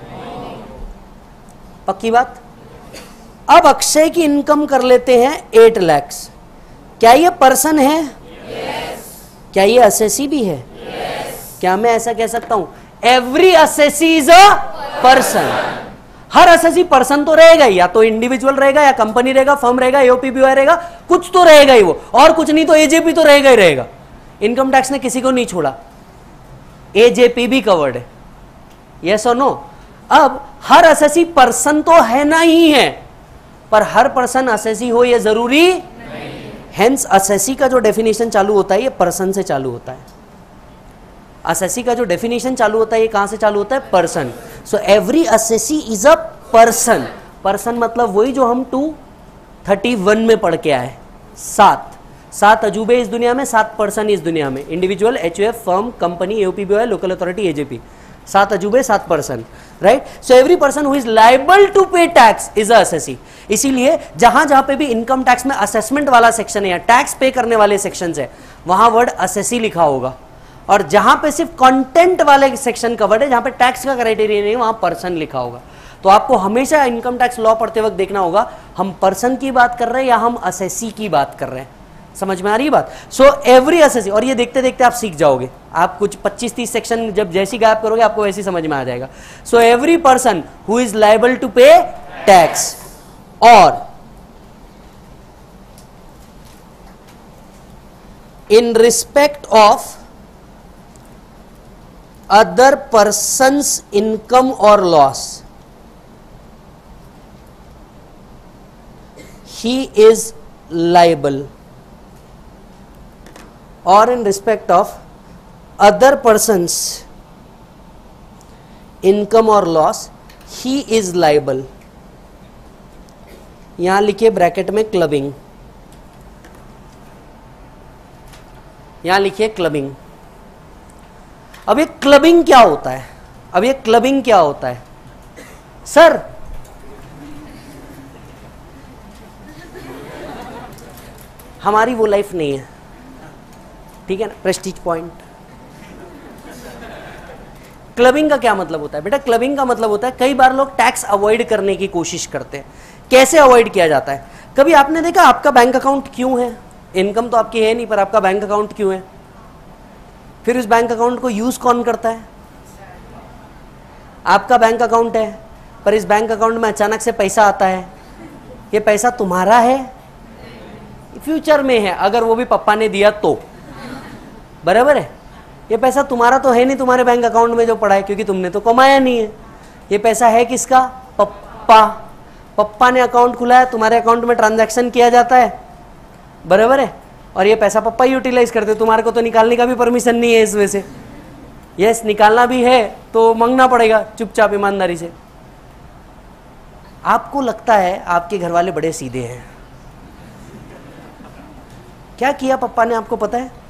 पक्की बात। अब अक्षय की इनकम कर लेते हैं एट लैक्स। क्या ये पर्सन है? yes। क्या ये असेसी भी है? yes। क्या मैं ऐसा कह सकता हूं every assessee is a person? हर असेसी पर्सन तो रहेगा ही, या तो इंडिविजुअल रहेगा, या कंपनी रहेगा, फर्म रहेगा, एओपीबीवाई रहेगा, कुछ तो रहेगा ही वो, और कुछ नहीं तो एजेपी तो रहेगा ही रहेगा। इनकम टैक्स ने किसी को नहीं छोड़ा, एजेपी भी कवर्ड है। यस और नो? अब हर असेसी पर्सन तो है ना ही है, पर हर पर्सन असेसी हो ये जरूरी नहीं। हेंस असेसी का जो डेफिनेशन चालू होता है ये पर्सन से चालू होता है। असेसी का जो डेफिनेशन चालू होता है ये कहां से चालू होता है? Person. So every assessee is a person. Person मतलब वही जो हम टू थर्टी वन में पढ़ के आए। सात सात अजूबे इस दुनिया में, सात पर्सन इस दुनिया में, individual, HUF, firm, company, AOP BOI, local authority, AJP. सात अजूबे, सात person, right. So every person who is liable to pay tax is a assessee. इसीलिए जहां जहां पे भी इनकम टैक्स में असेसमेंट वाला सेक्शन है या टैक्स पे करने वाले सेक्शन है वहां वर्ड असेसी लिखा होगा, और जहां पे सिर्फ कंटेंट वाले सेक्शन का वर्ड है, जहां पे टैक्स का क्राइटेरिया नहीं, वहां पर्सन लिखा होगा। तो आपको हमेशा इनकम टैक्स लॉ पढ़ते वक्त देखना होगा हम पर्सन की बात कर रहे हैं या हम असेसी की बात कर रहे हैं। समझ में आ रही बात? सो एवरी असेसी, और ये देखते देखते आप सीख जाओगे। आप कुछ पच्चीस तीस सेक्शन जब जैसी गायब करोगे आपको वैसी समझ में आ जाएगा। So every person who is liable to pay tax और in respect of other persons income और loss, he is liable, or in respect of other persons income or loss he is liable। यहां लिखिए ब्रैकेट में क्लबिंग, यहां लिखिए क्लबिंग। अब ये क्लबिंग क्या होता है? अब ये क्लबिंग क्या होता है सर? हमारी वो लाइफ नहीं है, ठीक है ना, प्रेस्टीज पॉइंट। क्लबिंग का क्या मतलब होता है बेटा? क्लबिंग का मतलब होता है कई बार लोग टैक्स अवॉइड करने की कोशिश करते हैं। कैसे अवॉइड किया जाता है? कभी आपने देखा आपका बैंक अकाउंट क्यों है? इनकम तो आपकी है नहीं, पर आपका बैंक अकाउंट क्यों है? फिर उस बैंक अकाउंट को यूज कौन करता है? आपका बैंक अकाउंट है, पर इस बैंक अकाउंट में अचानक से पैसा आता है, ये पैसा तुम्हारा है? फ्यूचर में है, अगर वो भी पप्पा ने दिया तो, बराबर है। ये पैसा तुम्हारा तो है नहीं तुम्हारे बैंक अकाउंट में जो पड़ा है, क्योंकि तुमने तो कमाया नहीं है। ये पैसा है किसका? पप्पा। पप्पा ने अकाउंट खुलाया, तुम्हारे अकाउंट में ट्रांजैक्शन किया जाता है, बराबर है, और ये पैसा पप्पा यूटिलाइज करते, तुम्हारे को तो निकालने का भी परमिशन नहीं है इसमें से। यस, निकालना भी है तो मांगना पड़ेगा चुपचाप ईमानदारी से। आपको लगता है आपके घर वाले बड़े सीधे हैं। क्या किया पप्पा ने आपको पता है?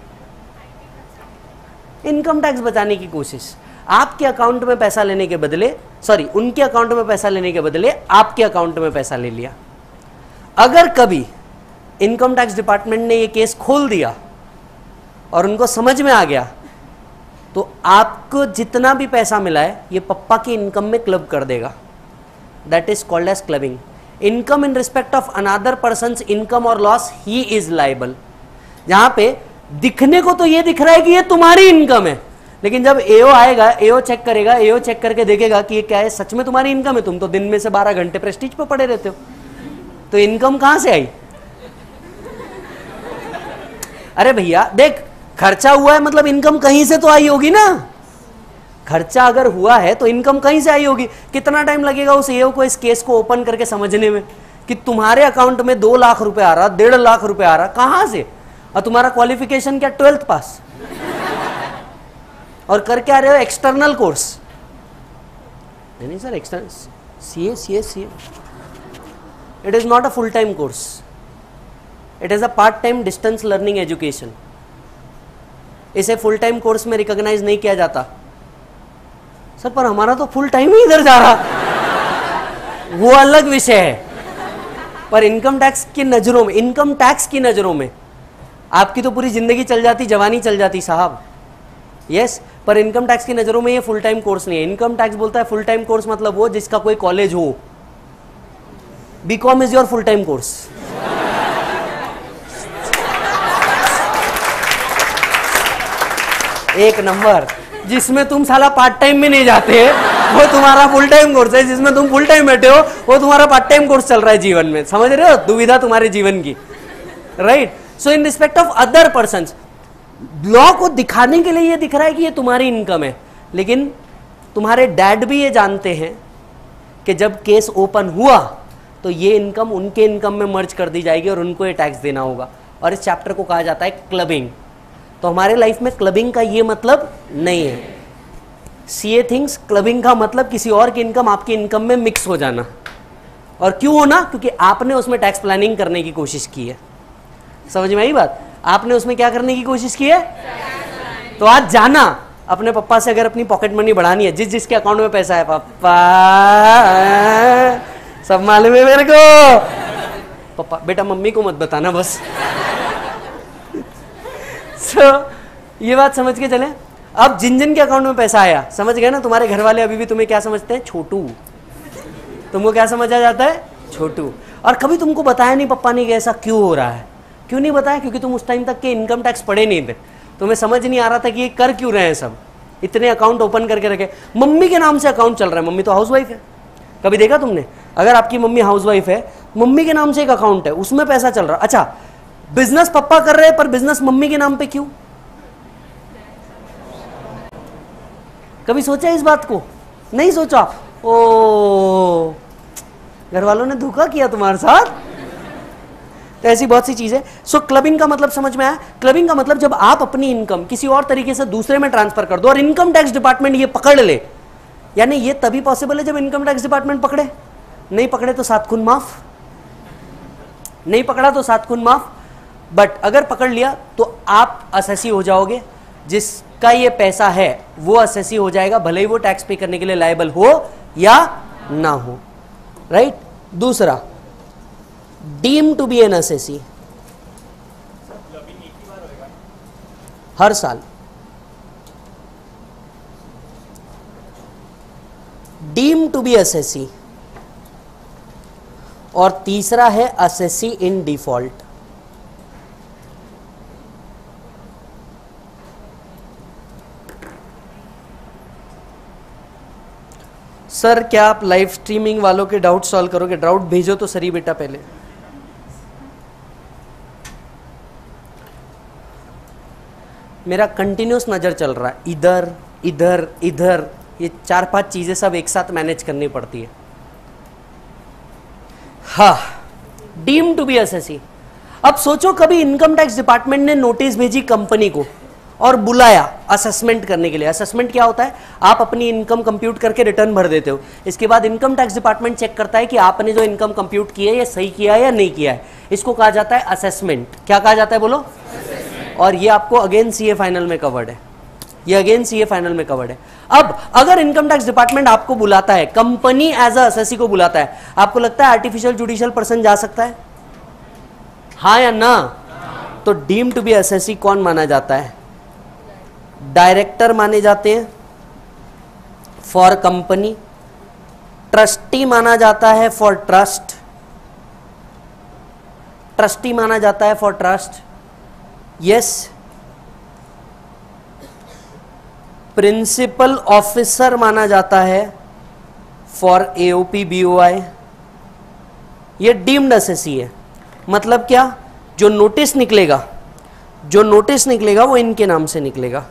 इनकम टैक्स बचाने की कोशिश। आपके अकाउंट में पैसा लेने के बदले, सॉरी उनके अकाउंट में पैसा लेने के बदले आपके अकाउंट में पैसा ले लिया। अगर कभी इनकम टैक्स डिपार्टमेंट ने ये केस खोल दिया और उनको समझ में आ गया, तो आपको जितना भी पैसा मिला है ये पप्पा की इनकम में क्लब कर देगा। That is called as clubbing. Income in respect of another persons income और लॉस ही इज लायबल। जहां पे दिखने को तो ये दिख रहा है कि ये तुम्हारी इनकम है, लेकिन जब एओ आएगा, एओ चेक करेगा, एओ चेक करके देखेगा कि ये क्या है, सच में तुम्हारी इनकम है, तुम तो दिन में से बारह घंटे प्रेस्टीज पे पड़े रहते हो, तो इनकम कहां से आई? अरे भैया देख, खर्चा हुआ है मतलब इनकम कहीं से तो आई होगी ना। खर्चा अगर हुआ है तो इनकम कहीं से आई होगी। कितना टाइम लगेगा उस एओ को इस केस को ओपन करके समझने में कि तुम्हारे अकाउंट में दो लाख रुपए आ रहा, डेढ़ लाख रुपए आ रहा, कहां से? और तुम्हारा क्वालिफिकेशन क्या? Twelfth pass. और करके आ रहे हो एक्सटर्नल कोर्स। नहीं sir, external CA CA CA it is not a full time course, it is a part time distance learning education. इसे फुल टाइम कोर्स में रिकॉग्नाइज नहीं किया जाता। सर पर हमारा तो फुल टाइम ही इधर जा रहा, वो अलग विषय है। पर इनकम टैक्स की नजरों में, इनकम टैक्स की नजरों में आपकी तो पूरी जिंदगी चल जाती, जवानी चल जाती साहब। यस, पर इनकम टैक्स की नजरों में ये फुल टाइम कोर्स नहीं है। इनकम टैक्स बोलता है फुल टाइम कोर्स मतलब वो जिसका कोई कॉलेज हो। BCom is your full time course. एक नंबर। जिसमें तुम साला पार्ट टाइम में नहीं जाते वो तुम्हारा फुल टाइम कोर्स है। जिसमें तुम फुल टाइम बैठे हो वो तुम्हारा पार्ट टाइम कोर्स चल रहा है जीवन में। समझ रहे हो दुविधा तुम्हारे जीवन की, right? So in respect of other persons, law को दिखाने के लिए ये दिख रहा है कि ये तुम्हारी इनकम है, लेकिन तुम्हारे डैड भी ये जानते हैं कि जब केस ओपन हुआ तो ये इनकम उनके इनकम में मर्ज कर दी जाएगी और उनको ये टैक्स देना होगा। और इस चैप्टर को कहा जाता है क्लबिंग। तो हमारे लाइफ में क्लबिंग का ये मतलब नहीं है। सीए थिंग्स क्लबिंग का मतलब किसी और की इनकम आपकी इनकम में मिक्स हो जाना। और क्यों होना? क्योंकि आपने उसमें टैक्स प्लानिंग करने की कोशिश की है। समझ में आई बात? आपने उसमें क्या करने की कोशिश की है? तो आज जाना अपने पप्पा से, अगर अपनी पॉकेट मनी बढ़ानी है, जिस जिसके अकाउंट में पैसा है, पप्पा सब मालूम है मेरे को। पप्पा बेटा मम्मी को मत बताना बस। so, ये बात समझ के चले। अब जिन जिन के अकाउंट में पैसा आया, समझ गए ना? तुम्हारे घर वाले अभी भी तुम्हें क्या समझते हैं? छोटू। तुमको क्या समझा जाता है? छोटू। और कभी तुमको बताया नहीं पप्पा ने कि ऐसा क्यों हो रहा है। क्यों नहीं बताया? क्योंकि तुम उस टाइम तक के इनकम टैक्स पढ़े नहीं थे, तुम्हें समझ नहीं आ रहा था कि ये कर क्यों रहे हैं सब। इतने अकाउंट ओपन करके रखे, मम्मी के नाम से अकाउंट चल रहा है। मम्मी तो हाउसवाइफ है। कभी देखा तुमने? अगर आपकी मम्मी हाउसवाइफ है, मम्मी के नाम से एक अकाउंट है, उसमें पैसा चल रहा है। अच्छा, बिजनेस पप्पा कर रहे हैं पर बिजनेस मम्मी के नाम पे क्यों? कभी सोचा इस बात को? नहीं सोचा। ओ, घर वालों ने धोखा किया तुम्हारे साथ। तो ऐसी बहुत सी चीजें। सो क्लबिंग का मतलब समझ में आया? क्लबिंग का मतलब जब आप अपनी इनकम किसी और तरीके से दूसरे में ट्रांसफर कर दो और इनकम टैक्स डिपार्टमेंट ये पकड़ ले। यानी ये तभी पॉसिबल है जब इनकम टैक्स डिपार्टमेंट पकड़े, नहीं पकड़े तो सात खून माफ। नहीं पकड़ा तो सात खून माफ, बट अगर पकड़ लिया तो आप असेसी हो जाओगे, जिसका ये पैसा है वो असेसी हो जाएगा, भले ही वो टैक्स पे करने के लिए लायबल हो या ना हो, राइट। दूसरा, deem to be an assessee, हर साल। Deem to be assessee. और तीसरा है असेसी इन डिफॉल्ट। सर क्या आप लाइव स्ट्रीमिंग वालों के डाउट सॉल्व करोगे? डाउट भेजो तो सही बेटा पहले। मेरा कंटिन्यूस नजर चल रहा है, इधर इधर इधर, ये चार पांच चीजें सब एक साथ मैनेज करनी पड़ती है। हाँ, डीम टू बी असेसी। अब सोचो कभी इनकम टैक्स डिपार्टमेंट ने नोटिस भेजी कंपनी को और बुलाया असेसमेंट करने के लिए। असेसमेंट क्या होता है? आप अपनी इनकम कंप्यूट करके रिटर्न भर देते हो, इसके बाद इनकम टैक्स डिपार्टमेंट चेक करता है कि आपने जो इनकम कंप्यूट की है ये सही किया है या नहीं किया है। इसको कहा जाता है असेसमेंट। क्या कहा जाता है बोलो? और ये आपको अगेन सीए फाइनल में कवर्ड है, ये अगेन सीए फाइनल में कवर्ड है। अब अगर इनकम टैक्स डिपार्टमेंट आपको बुलाता है, कंपनी एज अ असेसी को बुलाता है, आपको लगता है आर्टिफिशियल जुडिशियल पर्सन जा सकता है? हाँ या ना? तो डीम टू बी असेसी कौन माना जाता है? डायरेक्टर माने जाते हैं फॉर कंपनी, ट्रस्टी माना जाता है फॉर ट्रस्ट, ट्रस्टी माना जाता है for trust, yes. Principal officer माना जाता है फॉर एओपी बीओआई। ये डीम्ड असेसी है। मतलब क्या? जो नोटिस निकलेगा, जो नोटिस निकलेगा वो इनके नाम से निकलेगा।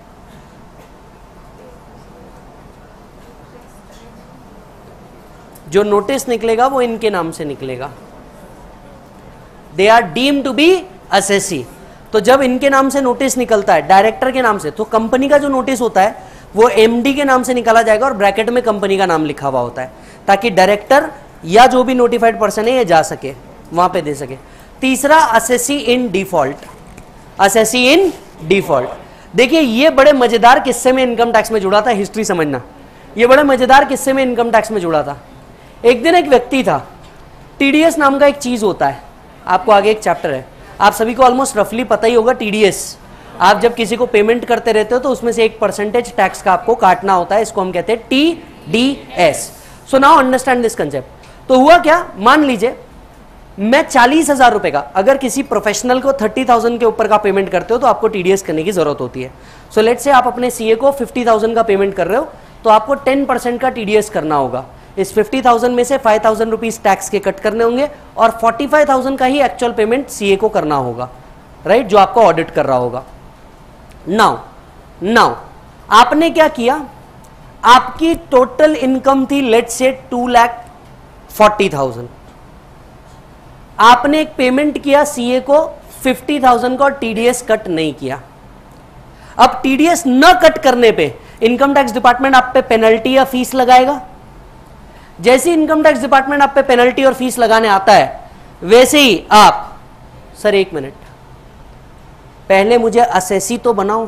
जो नोटिस निकलेगा वो इनके नाम से निकलेगा। They are deemed to be assessee. तो जब इनके नाम से नोटिस निकलता है, डायरेक्टर के नाम से, तो कंपनी का जो नोटिस होता है वो एमडी के नाम से निकाला जाएगा और ब्रैकेट में कंपनी का नाम लिखा हुआ होता है, ताकि डायरेक्टर या जो भी नोटिफाइड पर्सन है ये जा सके, वहां पे दे सके। तीसरा, assessee in default. Assessee in default, देखिए ये बड़े मजेदार किस्से में इनकम टैक्स में जुड़ा था, हिस्ट्री समझना। ये बड़े मजेदार किस्से में इनकम टैक्स में जुड़ा था। एक दिन एक व्यक्ति था, टीडीएस नाम का एक चीज होता है, आपको आगे एक चैप्टर है, आप सभी को ऑलमोस्ट रफली पता ही होगा। टीडीएस, आप जब किसी को पेमेंट करते रहते हो तो उसमें से एक परसेंटेज टैक्स का आपको काटना होता है, इसको हम कहते हैं TDS. So now understand this concept. तो हुआ क्या, मान लीजिए मैं चालीस हजार रुपए का, अगर किसी प्रोफेशनल को थर्टी थाउजेंड के ऊपर का पेमेंट करते हो तो आपको टीडीएस करने की जरूरत होती है। सो लेट से आप अपने सीए को फिफ्टी थाउजेंड का पेमेंट कर रहे हो तो आपको टेन परसेंट का टीडीएस करना होगा। इस फिफ्टी थाउजेंड में से फाइव थाउजेंड रुपीज टैक्स के कट करने होंगे और फोर्टी फाइव थाउजेंड का ही एक्चुअल पेमेंट सीए को करना होगा, राइट, जो आपको ऑडिट कर रहा होगा। नाउ नाउ आपने क्या किया, आपकी टोटल इनकम थी लेट से टू लाख फोर्टी थाउजेंड, आपने एक पेमेंट किया सीए को फिफ्टी थाउजेंड का और टीडीएस कट नहीं किया। अब टीडीएस न कट करने पे इनकम टैक्स डिपार्टमेंट आप पे पेनल्टी या फीस लगाएगा। जैसे इनकम टैक्स डिपार्टमेंट आप पे पेनल्टी और फीस लगाने आता है, वैसे ही आप, सर एक मिनट, पहले मुझे असेसी तो बनाओ,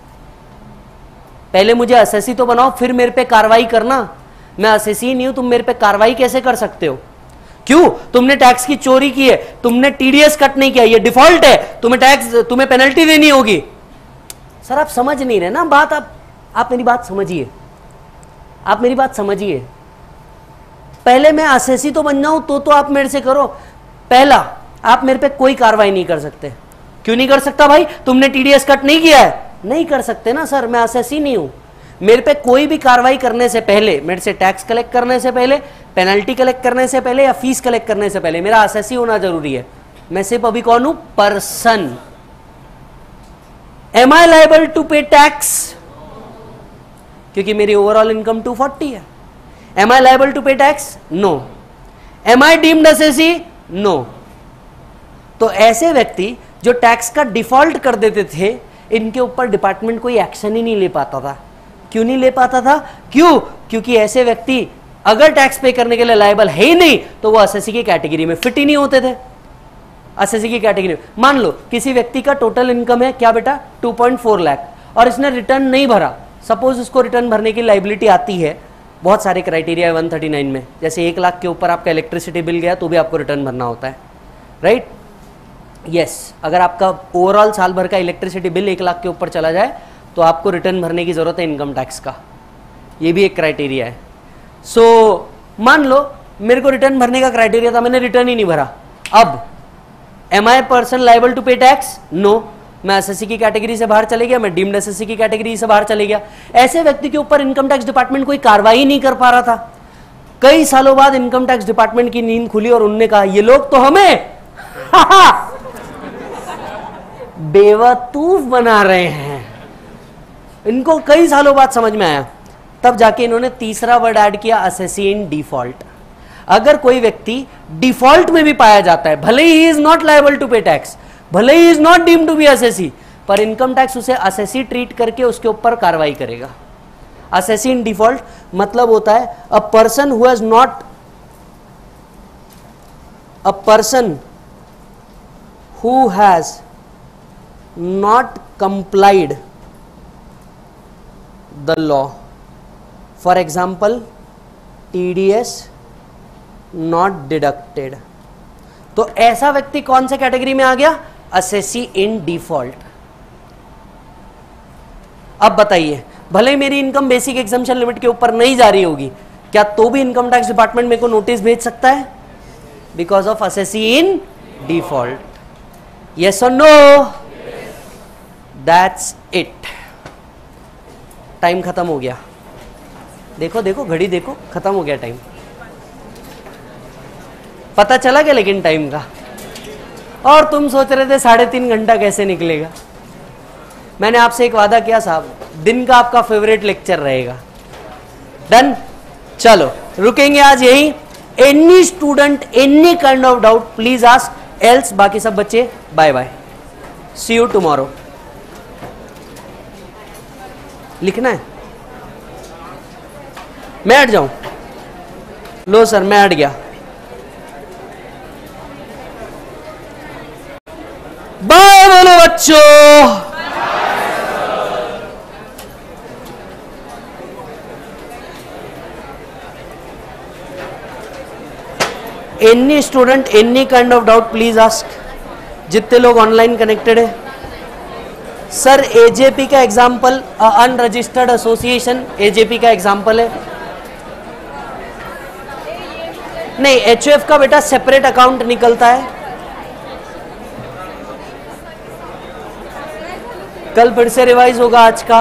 पहले मुझे असेसी तो बनाओ, फिर मेरे पे कार्रवाई करना। मैं असेसी नहीं हूं, तुम मेरे पे कार्रवाई कैसे कर सकते हो? क्यों? तुमने टैक्स की चोरी की है, तुमने टीडीएस कट नहीं किया, ये डिफॉल्ट है, तुम्हें टैक्स, तुम्हें पेनल्टी देनी होगी। सर आप समझ नहीं रहे ना बात, आप आप मेरी बात समझिए, आप मेरी बात समझिए। पहले मैं असेसी तो बन जाऊं तो तो आप मेरे से करो। पहला, आप मेरे पे कोई कार्रवाई नहीं कर सकते। क्यों नहीं कर सकता भाई? तुमने टीडीएस कट नहीं किया है, नहीं कर सकते ना सर, मैं असेसी नहीं हूं। मेरे पे कोई भी कार्रवाई करने से पहले, मेरे से टैक्स कलेक्ट करने से पहले, पेनल्टी कलेक्ट करने से पहले या फीस कलेक्ट करने से पहले मेरा असेसी होना जरूरी है। मैं सिर्फ अभी कौन हूं? Person. Am I liable to pay tax? क्योंकि मेरी ओवरऑल इनकम टू फोर्टी है। Am I liable to pay tax? No. Am I deemed assessee? No. तो ऐसे व्यक्ति जो टैक्स का डिफॉल्ट कर देते थे, इनके ऊपर डिपार्टमेंट कोई एक्शन ही नहीं ले पाता था। क्यों नहीं ले पाता था? क्यों? क्योंकि ऐसे व्यक्ति अगर टैक्स पे करने के लिए लायबल है ही नहीं तो वो असेसी की कैटेगरी में फिट ही नहीं होते थे। एसएससी की कैटेगरी। मान लो किसी व्यक्ति का टोटल इनकम है क्या बेटा टू पॉइंट फोर लाख और इसने रिटर्न नहीं भरा, सपोज उसको रिटर्न भरने की लाइबिलिटी आती है, बहुत सारे क्राइटेरिया है वन थर्टी नाइन में, जैसे एक लाख के ऊपर आपका इलेक्ट्रिसिटी बिल गया तो भी आपको रिटर्न भरना होता है, राइट। यस yes, अगर आपका ओवरऑल साल भर का इलेक्ट्रिसिटी बिल एक लाख के ऊपर चला जाए तो आपको रिटर्न भरने की जरूरत है इनकम टैक्स का, ये भी एक क्राइटेरिया है। सो so, मान लो मेरे को रिटर्न भरने का क्राइटेरिया था, मैंने रिटर्न ही नहीं भरा, अब am I person liable to pay tax? No, मैं एसएससी की कैटेगरी से बाहर चले गया, मैं डीम्ड एसएससी की कैटेगरी से बाहर चले गया। ऐसे व्यक्ति के ऊपर इनकम टैक्स डिपार्टमेंट कोई कार्रवाई नहीं कर पा रहा था। कई सालों बाद इनकम टैक्स डिपार्टमेंट की नींद खुली और उनने कहा ये लोग तो हमें बेवकूफ बना रहे हैं। इनको कई सालों बाद समझ में आया, तब जाके इन्होंने तीसरा वर्ड ऐड किया, एसएससी इन डिफॉल्ट। अगर कोई व्यक्ति डिफॉल्ट में भी पाया जाता है, भले ही is not liable to pay tax, भले ही is not deemed to be assessee, पर इनकम टैक्स उसे एसएससी ट्रीट करके उसके ऊपर कार्रवाई करेगा। एसएससी इन डिफॉल्ट मतलब होता है a person who has not a person who has not complied the law, for example TDS not deducted, तो ऐसा व्यक्ति कौन से कैटेगरी में आ गया? Assessee in default. अब बताइए, भले मेरी इनकम बेसिक एग्जम्पशन लिमिट के ऊपर नहीं जा रही होगी, क्या तो भी इनकम टैक्स डिपार्टमेंट मेरे को नोटिस भेज सकता है? Because of assessee in default. Yes और नो? That's it. टाइम खत्म हो गया, देखो देखो घड़ी देखो, खत्म हो गया टाइम। पता चला क्या लेकिन टाइम का? और तुम सोच रहे थे साढ़े तीन घंटा कैसे निकलेगा। मैंने आपसे एक वादा किया साहब, दिन का आपका फेवरेट लेक्चर रहेगा। डन? चलो रुकेंगे आज यहीं। Any student any kind of doubt please ask, else बाकी सब बच्चे bye bye, see you tomorrow. लिखना है? मैं हट जाऊं? लो सर मैं हट गया। बाय बोलो बच्चों। Any student any kind of doubt please ask, जितने लोग ऑनलाइन कनेक्टेड है। सर एजेपी का एग्जाम्पल, अनरजिस्टर्ड एसोसिएशन एजेपी का एग्जाम्पल है। नहीं, एचयूएफ का बेटा सेपरेट अकाउंट निकलता है। कल फिर से रिवाइज होगा आज का।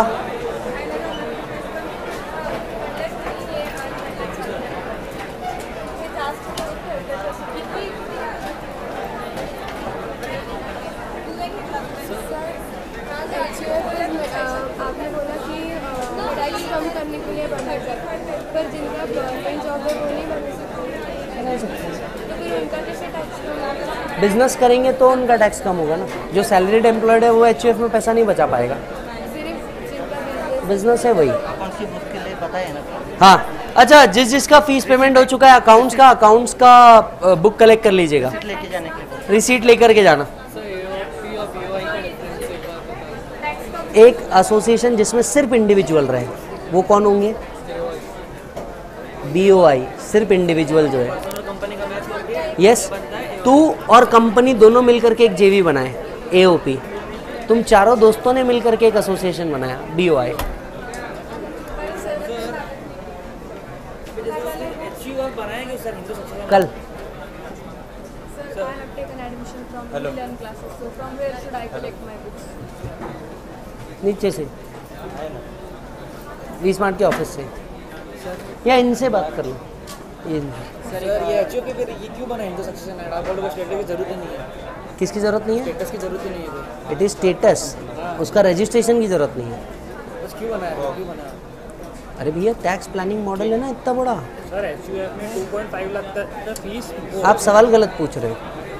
आपने बोला कि पढ़ाई कम करने के लिए बना है, पर जिनका गवर्नमेंट जॉब है वो नहीं बना सकते, तो फिर उनका कैसे टैक्स कम? बिजनेस करेंगे तो उनका टैक्स कम होगा ना। जो सैलरीड एम्प्लॉयड है वो एचयूएफ में पैसा नहीं बचा पाएगा। सिर्फ जिनका बिजनेस है वही। अकाउंट्स की बुक के लिए पता है ना? हाँ अच्छा, जिस जिसका फीस पेमेंट हो चुका है अकाउंट्स का, अकाउंट्स का बुक कलेक्ट कर लीजिएगा, लेके जाने के लिए रिसीट लेकर के जाना। एक एसोसिएशन जिसमें सिर्फ इंडिविजुअल रहे वो कौन होंगे? बीओआई, सिर्फ इंडिविजुअल जो है। यस, तू और कंपनी दोनों मिलकर के एक जेवी बनाए, एओपी। तुम चारों दोस्तों ने मिलकर के एक एसोसिएशन बनाया, बीओआई। कल नीचे से वी स्मार्ट के ऑफिस से या इनसे बात कर लो। ये सर ये एचओ के फिर ये क्यों बना हिंदू सक्सेशन ऐड? आप बोलोगे स्टेटस की जरूरत ही नहीं है। किसकी जरूरत नहीं है? स्टेटस की जरूरत ही नहीं है। इट इज स्टेटस, उसका रजिस्ट्रेशन की जरूरत नहीं है। बस क्यों बनाया? क्यों बनाया? अरे भैया टैक्स प्लानिंग मॉडल है ना इतना बड़ा। सर एचयूएफ में टू पॉइंट फाइव लाख तक फीस। आप सवाल गलत पूछ रहे हो।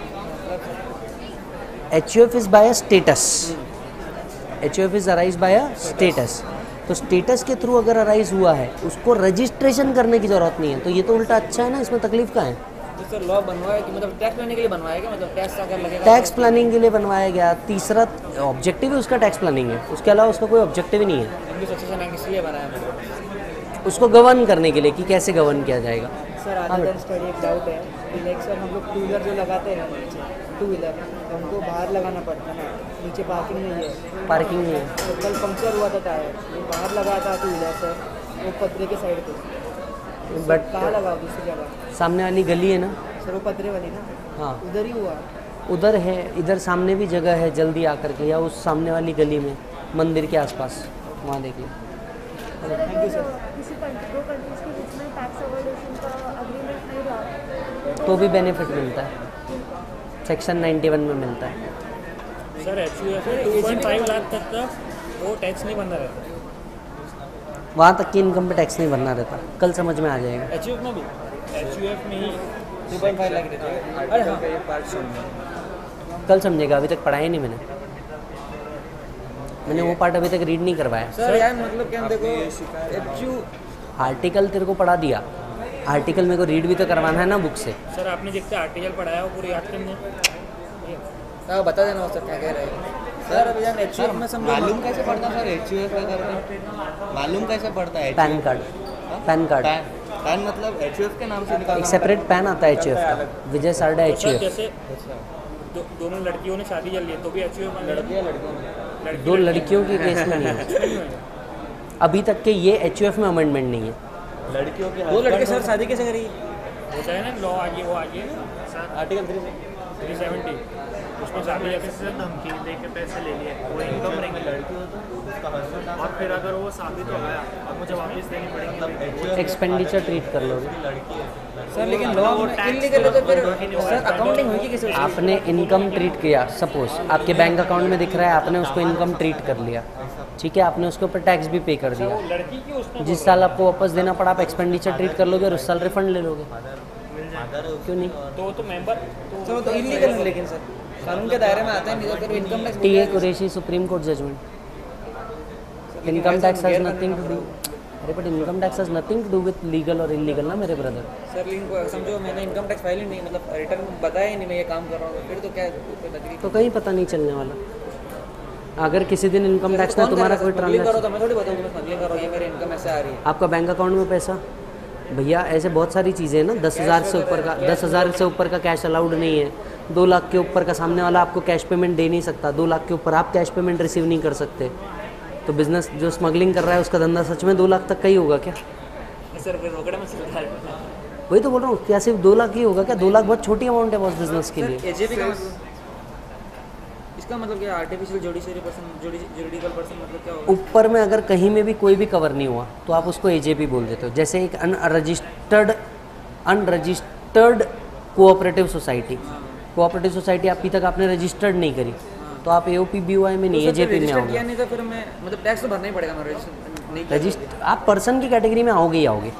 HUF is by status, HUF is arise by status. तो स्टेटस के थ्रू अगर अराइज हुआ है उसको रजिस्ट्रेशन करने की जरूरत नहीं है, तो ये तो उल्टा अच्छा है ना, इसमें तकलीफ का है। तो सर लॉ बनवाया कि मतलब टैक्स लेने के लिए बनवाया क्या, मतलब टैक्स अगर लगेगा टैक्स प्लानिंग के लिए बनवाया गया। तीसरा ऑब्जेक्टिव ही उसका टैक्स प्लानिंग है, उसके अलावा उसका कोई ऑब्जेक्टिव ही नहीं है। इनकी सक्सेशन एक्ट इसलिए बनाया मैंने। उसको गवर्न करने के लिए कि कैसे गवर्न किया जाएगा। सर आधा दिन स्टडी एक डाउट है कि नेक्स्ट सर हम लोग टू व्हीलर जो लगाते हैं नीचे टू व्हीलर तो हमको बाहर लगाना पड़ता है ना, नीचे पार्किंग नहीं है। पार्किंग नहीं है। तो कल पंक्चर हुआ था टायर, वो बाहर लगा था टू व्हीलर सर, वो पतरे के साइड पे। बट कहाँ लगा दूसरी जगह? सामने वाली गली है ना, सर वो पतरे वाली ना, हाँ उधर ही हुआ। उधर है, इधर सामने भी जगह है, जल्दी आकर के, या उस सामने वाली गली में मंदिर के आसपास वहाँ देखिए। Thank you sir. किसी कंट्री दो कंट्रीज के बीच में टैक्स अवॉइडेशन का अग्रीमेंट नहीं रहा तो भी बेनिफिट मिलता है, सेक्शन नाइन्टी वन में मिलता है। Sir H U F two point five lakh तक का वो टैक्स नहीं बनना रहता, वहाँ तक की इनकम पे टैक्स नहीं भरना रहता, कल समझ में आ जाएगा। एच यू एफ में भी एच यू एफ में ही टू पॉइंट फाइव लाख देते हैं। अरे हाँ ये पार्ट सुन कल समझेगा, अभी तक पढ़ाया नहीं मैंने मैंने वो पार्ट अभी तक रीड नहीं करवाया। सर यार मतलब क्या देखो एच यू आर्टिकल तेरे को पढ़ा दिया, आर्टिकल मेरे को रीड भी तो करवाना है ना बुक से। सर आपने जितने आर्टिकल पढ़ाया वो पूरी याद करने। हाँ बता देना सर क्या कह रहे हैं सर। अभी यार एच यू एफ में समझो मालूम कैसे पड़ता सर एच यू एफ का, मालूम कैसे पड़ता है? PAN card, PAN card PAN मतलब एच यू एफ के नाम से निकालना। एक सेपरेट पैन आता है एच यू एफ का, Vijay Sarda H U sir F. जैसे दो, दोनों लड़कियों ने शादी कर ली तो भी एच यू एफ बन लड़कियाँ लड़कियों में लड़की दो लड़कियों के केस में नहीं है अभी तक के, ये एच यू एफ में अमेंडमेंट नहीं है। लड़कियों के दो लड़के सर शादी कैसे करी? होता है ना लॉ आगे वो आगे आर्टिकल थ्री थ्री सेवेंटी उसमें शादी जैसे धमकी दे के पैसे ले लिए, वो इनकम रहेंगे और फिर अगर वो साबित हो गया अब मुझे वापस देनी पड़ेगी। एक्सपेंडिचर ट्रीट कर लोगे सर, लेकिन लॉ में इलीगल है तो फिर सर अकाउंटिंग होगी किसी से? आपने इनकम ट्रीट किया, सपोज आपके बैंक अकाउंट में दिख रहा है, आपने उसको इनकम ट्रीट कर लिया, ठीक है, आपने उसके ऊपर टैक्स भी पे कर दिया। लड़की की उसमें जिस साल आपको वापस देना पड़ा आप एक्सपेंडिचर ट्रीट कर लोगे और उस साल रिफंड ले लोगे, क्यों नहीं? तो तो मेंबर तो सर वो तो इलीगल है, लेकिन सर कानून के दायरे में आता है, नहीं तो फिर income tax T A Qureshi supreme court judgment, income tax has nothing to do, अरे but income tax has nothing to do with legal और इलीगल ना मेरे ब्रदर। सर लेकिन समझो मैंने इनकम टैक्स फाइल ही नहीं, मतलब रिटर्न बताया ही नहीं मैं ये काम कर रहा हूँ, फिर तो क्या है? तो कहीं पता नहीं चलने वाला। अगर किसी दिन इनकम टैक्स में तुम्हारा कोई करो ट्रांजैक्शन, तो मैं थोड़ी बताऊँ मैं स्मगलिंग करो, ये मेरी इनकम ऐसे आ रही है। आपका बैंक अकाउंट में पैसा, भैया ऐसे बहुत सारी चीज़ें हैं ना, दस हज़ार से ऊपर का दस हज़ार से ऊपर का कैश अलाउड नहीं है, दो लाख के ऊपर का सामने वाला आपको कैश पेमेंट दे नहीं सकता, दो लाख के ऊपर आप कैश पेमेंट रिसीव नहीं कर सकते। तो बिजनेस जो स्मगलिंग कर रहा है उसका धंधा सच में दो लाख तक का ही होगा क्या? सर फिर रोकड़े में सुधार वही तो बोल रहा हूँ, क्या सिर्फ दो लाख ही होगा क्या? दो लाख बहुत छोटी अमाउंट है बॉस बिजनेस के लिए। एजेपी का मतलब इसका मतलब क्या? Artificial judiciary person, juridical person मतलब क्या होगा? ऊपर में अगर कहीं में भी कोई भी कवर नहीं हुआ तो आप उसको एजेपी बोल देते हो। जैसे एक unregistered unregistered cooperative society, cooperative society अभी तक आपने रजिस्टर्ड नहीं करी तो आप एओपी बीओआई में नहीं, एजेपी में आओगे। नहीं तो फिर मैं मतलब टैक्स तो भरना ही पड़ेगा, मैं रजिस्टर नहीं रजिस्टर आप पर्सन की कैटेगरी में आओगे ही आओगे।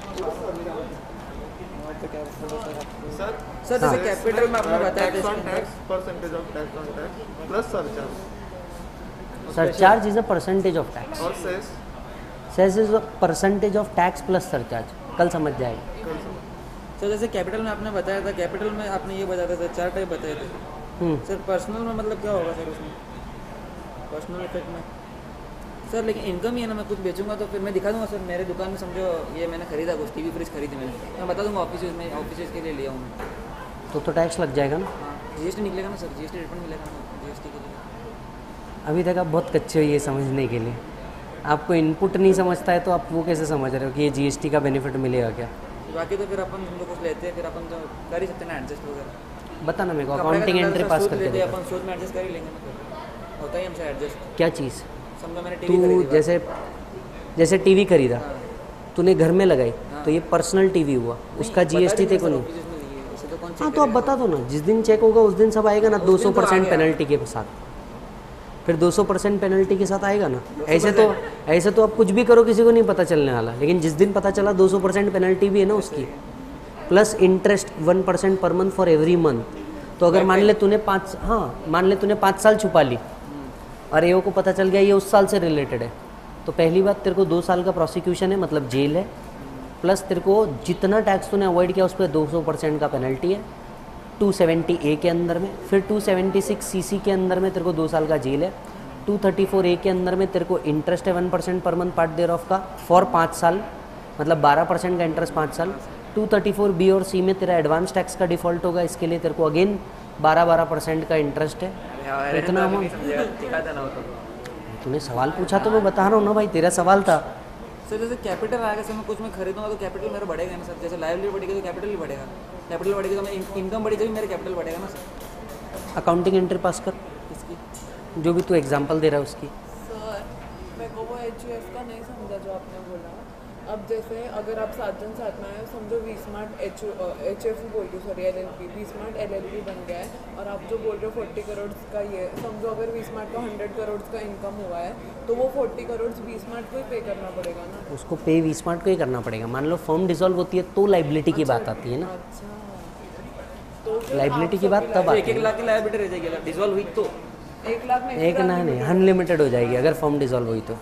सर जैसे कैपिटल में आपने बताया था percentage of tax on tax plus surcharge surcharge is a percentage of tax, और cess cess is a percentage of tax plus surcharge, कल समझ जाएगा। सर जैसे कैपिटल में आपने बताया था, कैपिटल में आपने ये बताया था चार टाइप बताए थे हम्म, सर। पर्सनल में मतलब क्या होगा सर उसमें, पर्सनल इफेक्ट में? सर लेकिन इनकम ही है ना, मैं कुछ बेचूंगा तो फिर मैं दिखा दूंगा सर मेरे दुकान में, समझो ये मैंने खरीदा कुछ टीवी फ्रिज खरीदी मैंने, मैं बता दूंगा ऑफिस में, ऑफिस के लिए लिया हूँ मैं। तो तो टैक्स लग जाएगा ना। हाँ जीएसटी निकलेगा ना सर, जीएसटी रिफंड मिलेगा ना जीएसटी के लिए। अभी तक आप बहुत कच्चे हो ये समझने के लिए, आपको इनपुट नहीं समझता है तो आप वो कैसे समझ रहे हो कि ये जीएसटी का बेनिफिट मिलेगा क्या? बाकी तो फिर अपन हम लोग कुछ लेते हैं, फिर अपन तो कर ही सकते हैं ना एडजस्ट वगैरह। बता ना मेरे को, कपड़े का अकाउंटिंग धंधा एंट्री सर पास सूद करके लेते हैं, देखो। अपन सूद में एडजस्ट कर ही लेंगे ना, फिर होता ही हमसे एडजस्ट। क्या चीज़? समझो मैंने टीवी तू खरीदी, जैसे जैसे टीवी खरीदा, हाँ। तूने घर में लगाई हाँ। तो ये पर्सनल टीवी हुआ, उसका बता जीएसटी दीजिए तेरे को सर, नहीं। ऑफिस में दिए, उसे तो कौन हाँ चेक तो आप करेगा? बता दो ना, जिस दिन चेक होगा उस दिन सब आएगा ना, उस दो दिन सौ तो आ परसेंट गया। पेनल्टी के साथ, फिर दो सौ परसेंट पेनल्टी के साथ आएगा ना। ऐसे तो ऐसे तो आप कुछ भी करो किसी को नहीं पता चलने वाला, लेकिन जिस दिन पता चला दो सौ परसेंट पेनल्टी भी है ना उसकी, plus interest one percent per month for every month. तो अगर मान ले तूने पाँच हाँ मान ले तूने पाँच साल छुपा ली और एओ को पता चल गया ये उस साल से रिलेटेड है, तो पहली बात तेरे को दो साल का प्रोसिक्यूशन है, मतलब जेल है, प्लस तेरे को जितना टैक्स तूने अवॉइड किया उस पर दो सौ परसेंट का पेनल्टी है टू सेवेंटी ए के अंदर में। फिर two seventy six C C के अंदर में तेरे को दो साल का जेल है। टू थर्टी फोर ए के अंदर में तेरे को इंटरेस्ट है one percent per month part thereof का फॉर पाँच साल, मतलब बारह परसेंट का इंटरेस्ट पाँच साल। टू थर्टी फोर बी और सी में तेरा एडवांस टैक्स का डिफ़ॉल्ट होगा, इसके लिए तेरे को अगेन बारह बारह परसेंट का इंटरेस्ट है। तो इतना अमाउंट तूने सवाल पूछा तो मैं बता रहा हूँ ना भाई, तेरा सवाल था। सर जैसे कैपिटल आएगा, सर मैं कुछ मैं खरीदूंगा तो कैपिटल मेरा बढ़ेगा ना सर, जैसे लाइबिलिटी बढ़ेगी तो कैपिटल भी बढ़ेगा, कैपिटल बढ़ेगी तो मैं इनकम बढ़ेगी तो मेरा कैपिटल बढ़ेगा ना सर। अकाउंटिंग एंट्री पास कर, इसकी जो भी तू एग्जांपल दे रहा है उसकी। सर मेरे को वो एच यू एफ का नहीं समझा जो आपने बोला। अब जैसे अगर आप सात जन साथ में आए, समझो V Smart H H F बोल रही हूँ, sorry L L P, V Smart L L P बन गया है और आप जो बोल रहे हो फोर्टी करोड़ का ये, समझो अगर वी स्मार्ट का हंड्रेड करोड़ का इनकम हुआ है तो वो फोर्टी करोड़ वी स्मार्ट को ही पे करना पड़ेगा ना। उसको पे वी स्मार्ट को ही करना पड़ेगा। मान लो फर्म डिसॉल्व होती है तो लाइबिलिटी की बात आती है ना। अच्छा, तो फिर लाइबिलिटी आप की बात तब आती एक एक है। लाख की लाइबिलिटी रह जाएगी डिसॉल्व हुई तो। एक लाख में एक ना नहीं, अनलिमिटेड हो जाएगी अगर फर्म डिसॉल्व हुई तो।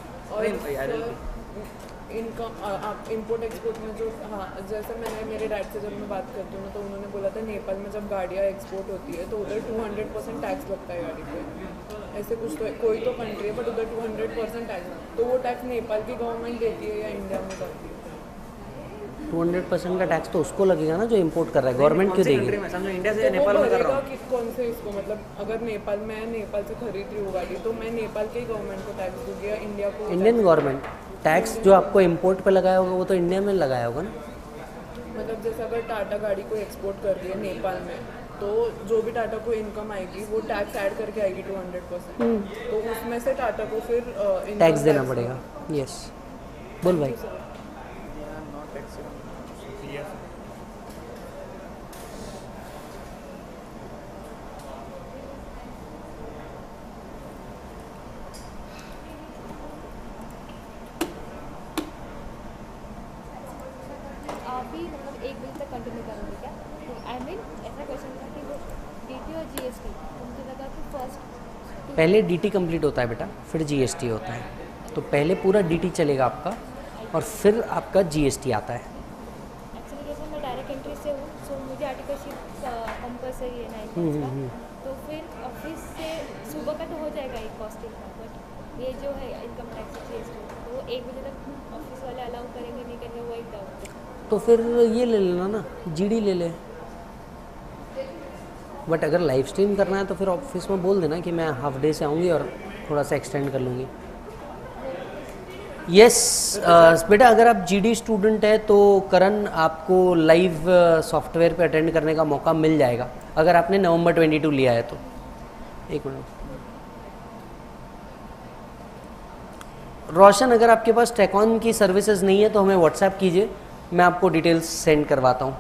इनकम आप इंपोर्ट एक्सपोर्ट में जो, हाँ जैसे मैंने मेरे डैड से जब मैं बात करती हूँ ना तो उन्होंने बोला था नेपाल में जब गाड़ियाँ एक्सपोर्ट होती है तो उधर टू हंड्रेड परसेंट टैक्स लगता है गाड़ी पे। ऐसे कुछ तो कोई तो कंट्री है बट उधर टू हंड्रेड परसेंट टैक्स, तो वो टैक्स नेपाल की गवर्नमेंट देती है या इंडिया में करती है? टू हंड्रेड परसेंट का टैक्स तो उसको लगेगा ना जो इंपोर्ट कर रहा है, गवर्नमेंट क्यों देगी? समझो इंडिया से तो वो नेपाल में कर रहा भरेगा कि कौन से इसको, मतलब अगर नेपाल में नेपाल से खरीद रही हूँ गाड़ी तो मैं नेपाल के गवर्नमेंट को टैक्स दूंगी या इंडिया को? इंडियन गवर्नमेंट टैक्स जो आपको इंपोर्ट पे लगाया होगा वो तो इंडिया में लगाया होगा ना। मतलब जैसे अगर टाटा गाड़ी को एक्सपोर्ट कर रही है नेपाल में तो जो भी टाटा को इनकम आएगी वो टैक्स ऐड करके आएगी टू हंड्रेड परसेंट, तो उसमें से टाटा को फिर income टैक्स देना tax- पड़ेगा। यस बोल भाई। अभी मतलब एक दिन तक कंटिन्यू करूँगी क्या? आई मीन ऐसा क्वेश्चन था कि वो डी टी और जी एस टी, मुझे लगा कि फर्स्ट पहले डीटी कंप्लीट होता है बेटा, फिर जीएसटी होता है। तो पहले पूरा डीटी चलेगा आपका और फिर आपका जीएसटी आता है। एक्चुअली जैसे मैं डायरेक्ट एंट्री से हूँ सो मुझे आर्टिकलशिप कंपलसरी है नाइन हम्म, मंथ्स का, हम्म, तो फिर ऑफिस से सुबह का तो हो जाएगा एक कॉस्टिंग का, बट ये जो है income tax G S T तो वो एक बजे तक ऑफिस वाले अलाउ करेंगे नहीं करेंगे वो एक डाउट है। तो फिर ये ले लेना ना, जीडी ले ले। बट अगर लाइव स्ट्रीम करना है तो फिर ऑफिस में बोल देना कि मैं हाफ डे से आऊँगी और थोड़ा सा एक्सटेंड कर लूँगी। यस बेटा, अगर आप जीडी स्टूडेंट है तो करण आपको लाइव सॉफ्टवेयर पे अटेंड करने का मौका मिल जाएगा अगर आपने नवंबर ट्वेंटी टू लिया है तो। एक मिनट रोशन, अगर आपके पास टेकॉन की सर्विसेज नहीं है तो हमें व्हाट्सएप कीजिए, मैं आपको डिटेल्स सेंड करवाता हूँ।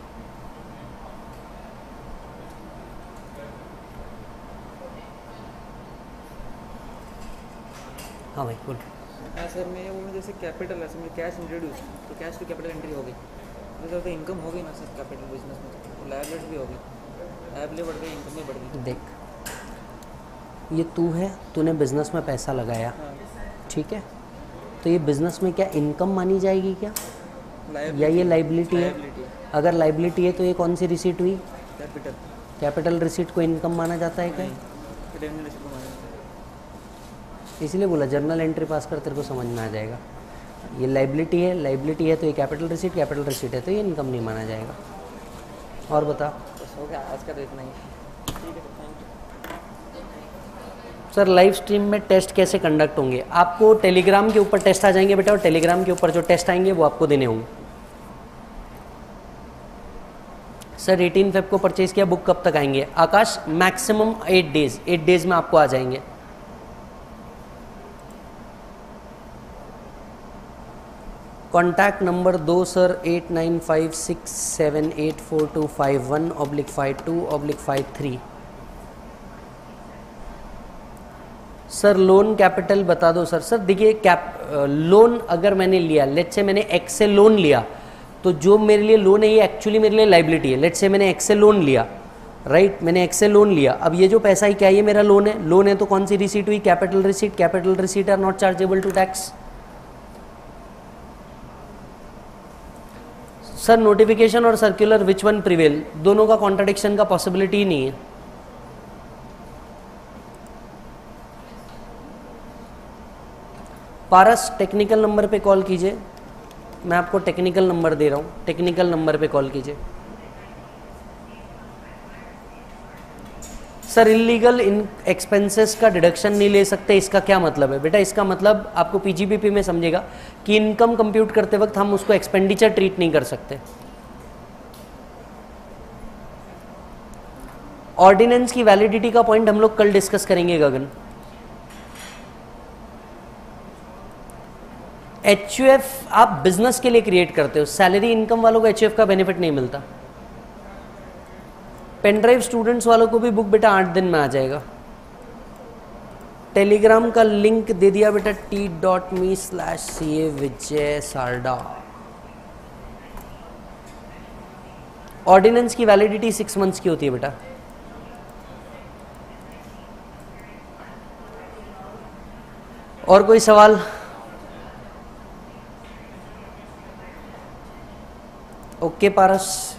हाँ भाई बोल। हाँ सर, मैं वो में जैसे कैपिटल है, समझे कैश इंट्रोड्यूस तो कैश टू कैपिटल एंट्री होगी, जैसे तो इनकम होगी ना सर कैपिटल बिजनेस में, तो लायबिलिटी भी होगी, लायबिलिटी बढ़ गई इनकम भी बढ़ गई। देख ये तू है, तूने बिजनेस में पैसा लगाया, ठीक है, तो ये बिजनेस में क्या इनकम मानी जाएगी क्या, या ये लाइबिलिटी है? अगर लाइबिलिटी है तो ये कौन सी रिसीट हुई? कैपिटल। कैपिटल रिसीट को इनकम माना जाता है क्या? रेवेन्यू रिसीट को माना जाता है। इसलिए बोला जर्नल एंट्री पास कर, तेरे को समझ में आ जाएगा। ये लाइबिलिटी है, लाइबिलिटी है तो ये कैपिटल रिसीट, कैपिटल रिसीट है तो ये इनकम नहीं माना जाएगा। और बता बस हो गया आज का, तो इतना ही। ठीक है, thank you sir. Live stream में टेस्ट कैसे कंडक्ट होंगे? आपको टेलीग्राम के ऊपर टेस्ट आ जाएंगे बेटा, और टेलीग्राम के ऊपर जो टेस्ट आएंगे वो आपको देने होंगे। सर एटीन फेब को परचेज किया, बुक कब तक आएंगे? Aakash maximum eight days, eight days में आपको आ जाएंगे। कॉन्टैक्ट नंबर दो sir eight nine five six seven eight four two five one oblique five two oblique five three. Sir loan capital बता दो सर। सर देखिए कैप लोन अगर मैंने लिया, लेट्स से मैंने एक्स से लोन लिया, तो जो मेरे लिए लोन है ये एक्चुअली मेरे लिए लाइबिलिटी है। लेट्स से मैंने एक्स से लोन लिया, राइट right? मैंने एक्स से लोन लिया, अब ये जो पैसा है क्या ये मेरा लोन है? लोन है तो कौन सी रिसीट हुई? Capital receipt. Capital receipt are not chargeable to tax. Sir notification और सर्कुलर विच वन प्रिवेल, दोनों का कॉन्ट्रडिक्शन का पॉसिबिलिटी ही नहीं है। पारस टेक्निकल नंबर पे कॉल कीजिए, मैं आपको टेक्निकल नंबर दे रहा हूँ, टेक्निकल नंबर पे कॉल कीजिए। सर इलीगल इन एक्सपेंसेस का डिडक्शन नहीं ले सकते, इसका क्या मतलब है? बेटा इसका मतलब आपको पीजीबीपी में समझेगा कि इनकम कंप्यूट करते वक्त हम उसको एक्सपेंडिचर ट्रीट नहीं कर सकते। ऑर्डिनेंस की वैलिडिटी का पॉइंट हम लोग कल डिस्कस करेंगे गगन। एचयूएफ आप बिजनेस के लिए क्रिएट करते हो, सैलरी इनकम वालों को एचयूएफ का बेनिफिट नहीं मिलता। पेन ड्राइव स्टूडेंट्स वालों को भी बुक बेटा आठ दिन में आ जाएगा। टेलीग्राम का लिंक दे दिया बेटा, T dot me slash C A Vijay Sarda. Ordinance की वैलिडिटी सिक्स मंथ्स की होती है बेटा। और कोई सवाल? ओके पारस।